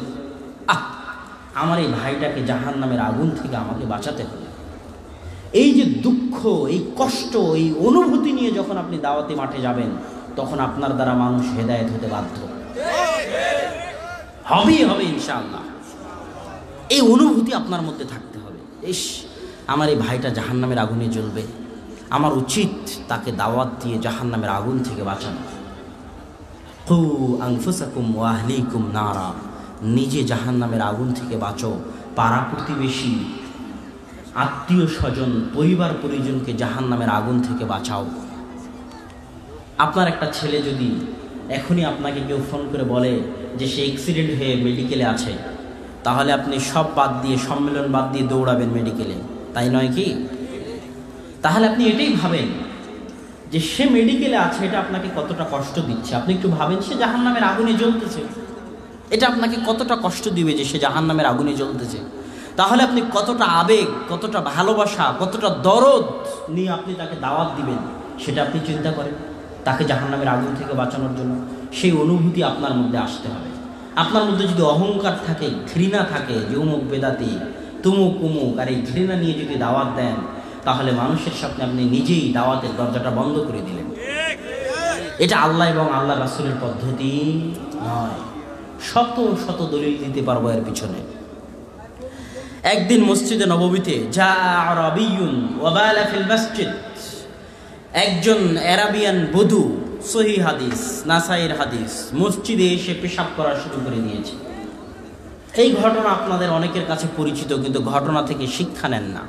আমার এই ভাইটাকে জাহান্নামের আগুন থেকে আমাকে বাঁচাতে হবে। এই যে দুঃখ, এই কষ্ট, এই অনুভূতি নিয়ে যখন আপনি দাওয়াতি মাঠে যাবেন, তখন আপনার দ্বারা মানুষ হেদায়েত হতে বাধ্য হবে ইনশাআল্লাহ। এই অনুভূতি আপনার মধ্যে থাকতে হবে, ইস, আমার এই ভাইটা জাহান্নামের আগুনে জ্বলবে, আমার উচিত তাকে দাওয়াত দিয়ে জাহান্নামের আগুন থেকে বাঁচানো। কু আনফুসাকুম ওয়া আহলিকুম নারা, নিজে জাহান্নামের আগুন থেকে বাঁচো, পাড়া প্রতিবেশী, আত্মীয় স্বজন, পরিবার পরিজনকে জাহান্নামের আগুন থেকে বাঁচাও। আপনার একটা ছেলে যদি এখনই আপনাকে কেউ ফোন করে বলে যে সে অ্যাক্সিডেন্ট হয়ে মেডিকেলে আছে, তাহলে আপনি সব বাদ দিয়ে, সম্মেলন বাদ দিয়ে দৌড়াবেন মেডিকেলে, তাই নয় কি? তাহলে আপনি এটাই ভাবেন যে সে মেডিকেলে আছে, এটা আপনাকে কতটা কষ্ট দিচ্ছে। আপনি একটু ভাবেন সে জাহান্নামের আগুনে জ্বলতেছে, এটা আপনাকে কতটা কষ্ট দিবে যে সে জাহান্নামের আগুনে জ্বলতেছে। তাহলে আপনি কতটা আবেগ, কতটা ভালোবাসা, কতটা দরদ নিয়ে আপনি তাকে দাওয়াত দিবেন, সেটা আপনি চিন্তা করেন। তাকে জাহান্নামের আগুন থেকে বাঁচানোর জন্য সেই অনুভূতি আপনার মধ্যে আসতে হবে। আপনার মধ্যে যদি অহংকার থাকে, ঘৃণা থাকে যে উমুক বেদাতি, তুমুক উমুক, আর এই ঘৃণা নিয়ে যদি দাওয়াত দেন, তাহলে মানুষের সামনে আপনি নিজেই দাওয়াতের দরজাটা বন্ধ করে দিলেন। এটা আল্লাহ এবং আল্লাহ রাসূলের পদ্ধতি নয়। শত শত দলিল দিতে পারবো এর পিছনে। একদিন মসজিদে নববীতে একজন আরাবিয়ান বধূ, সহিহ হাদিস, নাসাইর হাদিস, মসজিদে এসে পেশাব করা শুরু করে দিয়েছে। এই ঘটনা আপনাদের অনেকের কাছে পরিচিত, কিন্তু ঘটনা থেকে শিক্ষা নেন না।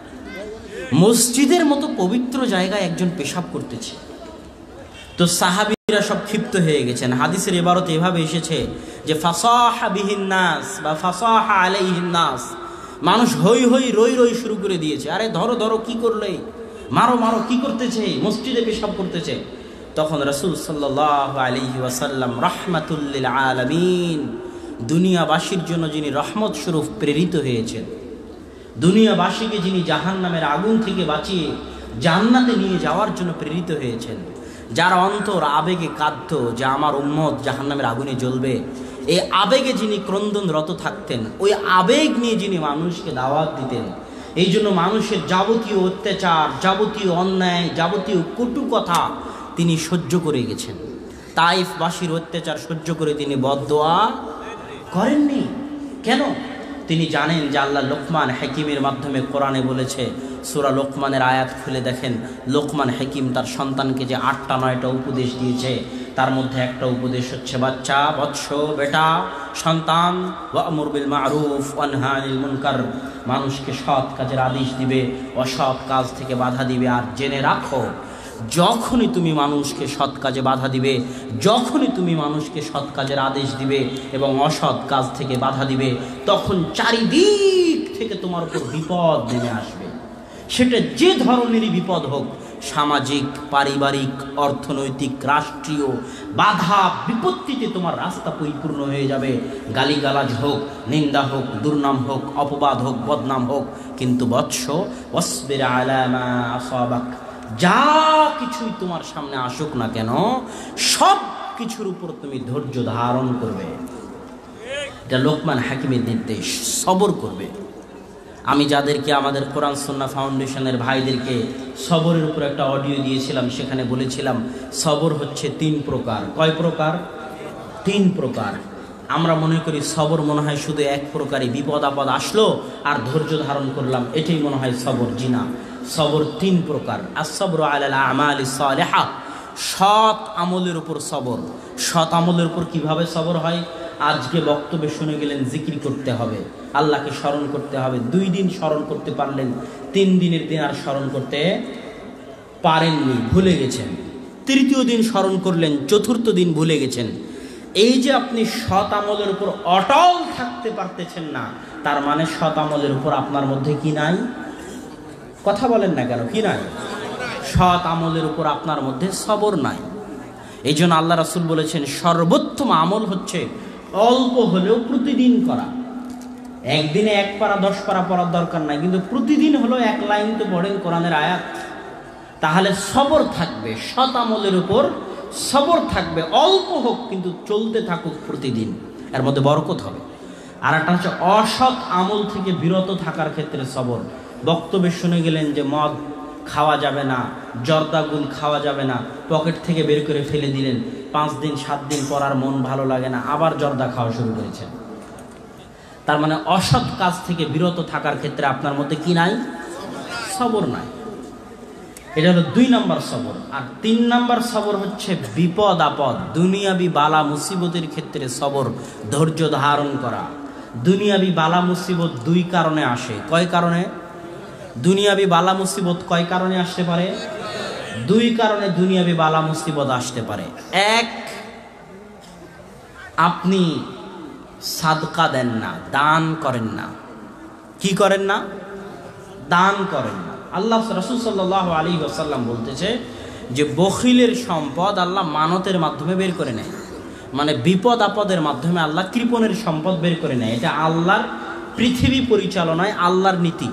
মসজিদের মতো পবিত্র জায়গায় একজন পেশাব করতেছে, তো সাহাবীরা সব ক্ষিপ্ত হয়ে গেছেন। হাদিসের ইবারত এভাবে এসেছে যে ফাসাহা বিহিন নাস বা ফাসাহা আলাইহিন নাস, মানুষ হই হই রই রই শুরু করে দিয়েছে। আরে ধরো ধরো, কি করলে, মারো মারো, কি করতেছে, মসজিদে পেশাব করতেছে। তখন রাসূল সাল্লাল্লাহু আলাইহি ওয়াসাল্লাম রাহমাতুল লিল আলামিন, দুনিয়াবাসীর জন্য যিনি রহমত স্বরূপ প্রেরিত হয়েছেন, দুনিয়াবাসীকে যিনি জাহান্নামের আগুন থেকে বাঁচিয়ে জান্নাতে নিয়ে যাওয়ার জন্য প্রেরিত হয়েছেন, যার অন্তর আবেগে কাঁদত যে আমার উম্মত জাহান্নামের আগুনে জ্বলবে, এই আবেগে যিনি ক্রন্দনরত থাকতেন, ওই আবেগ নিয়ে যিনি মানুষকে দাওয়াত দিতেন, এই জন্য মানুষের যাবতীয় অত্যাচার, যাবতীয় অন্যায়, যাবতীয় কটু কথা তিনি সহ্য করে গেছেন। তাইফবাসীর অত্যাচার সহ্য করে তিনি বদদোয়া করেননি। কেন? তিনি জানেন যে আল্লাহ লোকমান হাকিমের মাধ্যমে কোরআনে বলেছে, সূরা লোকমানের আয়াত খুলে দেখেন, লোকমান হাকিম তার সন্তানকে যে 8টা 9টা উপদেশ দিয়েছে, তার মধ্যে একটা উপদেশ হচ্ছে, বাচ্চা, বৎস, বেটা, সন্তান, ওয়া'মুর বিল মা'রুফ ওয়ানহা আনিল মুনকার, মানুষকে সৎ কাজের আদেশ দিবে, অসৎ কাজ থেকে বাধা দিবে। আর জেনে রাখো, যখনই তুমি মানুষকে সৎ কাজে বাধা দিবে, যখনই তুমি মানুষকে সৎ কাজের আদেশ দিবে এবং অসৎ কাজ থেকে বাধা দিবে, তখন চারিদিক থেকে তোমার উপর বিপদ নেমে আসবে। সেটা যে ধরনেরই বিপদ হোক, সামাজিক, পারিবারিক, অর্থনৈতিক, রাষ্ট্রীয়, বাধা বিপত্তিতে তোমার রাস্তা পরিপূর্ণ হয়ে যাবে। গালিগালাজ হোক, নিন্দা হোক, দুর্নাম হোক, অপবাদ হোক, বদনাম হোক, কিন্তু বৎস ওয়াসবির আলা মা আসাবাক, যা কিছুই তোমার সামনে আসুক না কেন, সব কিছুর উপর তুমি ধৈর্য ধারণ করবে। এটা লোকমান হাকিমের নির্দেশ, সবর করবে। আমি যাদেরকে, আমাদের কোরআন সুন্নাহ ফাউন্ডেশনের ভাইদেরকে সবরের উপর একটা অডিও দিয়েছিলাম, সেখানে বলেছিলাম সবর হচ্ছে 3 প্রকার। কয় প্রকার? 3 প্রকার। আমরা মনে করি সবর মনে হয় শুধু এক প্রকারই, বিপদ আপদ আসলো আর ধৈর্য ধারণ করলাম, এটাই মনে হয় সবর। জি না, সবর 3 প্রকার। as-sabru ala al-a'mali s-salihah, সৎ আমলের উপর সবর। সৎ আমলের উপর কিভাবে সবর হয়? আজকে বক্তব্যে শুনে গেলেন, জিকির করতে হবে, আল্লাহকে স্মরণ করতে হবে। 2 দিন স্মরণ করতে পারলেন, 3 দিনের দিন আর স্মরণ করতে পারেননি, ভুলে গেছেন। 3য় দিন স্মরণ করলেন, 4র্থ দিন ভুলে গেছেন। এই যে আপনি সৎ আমলের উপর অটল থাকতে পারতেছেন না, তার মানে সৎ আমলের উপর আপনার মধ্যে কি নাই? কথা বলেন না কেন? কি নাই? সৎ আমলের উপর আপনার মধ্যে সবর নাই। এই জন্য আল্লাহ রাসূল বলেছেন, সর্বোত্তম আমল হচ্ছে অল্প হলেও প্রতিদিন করা। একদিনে 1 পারা 10 পারা পড়ার দরকার নাই, কিন্তু প্রতিদিন হলো 1 লাইন তো পড়েন কোরআনের আয়াত, তাহলে সবর থাকবে। সৎ আমলের উপর সবর থাকবে, অল্প হোক কিন্তু চলতে থাকুক প্রতিদিন, এর মধ্যে বরকত হবে। আর একটা হচ্ছে অসৎ আমল থেকে বিরত থাকার ক্ষেত্রে সবর। বক্তব্যে শুনে গেলেন যে মদ খাওয়া যাবে না, জর্দা গুল খাওয়া যাবে না, পকেট থেকে বের করে ফেলে দিলেন, 5 দিন 7 দিন পর আর মন ভালো লাগে না, আবার জর্দা খাওয়া শুরু করেছেন। তার মানে অসৎ কাজ থেকে বিরত থাকার ক্ষেত্রে আপনার মধ্যে কি নাই? সবর নাই। এটা হলো 2 নম্বর সবর। আর 3 নম্বর সবর হচ্ছে বিপদ আপদ, দুনিয়াবি বালা মুসিবতের ক্ষেত্রে সবর, ধৈর্য ধারণ করা। দুনিয়াবি বালা মুসিবত 2 কারণে আসে। কয় কারণে? দুনিয়াবি বালা মুসিবত কয় কারণে আসতে পারে? 2 কারণে দুনিয়াবি বালা মুসিবত আসতে পারে। 1, আপনি সাদকা দেন না, দান করেন না। কি করেন না? দান করেন না। আল্লাহ রাসূল সাল্লাল্লাহু আলাইহি ওয়াসাল্লাম বলতেছে যে বখিলের সম্পদ আল্লাহ মানতের মাধ্যমে বের করে নেয়, মানে বিপদ আপদের মাধ্যমে আল্লাহ কৃপণের সম্পদ বের করে নেয়। এটা আল্লাহর পৃথিবী পরিচালনায় আল্লাহর নীতি।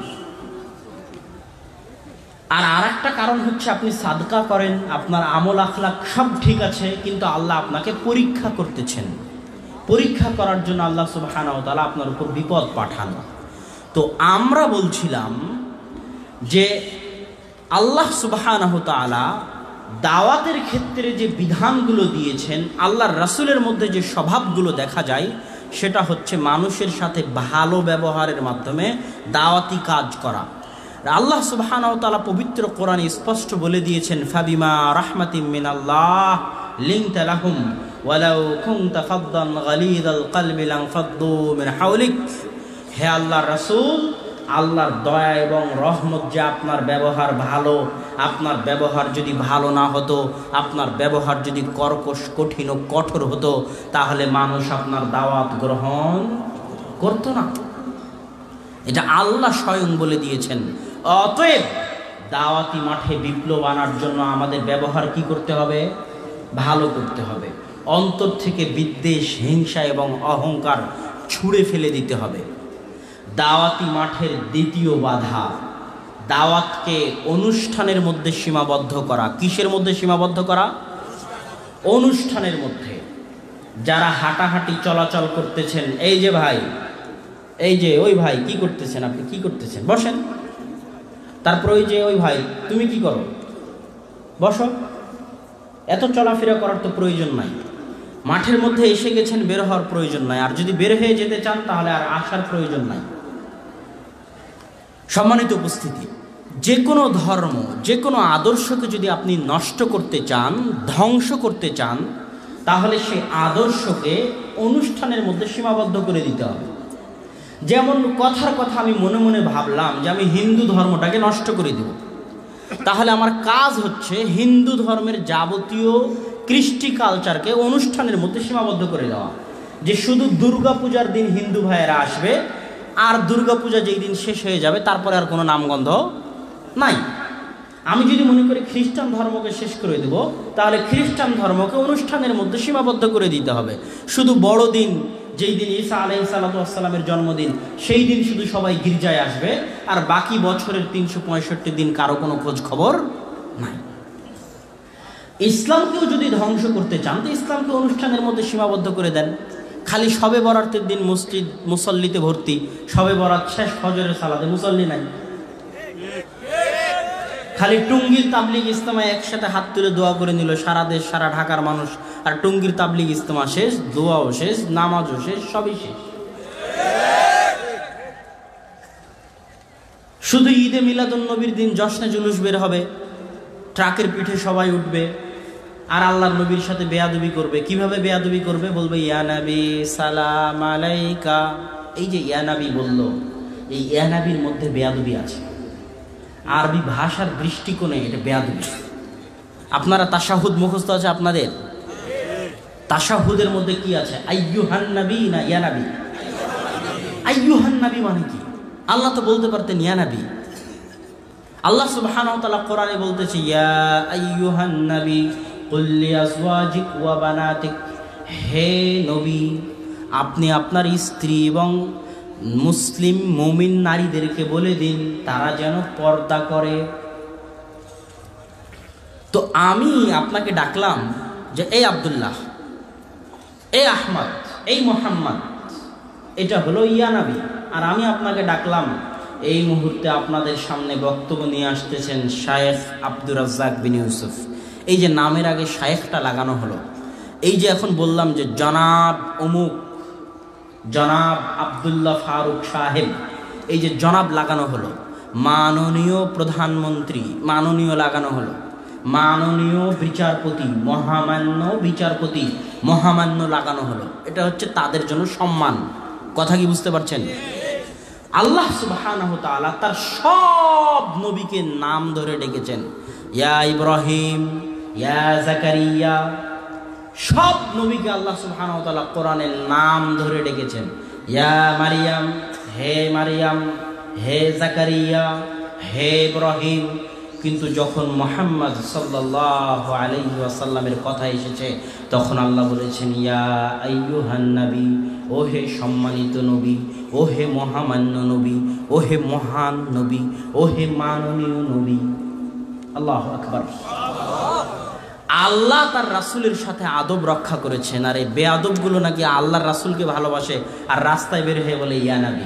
আর আরেকটা কারণ হচ্ছে আপনি সাদকা করেন, আপনার আমল আখলাক সব ঠিক আছে, কিন্তু আল্লাহ আপনাকে পরীক্ষা করতেছেন। পরীক্ষা করার জন্য আল্লাহ সুবহানাহু ওয়া তাআলা আপনার উপর বিপদ পাঠান। তো আমরা বলছিলাম যে আল্লাহ সুবহানাহু ওয়া তাআলা দাওয়াতের ক্ষেত্রে যে বিধানগুলো দিয়েছেন, আল্লাহর রাসূলের মধ্যে যে স্বভাবগুলো দেখা যায়, সেটা হচ্ছে মানুষের সাথে ভালো ব্যবহারের মাধ্যমে দাওয়াতি কাজ করা। আল্লাহ সুবহানাহু ওয়া তাআলা পবিত্র কোরআনে স্পষ্ট বলে দিয়েছেন, ফাবিমা রাহমাতিম মিনাল্লাহ লিনতা লাহুম ওয়ালাউ কুনতা ফাদ্দান গালিযাল কলবি লানফাদ্দু মিন হাওলিক। হে আল্লাহর রাসূল, আল্লাহর দয়া এবং রহমত যে আপনার ব্যবহার ভালো, আপনার ব্যবহার যদি ভালো না হতো, আপনার ব্যবহার যদি কর্কশ, কঠিন ও কঠোর হতো, তাহলে মানুষ আপনার দাওয়াত গ্রহণ করতো না। এটা আল্লাহ স্বয়ং বলে দিয়েছেন। অতএব দাওয়াতি মাঠে বিপ্লব আনার জন্য আমাদের ব্যবহার কি করতে হবে? ভালো করতে হবে। অন্তর থেকে বিদ্বেষ, হিংসা এবং অহংকার ছুঁড়ে ফেলে দিতে হবে। দাওয়াতি মাঠের দ্বিতীয় বাধা, দাওয়াতকে অনুষ্ঠানের মধ্যে সীমাবদ্ধ করা। কিসের মধ্যে সীমাবদ্ধ করা? অনুষ্ঠানের মধ্যে। যারা হাঁটাহাঁটি চলাচল করতেছেন, এই যে ভাই, এই যে ওই ভাই কি করতেছেন, আপনি কি করতেছেন, বসেন। তারপর ওই যে ওই ভাই, তুমি কি করো, বসো। এত চলাফেরা করার তো প্রয়োজন নাই। মাঠের মধ্যে এসে গেছেন, বের হওয়ার প্রয়োজন নাই। আর যদি বের হয়ে যেতে চান তাহলে আর আসার প্রয়োজন নাই। সম্মানিত উপস্থিতি, যে কোনো ধর্ম, যে কোনো আদর্শকে যদি আপনি নষ্ট করতে চান, ধ্বংস করতে চান, তাহলে সেই আদর্শকে অনুষ্ঠানের মধ্যে সীমাবদ্ধ করে দিতে হবে। যেমন কথার কথা আমি মনে মনে ভাবলাম যে আমি হিন্দু ধর্মটাকে নষ্ট করে দেব, তাহলে আমার কাজ হচ্ছে হিন্দু ধর্মের যাবতীয় কৃষ্টি কালচারকে অনুষ্ঠানের মধ্যে সীমাবদ্ধ করে দেওয়া। যে শুধু দুর্গাপূজার দিন হিন্দু ভাইয়েরা আসবে, আর দুর্গাপূজা যেই দিন শেষ হয়ে যাবে তারপরে আর কোনো নামগন্ধ নাই। আমি যদি মনে করি খ্রিস্টান ধর্মকে শেষ করে দেব, তাহলে খ্রিস্টান ধর্মকে অনুষ্ঠানের মধ্যে সীমাবদ্ধ করে দিতে হবে। শুধু বড় দিন, যেই দিন ঈসা আলাইহিস সালাতু ওয়াস সালামের জন্মদিন, সেই দিন শুধু সবাই গির্জায় আসবে, আর বাকি বছরের 365 দিন কারো কোনো খোঁজ খবর নাই। ইসলামকেও যদি ধ্বংস করতে চান, তো ইসলামকে অনুষ্ঠানের মধ্যে সীমাবদ্ধ করে দেন। খালি শবে বরাতের দিন মসজিদ মুসল্লিতে ভর্তি, শবে বরাত শেষ, ফজরের সালাতে মুসল্লি নাই। খালি টুঙ্গির তাবলিগ ইজতেমা একসাথে হাত তুলে দোয়া করে নিল সারা দেশ, সারা ঢাকার মানুষ, আর টুঙ্গির তাবলিগ ইজতেমা শেষ, দোয়াও শেষ, নামাজও শেষ, সবই শেষ। শুধু ঈদে মিলাদুন নবীর দিন জশ্নে জুলুস বের হবে, ট্রাকের পিঠে সবাই উঠবে, আর আল্লাহর নবীর সাথে বেয়াদবি করবে। কিভাবে বেয়াদবি করবে? বলবে ইয়া নবী সালাম আলাইকা। এই যে ইয়া নবী বললো, এই ইয়া নবীর মধ্যে বেয়াদবি আছে। আরবি ভাষার দৃষ্টিকোণে এটা বেয়াদবি। আপনারা তাশাহুদ মুখস্থ আছে আপনাদের? তাশাহুদের মধ্যে কি আছে? আইয়ুহান নবী না ইয়া নবী? আইয়ুহান নবী মানে কি? আল্লাহ তো বলতে পারতেন ইয়া নবী। আল্লাহ সুবহানাহু ওয়া তাআলা কোরআনে বলতেছে, ইয়া আইয়ুহান নবী কুল লিআজওয়াজিক ওয়া বানাতিক। হে নবী, আপনি আপনার স্ত্রী এবং মুসলিম মুমিন নারীদেরকে বলে দিন তারা যেন পর্দা করে। তো আমি আপনাকে ডাকলাম যে এই আব্দুল্লাহ, এই আহমদ, এই মোহাম্মদ, এটা হলো ইয়া নবী। আর আমি আপনাকে ডাকলাম, এই মুহূর্তে আপনাদের সামনে বক্তব্য নিয়ে আসতেছেন শায়েখ আব্দুর রাজ্জাক বিন ইউসুফ। এই যে নামের আগে শায়েখটা লাগানো হলো, এই যে এখন বললাম যে জনাব অমুক, জনাব আব্দুল্লাহ ফারুক সাহেব, এই যে জনাব লাগানো হলো, মাননীয় প্রধানমন্ত্রী, মাননীয় লাগানো হলো, মাননীয় বিচারপতি, মহামান্য বিচারপতি, মহামান্য লাগানো হলো। এটা হচ্ছে তাদের জন্য সম্মান। কথা কি বুঝতে পারছেন? আল্লাহ সুবহানাহু ওয়া তাআলা তার সব নবীকে নাম ধরে ডেকেছেন, ইয়া ইব্রাহিম, ইয়া জাকারিয়া। সব নবীকে আল্লাহ সুবহানাহু ওয়া তাআলা কোরআনের নাম ধরে ডেকেছেন, ইয়া মারিয়াম, হে মারিয়াম, হে জাকারিয়া, হে ইব্রাহিম। কিন্তু যখন মুহাম্মদ সাল্লাল্লাহু আলাইহি ওয়াসাল্লামের কথা এসেছে তখন আল্লাহ বলেছেন, ইয়া আইয়ুহান নবী, ও হে সম্মানিত নবী, ও হে মহামান্য নবী, ও হে মহান নবী, ও হে মাননীয় নবী। আল্লাহু আকবার। আল্লাহ তার রাসূলের সাথে আদব রক্ষা করেছেন, আর এই বেয়াদবগুলো নাকি আল্লাহর রাসূলকে ভালোবাসে আর রাস্তায় বের হয়ে বলে ইয়া নবী।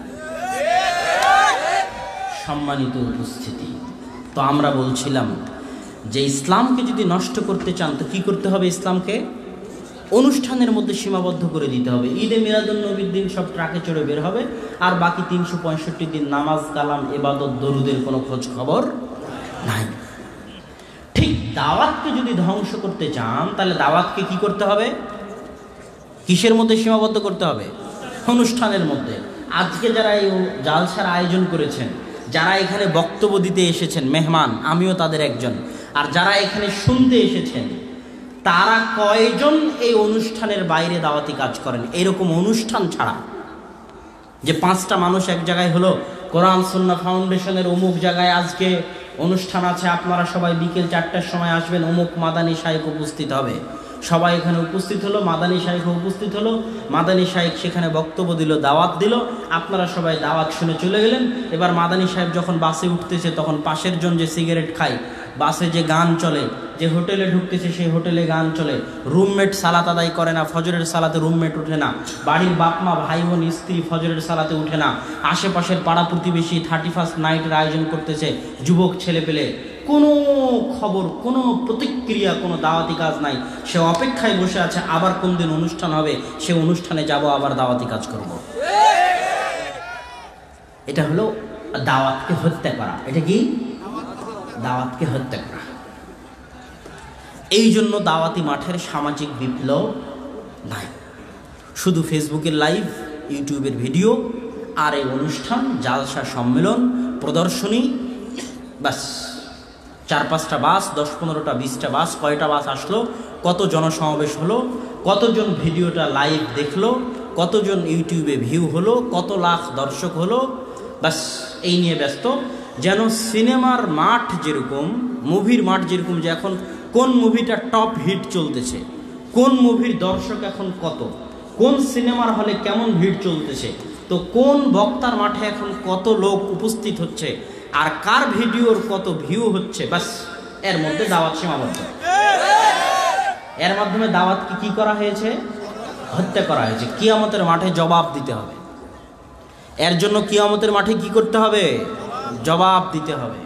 সম্মানিত উপস্থিতি, তো আমরা বলছিলাম যে ইসলামকে যদি নষ্ট করতে চান তো কি করতে হবে? ইসলামকে অনুষ্ঠানের মধ্যে সীমাবদ্ধ করে দিতে হবে। ঈদে মিলাদুন্নবীর দিন সব ট্রাকে চড়ে বের হবে, আর বাকি 365 দিন নামাজ, কালাম, ইবাদত, দরুদের কোনো খোঁজ খবর নাই। ঠিক দাওয়াতকে যদি ধ্বংস করতে চান তাহলে দাওয়াতকে কি করতে হবে? কিসের মধ্যে সীমাবদ্ধ করতে হবে? অনুষ্ঠানের মধ্যে। আজকে যারা এই জালসার আয়োজন করেছেন, যারা এখানে বক্তব্য দিতে এসেছেন মেহমান, আমিও তাদের একজন, আর যারা এখানে শুনতে এসেছেন তারা কয়জন এই অনুষ্ঠানের বাইরে দাওয়াতি কাজ করেন? এরকম অনুষ্ঠান ছাড়া যে 5টা মানুষ এক জায়গায় হলো, কোরআন সুন্নাহ ফাউন্ডেশনের অমুক জায়গায় আজকে অনুষ্ঠান আছে, আপনারা সবাই বিকেল 4টার সময় আসবেন, অমুক মাদানী শাইখ উপস্থিত হবে। সবাই এখানে উপস্থিত হলো, মাদানী শাইখ উপস্থিত হলো, মাদানী শাইখ সেখানে বক্তব্য দিল, দাওয়াত দিল, আপনারা সবাই দাওয়াত শুনে চলে গেলেন। এবার মাদানী সাহেব যখন বাসে উঠতেছে তখন পাশের জন যে সিগারেট খায়, বাসে যে গান চলে, যে হোটেলে ঢুকতেছে সেই হোটেলে গান চলে, রুমমেট সালাত আদায় করে না, ফজরের সালাতে রুমমেট উঠে না, বাড়ির বাপ মা, ভাই বোন, স্ত্রী ফজরের সালাতে উঠে না, আশেপাশের পাড়া প্রতিবেশী 31st নাইটের আয়োজন করতেছে, যুবক ছেলে পেলে, কোনো খবর, কোনো প্রতিক্রিয়া, কোনো দাওয়াতি কাজ নাই। সে অপেক্ষায় বসে আছে আবার কোন দিন অনুষ্ঠান হবে, সে অনুষ্ঠানে যাব, আবার দাওয়াতি কাজ করব। এটা হলো দাওয়াতকে হত্যা করা। এটা কি? দাওয়াতকে হত্যা করা। এই জন্য দাওয়াতি মাঠের সামাজিক বিপ্লব নাই, শুধু ফেসবুকের লাইভ, ইউটিউবের ভিডিও, আর এই অনুষ্ঠান, জালসা, সম্মেলন, প্রদর্শনী, বাস। 4-5টা বাস, 10-15টা 20টা বাস, কয়টা বাস আসলো, কত জনসমাবেশ হলো, কতজন ভিডিওটা লাইভ দেখলো, কতজন ইউটিউবে ভিউ হলো, কত লাখ দর্শক হলো, বাস এই নিয়ে ব্যস্ত। যেন সিনেমার মাঠ যেরকম, মুভির মাঠ যেরকম, যে এখন কোন মুভিটা টপ হিট চলতেছে, কোন মুভির দর্শক এখন কত, কোন সিনেমার হলে কেমন ভিড় চলতেছে, তো কোন বক্তার মাঠে এখন কত লোক উপস্থিত হচ্ছে, আর কার ভিডিওর কত ভিউ হচ্ছে, বাস এর মধ্যে দাওয়াত সীমাবদ্ধ। এর মাধ্যমে দাওয়াতকে কি করা হয়েছে? হত্যা করা হয়েছে। কিয়ামতের মাঠে জবাব দিতে হবে। এর জন্য কিয়ামতের মাঠে কি করতে হবে? জবাব দিতে হবে।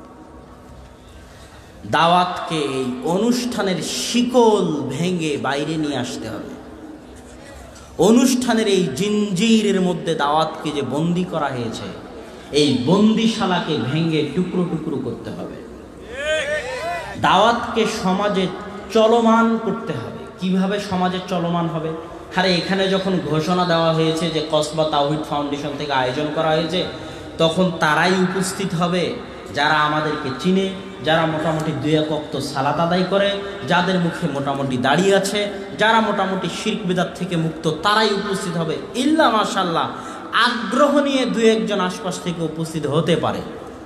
দাওয়াতকে এই অনুষ্ঠানের শিকল ভেঙে বাইরে নিয়ে আসতে হবে। অনুষ্ঠানের এই জিঞ্জিরের মধ্যে দাওয়াতকে যে বন্দি করা হয়েছে, এই বন্দিশালাকে ভেঙে টুকরো টুকরো করতে হবে। দাওয়াতকে সমাজে চলমান করতে হবে। কিভাবে সমাজে চলমান হবে? আরে এখানে যখন ঘোষণা দেওয়া হয়েছে যে কসবা তাওহীদ ফাউন্ডেশন থেকে আয়োজন করা হয়েছে, তখন তারাই উপস্থিত হবে যারা আমাদেরকে চিনে, যারা মোটামুটি 2 ওয়াক্ত সালাত আদায় করে, যাদের মুখে মোটামুটি দাঁড়িয়ে আছে, যারা মোটামুটি শিরক বিদআত থেকে মুক্ত, তারাই উপস্থিত হবে। ইল্লা মাশাআল্লাহ আগ্রহ নিয়ে 2-1 জন আশপাশ থেকে উপস্থিত হতে পারে।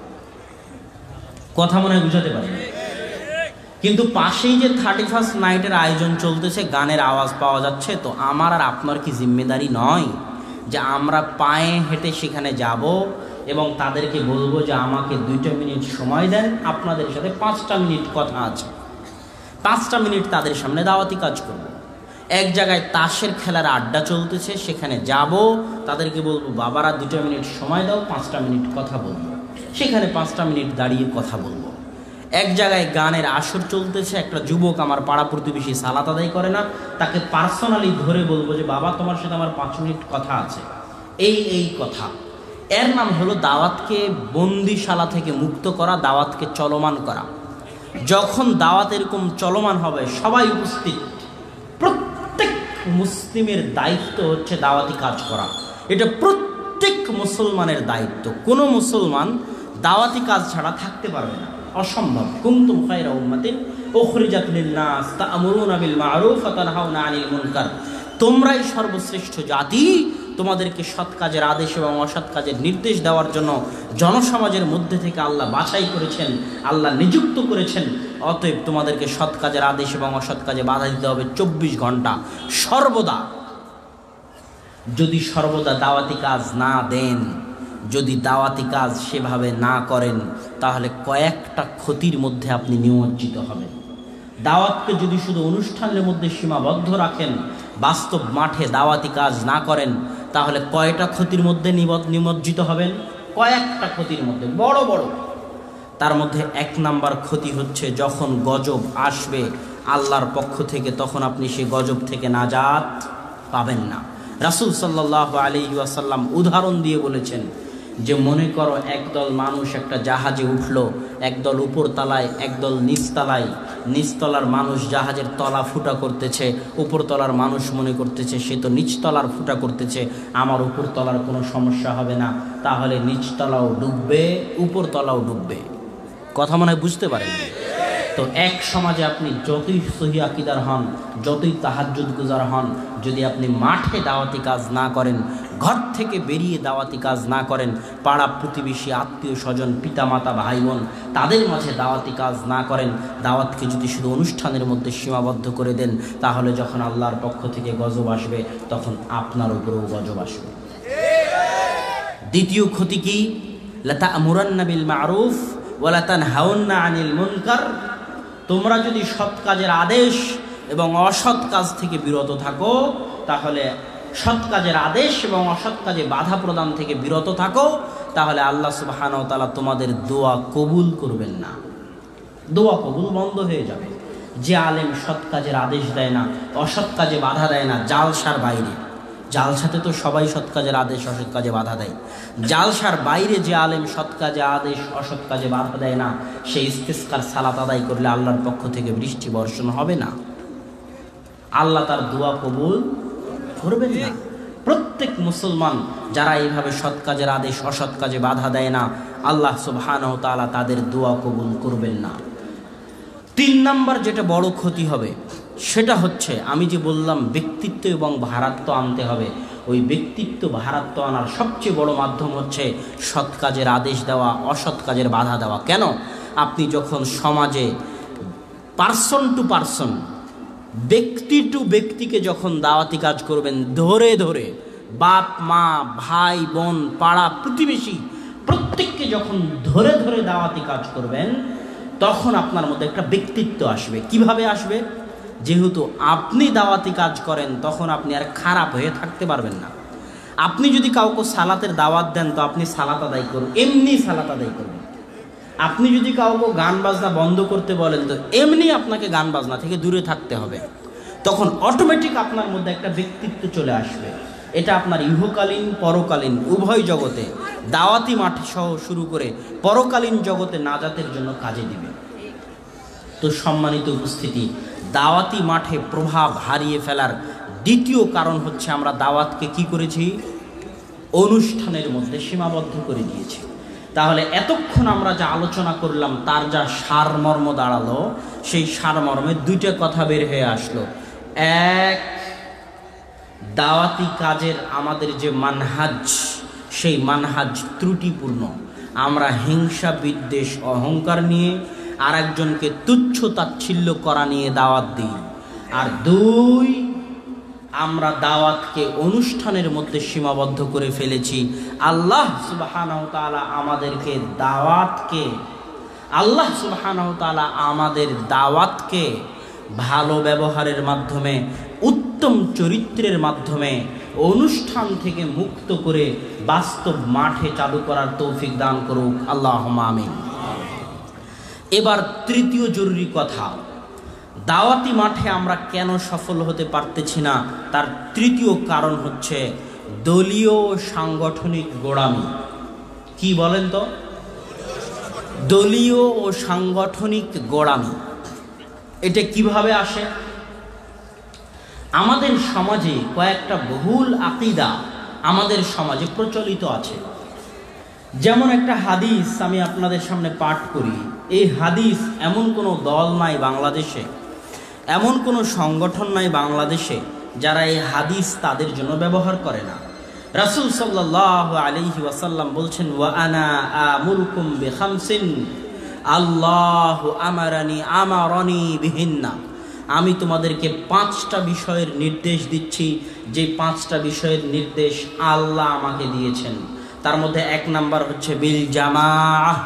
কথা মনে হয় বুঝাতে পারে। কিন্তু পাশেই যে 31st নাইটের আয়োজন চলতেছে, গানের আওয়াজ পাওয়া যাচ্ছে, তো আমার আর আপনার কি জিম্মেদারি নয় যে আমরা পায়ে হেঁটে সেখানে যাব এবং তাদেরকে বলবো যে আমাকে 2টা মিনিট সময় দেন, আপনাদের সাথে 5টা মিনিট কথা আছে, 5টা মিনিট তাদের সামনে দাওয়াতি কাজ করব। এক জায়গায় তাসের খেলার আড্ডা চলতেছে, সেখানে যাব, তাদেরকে বলবো বাবারা 2টা মিনিট সময় দাও, 5টা মিনিট কথা বলবো, সেখানে 5টা মিনিট দাঁড়িয়ে কথা বলবো। এক জায়গায় গানের আসর চলতেছে, একটা যুবক আমার পাড়া প্রতিবেশী সালাত আদায় করে না, তাকে পার্সোনালি ধরে বলবো যে বাবা তোমার সাথে আমার 5 মিনিট কথা আছে, এই কথা। এর নাম হলো দাওয়াতকে বন্দিশালা থেকে মুক্ত করা, দাওয়াতকে চলমান করা। যখন দাওয়াত এরকম চলমান হবে, সবাই উপস্থিত, প্রত্যেক মুসলিমের দায়িত্ব হচ্ছে দাওয়াতি কাজ করা। এটা প্রত্যেক মুসলমানের দায়িত্ব। কোনো মুসলমান দাওয়াতি কাজ ছাড়া থাকতে পারবে না, অসম্ভব। কুনতুম খায়রা উম্মাতিন উখরিজাত লিন-নাস তা'মুরুনা বিল মা'রুফ ওয়া তানহাউনা আনিল মুনকার। তোমরাই সর্বশ্রেষ্ঠ জাতি, তোমাদেরকে সৎ কাজের আদেশ এবং অসৎ কাজের নির্দেশ দেওয়ার জন্য জনসমাজের মধ্যে থেকে আল্লাহ বাছাই করেছেন, আল্লাহ নিযুক্ত করেছেন। অতএব তোমাদেরকে সৎ কাজের আদেশ এবং অসৎ কাজে বাধা দিতে হবে 24 ঘন্টা সর্বদা। যদি সর্বদা দাওয়াতি কাজ না দেন, যদি দাওয়াতি কাজ সেভাবে না করেন, তাহলে কয়েকটা ক্ষতির মধ্যে আপনি নিমজ্জিত হবেন। দাওয়াতকে যদি শুধু অনুষ্ঠানের মধ্যে সীমাবদ্ধ রাখেন, বাস্তব মাঠে দাওয়াতি কাজ না করেন, তাহলে কয়টা ক্ষতির মধ্যে নিমজ্জিত হবেন? কয়েকটা ক্ষতির মধ্যে, বড় বড়। তার মধ্যে 1 নাম্বার ক্ষতি হচ্ছে, যখন গজব আসবে আল্লাহর পক্ষ থেকে, তখন আপনি সেই গজব থেকে নাজাত পাবেন না। রাসূল সাল্লাল্লাহু আলাইহি ওয়াসাল্লাম উদাহরণ দিয়ে বলেছেন যে, মনে করো একদল মানুষ একটা জাহাজে উঠলো, একদল উপর তলায়, একদল নিচতলায়। নিচতলার মানুষ জাহাজের তলা ফুটা করতেছে, উপরতলার মানুষ মনে করতেছে সে তো নিচতলার ফুটা করতেছে, আমার উপরতলার কোনো সমস্যা হবে না। তাহলে নিচতলাও ডুববে, উপরতলাও ডুববে। কথা মনে হয় বুঝতে পারেন? তো এক সমাজে আপনি যতই সহি আকীদার হন, যতই তাহাজ্জুদ গুজার হন, যদি আপনি মাঠে দাওয়াতি কাজ না করেন, ঘর থেকে বেরিয়ে দাওয়াতি কাজ না করেন, পাড়া প্রতিবেশী, আত্মীয় স্বজন, পিতামাতা, ভাই বোন, তাদের মাঝে দাওয়াতি কাজ না করেন, দাওয়াতকে যদি শুধু অনুষ্ঠানের মধ্যে সীমাবদ্ধ করে দেন, তাহলে যখন আল্লাহর পক্ষ থেকে গজব আসবে, তখন আপনার উপরেও গজব আসবে। দ্বিতীয় ক্ষতি কি? লাতা'মুরান্না বিল মা'রুফ ওয়া লাতানহাউন্না আনিল মুনকার। তোমরা যদি সৎ কাজের আদেশ এবং অসৎ কাজ থেকে বিরত থাকো, তাহলে সৎ কাজের আদেশ এবং অসৎ কাজে বাধা প্রদান থেকে বিরত থাকো, তাহলে আল্লাহ সুবহানাহু ওয়া তাআলা তোমাদের দোয়া কবুল করবেন না। দোয়া কবুল বন্ধ হয়ে যাবে। যে আলেম সৎ কাজের আদেশ দেয় না, অসৎ কাজে বাধা দেয় না, জালসার বাইরে, জালসাতে তো সবাই সৎ কাজের আদেশ অসৎ কাজে বাধা দেয়, জালসার বাইরে যে আলেম সৎ কাজে আদেশ অসৎ কাজে বাধা দেয় না, সে ইস্তিসকার সালাত আদায় করলে আল্লাহর পক্ষ থেকে বৃষ্টি বর্ষণ হবে না, আল্লাহ তার দোয়া কবুল করবেন না। প্রত্যেক মুসলমান যারা এইভাবে সৎ কাজের আদেশ অসৎ কাজে বাধা দেয় না, আল্লাহ সুবহানাহু ওয়া তাআলা তাদের দোয়া কবুল করবেন না। 3 নাম্বার যেটা বড় ক্ষতি হবে, সেটা হচ্ছে, আমি যে বললাম ব্যক্তিত্ব এবং ভারাত্ব আনতে হবে, ওই ব্যক্তিত্ব ভারাত্ব আনার সবচেয়ে বড় মাধ্যম হচ্ছে সৎ কাজের আদেশ দেওয়া, অসৎ কাজের বাধা দেওয়া। কেন? আপনি যখন সমাজে পার্সন টু পার্সন, ব্যক্তি টু ব্যক্তিকে যখন দাওয়াতি কাজ করবেন, ধরে ধরে বাপ মা ভাই বোন পাড়া প্রতিবেশী প্রত্যেককে যখন ধরে ধরে দাওয়াতি কাজ করবেন, তখন আপনার মধ্যে একটা ব্যক্তিত্ব আসবে। কিভাবে আসবে? যেহেতু আপনি দাওয়াতি কাজ করেন, তখন আপনি আর খারাপ হয়ে থাকতে পারবেন না। আপনি যদি কাউকে সালাতের দাওয়াত দেন, তো আপনি সালাত আদায় করুন, এমনি সালাত আদায় করবেন। আপনি যদি কাউকে গান বাজনা বন্ধ করতে বলেন, তো এমনি আপনাকে গান বাজনা থেকে দূরে থাকতে হবে। তখন অটোমেটিক আপনার মধ্যে একটা ব্যক্তিত্ব চলে আসবে। এটা আপনার ইহকালীন পরকালীন উভয় জগতে, দাওয়াতি মাঠ সহ শুরু করে পরকালীন জগতে নাজাতের জন্য কাজে দিবে। তো সম্মানিত উপস্থিতি, দাওয়াতি মাঠে প্রভাব হারিয়ে ফেলার দ্বিতীয় কারণ হচ্ছে, আমরা দাওয়াতকে কি করেছি? অনুষ্ঠানের মধ্যে সীমাবদ্ধ করে দিয়েছি। তাহলে এতক্ষণ আমরা যা আলোচনা করলাম, তার যা সারমর্ম দাঁড়ালো, সেই সারমর্মে 2টা কথা বের হয়ে আসলো। এক, দাওয়াতি কাজের আমাদের যে মানহাজ, সেই মানহাজ ত্রুটিপূর্ণ। আমরা হিংসা বিদ্বেষ অহংকার নিয়ে আরেকজনকে তুচ্ছ তাচ্ছিল্য করা নিয়ে দাওয়াত দিই। আর 2, আমরা দাওয়াতকে অনুষ্ঠানের মধ্যে সীমাবদ্ধ করে ফেলেছি। আল্লাহ সুবহানাহু ওয়া তাআলা আমাদের দাওয়াতকে ভালো ব্যবহারের মাধ্যমে, উত্তম চরিত্রের মাধ্যমে অনুষ্ঠান থেকে মুক্ত করে বাস্তব মাঠে চালু করার তৌফিক দান করুক, আল্লাহুম্মা আমিন। এবার তৃতীয় জরুরি কথা, দাওয়াতি মাঠে আমরা কেন সফল হতে পারতেছি না, তার তৃতীয় কারণ হচ্ছে দলীয় সাংগঠনিক গোড়ামি। কি বলেন তো? দলীয় ও সাংগঠনিক গোড়ামি। এটা কিভাবে আসে? আমাদের সমাজে কয়েকটা বহুল আকীদা আমাদের সমাজে প্রচলিত আছে। যেমন একটা হাদিস আমি আপনাদের সামনে পাঠ করি। এই হাদিস এমন কোনো দল নাই বাংলাদেশে, এমন কোনো সংগঠন নাই বাংলাদেশে যারা এই হাদিস তাদের জন্য ব্যবহার করে না। রাসূল সাল্লাল্লাহু আলাইহি ওয়াসাল্লাম বলছেন, ওয়া আনা আমুরুকুম বিখামসিন আল্লাহু আমারানি বিহিন্না। আমি তোমাদেরকে 5টা বিষয়ের নির্দেশ দিচ্ছি, যে 5টা বিষয়ের নির্দেশ আল্লাহ আমাকে দিয়েছেন। তার মধ্যে 1 নাম্বার হচ্ছে বিল জামাআহ,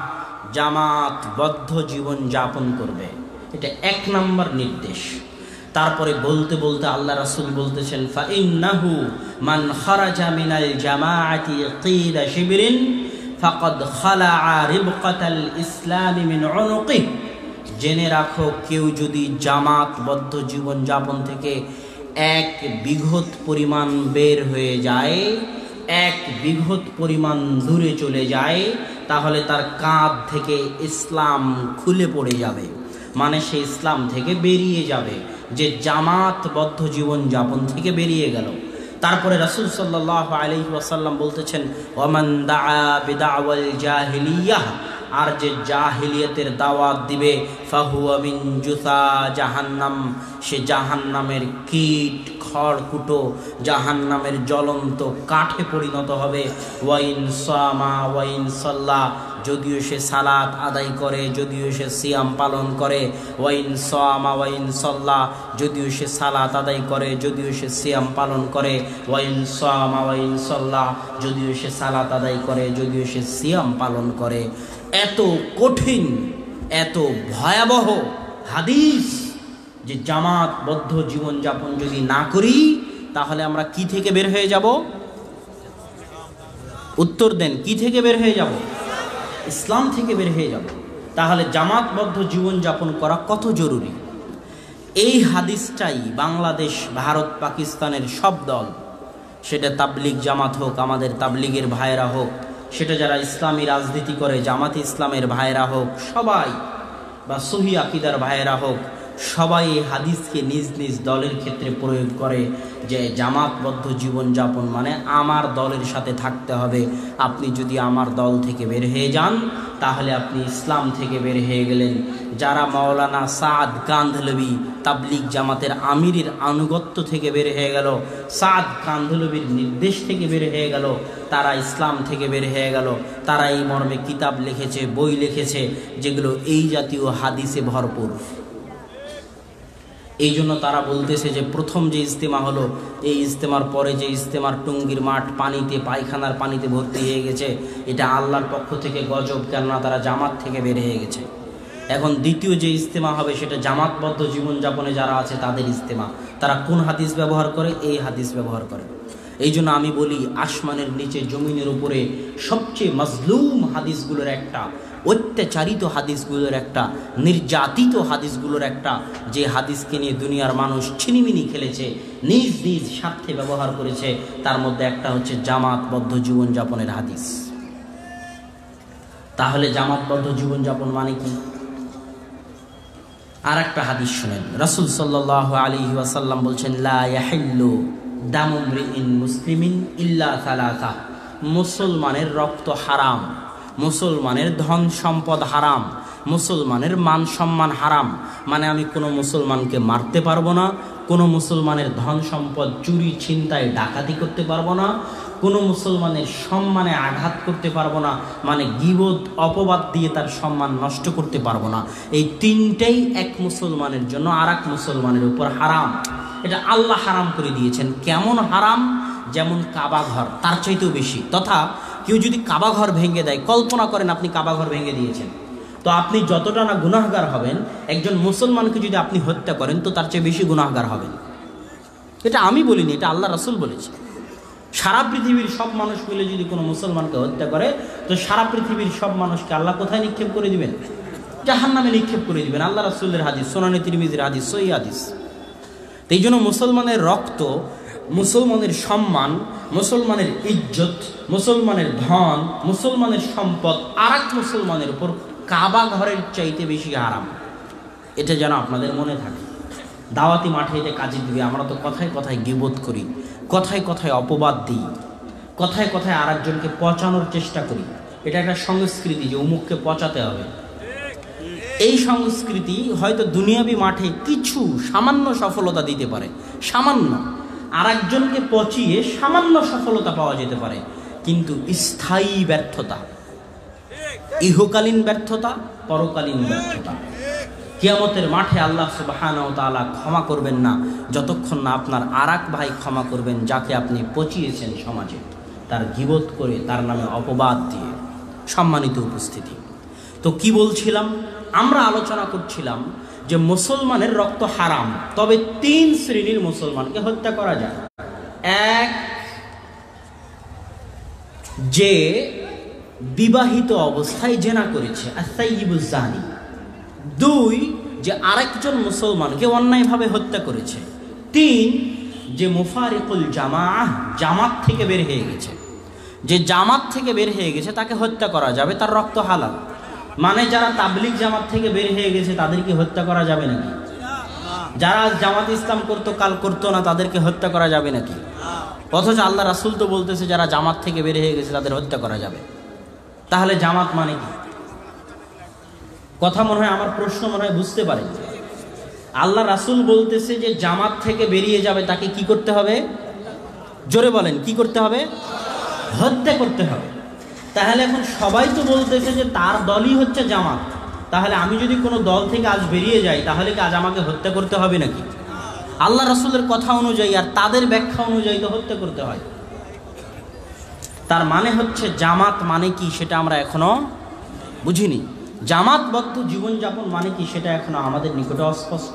জামাতবদ্ধ জীবন যাপন করবে। এটা 1 নাম্বার নির্দেশ। তারপরে বলতে বলতে আল্লাহ রাসূল বলতেছেন, ফা ইন্নাহু মান খারাজা মিনাল জামাআতি কিদা শিবরিন ফাকাদ খালাআ রিবকাতাল ইসলাম মিন উনুকি। জেনে রাখো, কেউ যদি জামাতবদ্ধ জীবন যাপন থেকে 1 বিঘত পরিমাণ বের হয়ে যায়, 1 বিঘত পরিমাণ দূরে চলে যায়, তাহলে তার কাঁধ থেকে ইসলাম খুলে পড়ে যাবে, মানে সে ইসলাম থেকে বেরিয়ে যাবে, যে জামাতবদ্ধ জীবন যাপন থেকে বেরিয়ে গেল। তারপরে রাসূল সাল্লাল্লাহু আলাইহি ওয়াসাল্লাম বলতেছেন, ওয়ামান দাআ বিদাওয়াল জাহিলিয়াহ, আর যে জাহিলিয়াতের দাওয়াত দিবে, ফাহুয়া মিন জুসা জাহান্নাম, সে জাহান্নামের কীট খড়কুটো, জাহান্নামের জ্বলন্ত কাঠে পরিণত হবে। ওয়াইন সামা ওয়াইন সাল্লা, যদিও সে সালাত আদায় করে, যদিও সে সিয়াম পালন করে। ওয়াইন সামা ওয়াইন সাল্লা, যদিও সে সালাত আদায় করে, যদিও সে সিয়াম পালন করে। ওয়াইন সামা ওয়াইন সাল্লা, যদিও সে সালাত আদায় করে, যদিও সে সিয়াম পালন করে। এত কঠিন, এত ভয়াবহ হাদিস যে জামাতবদ্ধ জীবনযাপন যদি না করি তাহলে আমরা কি থেকে বের হয়ে যাব? উত্তর দেন, কি থেকে বের হয়ে যাব? ইসলাম থেকে বের হয়ে যাব। তাহলে জামাতবদ্ধ জীবনযাপন করা কত জরুরি। এই হাদিসটাই বাংলাদেশ, ভারত, পাকিস্তানের সব দল, সেটা তাবলিগ জামাত হোক, আমাদের তাবলিগের ভাইয়েরা হোক, সেটা যারা ইসলামী রাজনীতি করে জামাতে ইসলামের ভাইয়েরা হোক, সবাই, বা সহি আকীদার ভাইয়েরা হোক, সবাই এই হাদিসকে নিজ নিজ দলের ক্ষেত্রে প্রয়োগ করে যে জামাতবদ্ধ জীবনযাপন মানে আমার দলের সাথে থাকতে হবে। আপনি যদি আমার দল থেকে বের হয়ে যান তাহলে আপনি ইসলাম থেকে বের হয়ে গেলেন। যারা মাওলানা সাদ কান্ধলভি তাবলিগ জামাতের আমিরের আনুগত্য থেকে বের হয়ে গেল, সাদ কান্ধলভির নির্দেশ থেকে বের হয়ে গেল, তারা ইসলাম থেকে বের হয়ে গেল। তারা এই মর্মে কিতাব লিখেছে, বই লিখেছে, যেগুলো এই জাতীয় হাদিসে ভরপুর। এই জন্য তারা বলতেছে যে প্রথম যে ইজতেমা হলো, এই ইজতেমার পরে যে ইজতেমার টুঙ্গির মাঠ পানিতে, পায়খানার পানিতে ভর্তি হয়ে গেছে, এটা আল্লাহর পক্ষ থেকে গজব, কেননা তারা জামাত থেকে বের হয়ে গেছে। এখন দ্বিতীয় যে ইজতেমা হবে সেটা জামাতবদ্ধ জীবনযাপনে যারা আছে তাদের ইজতেমা। তারা কোন হাদিস ব্যবহার করে? এই হাদিস ব্যবহার করে। এই জন্য আমি বলি, আসমানের নিচে জমিনের উপরে সবচেয়ে মজলুম হাদিসগুলোর একটা, অত্যাচারিত হাদিসগুলোর একটা, নির্যাতিত হাদিসগুলোর একটা, যে হাদিসকে নিয়ে দুনিয়ার মানুষ ছিনিমিনি খেলেছে, নিজ নিজ স্বার্থে ব্যবহার করেছে, তার মধ্যে একটা হচ্ছে জামাতবদ্ধ জীবনযাপনের হাদিস। তাহলে জামাতবদ্ধ জীবনযাপন মানে কি? আর একটা হাদিস শুনেন। রাসূল সাল্লাল্লাহু আলাইহি ওয়াসাল্লাম বলছেন, লা ইয়াহিল্লু দামু মরিইন মুসলিমিন ইল্লা সালাসা, মুসলমানের রক্ত হারাম, মুসলমানের ধন সম্পদ হারাম, মুসলমানের মান সম্মান হারাম। মানে আমি কোনো মুসলমানকে মারতে পারবো না, কোনো মুসলমানের ধন সম্পদ চুরি ছিনতাই ডাকাতি করতে পারবো না, কোনো মুসলমানের সম্মানে আঘাত করতে পারবো না, মানে গীবত অপবাদ দিয়ে তার সম্মান নষ্ট করতে পারবো না। এই তিনটেই এক মুসলমানের জন্য আর এক মুসলমানের উপর হারাম। এটা আল্লাহ হারাম করে দিয়েছেন। কেমন হারাম? যেমন কাবা ঘর, তার চাইতেও বেশি। তথা কেউ যদি কাবা ঘর ভেঙে দেয়, কল্পনা করেন আপনি কাবা ঘর ভেঙে দিয়েছেন, তো আপনি যতটা না গুনাহগার হবেন, একজন মুসলমানকে যদি আপনি হত্যা করেন তো তার চেয়ে বেশি গুনাহগার হবেন। এটা আমি বলিনি, এটা আল্লাহ রাসূল বলেছে। সারা পৃথিবীর সব মানুষ মিলে যদি কোনো মুসলমানকে হত্যা করে তো সারা পৃথিবীর সব মানুষকে আল্লাহ কোথায় নিক্ষেপ করে দিবেন? জাহান্নামে নিক্ষেপ করে দিবেন। আল্লাহ রাসূলের হাদিস, সুনানে তিরমিজির হাদিস, সহিহ হাদিস। এই জন্য মুসলমানের রক্ত মুসলমানের সম্মান, মুসলমানের ইজ্জত, মুসলমানের ধন, মুসলমানের সম্পদ আর এক মুসলমানের উপর কাবা ঘরের চাইতে বেশি হারাম। এটা যেন আপনাদের মনে থাকে। দাওয়াতি মাঠে এটা কাজে দিবে। আমরা তো কথায় কথায় গীবত করি, কথায় কথায় অপবাদ দিই, কথায় কথায় আর একজনকে পচানোর চেষ্টা করি। এটা একটা সংস্কৃতি যে অমুককে পচাতে হবে। এই সংস্কৃতি হয়তো দুনিয়াবি মাঠে কিছু সামান্য সফলতা দিতে পারে, সামান্য, আর একজনকে পচিয়ে সামান্য সফলতা পাওয়া যেতে পারে, কিন্তু স্থায়ী ব্যর্থতা, ইহকালীন ব্যর্থতা, পরকালীন ব্যর্থতা। কিয়ামতের মাঠে আল্লাহ সুবহানাহু ওয়া তাআলা ক্ষমা করবেন না যতক্ষণ না আপনার আর এক ভাই ক্ষমা করবেন যাকে আপনি পচিয়েছেন সমাজে, তার গীবত করে, তার নামে অপবাদ দিয়ে। সম্মানিত উপস্থিতি, তো কি বলছিলাম? আমরা আলোচনা করছিলাম যে মুসলমানের রক্ত হারাম, তবে 3 শ্রেণীর মুসলমানকে হত্যা করা যায়। এক, যে বিবাহিত অবস্থায় জেনা করেছে, আস-সাইয়্যিবুজ জানি। 2, যে আরেকজন মুসলমানকে অন্যায়ভাবে হত্যা করেছে। 3, যে মুফারিকুল জামাআহ, জামাত থেকে বের হয়ে গেছে। যে জামাত থেকে বের হয়ে গেছে তাকে হত্যা করা যাবে, তার রক্ত হালাল। মানে যারা তাবলিগ জামাত থেকে বের হয়ে গেছে তাদেরকে হত্যা করা যাবে নাকি? যারা জামাত ইসলাম করতো কাল করতো না তাদেরকে হত্যা করা যাবে নাকি? অথচ আল্লাহ রাসূল তো বলতেছে যারা জামাত থেকে বের হয়ে গেছে তাদের হত্যা করা যাবে। তাহলে জামাত মানে কি? কথা মনে হয়, আমার প্রশ্ন মনে হয় বুঝতে পারেন। আল্লাহ রাসূল বলতেছে যে জামাত থেকে বেরিয়ে যাবে তাকে কি করতে হবে? জোরে বলেন, কি করতে হবে? হত্যা করতে হবে। তাহলে এখন সবাই তো বলতেছে যে তার দলই হচ্ছে জামাত, তাহলে আমি যদি কোনো দল থেকে আজ বেরিয়ে যাই তাহলে কি আজ আমাকে হত্যা করতে হবে নাকি? আল্লাহ রাসূলের কথা অনুযায়ী আর তাদের ব্যাখ্যা অনুযায়ী তো হত্যা করতে হয়। তার মানে হচ্ছে জামাত মানে কি সেটা আমরা এখনো বুঝিনি। জামাতবদ্ধ জীবনযাপন মানে কি সেটা এখনো আমাদের নিকটে অস্পষ্ট।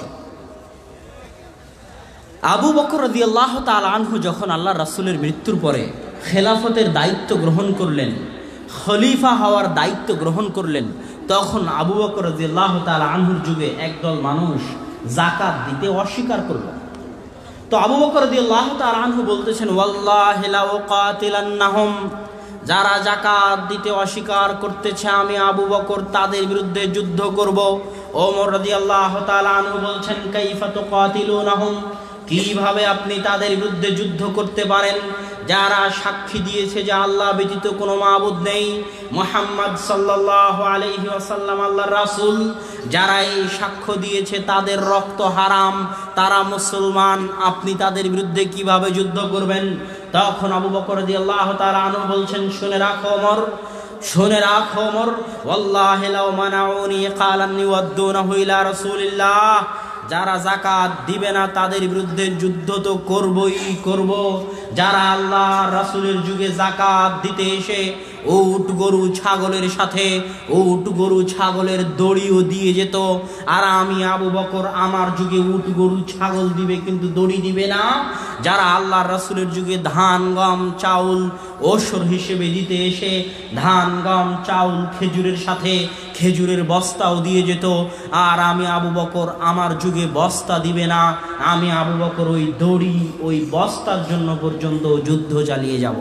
আবু বকর রাদিয়াল্লাহু তাআলা আনহু যখন আল্লাহ রাসূলের মৃত্যুর পরে খেলাফতের দায়িত্ব গ্রহণ করলেন, খলিফা হওয়ার দায়িত্ব গ্রহণ করলেন, তখন আবু বকর রাদিয়াল্লাহু তাআলা আনহুর যুগে একদল মানুষ যাকাত দিতে অস্বীকার করল। তো আবু বকর রাদিয়াল্লাহু তাআলা আনহু বলতেছেন, ওয়াল্লাহি লা উকাতিলান্নাহুম, যারা যাকাত দিতে অস্বীকার করতেছে আমি আবু বকর তাদের বিরুদ্ধে যুদ্ধ করব। ওমর রাদিয়াল্লাহু তাআলা আনহু বলছেন, কাইফা তুকাতিলুনাহুম, কিভাবে আপনি তাদের বিরুদ্ধে যুদ্ধ করতে পারেন যারা সাক্ষী দিয়েছে যে আল্লাহ ব্যতীত কোনো মাবুদ নেই, মুহাম্মদ সাল্লাল্লাহু আলাইহি ওয়াসাল্লাম আল্লাহর রাসূল, যারা এই সাক্ষ্য দিয়েছে তাদের রক্ত হারাম, তারা মুসলমান, আপনি তাদের বিরুদ্ধে কিভাবে যুদ্ধ করবেন? তখন আবু বকর রাদিয়াল্লাহু তাআলা আনহু বলছেন, শুনে রাখো ওমর, শুনে রাখো ওমর, ওয়াল্লাহি লাউ মানাউনি ক্বালান ইউদ্দুনাহু ইলা রাসূলিল্লাহ, যারা যাকাত দিবে না তাদের বিরুদ্ধে যুদ্ধ তো করবই করব। যারা আল্লাহ রাসূলের যুগে যাকাত দিতে এসে উট গরু ছাগলের সাথে উট গরু ছাগলের দড়িও দিয়ে যেত, আর আমি আবু বকর আমার যুগে উট গরু ছাগল দিবে কিন্তু দড়ি দিবে না। যারা আল্লাহ রাসূলের যুগে ধান গম চাউল ওসর হিসেবে দিতে এসে ধান গম চাউল খেজুরের সাথে খেজুরের বস্তাও দিয়ে যেত, আর আমি আবু বকর আমার যুগে বস্তা দিবে না, আমি আবু বকর ওই দড়ি ওই বস্তার জন্য পর্যন্ত যুদ্ধ চালিয়ে যাব।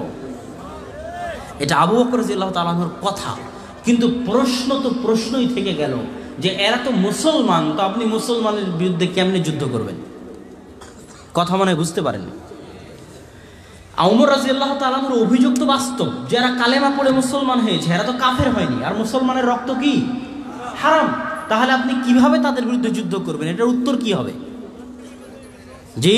এটা আবু বকর রাদিয়াল্লাহু তাআলা আনহুর কথা। কিন্তু প্রশ্ন তো প্রশ্নই থেকে গেল যে এরা তো মুসলমান, তো আপনি মুসলমানের বিরুদ্ধে কেমনে যুদ্ধ করবেন? কথা মনে বুঝতে পারেন। ওমর রাদিয়াল্লাহু তাআলা আনহুর অভিযোগ তো বাস্তব, যারা কালেমা পড়ে মুসলমান হয়েছে এরা তো কাফের হয়নি, আর মুসলমানের রক্ত কি হারাম। তাহলে আপনি কিভাবে তাদের বিরুদ্ধে যুদ্ধ করবেন? এটার উত্তর কি হবে? জি,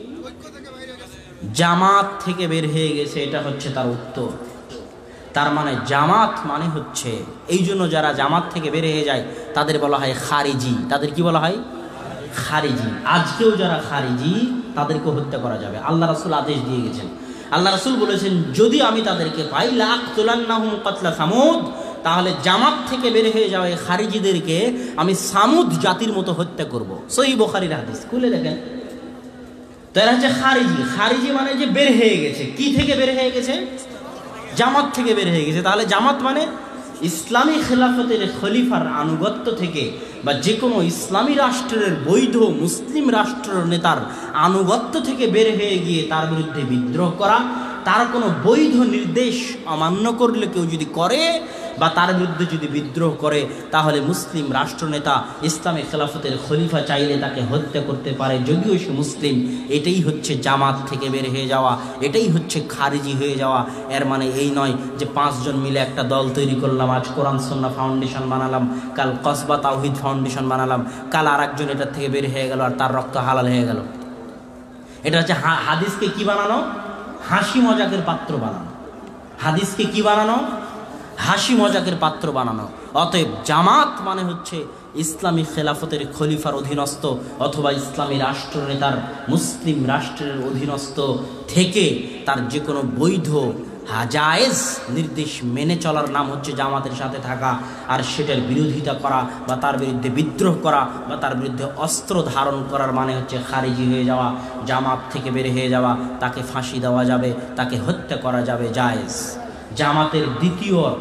জামাত থেকে বের হয়ে গেছে, এটা হচ্ছে তার উত্তর। তার মানে জামাত মানে হচ্ছে, এই জন্য যারা জামাত থেকে বের হয়ে যায় তাদের বলা হয় খারিজি। তাদের কি বলা হয়? খারিজি। আজকেও যারা খারিজি তাদেরকে হত্যা করা যাবে। আল্লাহ রাসূল আদেশ দিয়ে গেছেন, আল্লাহ রাসূল বলেছেন যদি আমি তাদেরকে পাই লাকতুলান্নাহুম কাতলা সামুদ, তাহলে জামাত থেকে বের হয়ে যাওয়া এই খারিজিদেরকে আমি সামুদ জাতির মতো হত্যা করব। সহিহ বুখারীর হাদিস, খুলে দেখেন। তো এরা হচ্ছে খারিজি। খারিজি মানে যে বের হয়ে গেছে। কি থেকে বের হয়ে গেছে? জামাত থেকে বের হয়ে গেছে। তাহলে জামাত মানে ইসলামী খেলাফতের খলিফার আনুগত্য থেকে বা যে কোনো ইসলামী রাষ্ট্রের বৈধ মুসলিম রাষ্ট্র নেতার আনুগত্য থেকে বের হয়ে গিয়ে তার বিরুদ্ধে বিদ্রোহ করা, তার কোনো বৈধ নির্দেশ অমান্য করলে কেউ যদি করে বা তার বিরুদ্ধে যদি বিদ্রোহ করে, তাহলে মুসলিম রাষ্ট্রনেতা ইসলামী খেলাফতের খলিফা চাইলে তাকে হত্যা করতে পারে, যদিও সে মুসলিম। এটাই হচ্ছে জামাত থেকে বের হয়ে যাওয়া, এটাই হচ্ছে খারিজি হয়ে যাওয়া। এর মানে এই নয় যে 5 জন মিলে একটা দল তৈরি করলাম, আজ কোরআন সুন্নাহ ফাউন্ডেশন বানালাম, কাল কসবা তাওহীদ ফাউন্ডেশন বানালাম, কাল আর একজন এটার থেকে বের হয়ে গেল আর তার রক্ত হালাল হয়ে গেল। এটা হচ্ছে হাদিসকে কি বানানো? হাসি মজাকের পাত্র বানানো। হাদিসকে কি বানানো? হাসি মজাকের পাত্র বানানো। অতএব জামাত মানে হচ্ছে ইসলামী খেলাফতের খলিফার অধীনস্থ অথবা ইসলামী রাষ্ট্রনেতার মুসলিম রাষ্ট্রের অধীনস্থ থেকে তার যে কোনো বৈধ জায়েজ নির্দেশ মেনে চলার নাম হচ্ছে জামাতের সাথে থাকা। আর সেটার বিরোধিতা করা বা তার বিরুদ্ধে বিদ্রোহ করা বা তার বিরুদ্ধে অস্ত্র ধারণ করার মানে হচ্ছে খারিজি হয়ে যাওয়া, জামাত থেকে বের হয়ে যাওয়া। তাকে ফাঁসি দেওয়া যাবে, তাকে হত্যা করা যাবে, জায়েজ। জামাতের দ্বিতীয় অর্থ,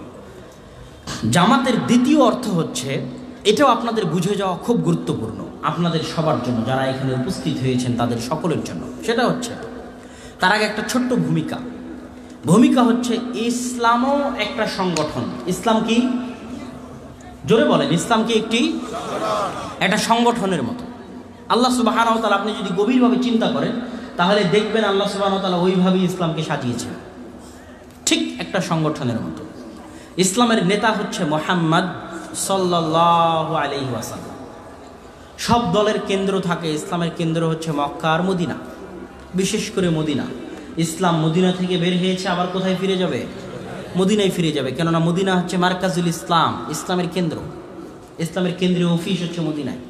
জামাতের দ্বিতীয় অর্থ হচ্ছে, এটাও আপনাদের বুঝে যাওয়া খুব গুরুত্বপূর্ণ আপনাদের সবার জন্য, যারা এখানে উপস্থিত হয়েছেন তাদের সকলের জন্য। সেটা হচ্ছে, তার আগে একটা ছোট্ট ভূমিকা হচ্ছে ইসলামও একটা সংগঠন। ইসলাম কি? জোরে বলেন, ইসলাম কি একটা সংগঠনের মতো। আল্লাহ সুবহানাহু ওয়া তাআলা আপনি যদি গভীরভাবে চিন্তা করেন তাহলে দেখবেন আল্লাহ সুবহানাহু ওয়া তাআলা ওইভাবেই ইসলামকে সাজিয়েছেন, ঠিক একটা সংগঠনের মতো। ইসলামের নেতা হচ্ছে মুহাম্মদ সাল্লাল্লাহু আলাইহি ওয়াসাল্লাম। সব দলের কেন্দ্র থাকে, ইসলামের কেন্দ্র হচ্ছে মক্কা আর মদিনা, বিশেষ করে মদিনা। ইসলাম মদিনা থেকে বের হয়েছে, আবার কোথায় ফিরে যাবে? মদিনায় ফিরে যাবে, কেননা মদিনা হচ্ছে মারকাজুল ইসলাম, ইসলামের কেন্দ্র। ইসলামের কেন্দ্রীয় অফিস হচ্ছে মদিনায়।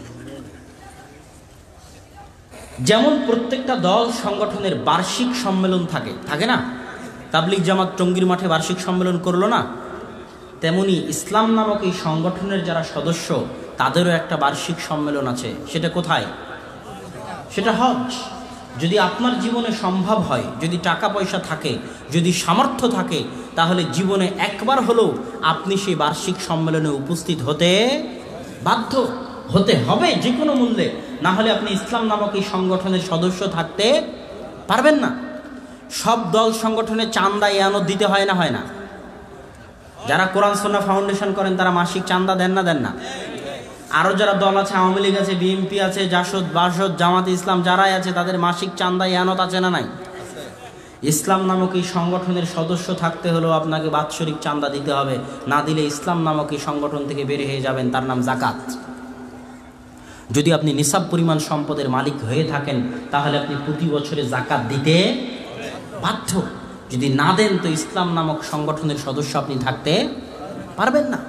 যেমন প্রত্যেকটা দল সংগঠনের বার্ষিক সম্মেলন থাকে না? তাবলিগ জামাত টঙ্গীর মাঠে বার্ষিক সম্মেলন করলো না? তেমনি ইসলাম নামক এই সংগঠনের যারা সদস্য তাদেরও একটা বার্ষিক সম্মেলন আছে। সেটা কোথায়? সেটা হজ। যদি আপনার জীবনে সম্ভব হয়, যদি টাকা পয়সা থাকে, যদি সামর্থ্য থাকে, তাহলে জীবনে একবার হলেও আপনি সেই বার্ষিক সম্মেলনে উপস্থিত হতে বাধ্য, হতে হবে যে কোনো মূল্যে। না হলে আপনি ইসলাম নামক এই সংগঠনের সদস্য থাকতে পারবেন না। সব দল সংগঠনে চাঁদা এয়ানত দিতে হয় না? যারা কোরআন সুন্নাহ ফাউন্ডেশন করেন তারা মাসিক চাঁদা দেন না? আরও যারা দল আছে, আওয়ামী লীগ আছে, বিএনপি আছে, জাসদ, বাসদ, জামাতে ইসলাম যারাই আছে, তাদের মাসিক চাঁদা এয়ানত আছে না নাই? ইসলাম নামক এই সংগঠনের সদস্য থাকতে হলেও আপনাকে বাৎসরিক চাঁদা দিতে হবে। না দিলে ইসলাম নামক এই সংগঠন থেকে বের হয়ে যাবেন, তার নাম জাকাত। যদি আপনি নিসাব পরিমাণ সম্পদের মালিক হয়ে থাকেন তাহলে আপনি প্রতি বছরে জাকাত দিতে বাধ্য। যদি না দেন তো ইসলাম নামক সংগঠনের সদস্য আপনি থাকতে পারবেন না।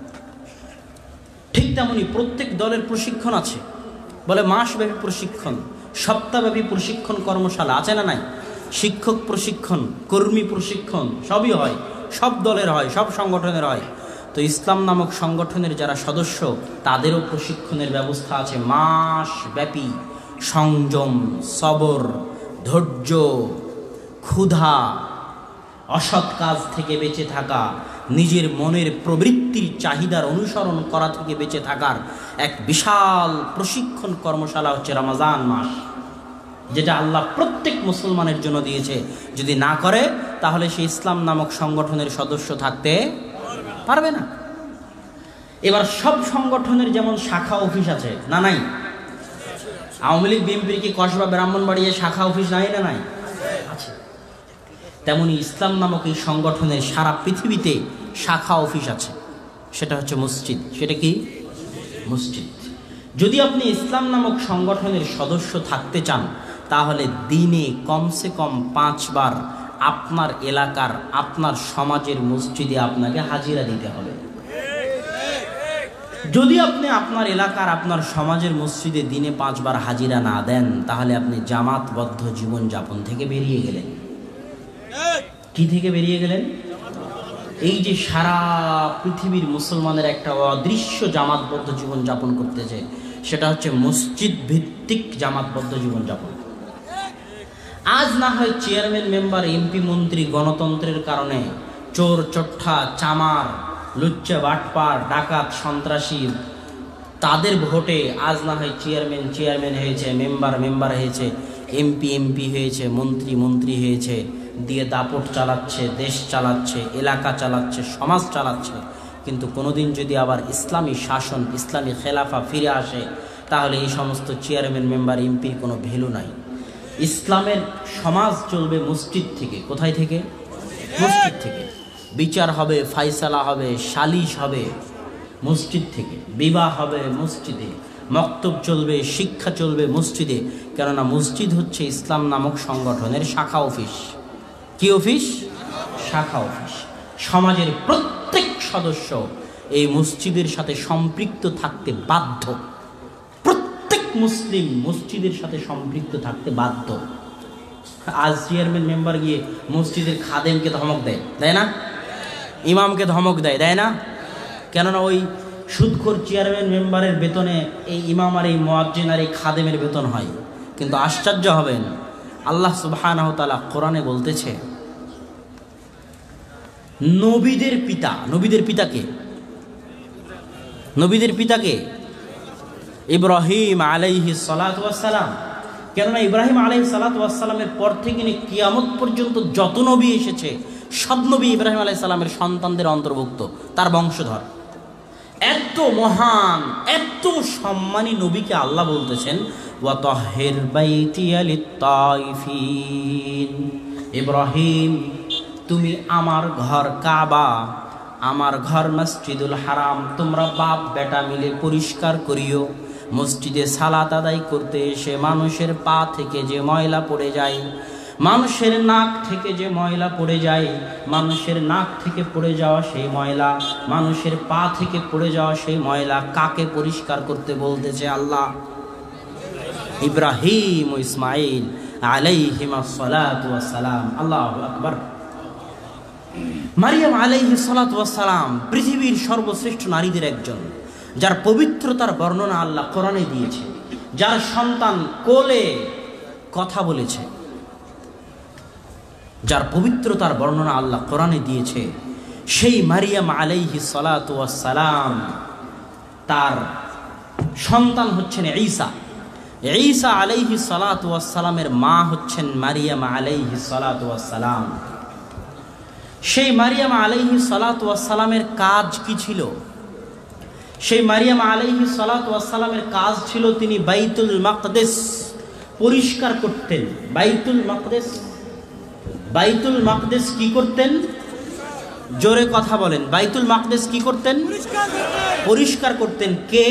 ঠিক তেমনি প্রত্যেক দলের প্রশিক্ষণ আছে, বলে মাসব্যাপী প্রশিক্ষণ, সপ্তাহব্যাপী প্রশিক্ষণ কর্মশালা আছে না নাই? শিক্ষক প্রশিক্ষণ, কর্মী প্রশিক্ষণ সবই হয়, সব দলের হয়, সব সংগঠনের হয়। তো ইসলাম নামক সংগঠনের যারা সদস্য তাদেরও প্রশিক্ষণের ব্যবস্থা আছে। মাসব্যাপী সংযম, সবর, ধৈর্য, ক্ষুধা, অসৎ কাজ থেকে বেঁচে থাকা, নিজের মনের প্রবৃত্তির চাহিদার অনুসরণ করা থেকে বেঁচে থাকার এক বিশাল প্রশিক্ষণ কর্মশালা হচ্ছে রমজান মাস, যেটা আল্লাহ প্রত্যেক মুসলমানের জন্য দিয়েছে। যদি না করে তাহলে সে ইসলাম নামক সংগঠনের সদস্য থাকতে পারবে না। এবার সব সংগঠনের যেমন শাখা অফিস আছে না নাই? আওয়ামী লীগ বিএনপির কি কসবা ব্রাহ্মণবাড়িয়া শাখা অফিস নাই না নাই? আছে। তেমনি ইসলাম নামক এই সংগঠনের সারা পৃথিবীতে শাখা অফিস আছে, সেটা হচ্ছে মসজিদ। সেটা কি? মসজিদ। যদি আপনি ইসলাম নামক সংগঠনের সদস্য থাকতে চান তাহলে দিনে কমসে কম 5 বার আপনার এলাকার, আপনার সমাজের মসজিদে আপনাকে হাজিরা দিতে হবে। যদি আপনি আপনার এলাকার, আপনার সমাজের মসজিদে দিনে 5 বার হাজিরা না দেন তাহলে আপনি জামাতবদ্ধ জীবনযাপন থেকে বেরিয়ে গেলেন। কি থেকে বেরিয়ে গেলেন? এই যে সারা পৃথিবীর মুসলমানের একটা অদৃশ্য জামাতবদ্ধ জীবনযাপন করতেছে, সেটা হচ্ছে মসজিদ ভিত্তিক জামাতবদ্ধ জীবনযাপন। আজ না হয় চেয়ারম্যান, মেম্বার, এমপি, মন্ত্রী গণতন্ত্রের কারণে চোর, চোট্টা, চামার, লুচ্চা, বাটপার, ডাকাত, সন্ত্রাসী, তাদের ভোটে আজ না হয় চেয়ারম্যান হয়েছে, মেম্বার হয়েছে, এমপি হয়েছে, মন্ত্রী হয়েছে, দিয়ে দাপট চালাচ্ছে, দেশ চালাচ্ছে, এলাকা চালাচ্ছে, সমাজ চালাচ্ছে। কিন্তু কোনোদিন যদি আবার ইসলামী শাসন, ইসলামী খেলাফা ফিরে আসে, তাহলে এই সমস্ত চেয়ারম্যান, মেম্বার, এমপির কোনো ভ্যালু নাই। ইসলামের সমাজ চলবে মসজিদ থেকে। কোথায় থেকে? মসজিদ থেকে। বিচার হবে, ফায়সালা হবে, সালিশ হবে মসজিদ থেকে। বিবাহ হবে মসজিদে, মক্তব চলবে, শিক্ষা চলবে মসজিদে। কেননা মসজিদ হচ্ছে ইসলাম নামক সংগঠনের শাখা অফিস। কি অফিস? শাখা অফিস। সমাজের প্রত্যেক সদস্য এই মসজিদের সাথে সম্পৃক্ত থাকতে বাধ্য। প্রত্যেক মুসলিম মসজিদের সাথে সম্পৃক্ত থাকতে বাধ্য। আজ চেয়ারম্যান, মেম্বার গিয়ে মসজিদের খাদেমকে ধমক দেয়, দেয় না? ইমামকে ধমক দেয়, দেয় না? কেননা ওই সুদখোর চেয়ারম্যান, মেম্বারের বেতনে এই ইমাম আর এই মুয়াজ্জিন আর এই খাদেমের বেতন হয়। কিন্তু আশ্চর্য হবেন, আল্লাহ সুবহানাহু ওয়া তাআলা কোরআনে বলতেছে, নবীদের পিতা, নবীদের পিতাকে, নবীদের পিতাকে ইব্রাহিম আলাইহিস সালাতু ওয়াস সালাম। কেননা ইব্রাহিম আলাইহিস সালাতু ওয়াস সালামের পর থেকে নিয়ে কিয়ামত পর্যন্ত যত নবী এসেছে, সব নবী ইব্রাহিম আলাইহিস সালামের সন্তানদের অন্তর্ভুক্ত, তার বংশধর। এত মহান, এত সম্মানী নবীকে আল্লাহ বলতেছেন, ওয়া তাহহির বাইতিয়া লিত-তাইফিন। ইব্রাহিম, তুমি আমার ঘর কাবা, আমার ঘর মসজিদুল হারাম তোমরা বাপ বেটা মিলে পরিষ্কার করিও। মসজিদে সালাত আদায় করতে এসে মানুষের পা থেকে যে ময়লা পড়ে যায়, মানুষের নাক থেকে যে ময়লা পড়ে যায়, মানুষের নাক থেকে পড়ে যাওয়া সেই ময়লা, মানুষের পা থেকে পড়ে যাওয়া সেই ময়লা কাকে পরিষ্কার করতে বলতেছে আল্লাহ? ইব্রাহিম ও ইসমাইল আলাইহিমাস সালাতু ওয়াস সালাম। আল্লাহু আকবার। মারিয়াম আলাইহিস সালাতু ওয়াস সালাম পৃথিবীর সর্বশ্রেষ্ঠ নারীদের একজন, যার পবিত্রতার বর্ণনা আল্লাহ কোরআনে দিয়েছে, যার সন্তান কোলে কথা বলেছে, যার পবিত্রতার বর্ণনা আল্লাহ কোরআনে দিয়েছে, সেই মারিয়াম আলাইহিস সালাতু ওয়াস সালাম, তার সন্তান হচ্ছেন ঈসা। ঈসা আলাইহিস সালাতু ওয়াস সালামের মা হচ্ছেন মারিয়াম আলাইহিস সালাতু ওয়াস সালাম। সেই মারিয়াম আলাইহিস সালাতু ওয়াস সালামের কাজ কি ছিল? সেই মারিয়াম আলাইহিস সালাতু ওয়াস সালামের কাজ ছিল তিনি বাইতুল মাকদিস পরিষ্কার করতেন। বাইতুল মাকদিস, বাইতুল মাকদিস কি করতেন? জোরে কথা বলেন। বাইতুল মাকদিস কি করতেন? পরিষ্কার করতেন। কে?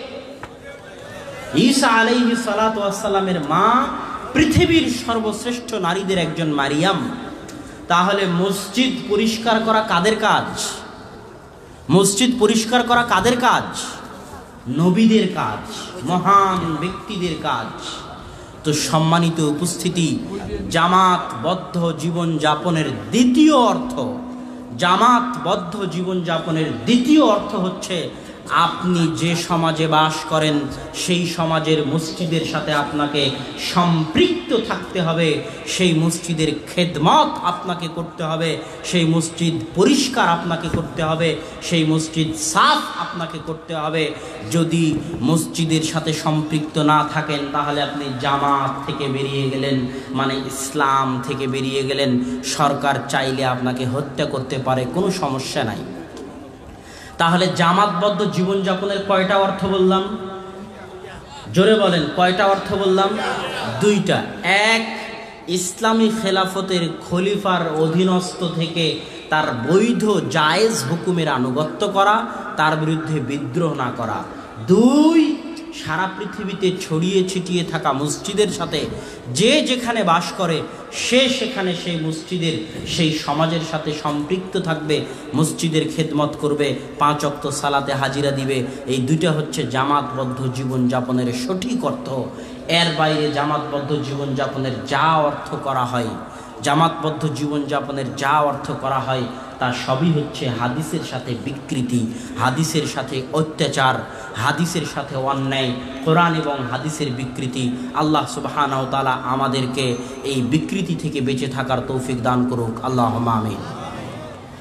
ঈসা আলাইহিস সালাতু ওয়াস সালামের মা, পৃথিবীর সর্বশ্রেষ্ঠ নারীদের একজন মারিয়াম। তাহলে মসজিদ পরিষ্কার করা কাদের কাজ? মসজিদ পরিষ্কার করা কাদের কাজ? নবীদের কাজ, মহান ব্যক্তিদের কাজ। তো সম্মানিত উপস্থিতি, জামাতবদ্ধ জীবন যাপনের দ্বিতীয় অর্থ, জামাতবদ্ধ জীবন যাপনের দ্বিতীয় অর্থ হচ্ছে আপনি যে সমাজে বাস করেন সেই সমাজের মসজিদের সাথে আপনাকে সম্পৃক্ত থাকতে হবে, সেই মসজিদের খেদমত আপনাকে করতে হবে, সেই মসজিদ পরিষ্কার আপনাকে করতে হবে, সেই মসজিদ সাফ আপনাকে করতে হবে। যদি মসজিদের সাথে সম্পৃক্ত না থাকেন তাহলে আপনি জামাত থেকে বেরিয়ে গেলেন, মানে ইসলাম থেকে বেরিয়ে গেলেন। সরকার চাইলে আপনাকে হত্যা করতে পারে, কোনো সমস্যা নাই। তাহলে জামাতবদ্ধ জীবনযাপনের কয়টা অর্থ বললাম? জোরে বলেন, কয়টা অর্থ বললাম? দুইটা। এক, ইসলামী খেলাফতের খলিফার অধীনস্থ থেকে তার বৈধ জায়েজ হুকুমের আনুগত্য করা, তার বিরুদ্ধে বিদ্রোহ না করা। দুই, সারা পৃথিবীতে ছড়িয়ে ছিটিয়ে থাকা মসজিদের সাথে যে যেখানে বাস করে সে সেখানে সেই মসজিদের, সেই সমাজের সাথে সম্পৃক্ত থাকবে, মসজিদের খেদমত করবে, 5 ওয়াক্ত সালাতে হাজিরা দিবে। এই দুইটা হচ্ছে জামাতবদ্ধ জীবনযাপনের সঠিক অর্থ। এর বাইরে জামাতবদ্ধ জীবনযাপনের যা অর্থ করা হয়, জামাতবদ্ধ জীবনযাপনের যা অর্থ করা হয় তা সবই হচ্ছে হাদিসের সাথে বিকৃতি, হাদিসের সাথে অত্যাচার, হাদিসের সাথে অন্যায়, কোরআন এবং হাদিসের বিকৃতি। আল্লাহ সুবহানাহু ওয়া তাআলা আমাদেরকে এই বিকৃতি থেকে বেঁচে থাকার তৌফিক দান করুক, আল্লাহুম্মা আমিন।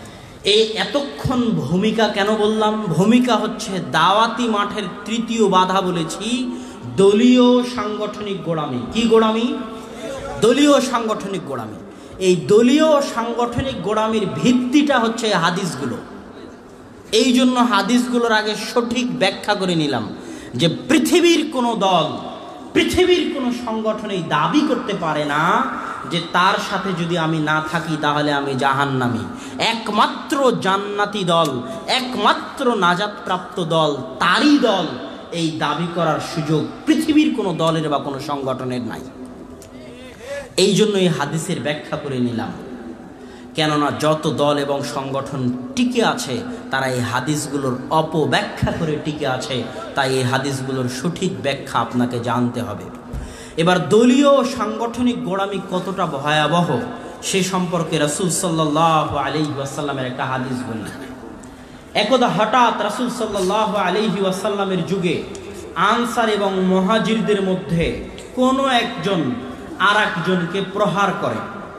এই এতক্ষণ ভূমিকা কেন বললাম? ভূমিকা হচ্ছে দাওয়াতি মাঠের তৃতীয় বাধা বলেছি দলীয় সাংগঠনিক গোড়ামি। কি গোড়ামি? দলীয় সাংগঠনিক গোড়ামি। এই দলীয় সাংগঠনিক গোড়ামির ভিত্তিটা হচ্ছে হাদিসগুলো। এই জন্য হাদিসগুলোর আগে সঠিক ব্যাখ্যা করে নিলাম যে পৃথিবীর কোনো দল, পৃথিবীর কোনো সংগঠন এই দাবি করতে পারে না যে তার সাথে যদি আমি না থাকি তাহলে আমি জাহান্নামী। একমাত্র জান্নাতি দল, একমাত্র নাজাতপ্রাপ্ত দল, তারই দল এই দাবি করার সুযোগ পৃথিবীর কোনো দলের বা কোনো সংগঠনের নাই। এই জন্য এই হাদিসের ব্যাখ্যা করে নিলাম, কেননা যত দল এবং সংগঠন টিকে আছে তারা এই হাদিসগুলোর অপব্যাখ্যা করে টিকে আছে, তাই এই হাদিসগুলোর সঠিক ব্যাখ্যা আপনাকে জানতে হবে। এবার দলীয় সাংগঠনিক গোড়ামি কতটা ভয়াবহ সে সম্পর্কে রাসূল সাল্লাল্লাহু আলাইহি ওয়াসাল্লামের একটা হাদিস বলি। একদা হঠাৎ রাসূল সাল্লাল্লাহু আলাইহি ওয়াসাল্লামের যুগে আনসার এবং মুহাজিরদের মধ্যে কোনো একজন আর একজনকে প্রহার করে।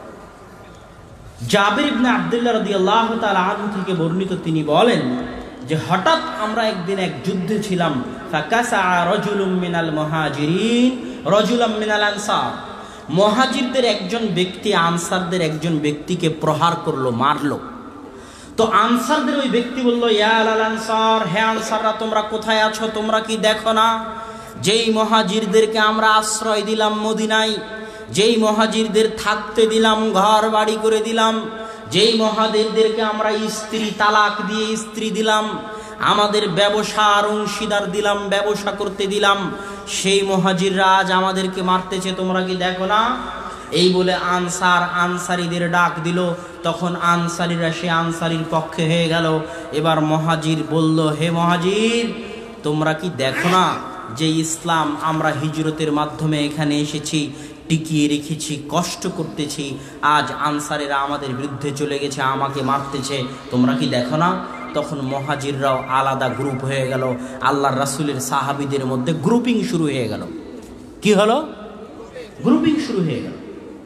জাবির ইবনে আব্দুল্লাহ রাদিয়াল্লাহু তাআলা আনহু থেকে বর্ণিত, তিনি বলেন যে হঠাৎ আমরা একদিন এক যুদ্ধে ছিলাম। ফাকাসা রাজুলুম মিনাল মুহাজিরিন রাজুলাম মিনাল আনসার, মুহাজিরদের একজন ব্যক্তি আনসারদের একজন ব্যক্তিকে প্রহার করলো, মারলো। তো আনসারদের ওই ব্যক্তি বলল, ইয়া আল আনসার, হে আনসাররা তোমরা কোথায় আছো? তোমরা কি দেখো না যেই মুহাজিরদেরকে আমরা আশ্রয় দিলাম মদিনায়, যেই মুহাজিরদের থাকতে দিলাম, ঘর বাড়ি করে দিলাম, যেই মুহাজিরদেরকে আমরা স্ত্রী তালাক দিয়ে স্ত্রী দিলাম, আমাদের ব্যবসার অংশীদার দিলাম, ব্যবসা করতে দিলাম, সেই মুহাজিররা আজ আমাদেরকে মারতেছে, তোমরা কি দেখো না? এই বলে আনসারীদের ডাক দিল। তখন আনসারীরা সে আনসারীর পক্ষে হয়ে গেল। এবার মুহাজির বলল, হে মুহাজির, তোমরা কি দেখো না যে ইসলাম আমরা হিজরতের মাধ্যমে এখানে এসেছি, টিকিয়ে রেখেছি, কষ্ট করতেছি, আজ আনসারেরা আমাদের বিরুদ্ধে চলে গেছে, আমাকে মারতেছে, তোমরা কি দেখো না? তখন মুহাজিররাও আলাদা গ্রুপ হয়ে গেল। আল্লাহর রাসূলের সাহাবীদের মধ্যে গ্রুপিং শুরু হয়ে গেল। কি হলো? গ্রুপিং শুরু হয়ে গেল।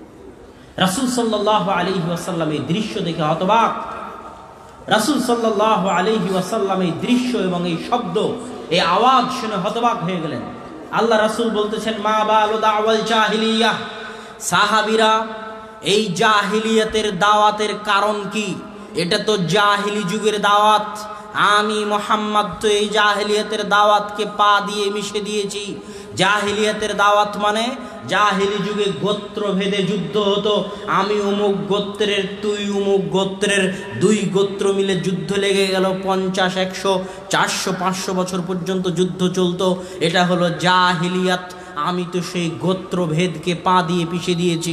রাসূল সাল্লাল্লাহু আলাইহি ওয়াসাল্লাম এই দৃশ্য দেখে হতবাক। রাসূল সাল্লাল্লাহু আলাইহি ওয়াসাল্লাম এই দৃশ্য এবং এই শব্দ, এই আওয়াজ শুনে হতবাক হয়ে গেলেন। আল্লাহ রাসূল বলতেছেন, মা বালু দাওয়াল জাহিলিয়াহ, সাহাবীরা এই জাহিলিয়াতের দাওয়াতের কারণ কি? এটা তো জাহিলি যুগের দাওয়াত। আমি মুহাম্মদ তো এই জাহিলিয়াতের দাওয়াতকে পা দিয়ে মিশে দিয়েছি। জাহিলিয়াতের দাওয়াত মানে জাহিলি যুগে গোত্র ভেদে যুদ্ধ হতো। আমি অমুক গোত্রের, তুই অমুক গোত্রের, দুই গোত্র মিলে যুদ্ধ লেগে গেল, 50, 100, 400, 500 বছর পর্যন্ত যুদ্ধ চলতো। এটা হলো জাহিলিয়াত। আমি তো সেই গোত্রভেদকে পা দিয়ে পিষে দিয়েছি।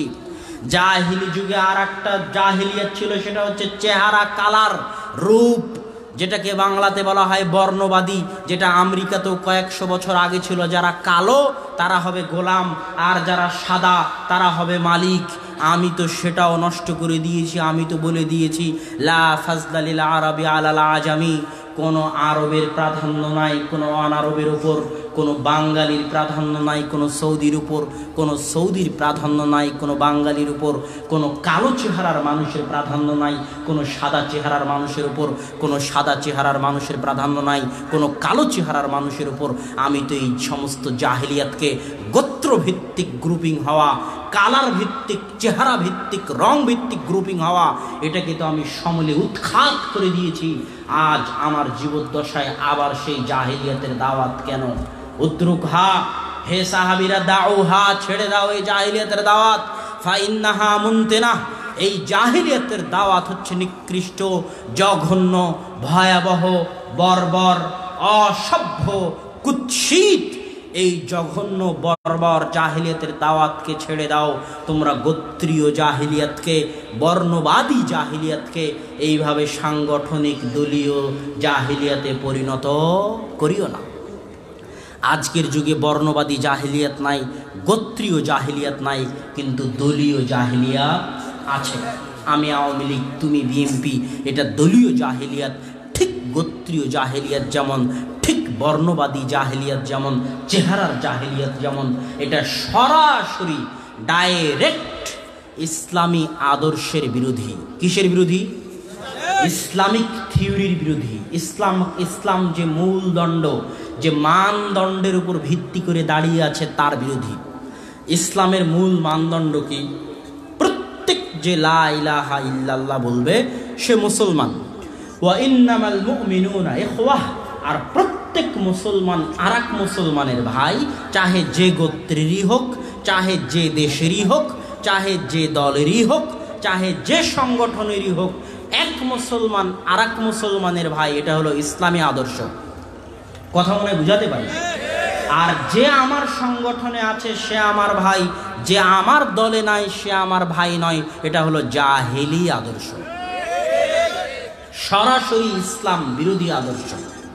জাহিলি যুগে আর একটা জাহিলিয়াত ছিল, সেটা হচ্ছে চেহারা, কালার, রূপ, যেটাকে বাংলাতে বলা হয় বর্ণবাদী, যেটা আমেরিকাতেও কয়েকশো বছর আগে ছিল। যারা কালো তারা হবে গোলাম, আর যারা সাদা তারা হবে মালিক। আমি তো সেটাও নষ্ট করে দিয়েছি। আমি তো বলে দিয়েছি, লা ফাজলা লিল আরাবি আলাল আজামি, কোনো আরবের প্রাধান্য নাই কোনো অনারবের উপর, কোনো বাঙালির প্রাধান্য নাই কোনো সৌদির উপর, কোনো সৌদির প্রাধান্য নাই কোনো বাঙালির উপর, কোনো কালো চেহারার মানুষের প্রাধান্য নাই কোনো সাদা চেহারার মানুষের উপর, কোনো সাদা চেহারার মানুষের প্রাধান্য নাই কোনো কালো চেহারার মানুষের উপর। আমি তো এই সমস্ত জাহিলিয়াতকে গোত্রভিত্তিক গ্রুপিং হওয়া, কালার ভিত্তিক, চেহারা ভিত্তিক, রং ভিত্তিক গ্রুপিং হওয়া, এটাকে তো আমি সমূলে উৎখাত করে দিয়েছি। আজ আমার জীবদ্দশায় আবার সেই জাহিলিয়াতের দাওয়াত কেন? উদ্রুকহা, হে সাহাবীরা, দাউহা, ছেড়ে দাও এই জাহিলিয়াতের দাওয়াত। ফাইন্নাহা মুনতিনাহ, এই জাহিলিয়াতের দাওয়াত হচ্ছে নিকৃষ্ট, জঘন্য, ভয়াবহ, বর্বর, অসভ্য, কুৎসিত। এই জঘন্য বর্বর জাহিলিয়াতের দাওয়াতকে ছেড়ে দাও। তোমরা গোত্রীয় জাহিলিয়াতকে, বর্ণবাদী জাহিলিয়াতকে এইভাবে সাংগঠনিক দলীয় জাহিলিয়াতে পরিণত করিও না। আজকের যুগে বর্ণবাদী জাহিলিয়াত নাই, গোত্রীয় জাহিলিয়াত নাই, কিন্তু দলীয় জাহিলিয়াত আছে। আমি আওয়ামী লীগ, তুমি বিএনপি, এটা দলীয় জাহিলিয়াত। ঠিক গোত্রীয় জাহিলিয়াত যেমন, ঠিক বর্ণবাদী জাহিলিয়াত যেমন, চেহারার জাহিলিয়াত যেমন, এটা সরাসরি ডাইরেক্ট ইসলামী আদর্শের বিরোধী। কিসের বিরোধী? ইসলামিক থিওরির বিরোধী। ইসলাম যে মূলদণ্ড, যে মানদণ্ডের উপর ভিত্তি করে দাঁড়িয়ে আছে তার বিরোধী। ইসলামের মূল মানদণ্ড কি? প্রত্যেক যে লা ইলাহা ইল্লাল্লাহ বলবে সে মুসলমান। ওয়া ইন্নামাল মুমিনুনা ইখওয়াহ, আর প্রত্যেক মুসলমান আরেক মুসলমানের ভাই, চাহে যে গোত্রেরই হোক, চাহে যে দেশেরই হোক, চাহে যে দলেরই হোক, চাহে যে সংগঠনেরই হোক, এক মুসলমান আরেক মুসলমানের ভাই। এটা হলো ইসলামী আদর্শ। কথা মনে বুঝাতে পারি? আর যে আমার সংগঠনে আছে সে আমার ভাই, যে আমার দলে নাই সে আমার ভাই নয়, এটা হলো জাহেলি আদর্শ, সরাসরি ইসলাম বিরোধী আদর্শ।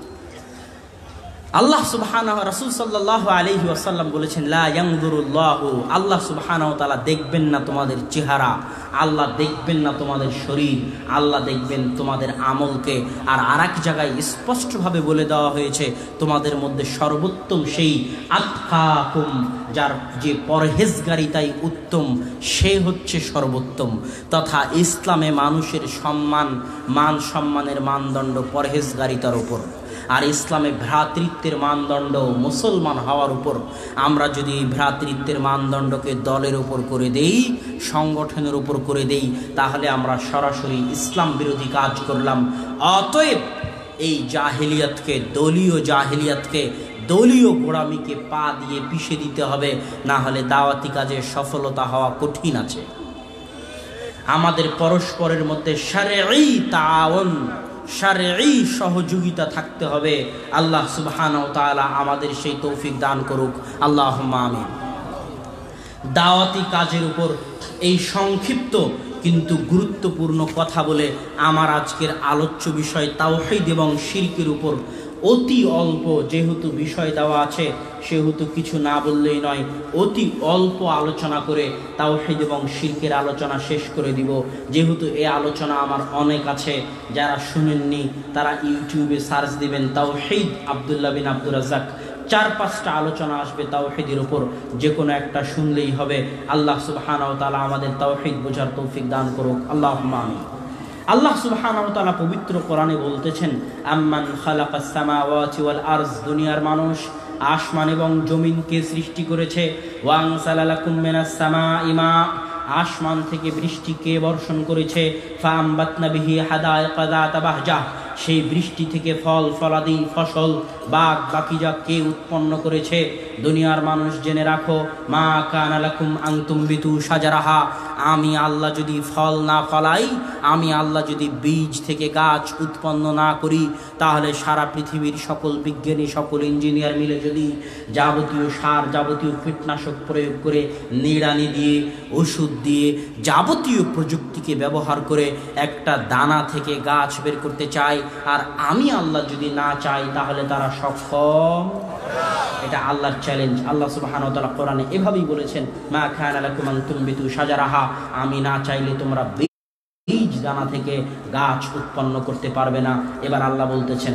আল্লাহ সুবহানাহু, রাসূল সাল্লাল্লাহু আলাইহি ওয়াসাল্লাম বলেছেন, লা ইয়ানজুরুল্লাহু, আল্লাহ সুবহানাহু ওয়া তাআলা দেখবেন না তোমাদের চেহারা, আল্লাহ দেখবেন না তোমাদের শরীর, আল্লাহ দেখবেন তোমাদের আমলকে। আর আরেক জায়গায় স্পষ্টভাবে বলে দেওয়া হয়েছে, তোমাদের মধ্যে সর্বোত্তম সেই আতকাকুম, যার যে পরহেজগারিতাই উত্তম, সে হচ্ছে সর্বোত্তম। তথা ইসলামে মানুষের মান সম্মানের মানদণ্ড পরহেজগারিতার উপর, আর ইসলামে ভ্রাতৃত্বের মানদণ্ড মুসলমান হওয়ার উপর। আমরা যদি ভ্রাতৃত্বের মানদণ্ডকে দলের উপর করে দেই, সংগঠনের উপর করে দেই, তাহলে আমরা সরাসরি ইসলাম বিরোধী কাজ করলাম। অতএব এই জাহেলিয়াতকে, দলীয় গোড়ামিকে পা দিয়ে পিষে দিতে হবে, না হলে দাওয়াতি কাজে সফলতা হওয়া কঠিন আছে। আমাদের পরস্পরের মধ্যে শারঈ তাআউন, শারঈ সহযোগিতা থাকতে হবে। আল্লাহ সুবহানাহু ওয়া তাআলা আমাদের সেই তৌফিক দান করুক, আল্লাহুম্মা আমিন। দাওয়াতি কাজের উপর এই সংক্ষিপ্ত কিন্তু গুরুত্বপূর্ণ কথা বলে আমার আজকের আলোচ্য বিষয় তাওহীদ এবং শিরকের উপর অতি অল্প, যেহেতু বিষয় দেওয়া আছে সেহেতু কিছু না বললেই নয়, অতি অল্প আলোচনা করে তাওহীদ এবং শিরকের আলোচনা শেষ করে দিব। যেহেতু এই আলোচনা আমার অনেক আছে, যারা শুনেননি তারা ইউটিউবে সার্চ দিবেন তাওহীদ আব্দুল্লাহ বিন আব্দুর রাজ্জাক, 4-5টা আলোচনা আসবে তাওহীদের উপর, যে কোনো একটা শুনলেই হবে। আল্লাহ সুবহানাহু ওয়া তাআলা আমাদের তাওহীদ বোঝার তৌফিক দান করুক, আল্লাহুম্মা আমিন। আল্লাহ সুবহানাহু ওয়া তাআলা পবিত্র কোরআনে বলতেছেন, আম্মান খালাকাস সামাওয়াতি ওয়াল আরজ, দুনিয়ার মানুষ আসমান এবং জমিনকে সৃষ্টি করেছে। ওয়া আনসালা লাকুম মিনাস সামাই মা, আসমান থেকে বৃষ্টিকে বর্ষণ করেছে। ফাআমবাতনা বিহি হাদায়িকা যাতা বাহজাহ, সেই বৃষ্টি থেকে ফল ফলাদি, ফসল, বাগ বাকিজা কে উৎপন্ন করেছে? দুনিয়ার মানুষ জেনে রাখো, মা কানা লাকুম আন তুমবিতু শাজারাহা, আমি আল্লাহ যদি ফল না ফলাই, আমি আল্লাহ যদি বীজ থেকে গাছ উৎপন্ন না করি, তাহলে সারা পৃথিবীর সকল বিজ্ঞানী, সকল ইঞ্জিনিয়ার মিলে যদি যাবতীয় সার, যাবতীয় কীটনাশক প্রয়োগ করে, নিড়ানি দিয়ে, ওষুধ দিয়ে, যাবতীয় প্রযুক্তিকে ব্যবহার করে একটা দানা থেকে গাছ বের করতে চায়, আর আমি আল্লাহ যদি না চাই, তাহলে তারা সক্ষম? এটা আল্লাহর চ্যালেঞ্জ। আল্লাহ সুবহানাহু ওয়া তাআলা কোরআনে এভাবেই বলেছেন, মা কানা লাকুম আন তুমবিতু শাজারাহা, আমি না চাইলে তোমরা বীজ দানা থেকে গাছ উৎপন্ন করতে পারবে না। এবার আল্লাহ বলতেছেন,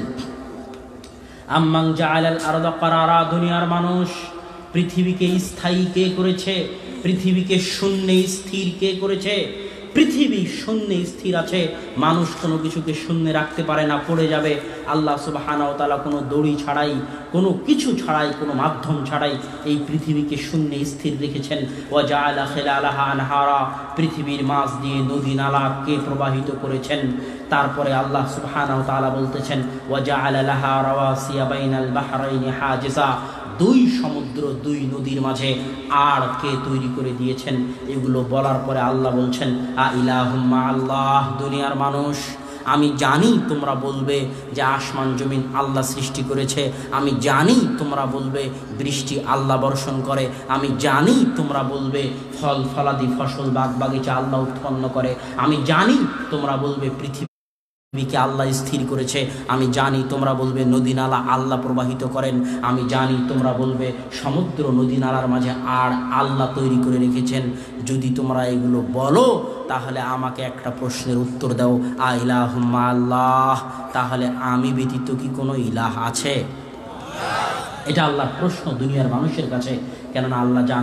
আম্মান জাআলাল আরদা কারারা, দুনিয়ার মানুষ পৃথিবীকে স্থায়ী কে করেছে? পৃথিবীকে শূন্যে স্থির কে করেছে? পৃথিবী শূন্যে স্থির আছে, মানুষ কোনো কিছুকে শূন্যে রাখতে পারে না, পড়ে যাবে। আল্লাহ সুবহানাহু ওয়া তাআলা কোনো দড়ি ছাড়াই, কোনো কিছু ছাড়াই, কোনো মাধ্যম ছাড়াই এই পৃথিবীকে শূন্যে স্থির রেখেছেন। ওয়া জাআলা খিলালাহা আনহারা, পৃথিবীর মাঝ দিয়ে নদী নালা কে প্রবাহিত করেছেন? তারপরে আল্লাহ সুবহানাহু ওয়া তাআলা বলতেছেন, ওয়া জাআলা লাহা রাওয়াসিয়া বাইনাল বাহরাইনি হাজিজা, দুই সমুদ্র, দুই নদীর মাঝে আড় কে তৈরি করে দিয়েছেন? এগুলো বলার পরে আল্লাহ বলছেন, আ ইলাহুম্মা আল্লাহ, দুনিয়ার মানুষ আমি জানি তোমরা বলবে যে আসমান জমিন আল্লাহ সৃষ্টি করেছে, আমি জানি তোমরা বলবে বৃষ্টি আল্লাহ বর্ষণ করে, আমি জানি তোমরা বলবে ফল ফলাদি, ফসল, বাগ বাগিচা আল্লাহ উৎপন্ন করে, আমি জানি তোমরা বলবে পৃথিবীকে আল্লাহ স্থির করেছে, আমি জানি তোমরা বলবে নদী নালা আল্লাহ প্রবাহিত করেন, আমি জানি তোমরা বলবে সমুদ্র নদী নালার মাঝে আর আল্লাহ তৈরি করে রেখেছেন। যদি তোমরা এগুলো বলো, তাহলে আমাকে একটা প্রশ্নের উত্তর দাও, আ ইলাহুম্মা আল্লাহ, তাহলে আমি ব্যতীত কি কোনো ইলাহ আছে? এটা আল্লাহর প্রশ্ন দুনিয়ার মানুষের কাছে, কেননা আল্লাহ জানে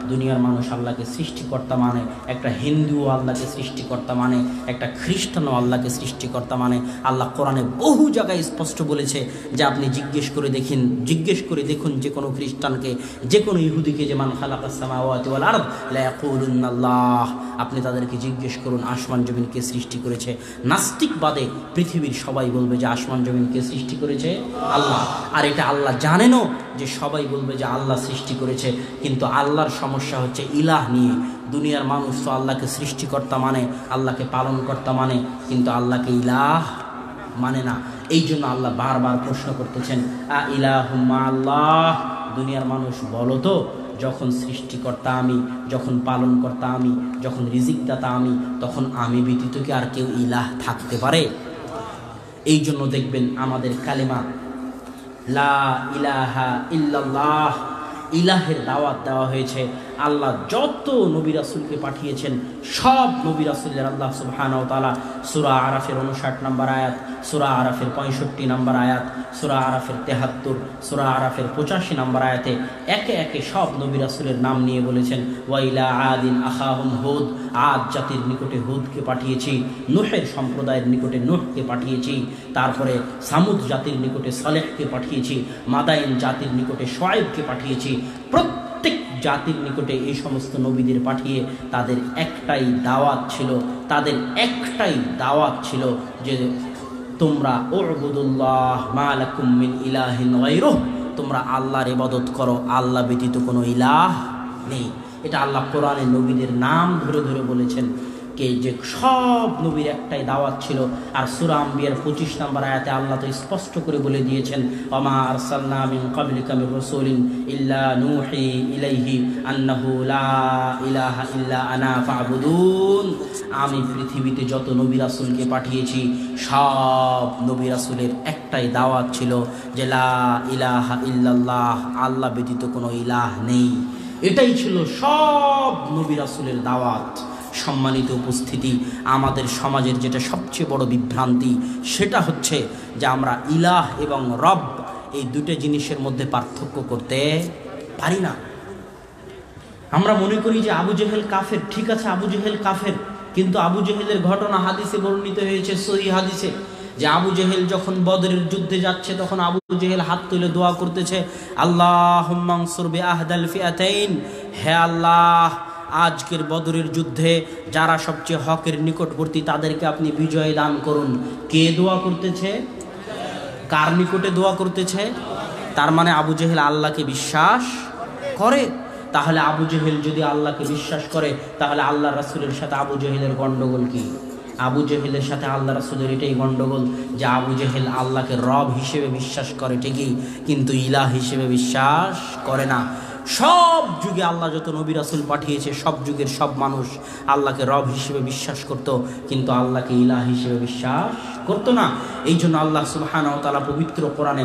দুনিয়ার মানুষ আল্লাহকে সৃষ্টিকর্তা মানে, একটা হিন্দুও আল্লাহকে সৃষ্টিকর্তা মানে, একটা খ্রিস্টানও আল্লাহকে সৃষ্টিকর্তা মানে। আল্লাহ কোরআনে বহু জায়গায় স্পষ্ট বলেছে যে আপনি জিজ্ঞেস করে দেখুন যে কোনো খ্রিস্টানকে, যে কোনো ইহুদিকে, যে মান খালাকাস সামাওয়াতি ওয়াল আরদ লা ইয়াকুলুন্নাল্লাহ, আপনি তাদেরকে জিজ্ঞেস করুন আসমান জমিনকে সৃষ্টি করেছে। নাস্তিক বাদে পৃথিবীর সবাই বলবে যে আসমান জমিনকে সৃষ্টি করেছে আল্লাহ। আর এটা আল্লাহ জানেনও যে সবাই বলবে যে আল্লাহ সৃষ্টি করেছে, কিন্তু আল্লাহর সমস্যা হচ্ছে ইলাহ নিয়ে। দুনিয়ার মানুষ তো আল্লাহকে সৃষ্টিকর্তা মানে, আল্লাহকে পালনকর্তা মানে, কিন্তু আল্লাহকে ইলাহ মানে না। এই জন্য আল্লাহ বারবার প্রশ্ন করতেছেন আ ইলাহুম মা আল্লাহ, দুনিয়ার মানুষ বলো তো, যখন সৃষ্টিকর্তা আমি, যখন পালনকর্তা আমি, যখন রিজিকদাতা আমি, তখন আমি ব্যতীত কি আর কেউ ইলাহ থাকতে পারে? এই জন্য দেখবেন আমাদের কালেমা লা ইলাহা ইল্লাল্লাহ, ইলাহের দাওয়াত দেওয়া হয়েছে। আল্লাহ যত নবী রাসূলকে পাঠিয়েছেন সব নবী রাসূলের আল্লাহ সুবহানাহু ওয়া তাআলা সূরা আরাফের 59 নম্বর আয়াত, সূরা আরাফের 65 নম্বর আয়াত, সূরা আরাফের 73, সূরা আরাফের 85 নম্বর আয়াতে একে একে সব নবী রাসূলের নাম নিয়ে বলেছেন। ওয়াইলা আদিন আখাহুম হুদ, আদ জাতির নিকটে হুদকে পাঠিয়েছি, নূহের সম্প্রদায়ের নিকটে নূহকে পাঠিয়েছি, তারপরে সামুদ জাতির নিকটে সালেহকে পাঠিয়েছি, মাদাইন জাতির নিকটে শুআয়বকে পাঠিয়েছি। প্রত্যেক জাতির নিকটে এই সমস্ত নবীদের পাঠিয়ে তাদের একটাই দাওয়াত ছিল যে তোমরা উবুদুল্লাহ মা লাকুম মিন ইলাহিন গায়রুহ, তোমরা আল্লাহর ইবাদত করো, আল্লাহ ব্যতীত কোনো ইলাহ নেই। এটা আল্লাহ কোরআনে নবীদের নাম ধরে ধরে বলেছেন কে যে সব নবীর একটাই দাওয়াত ছিল। আর সূরা আম্বিয়ার 25 নম্বর আয়াতে আল্লাহ তো স্পষ্ট করে বলে দিয়েছেন ওমা আরসালনা মিন ক্বাবলিকা মির রাসূলিন ইল্লা নূহি ইলাইহি আন্নাহু লা ইলাহা ইল্লা আনা ফা'বুদুন, আমি পৃথিবীতে যত নবী রাসূলকে পাঠিয়েছি সব নবী রাসূলের একটাই দাওয়াত ছিল যে লা ইলাহা ইল্লাল্লাহ, আল্লাহ ব্যতীত কোনো ইলাহ নেই। এটাই ছিল সব নবী রাসূলের দাওয়াত। সম্মানিত উপস্থিতি, আমাদের সমাজের যেটা সবচেয়ে বড় বিভ্রান্তি সেটা হচ্ছে যে আমরা ইলাহ এবং রব এই দুটো জিনিসের মধ্যে পার্থক্য করতে পারি না। আমরা মনে করি যে আবু জেহেল কাফের, ঠিক আছে আবু জেহেল কাফের, কিন্তু আবু জেহেলের ঘটনা হাদিসে বর্ণিত হয়েছে, সহিহ হাদিসে, যে আবু জেহেল যখন বদরের যুদ্ধে যাচ্ছে তখন আবু জেহেল হাত তুলে দোয়া করতেছে আল্লাহুম্মা আনসুর বিআহদাল ফিআতাইন, হে আল্লাহ আজকের বদরের যুদ্ধে যারা সবচেয়ে হকের নিকটবর্তী তাদেরকে আপনি বিজয় দান করুন। কে দোয়া করতেছে? কার নিকটে দোয়া করতেছে? তার মানে আবু জেহেল আল্লাহকে বিশ্বাস করে। তাহলে আবু জেহেল যদি আল্লাহকে বিশ্বাস করে তাহলে আল্লাহ রাসূলের সাথে আবু জেহেলের গন্ডগোল কি? আবু জেহেলের সাথে আল্লাহ রাসূলের এটাই গন্ডগোল যে আবু জেহেল আল্লাহকে রব হিসেবে বিশ্বাস করে ঠিকই, কিন্তু ইলাহ হিসেবে বিশ্বাস করে না। সব যুগে আল্লাহ যত নবী রাসূল পাঠিয়েছে সব যুগের সব মানুষ আল্লাহকে রব হিসেবে বিশ্বাস করত, কিন্তু আল্লাহকে ইলাহ হিসেবে বিশ্বাস করতো না। এই জন্য আল্লাহ সুবহানাহু ওয়া তাআলা পবিত্র কোরআনে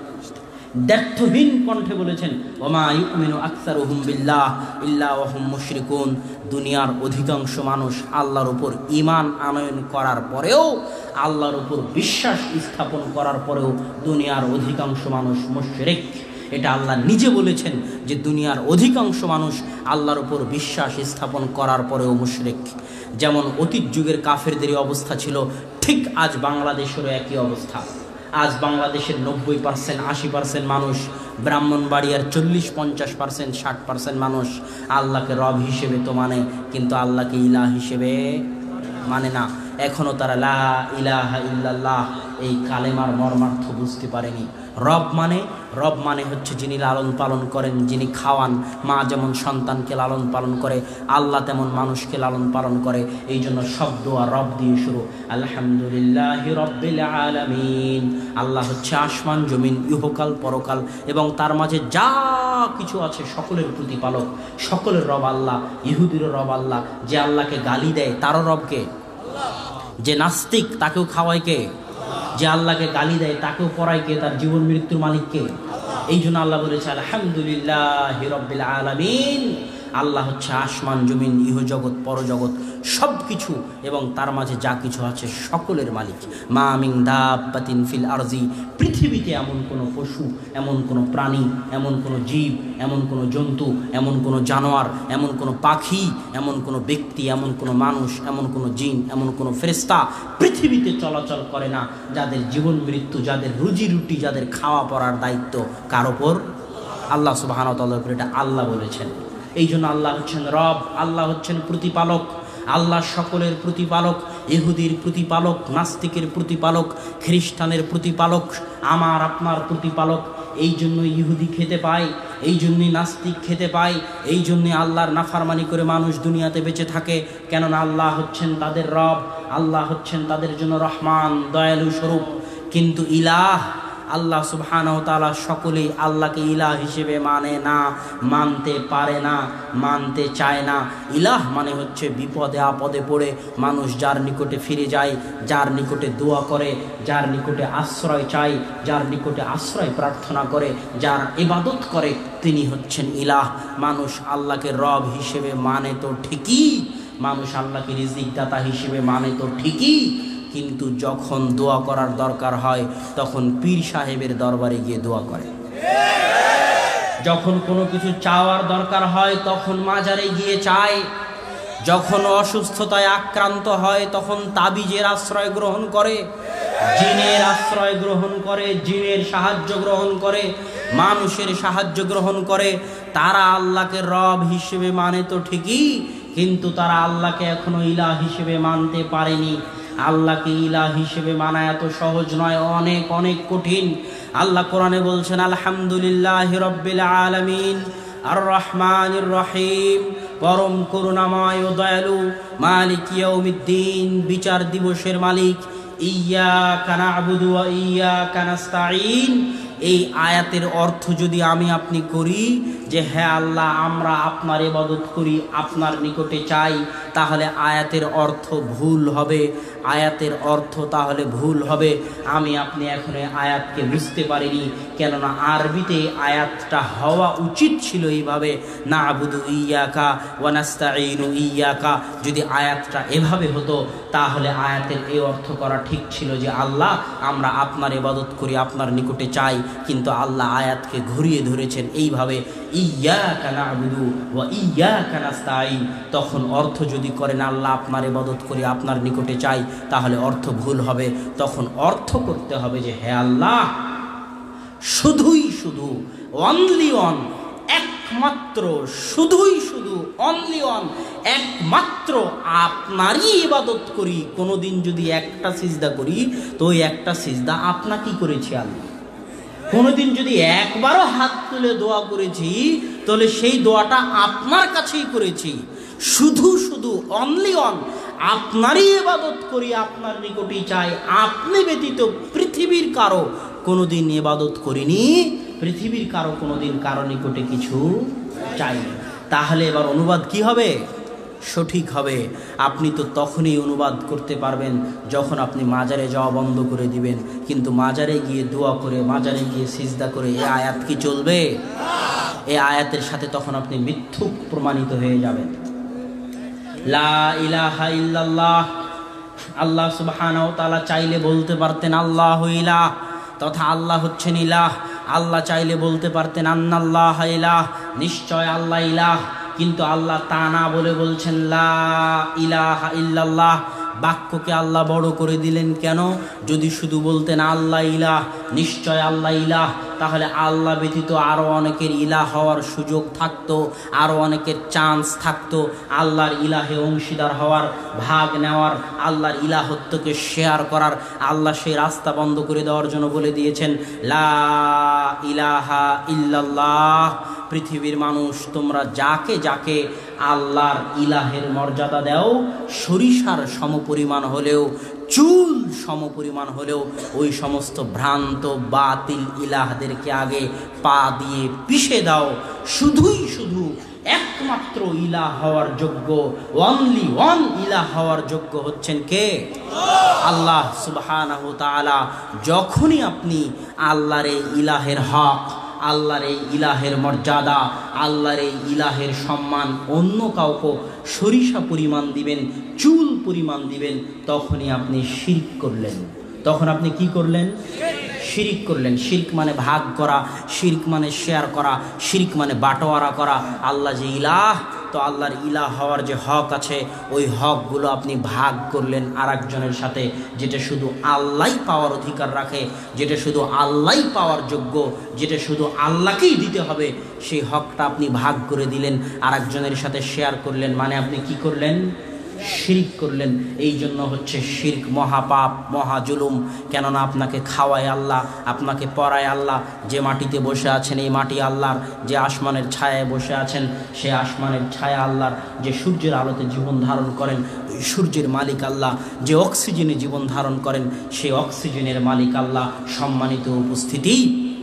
দ্ব্যর্থহীন কণ্ঠে বলেছেন ওমা ইউমিনু আকসারুহুম বিল্লাহ ইল্লা ওয়া হুম মুশরিকুন, দুনিয়ার অধিকাংশ মানুষ আল্লাহর উপর ঈমান আনয়ন করার পরেও, আল্লাহর উপর বিশ্বাস স্থাপন করার পরেও দুনিয়ার অধিকাংশ মানুষ মুশরিক। এটা আল্লাহ নিজে বলেছেন যে দুনিয়ার অধিকাংশ মানুষ আল্লাহর উপর বিশ্বাস স্থাপন করার পরেও মুশরিক। যেমন অতীত যুগের কাফেরদের অবস্থা ছিল, ঠিক আজ বাংলাদেশেরও একই অবস্থা। আজ বাংলাদেশের 90%, 80% মানুষ, ব্রাহ্মণবাড়িয়ার 40-50%, 60% মানুষ আল্লাহকে রব হিসেবে তো মানে, কিন্তু আল্লাহকে ইলাহ হিসেবে মানে না। এখনও তারা লা ইলাহা ইল্লাল্লাহ এই কালেমার মর্মার্থ বুঝতে পারেনি। রব মানে হচ্ছে যিনি লালন পালন করেন, যিনি খাওয়ান। মা যেমন সন্তানকে লালন পালন করে, আল্লাহ তেমন মানুষকে লালন পালন করে। এই জন্য সব দোয়া রব দিয়ে শুরু। আলহামদুলিল্লাহি রাব্বিল আলামিন, আল্লাহ হচ্ছে আসমান জমিন, ইহকাল পরকাল এবং তার মাঝে যা কিছু আছে সকলের প্রতিপালক, সকলের রব আল্লাহ। ইহুদিরও রব আল্লাহ। যে আল্লাহকে গালি দেয় তারও রবকে, যে নাস্তিক তাকেও খাওয়ায় কে? যে আল্লাহকে গালি দেয় তাকেও পড়ায় কে? তার জীবন মৃত্যুর মালিককে। এই জন্য আল্লাহ বলেছে আলহামদুলিল্লাহি রাব্বিল আলামিন, আল্লাহ হচ্ছে আসমান জমিন ইহজগৎ পরজগৎ সব কিছু এবং তার মাঝে যা কিছু আছে সকলের মালিক। মা মিন দাব্বাতিন ফিল আরজি, পৃথিবীতে এমন কোনো পশু, এমন কোনো প্রাণী, এমন কোনো জীব, এমন কোনো জন্তু, এমন কোনো জানোয়ার, এমন কোনো পাখি, এমন কোনো ব্যক্তি, এমন কোনো মানুষ, এমন কোনো জিন, এমন কোনো ফেরেশতা পৃথিবীতে চলাচল করে না যাদের জীবন মৃত্যু, যাদের রুজি রুটি, যাদের খাওয়া পড়ার দায়িত্ব কার ওপর? আল্লাহ সুবহানাহু ওয়া তাআলার উপর। এটা আল্লাহ বলেছেন। এই জন্য আল্লাহ হচ্ছেন রব, আল্লাহ হচ্ছেন প্রতিপালক, আল্লাহ সকলের প্রতিপালক, ইহুদির প্রতিপালক, নাস্তিকের প্রতিপালক, খ্রিস্টানের প্রতিপালক, আমার আপনার প্রতিপালক। এই জন্য ইহুদি খেতে পায়, এই জন্যই নাস্তিক খেতে পায়, এই জন্যে আল্লাহর নাফরমানি করে মানুষ দুনিয়াতে বেঁচে থাকে। কেননা আল্লাহ হচ্ছেন তাদের রব, আল্লাহ হচ্ছেন তাদের জন্য রহমান, দয়ালু স্বরূপ। কিন্তু ইলাহ আল্লাহ সুবহানাহু ওয়া তাআলা সকলেই আল্লাহকে ইলাহ হিসেবে মানে না, মানতে পারে না, মানতে চায় না। ইলাহ মানে হচ্ছে বিপদে আপদে পড়ে মানুষ যার নিকটে ফিরে যায়, যার নিকটে দোয়া করে, যার নিকটে আশ্রয় চায়, যার নিকটে আশ্রয় প্রার্থনা করে, যার ইবাদত করে, তিনি হচ্ছেন ইলাহ। মানুষ আল্লাহকে রব হিসেবে মানে তো ঠিকই, মানুষ আল্লাহকে রিজিক দাতা হিসেবে মানে তো ঠিকই, কিন্তু যখন দোয়া করার দরকার হয় তখন পীর সাহেবের দরবারে গিয়ে দোয়া করে। যখন কোনো কিছু চাওয়ার দরকার হয় তখন মাজারে গিয়ে চায়। যখন অসুস্থতায় আক্রান্ত হয় তখন তাবিজের আশ্রয় গ্রহণ করে, জিনের আশ্রয় গ্রহণ করে, জিনের সাহায্য গ্রহণ করে, মানুষের সাহায্য গ্রহণ করে। তারা আল্লাহকে রব হিসেবে মানে তো ঠিকই, কিন্তু তারা আল্লাহকে এখনো ইলাহ হিসেবে মানতে পারেনি। আল্লাহকে ইলাহ হিসেবে মানা এত সহজ নয়, অনেক অনেক কঠিন। আল্লাহ কোরআনে বলছেন, আলহামদুলিল্লাহি রাব্বিল আলামিন আর রহমানির রহিম, পরম করুণাময় ও দয়ালু, মালিক ইয়াউমিদ্দিন, বিচার দিবসের মালিক। ইয়্যাকা না'বুদু ওয়া ইয়্যাকা নাস্তাঈন। এই আয়াতের অর্থ যদি আমি আপনি করি যে হ্যাঁ আল্লাহ আমরা আপনার ইবাদত করি, আপনার নিকটে চাই, তাহলে আয়াতের অর্থ ভুল হবে, আয়াতের অর্থ তাহলে ভুল হবে। আমি আপনি এখন আয়াতকে বুঝতে পারিনি, কেননা আরবিতে আয়াতটা হওয়া উচিত ছিল এইভাবে, না'বুদু ইয়্যাকা ওয়া নাস্তাঈনু ইয়্যাকা। যদি আয়াতটা এভাবে হতো তাহলে আয়াতের এই অর্থ করা ঠিক ছিল যে আল্লাহ আমরা আপনার ইবাদত করি, আপনার নিকটে চাই। কিন্তু আল্লাহ আয়াতকে ঘুরিয়ে ধরেছেন এইভাবে, ইয়্যাকা না'বুদু ওয়া ইয়্যাকা নাস্তাঈন। তখন অর্থ যদি করেন আল্লাহ আপনার ইবাদত করি, আপনার নিকটে চাই, তাহলে অর্থ ভুল হবে। তখন অর্থ করতে হবে যে হে আল্লাহ শুধুই শুধু, অনলি অন, একমাত্র, শুধুই শুধু, অনলি অন, একমাত্র আপনারই ইবাদত করি। কোনোদিন যদি একটা সিজদা করি তো ওই একটা সিজদা আপনাকেই করেছি আল্লাহ। কোনোদিন যদি একবারও হাত তুলে দোয়া করেছি তাহলে সেই দোয়াটা আপনার কাছেই করেছি। শুধু শুধু, অনলি অন, আপনারই ইবাদত করি, আপনার নিকটেই চাই। আপনি ব্যতীত পৃথিবীর কারো কোনোদিন ইবাদত করিনি, পৃথিবীর কারো কোনোদিন কারো নিকটে কিছু চাইনি। তাহলে এবার অনুবাদ কি হবে? সঠিক হবে। আপনি তো তখনই অনুবাদ করতে পারবেন যখন আপনি মাজারে যাওয়া বন্ধ করে দিবেন। কিন্তু মাজারে গিয়ে দোয়া করে, মাজারে গিয়ে সিজদা করে এই আয়াত কি চলবে? এই আয়াতের সাথে তখন আপনি মিথ্যুক প্রমাণিত হয়ে যাবেন। লা ইলাহা ইল্লাল্লাহ, আল্লাহ সুবহানাহু ওয়া তাআলা চাইলে বলতে পারতেন আল্লাহু ইলাহ, তথা আল্লাহ হচ্ছেন ইলাহ। আল্লাহ চাইলে বলতে পারতেন আন্নাল্লাহ ইলাহ, নিশ্চয় আল্লাহ ইলাহ। কিন্তু আল্লাহ তা না বলে বলছেন লা ইলাহা ইল্লাল্লাহ। বাক্যকে আল্লাহ বড় করে দিলেন কেন? যদি শুধু বলতেন আল্লাহ ইলাহ, নিশ্চয় আল্লাহ ইলাহ, তাহলে আল্লাহ ব্যতীত আরও অনেকের ইলাহ হওয়ার সুযোগ থাকতো, আরও অনেকের চান্স থাকতো আল্লাহর ইলাহে অংশীদার হওয়ার, ভাগ নেওয়ার, আল্লাহর ইলাহত্বকে শেয়ার করার। আল্লাহ সেই রাস্তা বন্ধ করে দেওয়ার জন্য বলে দিয়েছেন লা ইলাহা ইল্লাল্লাহ। পৃথিবীর মানুষ তোমরা যাকে যাকে আল্লাহর ইলাহের মর্যাদা দাও, সরিষার সমপরিমাণ হলেও, চুল সমপরিমাণ হলেও ওই সমস্ত ভ্রান্ত বাতিল ইলাহদেরকে আগে পা দিয়ে পিষে দাও। শুধুই শুধু একমাত্র ইলাহ হওয়ার যোগ্য, অনলি ওয়ান ইলাহ হওয়ার যোগ্য হচ্ছেন কে? আল্লাহ সুবহানাহু ওয়া তাআলা। যখনই আপনি আল্লাহর এই ইলাহের হক, আল্লাহর এই ইলাহের মর্যাদা, আল্লাহর এই ইলাহের সম্মান অন্য কাউকে সরিষা পরিমাণ দিবেন, চুল পরিমাণ দিবেন, তখনই আপনি শিরক করলেন। তখন আপনি কি করলেন? শিরক করলেন। শিরক মানে ভাগ করা, শিরক মানে শেয়ার করা, শিরক মানে বাটোয়ারা করা। আল্লাহ যে ইলাহ, তো আল্লাহর ইলাহ হওয়ার যে হক আছে, ওই হকগুলো আপনি ভাগ করলেন আরেকজনের সাথে, যেটা শুধু আল্লাহই পাওয়ার অধিকার রাখে, যেটা শুধু আল্লাহই পাওয়ার যোগ্য, যেটা শুধু আল্লাহকেই দিতে হবে, সেই হকটা আপনি ভাগ করে দিলেন, আরেকজনের সাথে শেয়ার করলেন। মানে আপনি কি করলেন? শিরক করলেন। এই জন্য হচ্ছে শিরক মহাপাপ, মহাজুলুম। কেননা আপনাকে খাওয়ায় আল্লাহ, আপনাকে পড়ায় আল্লাহ। যে মাটিতে বসে আছেন এই মাটি আল্লাহর, যে আসমানের ছায়ায় বসে আছেন সে আসমানের ছায়া আল্লাহর, যে সূর্যের আলোতে জীবন ধারণ করেন ওই সূর্যের মালিক আল্লাহ, যে অক্সিজেনে জীবন ধারণ করেন সেই অক্সিজেনের মালিক আল্লাহ। সম্মানিত উপস্থিতি,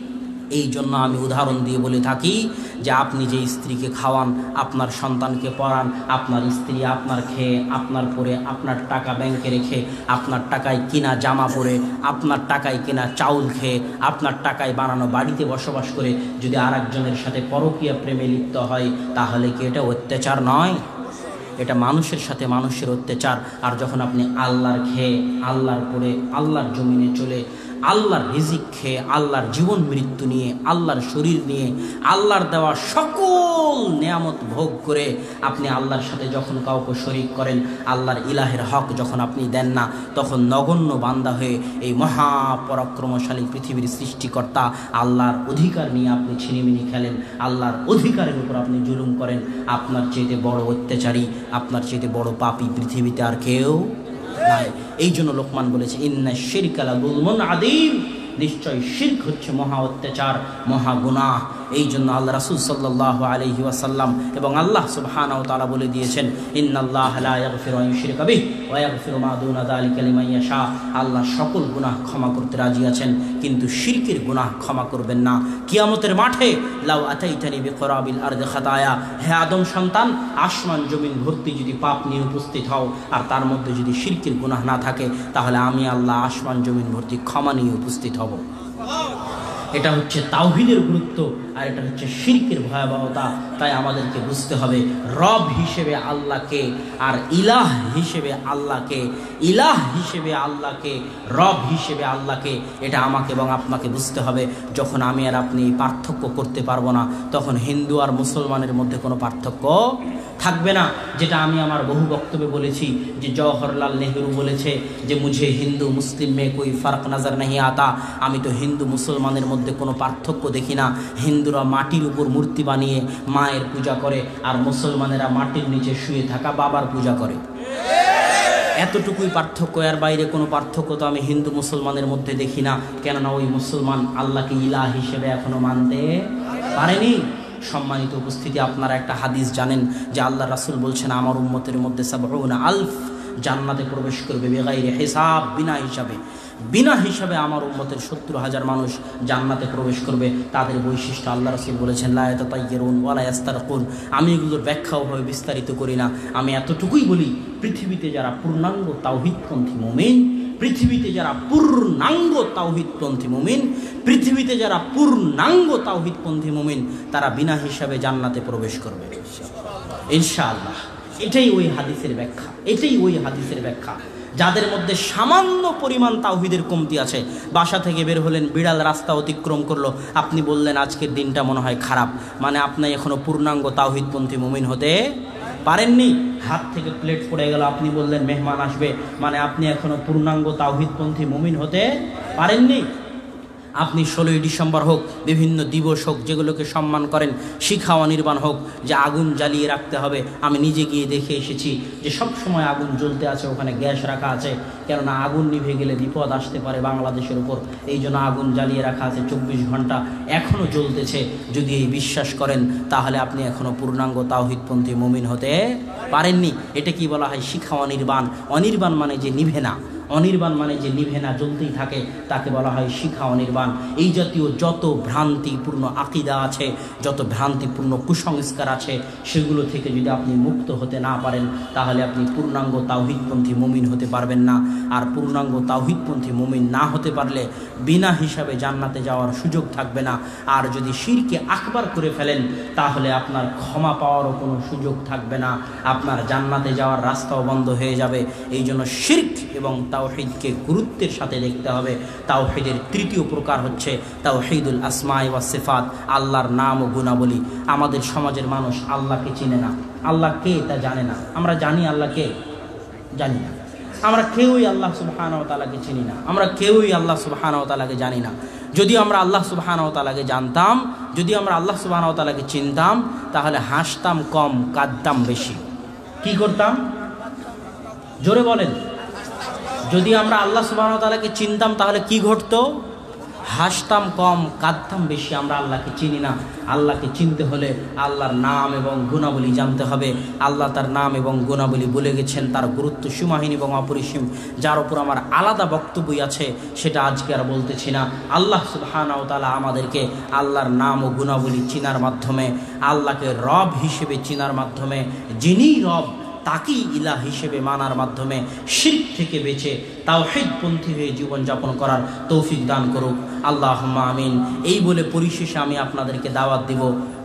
এই জন্য আমি উদাহরণ দিয়ে বলে থাকি যে আপনি যে স্ত্রীকে খাওয়ান, আপনার সন্তানকে পড়ান, আপনার স্ত্রী আপনার খেয়ে, আপনার পরে, আপনার টাকা ব্যাংকে রেখে, আপনার টাকায় কিনা জামা পরে, আপনার টাকায় কিনা চাউল খেয়ে, আপনার টাকায় বানানো বাড়িতে বসবাস করে যদি আরেকজনের সাথে পরকীয়া প্রেমে লিপ্ত হয়, তাহলে কি এটা অত্যাচার নয়? এটা মানুষের সাথে মানুষের অত্যাচার। আর যখন আপনি আল্লাহর খেয়ে, আল্লাহর পরে, আল্লাহর জমিনে চলে, আল্লাহর রিজিক খেয়ে, আল্লাহর জীবন মৃত্যু নিয়ে, আল্লাহর শরীর নিয়ে, আল্লাহর দেওয়া সকল নেয়ামত ভোগ করে আপনি আল্লাহর সাথে যখন কাউকে শরীক করেন, আল্লাহর ইলাহের হক যখন আপনি দেন না, তখন নগণ্য বান্দা হয়ে এই মহাপরাক্রমশালী পৃথিবীর সৃষ্টিকর্তা আল্লাহর অধিকার নিয়ে আপনি ছিনিমিনি খেলেন, আল্লাহর অধিকারের উপর আপনি জুলুম করেন। আপনার চেয়ে বড় অত্যাচারী, আপনার চেয়ে বড় পাপী পৃথিবীতে আর কেউ নাই। এই জন্য লোকমান বলেছে, ইন্না শিরকা লাযুলমুন আযীম, নিশ্চয় শিরক হচ্ছে মহা অত্যাচার, মহা গুনাহ। এই জন্য আল্লাহ রাসূল সাল্লাল্লাহু আলাইহি ওয়াসাল্লাম এবং আল্লাহ সুবহানাহু ওয়া তাআলা বলে দিয়েছেন, ইন্নাল্লাহা লা ইয়াগফিরু আন ইউশরিকা বিহি ওয়া ইয়াগফিরু মা দুনা যালিকা লিমান ইয়াশা। আল্লাহ সকল গুনাহ ক্ষমা করতে রাজি আছেন, কিন্তু শিরকের গুনাহ ক্ষমা করবেন না। কিয়ামতের মাঠে লাউ আতাইতানি বিকরাবিল আরদি খাতায়া, হে আদম সন্তান, আসমান জমিন ভর্তি যদি পাপ নিয়ে উপস্থিত হও আর তার মধ্যে যদি শিরকের গুনাহ না থাকে, তাহলে আমি আল্লাহ আসমান জমিন ভর্তি ক্ষমা নিয়ে উপস্থিত হব। এটা হচ্ছে তাওহীদের গুরুত্ব, আর এটা হচ্ছে শিরকের ভয়াবহতা। তাই আমাদেরকে বুঝতে হবে রব হিসেবে আল্লাহকে, আর ইলাহ হিসেবে আল্লাহকে, ইলাহ হিসেবে আল্লাহকে, রব হিসেবে আল্লাহকে। এটা আমাকে এবং আপনাকে বুঝতে হবে। যখন আমি আর আপনি পার্থক্য করতে পারবো না, তখন হিন্দু আর মুসলমানের মধ্যে কোনো পার্থক্য থাকবে না। যেটা আমি আমার বহু বক্তব্যে বলেছি, যে জওহরলাল নেহরু বলেছে যে মুঝে হিন্দু মুসলিম মে কোই ফারক নজর नहीं आता। আমি তো হিন্দু মুসলমানের মধ্যে কোনো পার্থক্য দেখি না। হিন্দুরা মাটির উপর মূর্তি বানিয়ে মায়ের পূজা করে, আর মুসলমানেরা মাটির নিচে শুয়ে থাকা বাবার পূজা করে। এতটুকুই পার্থক্য, এর বাইরে কোনো পার্থক্য তো আমি হিন্দু মুসলমানের মধ্যে দেখি না। কেননা ওই মুসলমান আল্লাহকে ইলাহ হিসেবে এখনো মানতে পারেনি। সম্মানিত উপস্থিতি, আপনারা একটা হাদিস জানেন যে আল্লাহ রাসূল বলছেন, আমার উম্মতের মধ্যে ৭০,০০০ জান্নাতে প্রবেশ করবে বেগাইরে হিসাব, বিনা হিসাবে আমার উম্মতের ৭০,০০০ মানুষ জান্নাতে প্রবেশ করবে। তাদের বৈশিষ্ট্য আল্লাহ রাসূল বলেছেন, লা ইয়াতাতায়্যারুন ওয়া লা ইয়াস্তারকুন। আমি এগুলোর ব্যাখ্যাভাবে বিস্তারিত করি না, আমি এতটুকুই বলি, পৃথিবীতে যারা পূর্ণাঙ্গ তাওহীদপন্থী মুমিন, পৃথিবীতে যারা পূর্ণাঙ্গ তাওহীদপন্থী মুমিন, পৃথিবীতে যারা পূর্ণাঙ্গ তাওহীদপন্থী মুমিন, তারা বিনা হিসাবে জান্নাতে প্রবেশ করবে ইনশাআল্লাহ। এটাই ওই হাদিসের ব্যাখ্যা, এটাই ওই হাদিসের ব্যাখ্যা। যাদের মধ্যে সামান্য পরিমাণ তাওহীদের কমতি আছে, বাসা থেকে বের হলেন, বিড়াল রাস্তা অতিক্রম করলো, আপনি বললেন আজকের দিনটা মনে হয় খারাপ, মানে আপনি এখনো পূর্ণাঙ্গ তাওহীদপন্থী মুমিন হতে পারেননি। হাত থেকে প্লেট পড়ে গেল, আপনি বললেন মেহমান আসবে, মানে আপনি এখনো পূর্ণাঙ্গ তাওহীদপন্থী মুমিন হতে পারেননি। আপনি 16ই ডিসেম্বর হোক, বিভিন্ন দিবস হোক, যেগুলোকে সম্মান করেন, শিখা অনির্বাণ হোক, যে আগুন জ্বালিয়ে রাখতে হবে। আমি নিজে গিয়ে দেখে এসেছি যে সব সময় আগুন জ্বলতে আছে, ওখানে গ্যাস রাখা আছে, কেননা আগুন নিভে গেলে বিপদ আসতে পারে বাংলাদেশের উপর। এই জন্য আগুন জ্বালিয়ে রাখা আছে 24 ঘন্টা, এখনও জ্বলতেছে। যদি এই বিশ্বাস করেন, তাহলে আপনি এখনও পূর্ণাঙ্গ তাওহীদপন্থী মুমিন হতে পারেননি। এটা কি বলা হয়? শিখা অনির্বাণ। অনির্বাণ মানে যে নিভে না, অনির্বাণ মানে যে নিভে না, জ্বলতেই থাকে, তাকে বলা হয় শিখা অনির্বাণ। এই জাতীয় যত ভ্রান্তিপূর্ণ আকিদা আছে, যত ভ্রান্তিপূর্ণ কুসংস্কার আছে, সেগুলো থেকে যদি আপনি মুক্ত হতে না পারেন, তাহলে আপনি পূর্ণাঙ্গ তাওহীদপন্থী মুমিন হতে পারবেন না। আর পূর্ণাঙ্গ তাওহীদপন্থী মুমিন না হতে পারলে বিনা হিসাবে জান্নাতে যাওয়ার সুযোগ থাকবে না। আর যদি শিরকে আকবার করে ফেলেন, তাহলে আপনার ক্ষমা পাওয়ারও কোনো সুযোগ থাকবে না, আপনার জান্নাতে যাওয়ার রাস্তাও বন্ধ হয়ে যাবে। এই জন্য শিরক এবং তাওহীদকে গুরুত্বের সাথে দেখতে হবে। তাওহীদের তৃতীয় প্রকার হচ্ছে তাওহীদুল আসমাই ওয়াস সিফাত, আল্লাহর নাম ও গুণাবলী। আমাদের সমাজের মানুষ আল্লাহকে চিনে না, আল্লাহ কে তা জানে না। আমরা জানি আল্লাহ কে? জানি না। আমরা কেউই আল্লাহ সুবহানাহু ওয়া তাআলাকে চিনি না, আমরা কেউই আল্লাহ সুবহানাহু ওয়া তাআলাকে জানি না। যদি আমরা আল্লাহ সুবহানাহু ওয়া তাআলাকে জানতাম, যদি আমরা আল্লাহ সুবহানাহু ওয়া তাআলাকে চিনতাম, তাহলে হাসতাম কম, কাঁদতাম বেশি। কি করতাম? জোরে বলেন। যদি আমরা আল্লাহ সুবহানাহু ওয়া তাআলাকে চিনতাম, তাহলে কি ঘটতো? হাসতাম কম, কাঁদতাম বেশি। আমরা আল্লাহকে চিনি না। আল্লাহকে চিনতে হলে আল্লাহর নাম এবং গুণাবলী জানতে হবে। আল্লাহ তার নাম এবং গুণাবলী বলে গেছেন, তার গুরুত্ব সীমাহীন এবং অপরিসীম, যার উপর আমার আলাদা বক্তব্যই আছে, সেটা আজকে আর বলতেছি না। আল্লাহ সুবহানাহু ওয়া তাআলা আমাদেরকে আল্লাহর নাম ও গুণাবলী চিনার মাধ্যমে, আল্লাহকে রব হিসেবে চিনার মাধ্যমে, যিনি রব তাকেই ইলাহ হিসেবে মানার মাধ্যমে শিরক থেকে বেঁচে তাওহীদপন্থী হয়ে জীবনযাপন করার তৌফিক দান করুক। আল্লাহুম্মা আমিন। এই বলে পরিশেষে আমি আপনাদেরকে দাওয়াত দিব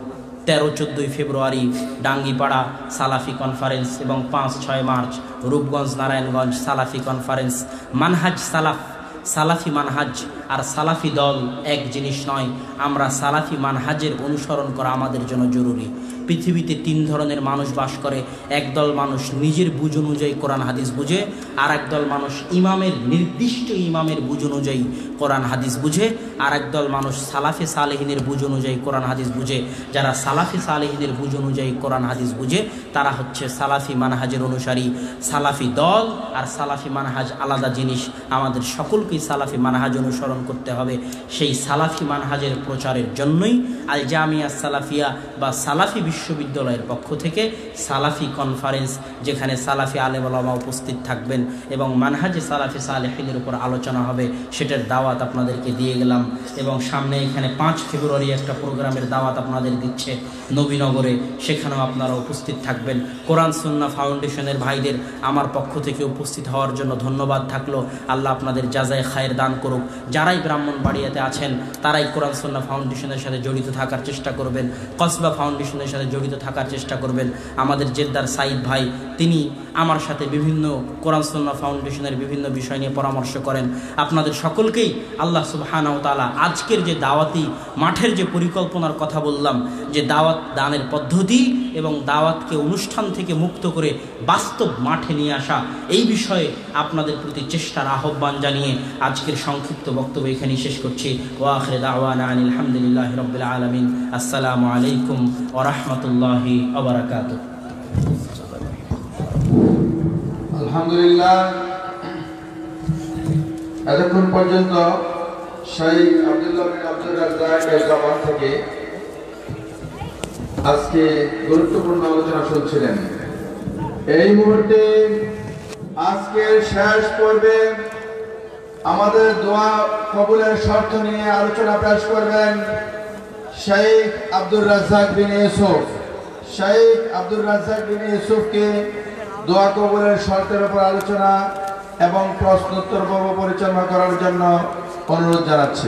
13-14 ফেব্রুয়ারি ডাঙ্গিপাড়া সালাফি কনফারেন্স এবং 5-6 মার্চ রূপগঞ্জ নারায়ণগঞ্জ সালাফি কনফারেন্স। মানহাজ সালাফ, সালাফি মানহাজ আর সালাফি দল এক জিনিস নয়। আমরা সালাফি মানহাজের অনুসরণ করা আমাদের জন্য জরুরি। পৃথিবীতে 3 ধরনের মানুষ বাস করে। একদল মানুষ নিজের বুঝ অনুযায়ী কোরআন হাদিস বুঝে, আর একদল মানুষ নির্দিষ্ট ইমামের বুঝ অনুযায়ী কোরআন হাদিস বুঝে, আর একদল মানুষ সালাফি সালেহিনের বুঝ অনুযায়ী কোরআন হাদিস বুঝে। যারা সালাফি সালেহিনের বুঝ অনুযায়ী কোরআন হাদিস বুঝে, তারা হচ্ছে সালাফি মানহাজের অনুসারী। সালাফি দল আর সালাফি মানহাজ আলাদা জিনিস। আমাদের সকলকেই সালাফি মানহাজ অনুসরণ করতে হবে। সেই সালাফি মানহাজের প্রচারের জন্যই আল জামিয়া সালাফিয়া বা সালাফি বিশ্ববিদ্যালয়ের পক্ষ থেকে সালাফি কনফারেন্স, যেখানে সালাফি আলেম ওলামা উপস্থিত থাকবেন এবং মানহাজে সালাফি সালেহিনের উপর আলোচনা হবে, সেটার দাওয়াত আপনাদেরকে দিয়ে গেলাম। এবং সামনে এখানে 5 ফেব্রুয়ারি একটা প্রোগ্রামের দাওয়াত আপনাদের দিচ্ছে নবীনগরে, সেখানেও আপনারা উপস্থিত থাকবেন। কোরআন সুন্নাহ ফাউন্ডেশনের ভাইদের আমার পক্ষ থেকে উপস্থিত হওয়ার জন্য ধন্যবাদ থাকলো। আল্লাহ আপনাদের জাযায়ে খায়ের দান করুক। যারাই ব্রাহ্মণবাড়িয়াতে আছেন, তারাই কোরআন সুন্নাহ ফাউন্ডেশনের সাথে জড়িত থাকার চেষ্টা করবেন, কসবা ফাউন্ডেশনের সাথে জড়িত থাকার চেষ্টা করবেন। আমাদের জেদ্দার সাইদ ভাই, তিনি আমার সাথে বিভিন্ন কোরআন সুন্নাহ ফাউন্ডেশনের বিভিন্ন বিষয় নিয়ে পরামর্শ করেন। আপনাদের সকলকেই আল্লাহ সুবহানাহু ওয়া তাআলা আজকের যে দাওয়াতি মাঠের যে পরিকল্পনার কথা বললাম, যে দাওয়াত দানের পদ্ধতি এবং দাওয়াতকে অনুষ্ঠান থেকে মুক্ত করে বাস্তব মাঠে নিয়ে আসা, এই বিষয়ে আপনাদের প্রতি চেষ্টার আহ্বান জানিয়ে আজকের সংক্ষিপ্ত বক্তব্য এখানেই শেষ করছি। ওয়া আখিরু দাওয়ানা আনিল হামদুলিল্লাহি রাব্বিল আলামিন। আসসালামু আলাইকুম ওয়া রাহমাতুল্লাহি ওয়া বারাকাতুহু। আলহামদুলিল্লাহ, এতক্ষণ পর্যন্ত শাইখ আব্দুল্লাহ বিন আব্দুর রাজ্জাকের জবান থেকে আজকে গুরুত্বপূর্ণ আলোচনা শুনছিলেন। এই মুহূর্তে আজকের শেষ পর্বে আমাদের দোয়া কবুলের শর্ত নিয়ে আলোচনা পেশ করবেন শাইখ আব্দুর রাজ্জাক বিন ইউসুফ। শাইখ আব্দুর রাজ্জাক বিন ইউসুফকে দোয়া কবুলের শর্তের উপর আলোচনা এবং প্রশ্নোত্তর পর্ব পরিচালনা করার জন্য অনুরোধ জানাচ্ছি।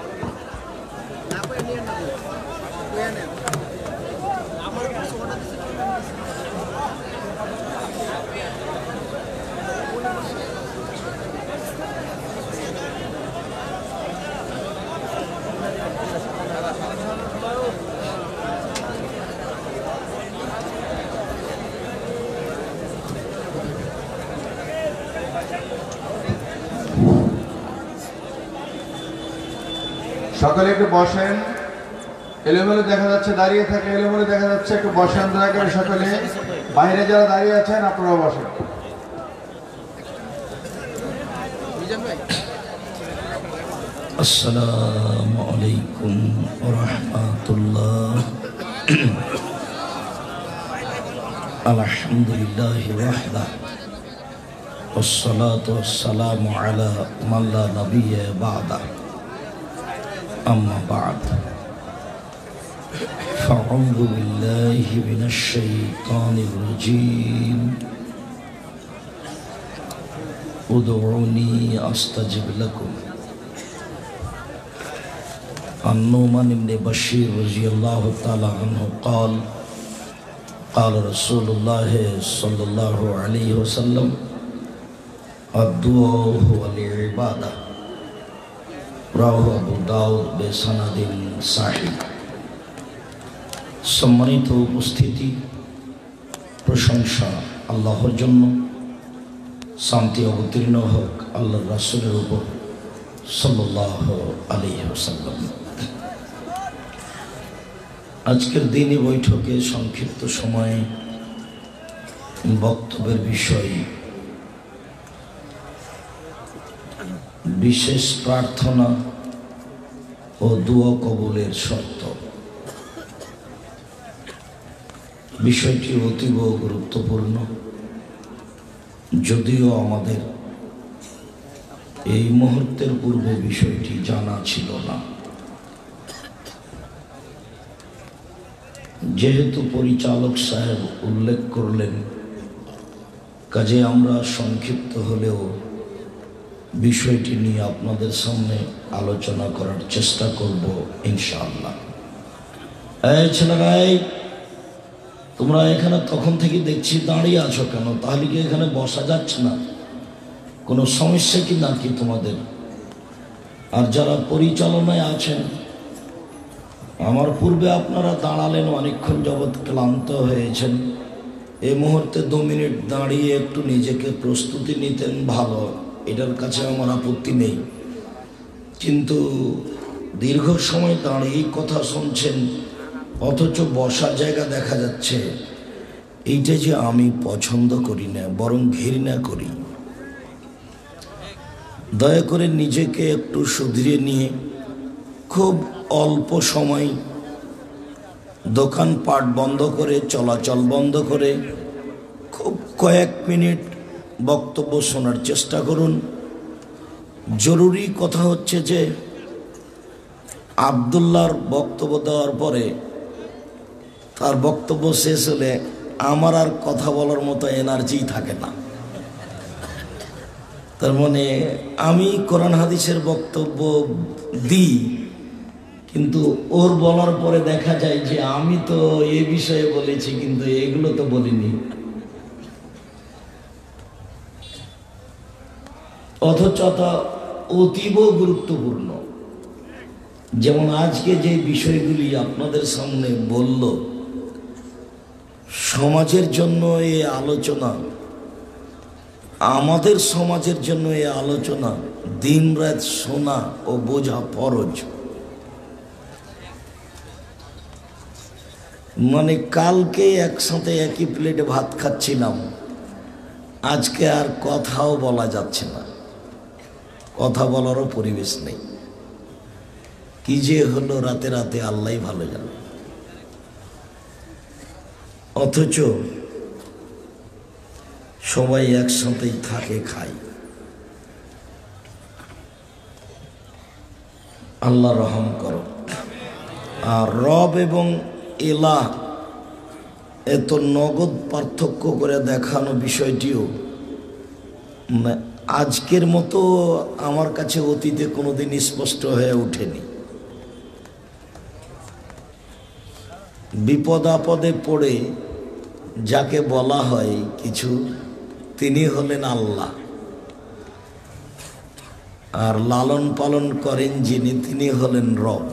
সকলে একটু বসেন। এলোমেলো দেখা যাচ্ছে, দাঁড়িয়ে থাকে এলোমেলো দেখা যাচ্ছে, একটু বসেন দয়া করে সকলে। বাইরে যারা দাঁড়িয়ে আছেন আপনারাও বসেন। আসসালামু আলাইকুম ওয়া রাহমাতুল্লাহ। আলহামদুলিল্লাহি ওয়াহদা والصلاة والسلام على من لا نبي بعده أما بعد فأعوذ بالله من الشيطان الرجيم ادعوني أستجب لكم عن نعمان بن بشير رضي الله تعالى عنه قال قال رسول الله صلى الله عليه وسلم الدعاء هو العبادة রাওয়াহু আবু দাউদ বেসানাদিন সাহিহ। সম্মানিত উপস্থিতি, প্রশংসা আল্লাহর জন্য, শান্তি অবতীর্ণ হোক আল্লাহর রাসূলের উপর সাল্লাল্লাহু আলাইহি ওয়াসাল্লাম। আজকের দিনে বৈঠকে সংক্ষিপ্ত সময়ে বক্তব্যের বিষয় বিশেষ প্রার্থনা ও দুয়া কবুলের শর্ত। বিষয়টি অতীব গুরুত্বপূর্ণ, যদিও আমাদের এই মুহূর্তের পূর্বে বিষয়টি জানা ছিল না। যেহেতু পরিচালক সাহেব উল্লেখ করলেন, কাজে আমরা সংক্ষিপ্ত হলেও বিষয়টি নিয়ে আপনাদের সামনে আলোচনা করার চেষ্টা করব ইনশাআল্লাহ। এই ছেলেরাই, তোমরা এখানে তখন থেকে দেখছি দাঁড়িয়ে আছো কেন? তাহলে কি এখানে বসা যাচ্ছে না? কোনো সমস্যা কি নাকি তোমাদের? আর যারা পরিচালনায় আছেন, আমার পূর্বে আপনারা দাঁড়ালেন, অনেকক্ষণ যাবৎ ক্লান্ত হয়েছেন। এই মুহূর্তে 2 মিনিট দাঁড়িয়ে একটু নিজেকে প্রস্তুতি নিতেন, ভালো, এটার কাছে আমার আপত্তি নেই। কিন্তু দীর্ঘ সময় দাঁড়িয়েই কথা শুনছেন, অথচ বসার জায়গা দেখা যাচ্ছে, এইটা যে আমি পছন্দ করি না, বরং ঘৃণা করি। দয়া করে নিজেকে একটু শুধরিয়ে নিয়ে খুব অল্প সময় দোকানপাট বন্ধ করে, চলাচল বন্ধ করে, খুব কয়েক মিনিট বক্তব্য শোনার চেষ্টা করুন। জরুরি কথা হচ্ছে যে আব্দুল্লাহর বক্তব্য দেওয়ার পরে তার বক্তব্য শেষ হলে আমার আর কথা বলার মতো এনার্জি থাকে না। তার মানে আমি কোরআন হাদিসের বক্তব্য দিই, কিন্তু ওর বলার পরে দেখা যায় যে আমি তো এই বিষয়ে বলেছি, কিন্তু এগুলো তো বলিনি। অথচ তা অতীব গুরুত্বপূর্ণ। যেমন আজকে যে বিষয়গুলি আপনাদের সামনে বলল, সমাজের জন্য এই আলোচনা, আমাদের সমাজের জন্য এই আলোচনা দিন রাত শোনা ও বোঝা ফরজ। মানে কালকে একসাথে একই প্লেটে ভাত খাচ্ছিলাম, আজকে আর কথাও বলা যাচ্ছে না, কথা বলারও পরিবেশ নেই। কি যে হলো রাতে রাতে আল্লাহই ভালো জানে। অথচ সবাই একসাথেই থাকে, খায়। আল্লাহ রহম করো। আর রব এবং ইলাহ এত নগদ পার্থক্য করে দেখানো বিষয়টিও আজকের মতো আমার কাছে অতীতে কোনোদিন স্পষ্ট হয়ে ওঠেনি। বিপদ আপদে পড়ে যাকে বলা হয় কিছু, তিনি হলেন আল্লাহ। আর লালন পালন করেন যিনি, তিনি হলেন রব।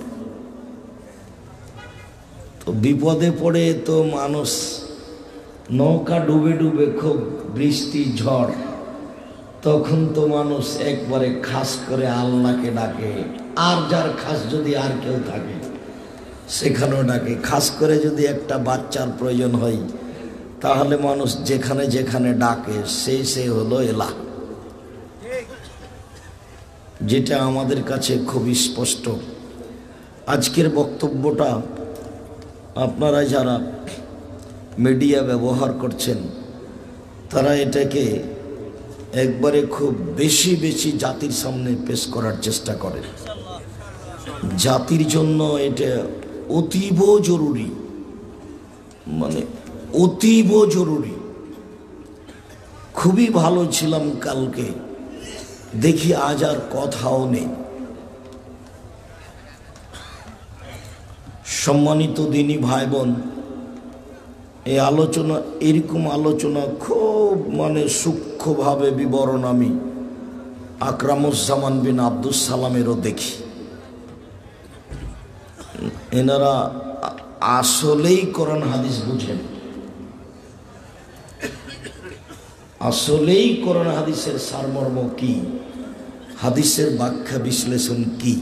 তো বিপদে পড়ে তো মানুষ, নৌকা ডুবে ডুবে, খুব বৃষ্টি ঝড়, তখন তো মানুষ একবারে খাস করে আল্লাহকে ডাকে। আর যার খাস যদি আর কেউ থাকে সেখানেও ডাকে। খাস করে যদি একটা বাচ্চার প্রয়োজন হয়, তাহলে মানুষ যেখানে যেখানে ডাকে সে হলো এলাহ। যেটা আমাদের কাছে খুবই স্পষ্ট। আজকের বক্তব্যটা আপনারা যারা মিডিয়া ব্যবহার করছেন, তারা এটাকে একবারে খুব বেশি বেশি জাতির সামনে পেশ করার চেষ্টা করেন। জাতির জন্য এটা অতীব জরুরি, মানে অতীব জরুরি। খুবই ভালো ছিলাম কালকে, দেখি আজ আর কথাও নেই। সম্মানিত দিনী ভাই বোন, এই আলোচনা, এরকম আলোচনা খুব মানে সূক্ষ্মভাবে বিবরণ আমি আকরামুজ্জামান বিন আব্দুস সালামেরও দেখি। এনারা আসলেই কোরআন হাদিস বুঝেন, আসলেই কোরআন হাদিসের সারমর্ম কি, হাদিসের ব্যাখ্যা বিশ্লেষণ কি,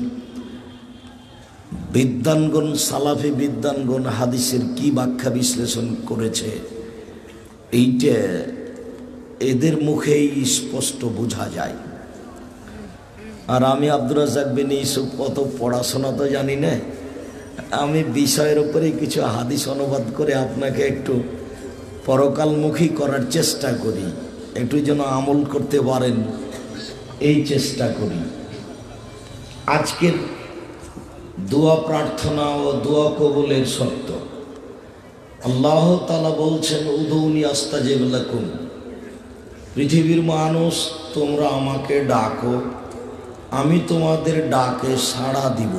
বিদ্বানগণ, সালাফি বিদ্বানগণ হাদিসের কি ব্যাখ্যা বিশ্লেষণ করেছে, এইটা এদের মুখেই স্পষ্ট বোঝা যায়। আর আমি আব্দুর রাজ্জাক বিন ইউসুফ কত পড়াশোনা তো জানি না, আমি বিষয়ের উপরে কিছু হাদিস অনুবাদ করে আপনাকে একটু পরকালমুখী করার চেষ্টা করি, একটু যেন আমল করতে পারেন এই চেষ্টা করি। আজকের দোয়া প্রার্থনা ও দোয়া কবুলের শর্ত, আল্লাহ তাআলা বলছেন উদউনি আস্তাজিব লাকুম, পৃথিবীর মানুষ তোমরা আমাকে ডাকো, আমি তোমাদের ডাকে সাড়া দিব।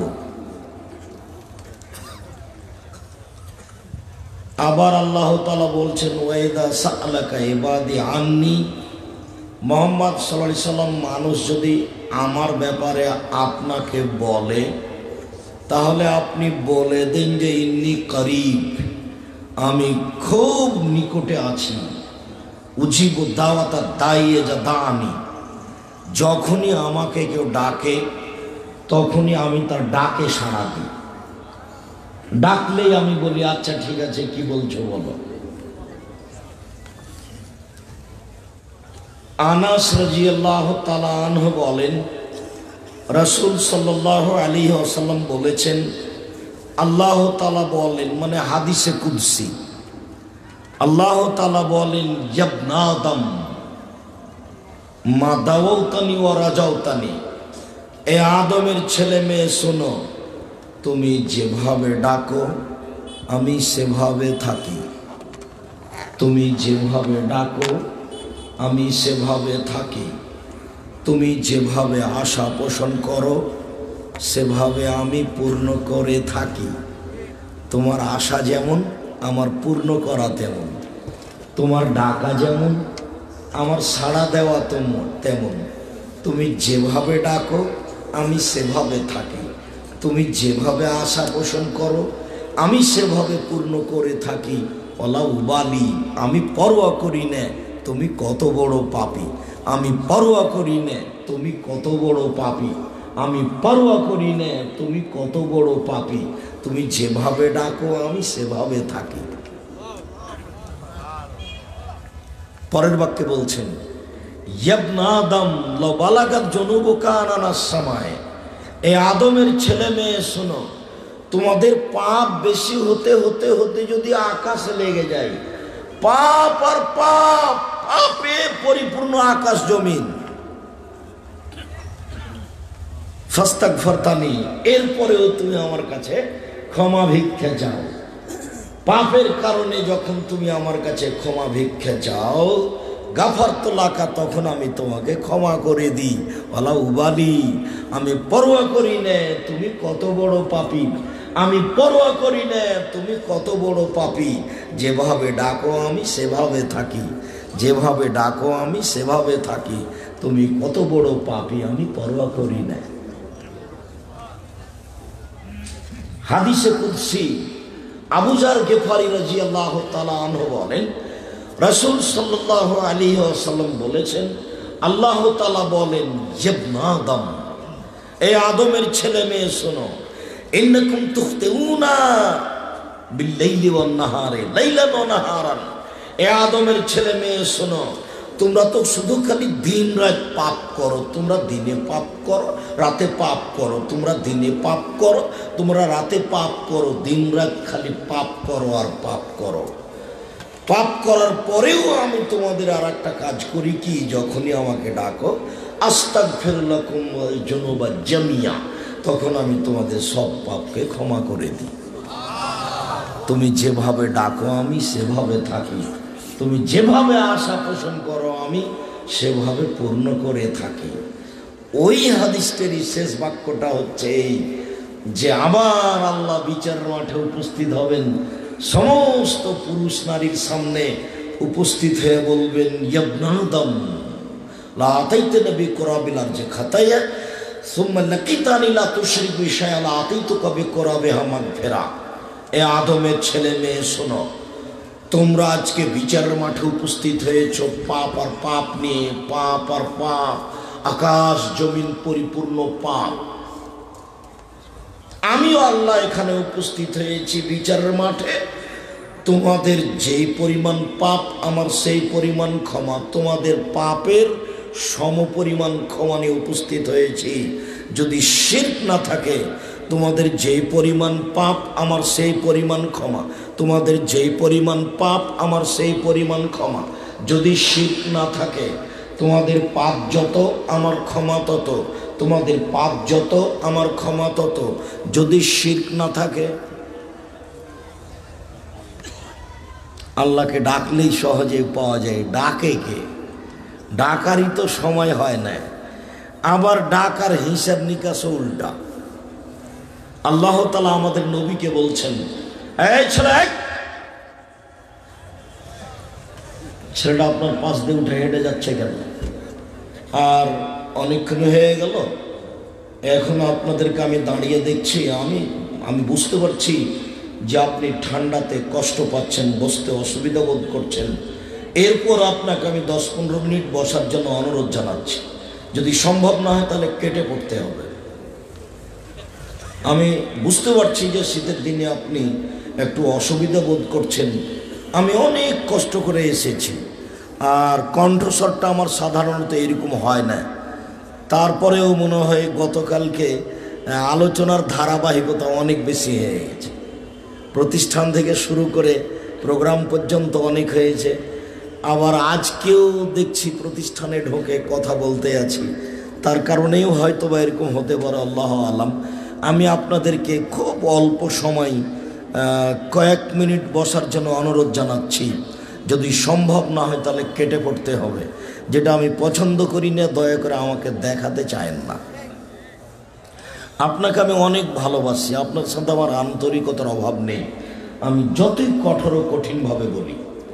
আবার আল্লাহ তাআলা বলছেন ওয়াইদা সাআলাকা ইবাদি আন্নি, মুহাম্মদ সাল্লাল্লাহু আলাইহি সাল্লাম মানুষ যদি আমার ব্যাপারে আপনাকে বলে তাহলে আপনি বলে দেন যে ইন্নী করিব, আমি খুব নিকটে আছি। উজিবু দাওয়াতা দাইয়ে যা দানি, যখনই আমাকে কেউ ডাকে তখনই আমি তার ডাকে সাড়া দিই। ডাকলেই আমি বলি আচ্ছা ঠিক আছে, কি বলছো বলো। আনাস রাদিয়াল্লাহু তাআলা আনহু বলেন রাসূল সাল্লাল্লাহু আলাইহি ওয়াসাল্লাম বলেছেন, আল্লাহ তাআলা বলেন, মানে হাদিসে কুদসি, আল্লাহ তাআলা বলেন ইবনা আদম মা দাওতানি ওয়া রাজাউতানি, এ আদমের ছেলে মেয়ে শোনো, তুমি যেভাবে ডাকো আমি সেভাবে থাকি, তুমি যেভাবে ডাকো আমি সেভাবে থাকি, তুমি যেভাবে আশা পোষণ করো সেভাবে আমি পূর্ণ করে থাকি। তোমার আশা যেমন আমার পূর্ণ করা তেমন, তোমার ডাকা যেমন আমার সাড়া দেওয়া তেমন। তুমি যেভাবে ডাকো আমি সেভাবে থাকি, তুমি যেভাবে আশা পোষণ করো আমি সেভাবে পূর্ণ করে থাকি। ওলা উবালি, আমি পরোয়া করি না তুমি কত বড় পাপী, আমি পরোয়া করি না তুমি কত বড় পাপী, আমি পরোয়া করি না তুমি কত বড় পাপী, তুমি যেভাবে ডাকো আমি সেভাবে থাকি। পরের বাক্যে বলছেন ইবনা আদম লাউ বালাগাত যুনুবুকা আনানাস সামায়ে, এই আদমের ছেলে মেয়ে শোনো, তোমাদের পাপ বেশি হতে হতে হতে যদি আকাশে লেগে যায়, পাপ আর পাপ, পাপে পরিপূর্ণ আকাশ জমিন, ফাস্তাগফারতানি, এরপরেও তুমি আমার কাছে ক্ষমা ভিক্ষা চাও। পাপের কারণে যখন তুমি আমার কাছে ক্ষমা ভিক্ষা চাও, গাফারতু লাকা, তখন আমি তোমাকে ক্ষমা করে দিই। ওয়ালা উবালি, আমি পরোয়া করি না তুমি কত বড় পাপী, আমি পরোয়া করি না তুমি কত বড় পাপী, যেভাবে ডাকো আমি সেভাবে থাকি, যেভাবে ডাকো আমি সেভাবে থাকি, তুমি কত বড় পাপী আমি পরোয়া করি না। হাদিসে কুদসি আবু যার গিফারি রাদিয়াল্লাহু তাআলা আনহু বলেন রাসূল সাল্লাল্লাহু আলাইহি ওয়াসাল্লাম বলেছেন, আল্লাহ তাআলা বলেন ইবনা আদম, এই আদমের ছেলে মেয়ে শোনো, ইন্নাকুম তুখতিউনা বিল-লাইলি ওয়ান-নাহারি লাইলান ওয়া নাহারান, এই আদমের ছেলে মেয়ে শোনো, তোমরা তো শুধু খালি দিন রাত পাপ করো, তোমরা দিনে পাপ করো রাতে পাপ করো, তোমরা দিনে পাপ করো তোমরা রাতে পাপ করো, দিন রাত খালি পাপ করো আর পাপ করো। পাপ করার পরেও আমি তোমাদের আর একটা কাজ করি কি, যখনই আমাকে ডাকো আস্তাগফিরুলাকুম ওয়াল যুনুবা জামিয়া, তখন আমি তোমাদের সব পাপকে ক্ষমা করে দিই। তুমি যেভাবে ডাকো আমি সেভাবে থাকি, তুমি যেভাবে আশা পোষণ করো আমি সেভাবে পূর্ণ করে থাকি। ওই হাদিসটারই শেষ বাক্যটা হচ্ছে এই যে আবার আল্লাহ বিচারের মাঠে উপস্থিত হবেন, সমস্ত পুরুষ নারীর সামনে উপস্থিত হয়ে বলবেন, ইবনে আদম লা আতাইতানি বিকুরাবিল আরজি খাতায়া সুম্মা লাকিতানি লা তুশরিক বি শাইআন লা আতাইতুকা বিকুরাবিহা মাগফিরা। এ আদমের ছেলে মেয়ে শোনো, তোমরা আজকে বিচারের মাঠে উপস্থিত হয়েছো পাপ আর পাপ নিয়ে, পাপ আর পাপ, আকাশ জমিন পরিপূর্ণ পাপ। আমিও আল্লাহ এখানে উপস্থিত হয়েছি বিচারের মাঠে, তোমাদের যেই পরিমাণ পাপ আমার সেই পরিমাণ ক্ষমা, তোমাদের পাপের সমপরিমাণ ক্ষমা নিয়ে উপস্থিত হয়েছি। যদি শিরক না থাকে, তোমাদের যেই পরিমাণ পাপ আমার সেই পরিমাণ ক্ষমা, তোমাদের যেই পরিমাণ পাপ আমার সেই পরিমাণ ক্ষমা। যদি শিরক না থাকে, তোমাদের পাপ যত আমার ক্ষমা তত, তোমাদের পাপ যত আমার ক্ষমা তত। যদি শিরক না থাকে, আল্লাহকে ডাকলেই সহজে পাওয়া যায়। ডাকে কে? ডাকারই তো সময় হয় না, আবার ডাকার হিসাব নিকাশ উল্টা। আল্লাহ তাআলা আমাদের নবীকে বলছেন, এই ছেলে, ছেলেটা আপনার পাশ দিয়ে উঠে হেঁটে যাচ্ছে কেন? আর অনেকক্ষণ হয়ে গেল, এখনো আপনাদেরকে আমি দাঁড়িয়ে দেখছি, আমি বুঝতে পারছি যে আপনি ঠান্ডাতে কষ্ট পাচ্ছেন, বসতে অসুবিধা বোধ করছেন। এরপর আপনাকে আমি 10-15 মিনিট বসার জন্য অনুরোধ জানাচ্ছি। যদি সম্ভব না হয় তাহলে কেটে পড়তে হবে। আমি বুঝতে পারছি যে শীতের দিনে আপনি একটু অসুবিধা বোধ করছেন। আমি অনেক কষ্ট করে এসেছি, আর কণ্ঠস্বরটা আমার সাধারণত এরকম হয় না। তারপরেও মনে হয় গতকালকে আলোচনার ধারাবাহিকতা অনেক বেশি হয়ে গেছে। প্রতিষ্ঠান থেকে শুরু করে প্রোগ্রাম পর্যন্ত অনেক হয়েছে। আবার আজকেও দেখছি প্রতিষ্ঠানে ঢোকে কথা বলতে আছি, তার কারণেও হয়তো বা এরকম হতে পারে, আল্লাহ আলাম। আমি আপনাদেরকে খুব অল্প সময় কয়েক মিনিট বসার জন্য অনুরোধ জানাচ্ছি। যদি সম্ভব না হয় তাহলে কেটে পড়তে হবে। যেটা আমি পছন্দ করি না, দয়া করে আমাকে দেখাতে চায়েন না। আপনাকে আমি অনেক ভালোবাসি, আপনার সাথে আমার আন্তরিকতার অভাব নেই। আমি যতই কঠোর ও কঠিনভাবে বলি,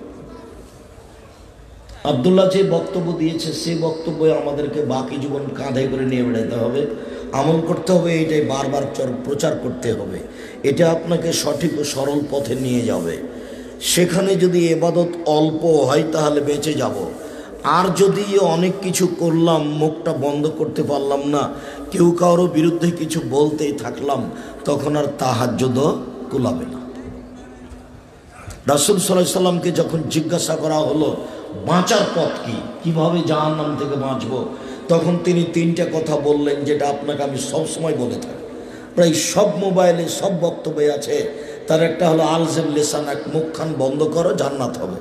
আব্দুল্লাহ যে বক্তব্য দিয়েছে সেই বক্তব্য আমাদেরকে বাকি জীবন কাঁধে করে নিয়ে বেড়াতে হবে, আমল করতে হবে, এটাই বারবার প্রচার করতে হবে। এটা আপনাকে সঠিক ও সরল পথে নিয়ে যাবে। সেখানে যদি এবাদত অল্প হয় তাহলে বেঁচে যাব। আর যদি অনেক কিছু করলাম, মুখটা বন্ধ করতে পারলাম না, কেউ কারো বিরুদ্ধে কিছু বলতেই থাকলাম, তখন আর তাহাজ্জুদও কুলাবে না। রাসূল সাল্লাল্লাহু আলাইহি সাল্লামকে যখন জিজ্ঞাসা করা হলো বাঁচার পথ কি, কিভাবে জাহান্নাম থেকে বাঁচব, তখন তিনি 3টা কথা বললেন, যেটা আপনাকে আমি সবসময় বলে থাকি, প্রায় সব মোবাইলে সব বক্তব্যে আছে। তার একটা হলো আলজেম লিসানাক, মুখখান বন্ধ করো জান্নাত হবে।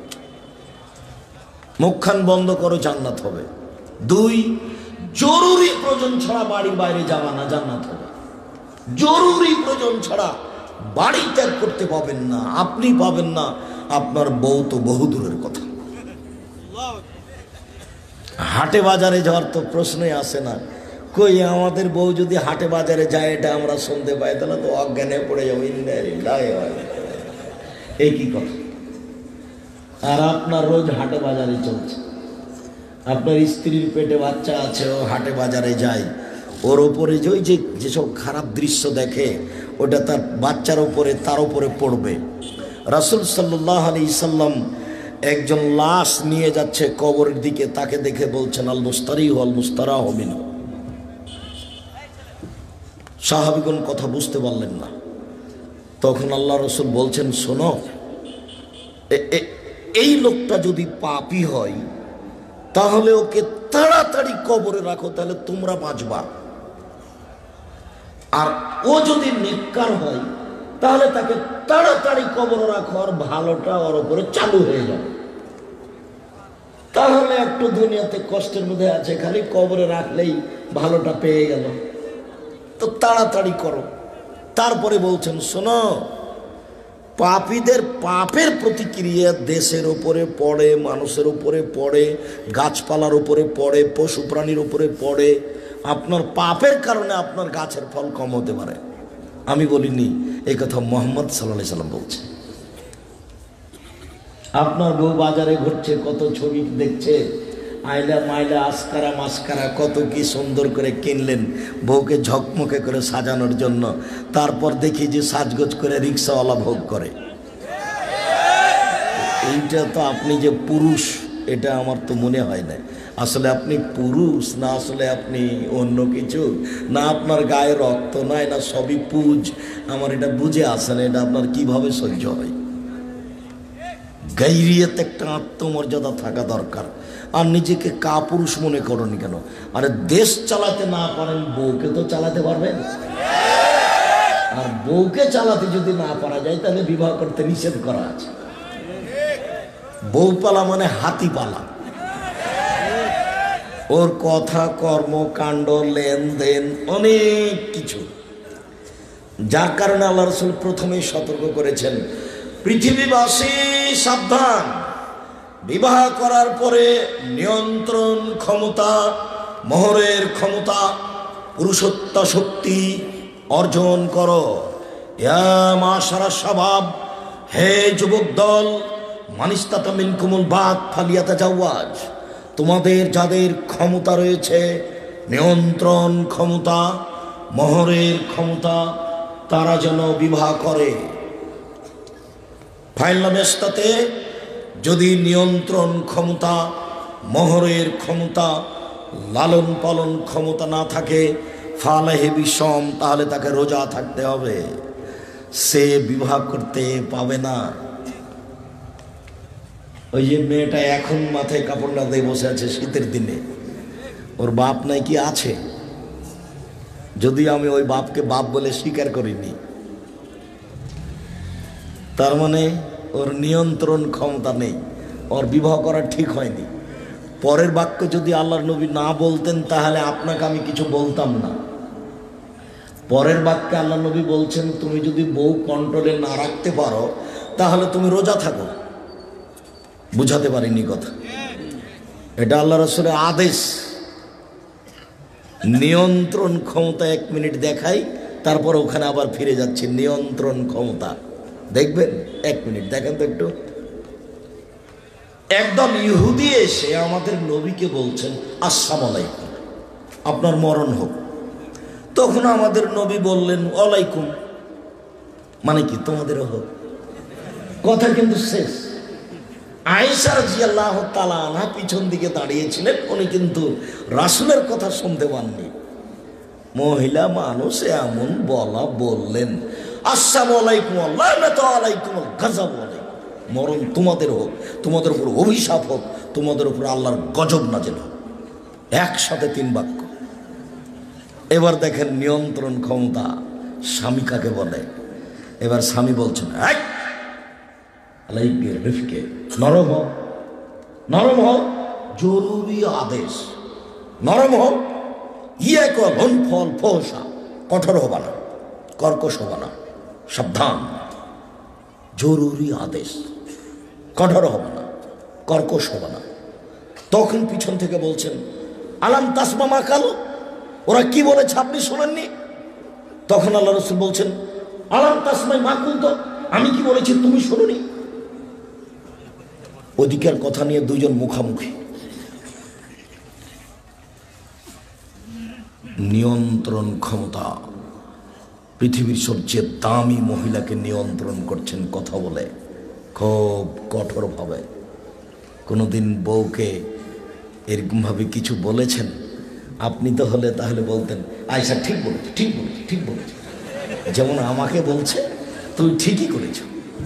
মুখখান বন্ধ করো জান্নাত হবে। 2, জরুরি প্রয়োজন ছাড়া বাড়ির বাইরে যাওয়া না, জান্নাত হবে। জরুরি প্রয়োজন ছাড়া বাড়ি ত্যাগ করতে পাবেন না, আপনি পাবেন না, আপনার বউ তো বহু দূরের কথা। হাটে বাজারে যাওয়ার তো প্রশ্নই আসে না। কই আমাদের বউ যদি হাটে বাজারে যায়, এটা আমরা শুনতে পাই, তাহলে তো অজ্ঞানে পড়ে যাবো। এই কি কথা? আর আপনার রোজ হাটে বাজারে চলছে, আপনার স্ত্রীর পেটে বাচ্চা আছে, ও হাটে বাজারে যায়, ওর ওপরে যে ওই যেসব খারাপ দৃশ্য দেখে, ওটা তার বাচ্চার ওপরে, তার উপরে পড়বে। রাসূল সাল্লাল্লাহু আলাইহি সাল্লাম একজন লাশ নিয়ে যাচ্ছে কবরের দিকে, তাকে দেখে বলছেন, আল মুস্তারি ওয়াল মুস্তারাহু মিনহু। সাহাবীগণ কথা বুঝতে পারলেন না। তখন আল্লাহ রাসূল বলছেন, শোনো, এই লোকটা যদি পাপী হয় তাহলে ওকে তাড়াতাড়ি কবরে রাখো, তাহলে তোমরা বাঁচবা। আর ও যদি নেককার হয় তাহলে তাকে তাড়াতাড়ি কবর রাখো, আর ভালোটা ওর উপরে চালু হয়ে যাবে। তাহলে একটু দুনিয়াতে কষ্টের মধ্যে আছে, খালি কবরে রাখলেই ভালোটা পেয়ে গেল। তো তাড়াতাড়ি করো। তারপরে বলছেন, শোনো, পাপীদের পাপের প্রতিক্রিয়া দেশের উপরে পড়ে, মানুষের উপরে পড়ে, গাছপালার উপরে পড়ে, পশু প্রাণীর উপরে পড়ে। আপনার পাপের কারণে আপনার গাছের ফল কম হতে পারে। আমি বলিনি, এই কথা মুহাম্মদ সাল্লাল্লাহু আলাইহি সাল্লাম বলছে। আপনার বউ বাজারে ঘুরছে, কত ছবি দেখছে, আইলা মাইলা আসকারা মাস্কারা কত কি সুন্দর করে কিনলেন বউকে ঝকমকে করে সাজানোর জন্য। তারপর দেখি যে সাজগোজ করে রিক্সাওয়ালা ভোগ করে। এইটা তো আপনি যে পুরুষ, এটা আমার তো মনে হয় না। আসলে আপনি পুরুষ না, আসলে আপনি অন্য কিছু না, আপনার গায়ে রক্ত নাই না, সবই পুজ। আমার এটা বুঝে আসে না, এটা আপনার কিভাবে সহ্য হয়? গাইরিয়াতে একটা আত্মমর্যাদা থাকা দরকার। আর নিজেকে কাপুরুষ মনে করনি কেন? আরে দেশ চালাতে না পারেন, বউকে তো চালাতে পারবেন। আর বউকে চালাতে যদি না পারা যায়, তাহলে বিবাহ করতে নিষেধ করা আছে। বউ পালা মানে হাতি পালা। ওর কথা, কর্মকাণ্ড, লেনদেন, অনেক কিছু, যার কারণে আল্লাহ রাসূল প্রথমেই সতর্ক করেছেন, পৃথিবীবাসী সাবধান, বিবাহ করার পরে নিয়ন্ত্রণ ক্ষমতা, মোহরের ক্ষমতা, পুরুষত্ব শক্তি অর্জন করো। ইয়া মাশারা শাবাব, হে যুবক দল, মানিস্তাতা মিনকুমুল বাত ফালিয়াতাজাওয়াজ, তোমাদের যাদের ক্ষমতা রয়েছে, নিয়ন্ত্রণ ক্ষমতা, মোহরের ক্ষমতা, তারা যেন বিবাহ করে। ফাইলামেস্তাতে যদি নিয়ন্ত্রণ ক্ষমতা, মোহরের ক্ষমতা, লালন পালন ক্ষমতা না থাকে, ফালাহে বিষম, তাহলে তাকে রোজা থাকতে হবে, সে বিবাহ করতে পাবে না। ওই যে মেয়েটা এখন মাথায় কাপড় না দিয়ে বসে আছে শীতের দিনে, ওর বাপ নাই কি আছে? যদি আমি ওই বাপকে বাপ বলে স্বীকার করিনি, তার মানে ওর নিয়ন্ত্রণ ক্ষমতা নেই, ওর বিবাহ করা ঠিক হয়নি। পরের বাক্য যদি আল্লাহর নবী না বলতেন, তাহলে আপনাকে আমি কিছু বলতাম না। পরের বাক্যে আল্লাহ নবী বলছেন, তুমি যদি বউ কন্ট্রোলে না রাখতে পারো, তাহলে তুমি রোজা থাকো। বুঝাতে পারিনি কথা, এটা আল্লাহ রাসূলের আদেশ। নিয়ন্ত্রণ ক্ষমতা 1 মিনিট দেখাই, তারপর ওখানে আবার ফিরে যাচ্ছি। নিয়ন্ত্রণ ক্ষমতা দেখবেন, 1 মিনিট দেখেন তো একটু। একদম ইহুদি এসে আমাদের নবীকে বলছেন, আসসালামু আলাইকুম, আপনার মরণ হোক। তখন আমাদের নবী বললেন, ওয়ালাইকুম, মানে কি তোমাদেরও হোক। কথা কিন্তু শেষ। আয়েশা রাদিয়াল্লাহু তাআলা আনহা পিছন দিকে দাঁড়িয়েছিলেন, উনি কিন্তু রাসূলের কথা শুনতে পাননি। মহিলা মানুষ এমন বললেন, আসসালামু আলাইকুম লানাতু আলাইকুম গজব আলাইকুম, মরণ তোমাদের হোক, তোমাদের উপর অভিশাপ হোক, তোমাদের উপর আল্লাহর গজব নাযিল হোক। একসাথে 3 বাক্য। এবার দেখেন নিয়ন্ত্রণ ক্ষমতা স্বামী কাকে বলে। এবার স্বামী বলছেন, আলাইকে রিফকে, নরম হও, নরম হও, জরুরি আদেশ, নরম হও। ইয়ে কন ফল ফোসা, কঠোর হবা না, কর্কশ হবা না, সাবধান, জরুরি আদেশ, কঠোর হবা না, কর্কশ হবা না। তখন পিছন থেকে বলছেন, আলাম তাসমা মা কালো, ওরা কি বলেছে আপনি শোনেননি? তখন আল্লাহ রাসূল বলছেন, আলাম তাসমাই মা কুনতো, আমি কি বলেছি তুমি শোনোনি? অধিকার কথা নিয়ে দুইজন মুখামুখি। নিয়ন্ত্রণ ক্ষমতা, পৃথিবীর সবচেয়ে দামি মহিলাকে নিয়ন্ত্রণ করছেন কথা বলে, খুব কঠোরভাবে। কোনোদিন বউকে এরকমভাবে কিছু বলেছেন? আপনি তো হলে তাহলে বলতেন, আয়েশা ঠিক বলেছে, ঠিক বলেছে, ঠিক বলেছে। যেমন আমাকে বলছে, তুই ঠিকই করেছ।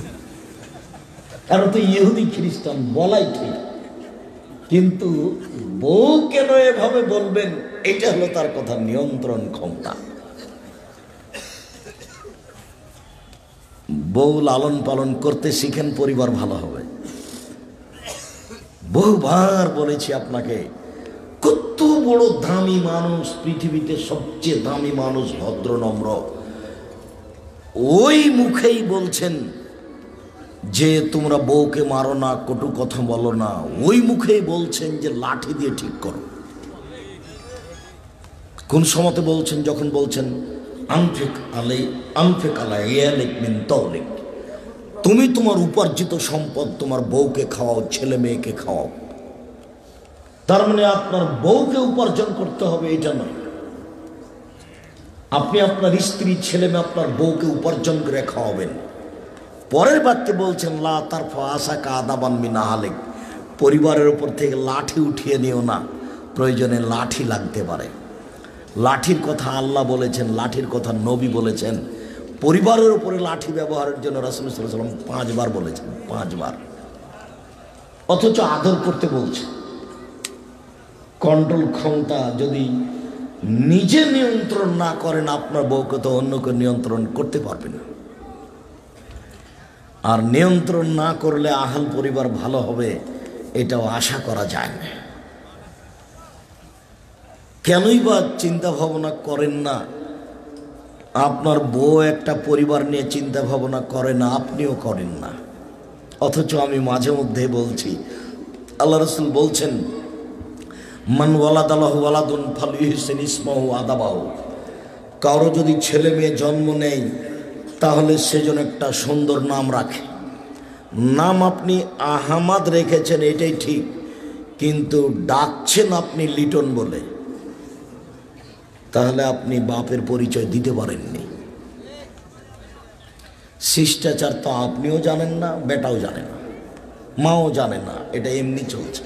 কারণ তুই ইহুদি খ্রিস্টান, বলাই ঠিক, কিন্তু বউ কেন এভাবে বলবেন, এটা হলো তার কথা নিয়ন্ত্রণ ক্ষমতা। বউ লালন পালন করতে শিখেন, পরিবার ভালো হবে। বহুবার বলেছি আপনাকে, কত বড় দামি মানুষ, পৃথিবীতে সবচেয়ে দামি মানুষ, ভদ্র নম্র, ওই মুখেই বলছেন যে তোমরা বউকে মারো না, কটু কথা বলো না, ওই মুখেই বলছেন যে লাঠি দিয়ে ঠিক করো। কোন সময়তে বলছেন? যখন বলছেন আনফিক আলাইক মিন তাওলিক, তুমি তোমার উপার্জিত সম্পদ তোমার বউকে খাওয়াও, ছেলে মেয়েকে খাওয়াও। তার মানে আপনার বউকে উপার্জন করতে হবে এটা নয়, আপনি আপনার স্ত্রী, ছেলে মেয়ে, আপনার বউকে উপার্জন করে খাওয়াবেন। পরের বাক্যে বলছেন লা তারফা আসাকা আদাবান মিন আহলিক, পরিবারের উপর থেকে লাঠি উঠিয়ে নিও না, প্রয়োজনে লাঠি লাগতে পারে। লাঠির কথা আল্লাহ বলেছেন, লাঠির কথা নবী বলেছেন। পরিবারের উপরে লাঠি ব্যবহারের জন্য রাসূল সাল্লাল্লাহু আলাইহি ওয়াসাল্লাম 5 বার বলেছেন, 5 বার। অথচ আদর করতে বলছে। কন্ট্রোল ক্ষমতা যদি নিজে নিয়ন্ত্রণ না করেন, আপনার বউকে তো অন্য কেউ নিয়ন্ত্রণ করতে পারবে না। আর নিয়ন্ত্রণ না করলে আহাল পরিবার ভালো হবে এটাও আশা করা যায় না। কেনই বা চিন্তা ভাবনা করেন না? আপনার বউ একটা পরিবার নিয়ে চিন্তা ভাবনা করে না, আপনিও করেন না। অথচ আমি মাঝে মধ্যে বলছি, আল্লাহ রাসূল বলছেন মান ওয়ালাদালাহু ওয়ালাদুন ফালইহসিন ইসমাহু আদাবাহু, কারো যদি ছেলে মেয়ে জন্ম নেয় তাহলে সেজন্য একটা সুন্দর নাম রাখে। নাম আপনি আহমাদ রেখেছেন এটাই ঠিক, কিন্তু ডাকছেন আপনি লিটন বলে, তাহলে আপনি বাপের পরিচয় দিতে পারেননি। শিষ্টাচার তো আপনিও জানেন না, বেটাও জানে না, মাও জানে না, এটা এমনি চলছে।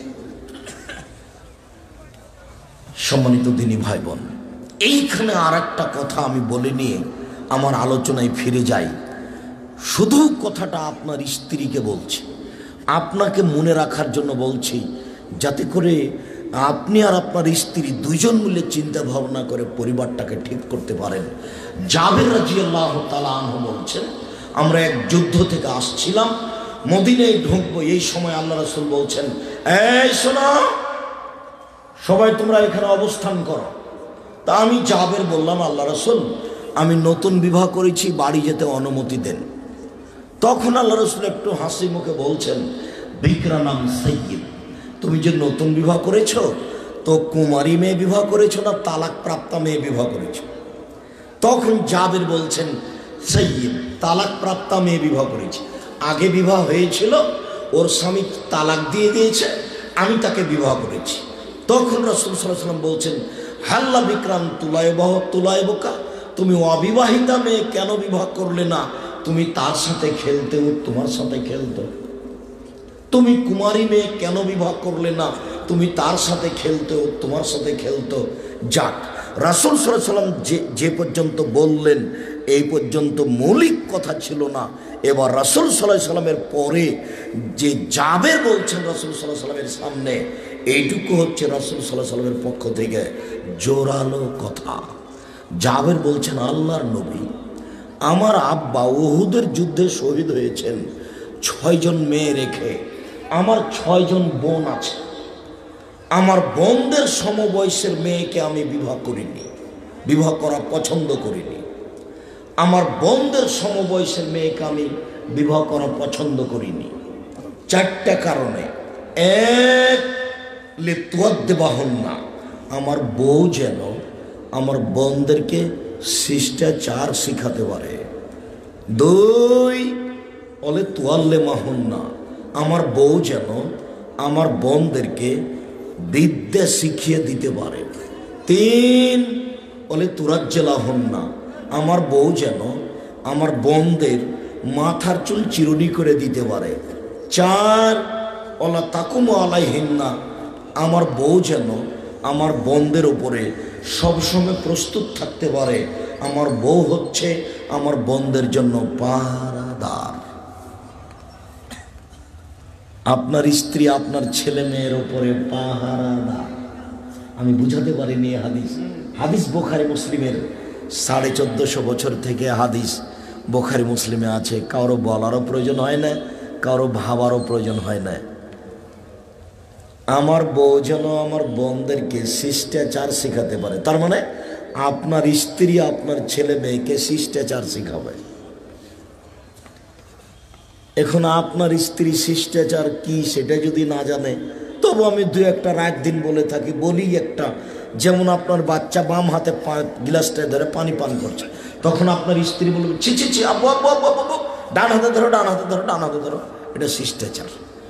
সম্মানিত দিনী ভাই বোন, এইখানে আর একটা কথা আমি বলে নিয়ে আমার আলোচনায় ফিরে যাই। শুধু কথাটা আপনার স্ত্রীকে বলছি, আপনাকে মনে রাখার জন্য বলছি, যাতে করে আপনি আর আপনার স্ত্রী দুইজন মিলে চিন্তা ভাবনা করে পরিবারটাকে ঠিক করতে পারেন। জাবের রাদিয়াল্লাহু তাআলা আনহু বলছেন, আমরা এক যুদ্ধ থেকে আসছিলাম, মদিনায় ঢুকবো, এই সময় আল্লাহ রাসূল বলছেন, এই শোনো সবাই তোমরা এখানে অবস্থান করো। তা আমি জাবের বললাম, আল্লাহ রাসূল আমি নতুন বিবাহ করেছি, বাড়ি যেতে অনুমতি দেন। তখন আল্লাহ রাসূল একটু হাসি মুখে বলছেন, বিকরা নাম সাইয়্যিদ, তুমি যে নতুন বিবাহ করেছ তো কুমারী মেয়ে বিবাহ করেছ না তালাক প্রাপ্তা মেয়ে বিবাহ করেছ? তখন জাবের বলছেন, সাইয়্যিদ, তালাক প্রাপ্তা মেয়ে বিবাহ করেছি। আগে বিবাহ হয়েছিল, ওর স্বামী তালাক দিয়ে দিয়েছে, আমি তাকে বিবাহ করেছি। তখন রাসূল সাল্লাল্লাহু আলাইহি ওয়াসাল্লাম বলছেন, হাল্লা বিক্রাম তুলাইবকা, তুমি অবিবাহিতা মেয়ে কেন বিবাহ করলে না? তুমি তার সাথে খেলতে, ও তোমার সাথে খেলতো। তুমি কুমারী মেয়ে কেন বিবাহ করলে না? তুমি তার সাথে খেলতে, ও তোমার সাথে খেলতো। যাক, রাসূল সাল্লাল্লাহু আলাইহি ওয়াসাল্লাম যে পর্যন্ত বললেন এই পর্যন্ত মৌলিক কথা ছিল না। এবার রাসূল সাল্লাল্লাহু আলাইহি ওয়াসাল্লামের পরে যে জাবের বলছেন রাসূল সাল্লাল্লাহু আলাইহি ওয়াসাল্লামের সামনে, এইটুকু হচ্ছে রাসূল সাল্লাল্লাহু আলাইহি ওয়াসাল্লামের পক্ষ থেকে জোরালো কথা। জাবের বলছেন, আল্লাহর নবী, আমার আব্বা উহুদের যুদ্ধে শহীদ হয়েছেন 6 জন মেয়ে রেখে, আমার 6 জন বোন আছে। আমার বোনদের সমবয়সের মেয়েকে আমি বিবাহ করিনি, বিবাহ করা পছন্দ করিনি। আমার বোনদের সমবয়সের মেয়েকে আমি বিবাহ করা পছন্দ করিনি 4টা কারণে। এক, লিতুয়াদ্দিবাহুন না, আমার বউ যেন আমার বোনদেরকে শিষ্টাচার শিখাতে পারে। 2, অলে তুয়াল্লে মাহুন না, আমার বউ যেন আমার বোনদেরকে বিদ্যা শিখিয়ে দিতে পারে। 3, অলে তুরাজ্জেলাহুন না, আমার বউ যেন আমার বোনদের মাথার চুল চিরুনি করে দিতে পারে। 4, অলা তাকুমু আলাইহিন না, আমার বউ যেন আমার বোনদের উপরে সবসময় প্রস্তুত থাকতে পারে। আমার বউ হচ্ছে আমার বোনদের জন্য পাহারাদার। আপনার স্ত্রী আপনার ছেলে মেয়ের উপরে পাহারাদার। আমি বুঝাতে পারিনি হাদিস, হাদিস বুখারী মুসলিমের 1450 বছর থেকে হাদিস, বুখারী মুসলিমে আছে। কারো বলারও প্রয়োজন হয় না, কারো ভাবারও প্রয়োজন হয় না। আমার বউ যেন আমার বোনদেরকে শিষ্টাচার শেখাতে পারে, তার মানে আপনার স্ত্রী আপনার ছেলে মেয়েকে শিষ্টাচার শেখাবে। এখন আপনার স্ত্রী শিষ্টাচার কি সেটা যদি না জানে, তবু আমি দু একটা রাত দিন বলে থাকি। বলি একটা, যেমন আপনার বাচ্চা বাম হাতে গ্লাসটা ধরে পানি পান করছে, তখন আপনার স্ত্রী বলবে ছি ছি ছি আব্বু আব্বু আব্বু আব্বু, ডান হাতে ধরো ডান হাতে ধরো ডান হাতে ধরো, এটা শিষ্টাচার।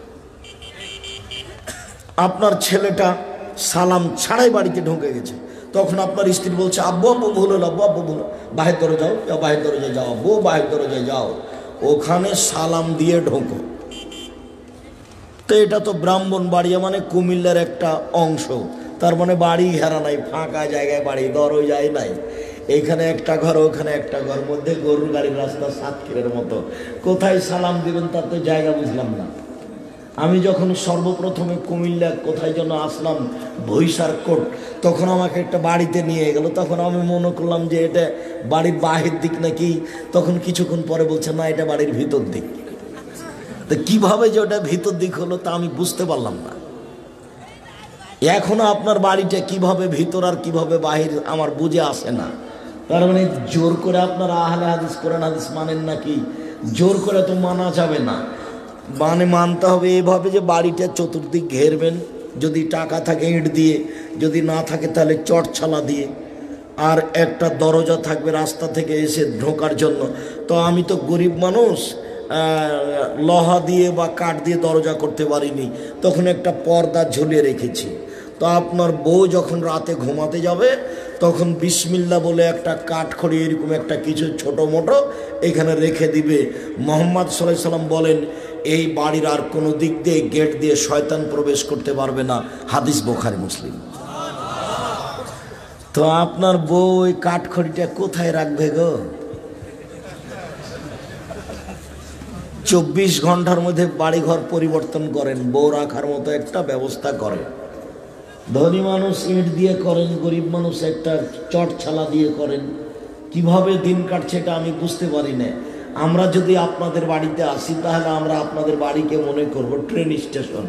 আপনার ছেলেটা সালাম ছাড়াই বাড়িতে ঢুকে গেছে, তখন আপনার স্ত্রী বলছে আব্বু আব্বু ভুল হলো, আব্বু আব্বু ভুল, বাহির দরজায় যাও, বাহির দরজায় যাও, আব্বু বাহির দরজায় যাও, ওখানে সালাম দিয়ে ঢোকো। তো এটা তো ব্রাহ্মণবাড়িয়া মানে কুমিল্লার একটা অংশ, তার মানে বাড়ি ঘেরা নাই, ফাঁকা জায়গায় বাড়ি, দরজাই নাই। এইখানে একটা ঘর, ওখানে একটা ঘর, মধ্যে গরুর গাড়ির রাস্তা, সাতক্ষীরের মতো। কোথায় সালাম দিবেন তার তো জায়গা বুঝলাম না। আমি যখন সর্বপ্রথমে কুমিল্লা কোথায় যেন আসলাম, ভৈসার কোট, তখন আমাকে একটা বাড়িতে নিয়ে গেল। তখন আমি মনে করলাম যে এটা বাড়ির বাহির দিক নাকি, তখন কিছুক্ষণ পরে বলছে না এটা বাড়ির ভিতর দিক। তো কিভাবে যে ওটা ভিতর দিক হলো তা আমি বুঝতে পারলাম না। এখনো আপনার বাড়িটা কিভাবে ভিতর আর কিভাবে বাহির আমার বুঝে আসে না। তার মানে জোর করে আপনারা আহলে হাদিস কোরআন হাদিস মানেন নাকি? জোর করে তো মানা যাবে না, মানে মানতে হবে এভাবে যে বাড়িটা চতুর্দিক ঘেরবেন, যদি টাকা থাকে ইট দিয়ে, যদি না থাকে তাহলে চটছালা দিয়ে, আর একটা দরজা থাকবে রাস্তা থেকে এসে ঢোকার জন্য। তো আমি তো গরিব মানুষ, লোহা দিয়ে বা কাঠ দিয়ে দরজা করতে পারিনি, তখন একটা পর্দা ঝুলিয়ে রেখেছি। তো আপনার বউ যখন রাতে ঘুমাতে যাবে, তখন বিসমিল্লাহ বলে একটা কাঠখড়ি এরকম একটা কিছু ছোটো মোটো এখানে রেখে দিবে। মুহাম্মদ সাল্লাল্লাহু আলাইহি সাল্লাম বলেন এই বাড়ির আর কোনো দিক দিয়ে গেট দিয়ে শয়তান প্রবেশ করতে পারবে না, হাদিস বুখারী মুসলিম। তো আপনার বউ ওই কাঠখড়িটা কোথায় রাখবে গো? 24 ঘন্টার মধ্যে বাড়িঘর পরিবর্তন করেন, বউ রাখার মতো একটা ব্যবস্থা করেন। ধনী মানুষ ইট দিয়ে করেন, গরিব মানুষ একটা চটছালা দিয়ে করেন। কিভাবে দিন কাটছে এটা আমি বুঝতে পারি না। আমরা যদি আপনাদের বাড়িতে আসি, তাহলে আমরা আপনাদের বাড়িকে মনে করব ট্রেন স্টেশন।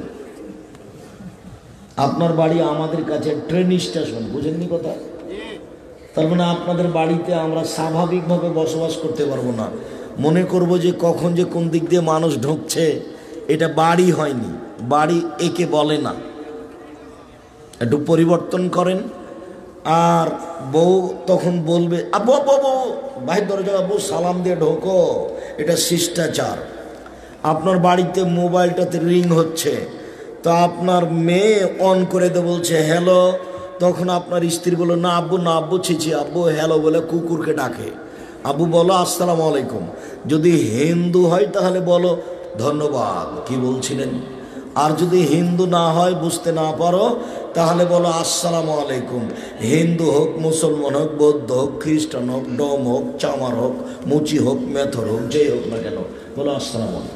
আপনার বাড়ি আমাদের কাছে ট্রেন স্টেশন, বুঝেননি কথা? তার মানে আপনাদের বাড়িতে আমরা স্বাভাবিকভাবে বসবাস করতে পারবো না, মনে করব যে কখন যে কোন দিক দিয়ে মানুষ ঢুকছে। এটা বাড়ি হয়নি, বাড়ি একে বলে না। একটু পরিবর্তন করেন। আর বউ তখন বলবে আব্বু আব্বু আব্বু, বাহির দরজা আব্বু, সালাম দিয়ে ঢোকো, এটা শিষ্টাচার। আপনার বাড়িতে মোবাইলটাতে রিং হচ্ছে, তো আপনার মেয়ে অন করে দে বলছে হ্যালো, তখন আপনার স্ত্রী বলো না আব্বু না আব্বু, ছিছি আব্বু হ্যালো বলে কুকুরকে ডাকে। আব্বু বলো আসসালামু আলাইকুম। যদি হিন্দু হয় তাহলে বলো ধন্যবাদ, কি বলছিলেন। আর যদি হিন্দু না হয়, বুঝতে না পারো, তাহলে বলো আসসালামু আলাইকুম। হিন্দু হোক, মুসলমান হোক, বৌদ্ধ হোক, খ্রিস্টান হোক, ডোম হোক, চামার হোক, মুচি হোক, মেথর হোক, যেই হোক না কেন, বলো আসসালামু আলাইকুম।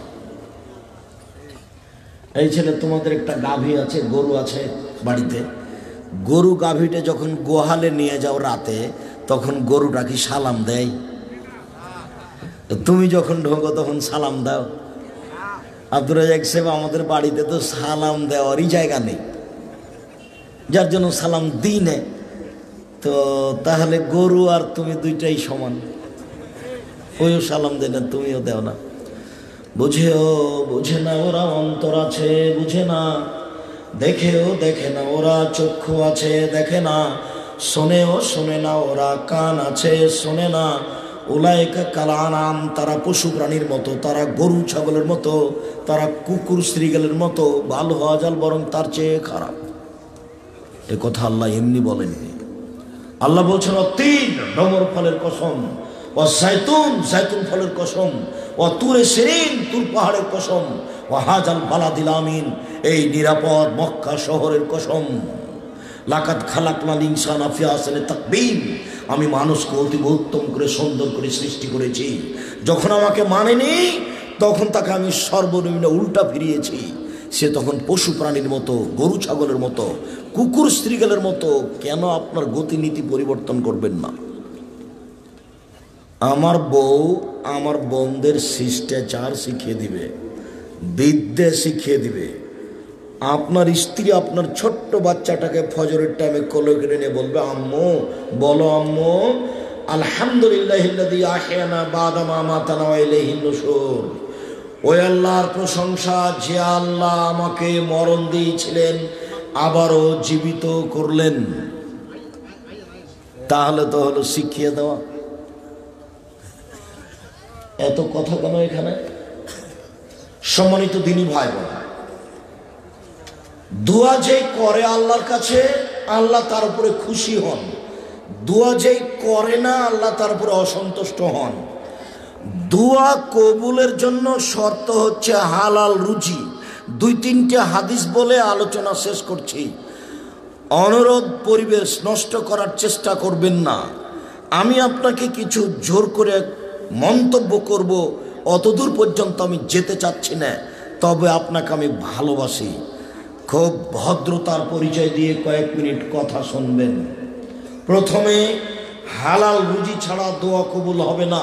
এই ছেলে তোমাদের একটা গাভী আছে, গরু আছে বাড়িতে, গরু গাভীটা যখন গোহালে নিয়ে যাও রাতে, তখন গরুটা কি সালাম দেয়? তুমি যখন ঢোকো তখন সালাম দাও? আব্দুর রাজ্জাক সাহেব, আমাদের বাড়িতে তো সালাম দেওয়ারই জায়গা নেই, যার জন্য সালাম দিই না। তো তাহলে গরু আর তুমি দুইটাই সমান, ওইও সালাম দেয় না, তুমিও দেও না। বুঝেও বুঝে না ওরা, অন্তর আছে বুঝে না, দেখেও দেখে না ওরা, চক্ষু আছে দেখে না, শোনেও শোনে না ওরা, কান আছে শোনে না। উলাইকা কাল আনাম, তারা পশু প্রাণীর মতো, তারা গরু ছাগলের মতো, তারা কুকুর শ্রীগালের মতো, ভালো হওয়া যাল বরং তার চেয়ে খারাপ। এ কথা আল্লাহ এমনি বলেননি। আল্লাহ বলছেন অতীন, ডমর ফলের কসম, ও জাইতুন, জাইতুন ফলের কসম, ও তুরে সিরিন, তুর পাহাড়ের কসম, ও হাজাল বালাদিল আমিন, এই নিরাপদ মক্কা শহরের কসম। লাকাদ খালাকনাল ইনসানা ফি আহসানি তাকবীম, আমি মানুষকে অতি উত্তম করে সুন্দর করে সৃষ্টি করেছি। যখন আমাকে মানেনি, তখন তাকে আমি সর্বনিম্ন উল্টা ফিরিয়েছি। সে তখন পশু প্রাণীর মতো, গরু ছাগলের মতো, কুকুর স্ত্রীগালের মতো। কেন আপনার গতিনীতি পরিবর্তন করবেন না? আমার বউ আমার বোনদের শিষ্টাচার শিখিয়ে দিবে, বিদ্যা শিখিয়ে দিবে। আপনার স্ত্রী আপনার ছোট্ট বাচ্চাটাকে ফজরের টাইমে কোলে করে নিয়ে বলবে, আম্মু বলো আম্মু আলহামদুলিল্লাহিল্লাযী আহয়ানা বাদা মা মাতানা ওয়া ইলাইহিন নুশুর। ওই আল্লাহর প্রশংসা যে আল্লাহ আমাকে মরণ দিয়েছিলেন আবারও জীবিত করলেন। তাহলে তো হলো শিখিয়ে দেওয়া। এত কথা কেন এখানে? সম্মানিত দিনী ভাই বোন, দোয়া যে করে আল্লাহর কাছে আল্লাহ তার উপরে খুশি হন, দোয়া যে করে না আল্লাহ তার উপরে অসন্তুষ্ট হন। দোয়া কবুলের জন্য শর্ত হচ্ছে হালাল রুজি। 2-3টে হাদিস বলে আলোচনা শেষ করছি। অনুরোধ, পরিবেশ নষ্ট করার চেষ্টা করবেন না। আমি আপনাকে কিছু জোর করে মন্তব্য করব, অতদূর পর্যন্ত আমি যেতে চাচ্ছি না। তবে আপনাকে আমি ভালোবাসি। খুব ভদ্রতার পরিচয় দিয়ে কয়েক মিনিট কথা শুনবেন। প্রথমে, হালাল রুজি ছাড়া দোয়া কবুল হবে না।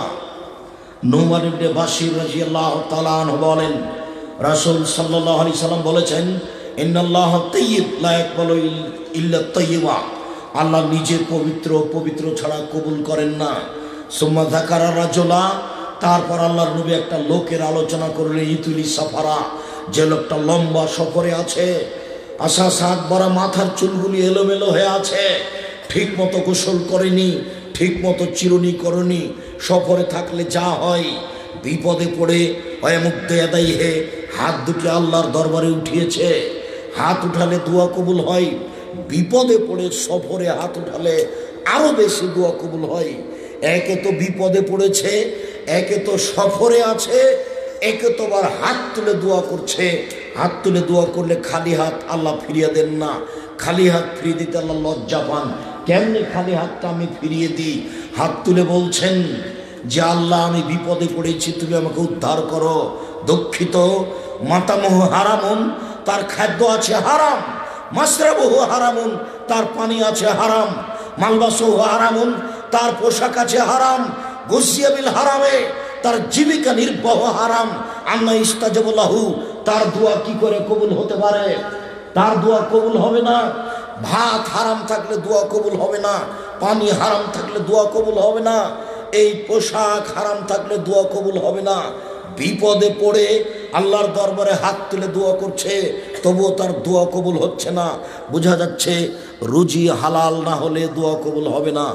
নুমান ইবনে বাশির রাদিয়াল্লাহু তাআলা আনহু বলেন, রাসূল সাল্লাল্লাহু আলাইহি সাল্লাম বলেছেন, ইন্নাল্লাহা তাইয়্যিব লা ইয়াকবালু ইল্লা তাইয়্যিবা। আল্লাহ নিজে পবিত্র, পবিত্র ছাড়া কবুল করেন না। সুম্মা যাকারা রাজুলা, তারপর আল্লাহর নবী একটা লোকের আলোচনা করলেন, ইতুলি সাফারা, যে লোকটা লম্বা সফরে আছে, আশা সাত বড় মাথার চুলগুলি এলোমেলো হয়ে আছে, ঠিক মতো গোসল করেনি, ঠিক মতো চিরুনি করনি। সফরে থাকলে যা হয়, বিপদে পড়ে হয় মুক্তে আদায় হে হাত দুটি আল্লাহর দরবারে উঠিয়েছে। হাত উঠালে দোয়া কবুল হয়। বিপদে পড়ে সফরে হাত উঠালে আরো বেশি দোয়া কবুল হয়। একে তো বিপদে পড়েছে, একে তো সফরে আছে, একে তো আবার হাত তুলে দোয়া করছে। হাত তুলে দোয়া করলে খালি হাত আল্লাহ ফিরিয়ে দেন না। খালি হাত ফিরিয়ে দিতে আল্লাহ লজ্জা পান। কেমনি খালি হাতটা আমি ফিরিয়ে দিই? হাত তুলে বলছেন যে আল্লাহ আমি বিপদে পড়েছি, তুমি আমাকে উদ্ধার করো। দুঃখিত, মাতামহ হারামুন, তার খাদ্য আছে হারাম। মাসরাবহু হারামুন, তার পানি আছে হারাম। মালবাসহু হারামুন, তার পোশাক আছে হারাম। গুসিয়া বিল হারামে, তার জীবিকা নির্বাহ হারাম। আন্না ইস্তাজাবু লাহু, তার দোয়া কি করে কবুল হতে পারে? তার দোয়া কবুল হবে না। ভাত হারাম থাকলে দোয়া কবুল হবে না। পানি হারাম থাকলে দোয়া কবুল হবে না। এই পোশাক হারাম থাকলে দোয়া কবুল হবে না। বিপদে পড়ে আল্লাহর দরবারে হাত তুলে দোয়া করছে, তবুও তার দোয়া কবুল হচ্ছে না। বোঝা যাচ্ছে রুজি হালাল না হলে দোয়া কবুল হবে না।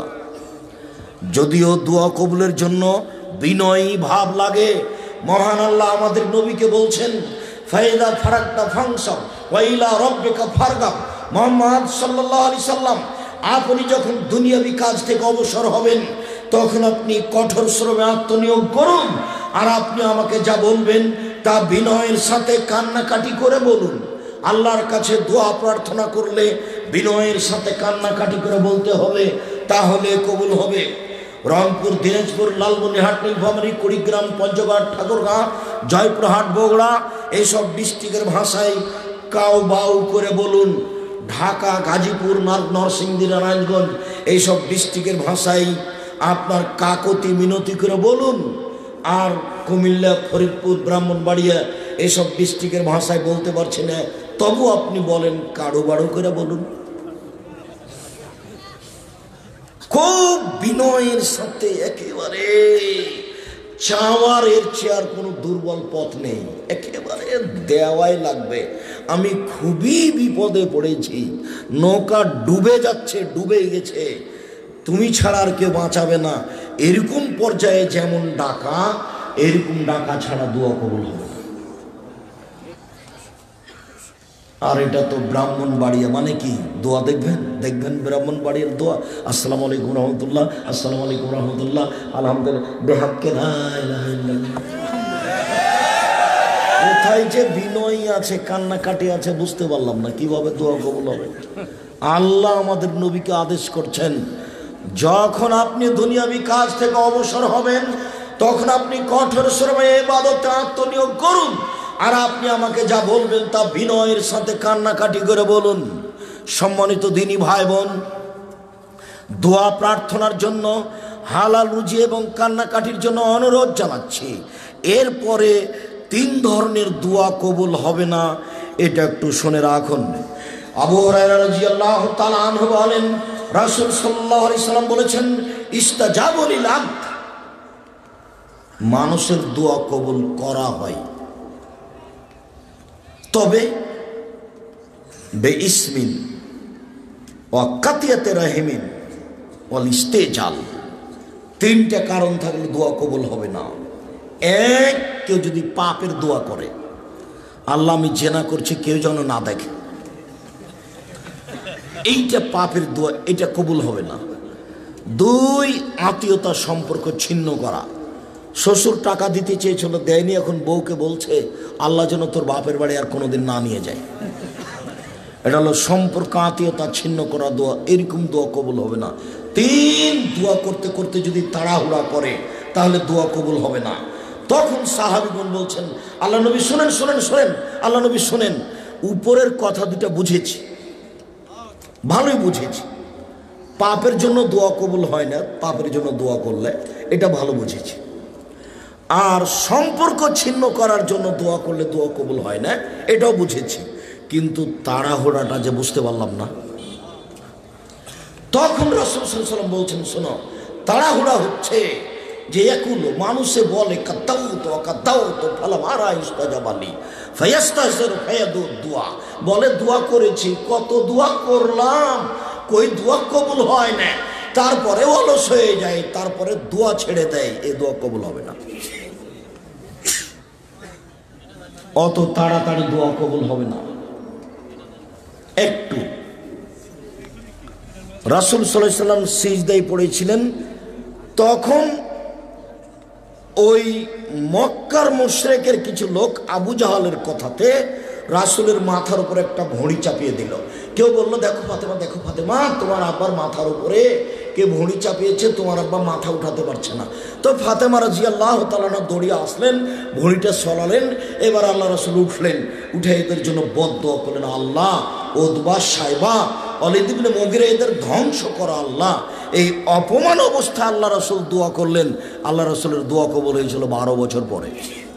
যদিও দোয়া কবুলের জন্য বিনয়ী ভাব লাগে। মহান আল্লাহ আমাদের নবীকে বলছেন, ফাইদা ফারাকতা ফাংশন ওয়া ইলা রাব্বিকা ফারগাব। মুহাম্মদ সাল্লাল্লাহু আলাইহি সাল্লাম, আপনি যখন দুনিয়াবি কাজ থেকে অবসর হবেন তখন আপনি কঠোর শ্রমে আত্মনিয়োগ করুন। আর আপনি আমাকে যা বলবেন তা বিনয়ের সাথে কান্নাকাটি করে বলুন। আল্লাহর কাছে দোয়া প্রার্থনা করলে বিনয়ের সাথে কান্নাকাটি করে বলতে হবে, তাহলে কবুল হবে। রংপুর, দিনাজপুর, লালমনিরহাট, নীলফামারী, কুড়িগ্রাম, পঞ্চগড়, ঠাকুরগাঁ, জয়পুরহাট, বগুড়া এইসব ডিস্ট্রিক্টের ভাষায় কাউ বাউ করে বলুন। ঢাকা, গাজীপুর, নরসিংদী, নারায়ণগঞ্জ এইসব ডিস্ট্রিক্টের ভাষায় আপনার কাকতি মিনতি করে বলুন। আর কুমিল্লা, ফরিদপুর, ব্রাহ্মণবাড়িয়া এইসব ডিস্ট্রিক্টের ভাষায় বলতে পারছি না, তবু আপনি বলেন, কারো বাড়ো করে বলুন। খুব বিনয়ের সাথে একেবারে চাওয়ার এর চেয়ার কোনো দুর্বল পথ নেই, একেবারে দেওয়াই লাগবে। আমি খুবই বিপদে পড়েছি, নৌকা ডুবে যাচ্ছে, ডুবে গেছে, তুমি ছাড়া আর কেউ বাঁচাবে না, এরকম পর্যায়ে যেমন ডাকা, এরকম ডাকা ছাড়া দোয়া কবুল হবে না। আর এটা তো ব্রাহ্মণবাড়িয়া মানে কি দোয়া দেখবেন ব্রাহ্মণবাড়িয়ার দোয়া, আসসালামু আলাইকুম রহমতুল্লাহ, আসসালামু আলাইকুম রহমতুল্লাহ, আলহামদুলিল্লাহ, বেহাক্কে লা ইলাহা ইল্লাল্লাহ। কোথায় যে বিনয় আছে, কান্নাকাটি আছে, বুঝতে পারলাম না কিভাবে দোয়া কবুল হবে। আল্লাহ আমাদের নবীকে আদেশ করছেন, যখন আপনি দুনিয়াবি কাজ থেকে অবসর হবেন তখন আপনি কঠোর শ্রমে ইবাদতে আত্মনিয়োগ করুন। আর আপনি আমাকে যা বলবেন তা বিনয়ের সাথে কান্নাকাটি করে বলুন। সম্মানিত দিনী ভাই বোন, দোয়া প্রার্থনার জন্য হালাল রুজি এবং কান্নাকাটির জন্য অনুরোধ জানাচ্ছি। এরপরে 3 ধরনের দোয়া কবুল হবে না, এটা একটু শুনে রাখুন। আবু হুরায়রা রাদিয়াল্লাহু তাআলা আনহু বলেন, রাসূল সাল্লাল্লাহু আলাইহি সাল্লাম বলেছেন, ইস্তাজাবু লিল আবদ, মানুষের দোয়া কবুল করা হয়, তবে বেইসমিন ওয়া কাতিয়াতে রাহিমিন ওয়াল ইস্তেজাল, 3টা কারণ থাকলে দোয়া কবুল হবে না। এক, কেউ যদি পাপের দোয়া করে, আল্লাহ আমি জেনা করছি কেউ যেন না দেখে, এইটা পাপের দোয়া, এটা কবুল হবে না। 2, আত্মীয়তার সম্পর্ক ছিন্ন করা, শ্বশুর টাকা দিতে চেয়েছিল দেয়নি, এখন বউকে বলছে আল্লাহ যেন তোর বাপের বাড়ি আর কোনোদিন না নিয়ে যায়, এটা হলো সম্পর্ক আত্মীয়তা ছিন্ন করা দোয়া, এরকম দোয়া কবুল হবে না। 3, দোয়া করতে করতে যদি তাড়াহুড়া করে তাহলে দোয়া কবুল হবে না। তখন সাহাবীগণ বলছেন, আল্লাহ নবী শোনেন শোনেন শোনেন, আল্লাহ নবী শোনেন, উপরের কথা দুটা বুঝেছি, ভালোই বুঝেছি, পাপের জন্য দোয়া কবুল হয় না, পাপের জন্য দোয়া করলে এটা ভালো বুঝেছি, আর সম্পর্ক ছিন্ন করার জন্য দোয়া করলে দোয়া কবুল হয় না এটাও বুঝেছি, কিন্তু তাড়াহুড়াটা যে বুঝতে পারলাম না। তখন রাসূল সাল্লাল্লাহু আলাইহি ওয়াসাল্লাম বলছেন, শোনো, তাড়াহুড়া হচ্ছে যে একুলো মানুষে বলে কাদাউতু ফালাম আরা ইস্তাজাবালি ফায়াস্তাজিরু ফায়াদু দুআ, বলে দোয়া করেছি, কত দোয়া করলাম, কই দোয়া কবুল হয় না, তারপরে অলস হয়ে যায়, তারপরে দোয়া ছেড়ে দেয়, এই দোয়া কবুল হবে না। অত তাড়াতাড়ি দোয়া কবুল হবে না। একটু রাসূল সাল্লাল্লাহু আলাইহি ওয়াসাল্লাম সিজদায় পড়েছিলেন, তখন ওই মক্কার মুশরিকের কিছু লোক আবু জাহালের কথাতে রাসূলের মাথার উপরে একটা ভড়ি চাপিয়ে দিল। কেউ বলল, দেখো ফাতেমা, দেখো ফাতেমা, তোমার আব্বার মাথার উপরে কে ভড়ি চাপিয়েছে, তোমার আব্বা মাথা উঠাতে পারছে না। তো ফাতেমা রাদিয়াল্লাহু তাআলা আনহা দৌড়িয়ে আসলেন, ভড়িটা সরালেন, এবার আল্লাহ রাসূল উঠলেন, উঠে এদের জন্য বদদোয়া করলেন, আল্লাহ উতবা সাইবা ওয়ালিদ ইবনে মুগীরা এদের ধ্বংস করা আল্লাহ। এই অপমান অবস্থা আল্লাহ রাসূল দোয়া করলেন, আল্লাহ রাসূলের দোয়া কবুল হয়েছিল 12 বছর পরে।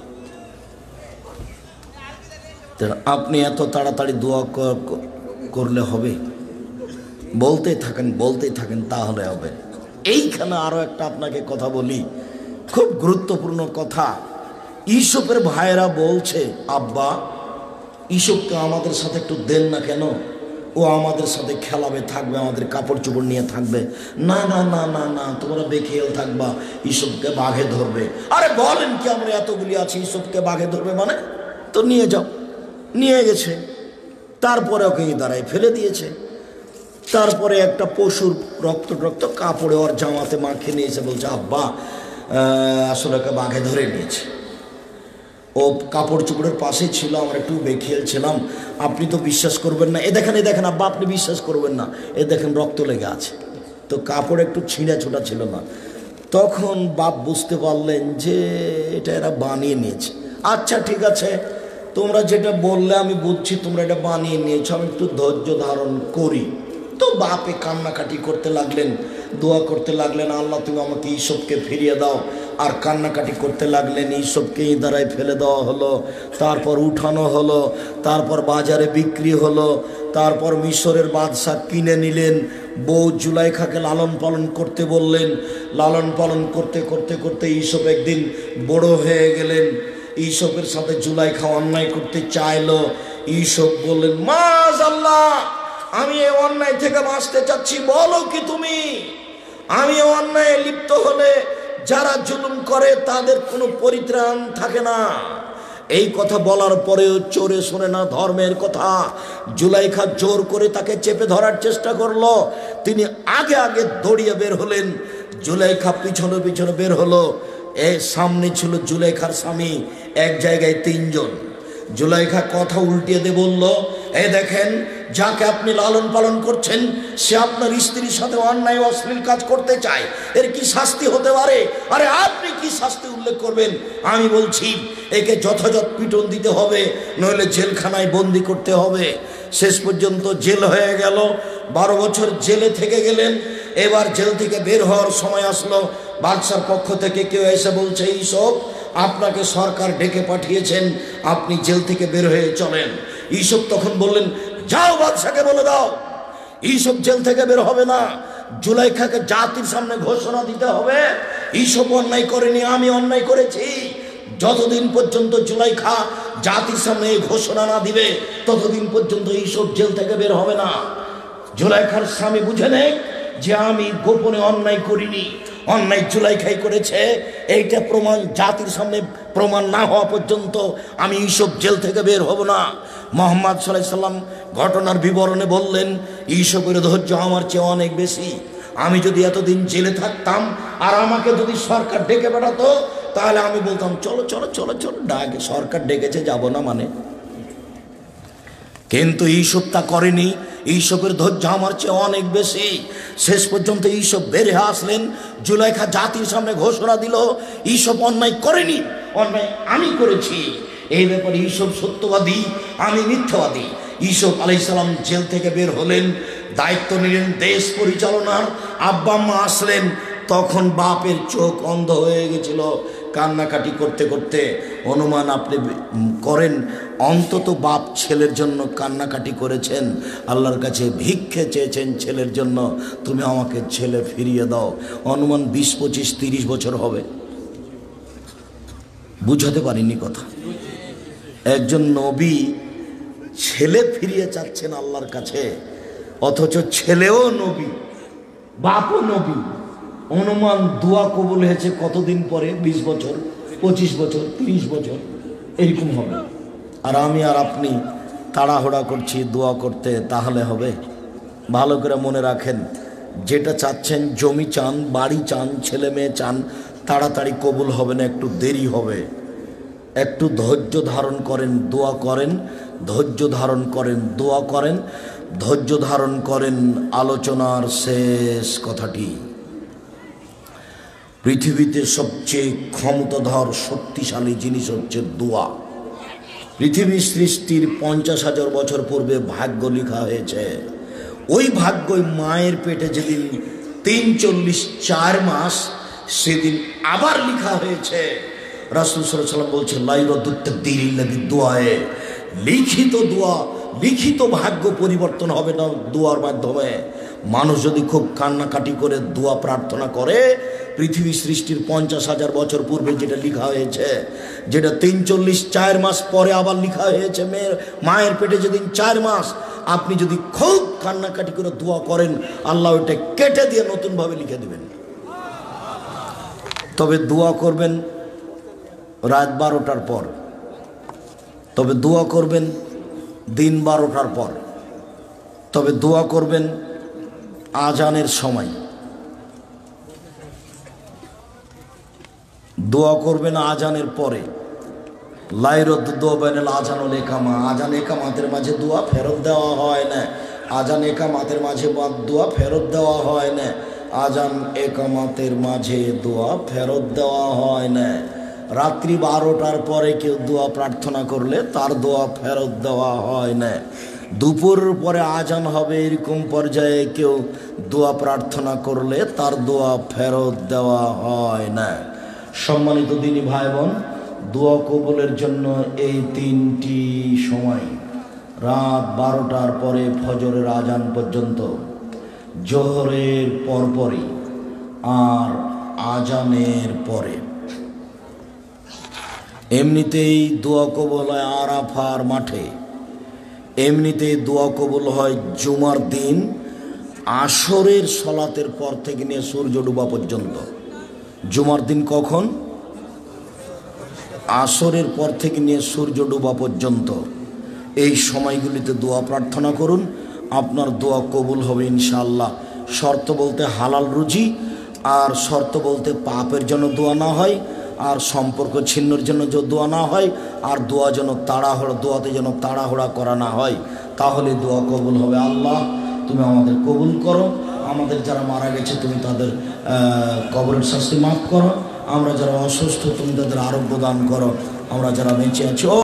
আপনি এত তাড়াতাড়ি দোয়া করলে হবে? বলতেই থাকেন তাহলে হবে। এইখানে আরো একটা আপনাকে কথা বলি, খুব গুরুত্বপূর্ণ কথা। ইউসুফের ভাইয়েরা বলছে, আব্বা ইউসুফকে আমাদের সাথে একটু দেন না কেন, ও আমাদের সাথে খেলাবে, থাকবে, আমাদের কাপড় চোপড় নিয়ে থাকবে। না না না না না, তোমরা বেখেয়াল থাকবা, ইউসুফকে বাঘে ধরবে। আরে বলেন কি, আমরা এতগুলি আছি, ইউসুফকে বাঘে ধরবে মানে? তো নিয়ে যাও। নিয়ে গেছে, তারপরে ওকে দাঁড়ায় ফেলে দিয়েছে। তারপরে একটা পশুর রক্ত কাপড়ে ওর জামাতে মাখিয়ে নিয়েছে, বলছে আব্বা আসলে ওকে বাঘে ধরে নিয়েছে। ও কাপড় চোপড়ের পাশে ছিল, আমরা একটু বেখেলছিলাম, আপনি তো বিশ্বাস করবেন না, এ দেখেন আব্বা, আপনি বিশ্বাস করবেন না, এ দেখেন রক্ত লেগে আছে। তো কাপড় একটু ছিঁড়া ছোটা ছিল না। তখন বাপ বুঝতে পারলেন যে এটা এরা বানিয়ে নিয়েছে। আচ্ছা ঠিক আছে, তোমরা যেটা বললে আমি বুঝছি, তোমরা এটা বানিয়ে নিয়েছো, আমি একটু ধৈর্য ধারণ করি। তো বাপে কান্নাকাটি করতে লাগলেন, দোয়া করতে লাগলেন, আল্লাহ তুমি আমাকে ইউসুফকে ফিরিয়ে দাও। আর কান্নাকাটি করতে লাগলেন, ইউসুফকে ইদারায় ফেলে দেওয়া হলো, তারপর উঠানো হলো, তারপর বাজারে বিক্রি হলো, তারপর মিশরের বাদশা কিনে নিলেন। বউ জুলাইখাকে লালন পালন করতে বললেন। লালন পালন করতে করতে করতে ইউসুফ একদিন বড় হয়ে গেলেন। ইউসুফের সাথে জুলাইখা অন্যায় করতে চাইলো। ইউসুফ বললেন, মাশাআল্লাহ, আমি এই অন্যায় থেকে বাঁচতে চাচ্ছি, বলো কি তুমি? আমি অন্যায় লিপ্ত হলে যারা জুলুম করে তাদের কোনো পরিত্রাণ থাকে না। এই কথা বলার পরেও চোরে শোনে না ধর্মের কথা। জুলাইখা জোর করে তাকে চেপে ধরার চেষ্টা করলো। তিনি আগে আগে দৌড়িয়ে বের হলেন, জুলাইখা পিছনে পিছনে বের হলো। এর সামনে ছিল জুলাইখার স্বামী, এক জায়গায় 3 জন। জুলাইখা কথা উল্টিয়ে দিয়ে বলল, এই দেখেন, যাকে আপনি লালন পালন করছেন সে আপনার স্ত্রীর সাথে অন্যায় অশ্লীল কাজ করতে চায়, এর কি শাস্তি হতে পারে? আরে আপনি কি শাস্তি উল্লেখ করবেন? আমি বলছি একে যথাযথ পিটন দিতে হবে, নইলে জেলখানায় বন্দি করতে হবে। শেষ পর্যন্ত জেল হয়ে গেল। 12 বছর জেলে থেকে গেলেন। এবার জেল থেকে বের হওয়ার সময় আসলো, বাদশার পক্ষ থেকে কেউ এসে বলছে, ইউসুফ আপনাকে সরকার ডেকে পাঠিয়েছেন, আপনি জেল থেকে বের হয়ে চলেন। ইউসুফ তখন বললেন, যাও বাদশাকে বলে দাও ইউসুফ জেল থেকে বের হবে না, জুলাইখাকে জাতির সামনে ঘোষণা দিতে হবে ইউসুফ অন্যায় করেনি, আমি অন্যায় করেছি। যতদিন পর্যন্ত জুলাইখা জাতির সামনে এই ঘোষণা না দিবে ততদিন পর্যন্ত ইউসুফ জেল থেকে বের হবে না। জুলাইখার স্বামী বুঝে নেয় যে আমি গোপনে অন্যায় করিনি, অন্যায় জুলাইখাই করেছে, এইটা প্রমাণ জাতির সামনে প্রমাণ না হওয়া পর্যন্ত আমি ইউসুফ জেল থেকে বের হব না। মুহাম্মদ সাল্লাল্লাহু আলাইহি সাল্লাম ঘটনার বিবরণে বললেন, ইউসুফের ধৈর্য আমার চেয়ে অনেক বেশি। আমি যদি এতদিন জেলে থাকতাম আর আমাকে যদি সরকার ডেকে পাঠাতো তাহলে আমি বলতাম চলো চলো চলো চলো, ডাকে সরকার ডেকেছে যাব না মানে। কিন্তু ইউসুফ তা করেনি, ইউসুফের ধৈর্য আমার চেয়ে অনেক বেশি। শেষ পর্যন্ত ইউসুফ বের হয়ে আসলেন, জুলাইখা জাতির সামনে ঘোষণা দিল ইউসুফ অন্যায় করেনি, অন্যায় আমি করেছি। এই ব্যাপারে ইউসুফ সত্যবাদী, আমি মিথ্যাবাদী। ইউসুফ আলাইহিস সালাম জেল থেকে বের হলেন, দায়িত্ব নিলেন দেশ পরিচালনার। আব্বা আম্মা আসলেন, তখন বাপের চোখ অন্ধ হয়ে গেছিল কান্নাকাটি করতে করতে। অনুমান আপনি করেন অন্তত বাপ ছেলের জন্য কান্নাকাটি করেছেন, আল্লাহর কাছে ভিক্ষে চেয়েছেন ছেলের জন্য, তুমি আমাকে ছেলে ফিরিয়ে দাও। অনুমান 20, 25, 30 বছর হবে। বুঝাতে পারিনি কথা। একজন নবী ছেলে ফিরিয়ে চাচ্ছেন আল্লাহর কাছে, অথচ ছেলেও নবী বাপও নবী। অনুমান দোয়া কবুল হয়েছে কতদিন পরে? 20 বছর, 25 বছর, 30 বছর এরকম হবে। আর আমি আর আপনি তাড়াহুড়া করছি দোয়া করতে, তাহলে হবে? ভালো করে মনে রাখেন, যেটা চাচ্ছেন, জমি চান, বাড়ি চান, ছেলে মেয়ে চান, তাড়াতাড়ি কবুল হবে না, একটু দেরি হবে। একটু ধৈর্য ধারণ করেন, দোয়া করেন, ধৈর্য ধারণ করেন, দোয়া করেন, ধৈর্য ধারণ করেন। আলোচনার শেষ কথাটি, পৃথিবীতে সবচেয়ে ক্ষমতাধর শক্তিশালী জিনিস হচ্ছে দোয়া। পৃথিবী সৃষ্টির 50,000 বছর পূর্বে ভাগ্য লেখা হয়েছে। ওই ভাগ্যই মায়ের পেটে যেদিন 3-4 মাস, সেদিন আবার লেখা হয়েছে। রাসূল সাল্লাল্লাহু আলাইহি ওয়াসাল্লাম বলছেন, লা ইউরাদ্দু তাকদীর ইল্লা বিদুআয়ে, লিখিত দোয়া, লিখিত ভাগ্য পরিবর্তন হবে না দোয়ার মাধ্যমে। মানুষ যদি খুব কান্নাকাটি করে দোয়া প্রার্থনা করে, পৃথিবী সৃষ্টির 50,000 বছর পূর্বে যেটা লেখা হয়েছে, যেটা 3-4 মাস পরে আবার লেখা হয়েছে মায়ের পেটে যেদিন 4 মাস, আপনি যদি খুব কান্নাকাটি করে দোয়া করেন, আল্লাহ ওটা কেটে দিয়ে নতুনভাবে লিখে দেবেন। তবে দোয়া করবেন রাত 12টার পর, তবে দোয়া করবেন দিন 12টার পর, তবে দোয়া করবেন আজানের সময়, দোয়া করবেন আজানের পরে। লাইরদ দোয়া বাইনাল আজান ওয়াল ইকামা, আজান ইকামাতের মাঝে দোয়া ফেরত দেওয়া হয় না, আজান ইকামাতের মাঝে দোয়া ফেরত দেওয়া হয় না, আজান ইকামাতের মাঝে দোয়া ফেরত দেওয়া হয় না। রাত্রি 12টার পরে কেউ দোয়া প্রার্থনা করলে তার দোয়া ফেরত দেওয়া হয় না। দুপুর পরে আজান হবে এরকম পর্যায়ে কেউ দোয়া প্রার্থনা করলে তার দোয়া ফেরত দেওয়া হয় না। সম্মানিত দিনী ভাই বোন, দোয়া কবুলের জন্য এই 3টি সময়, রাত 12টার পরে ফজরের আজান পর্যন্ত, জোহরের পরপরই, আর আজানের পরে। এমনিতেই দোয়া কবুল হয় আরাফার মাঠে, এমনিতেই দোয়া কবুল হয় জুমার দিন আসরের সলাতের পর থেকে নিয়ে সূর্য ডুবা পর্যন্ত। জুমার দিন কখন? আসরের পর থেকে নিয়ে সূর্য ডুবা পর্যন্ত। এই সময়গুলিতে দোয়া প্রার্থনা করুন, আপনার দোয়া কবুল হবে ইনশাআল্লাহ। শর্ত বলতে হালাল রুজি, আর শর্ত বলতে পাপের জন্য দোয়া না হয়, আর সম্পর্ক ছিন্নর জন্য যে দোয়া না হয়, আর দোয়া যেন দোয়াতে যেন তাড়াহুড়া করা না হয়, তাহলে দোয়া কবুল হবে। আল্লাহ তুমি আমাদের কবুল করো, আমাদের যারা মারা গেছে তুমি তাদের কবরের শাস্তি মাফ করো, আমরা যারা অসুস্থ তুমি তাদের আরোগ্য দান করো, আমরা যারা বেঁচে আছি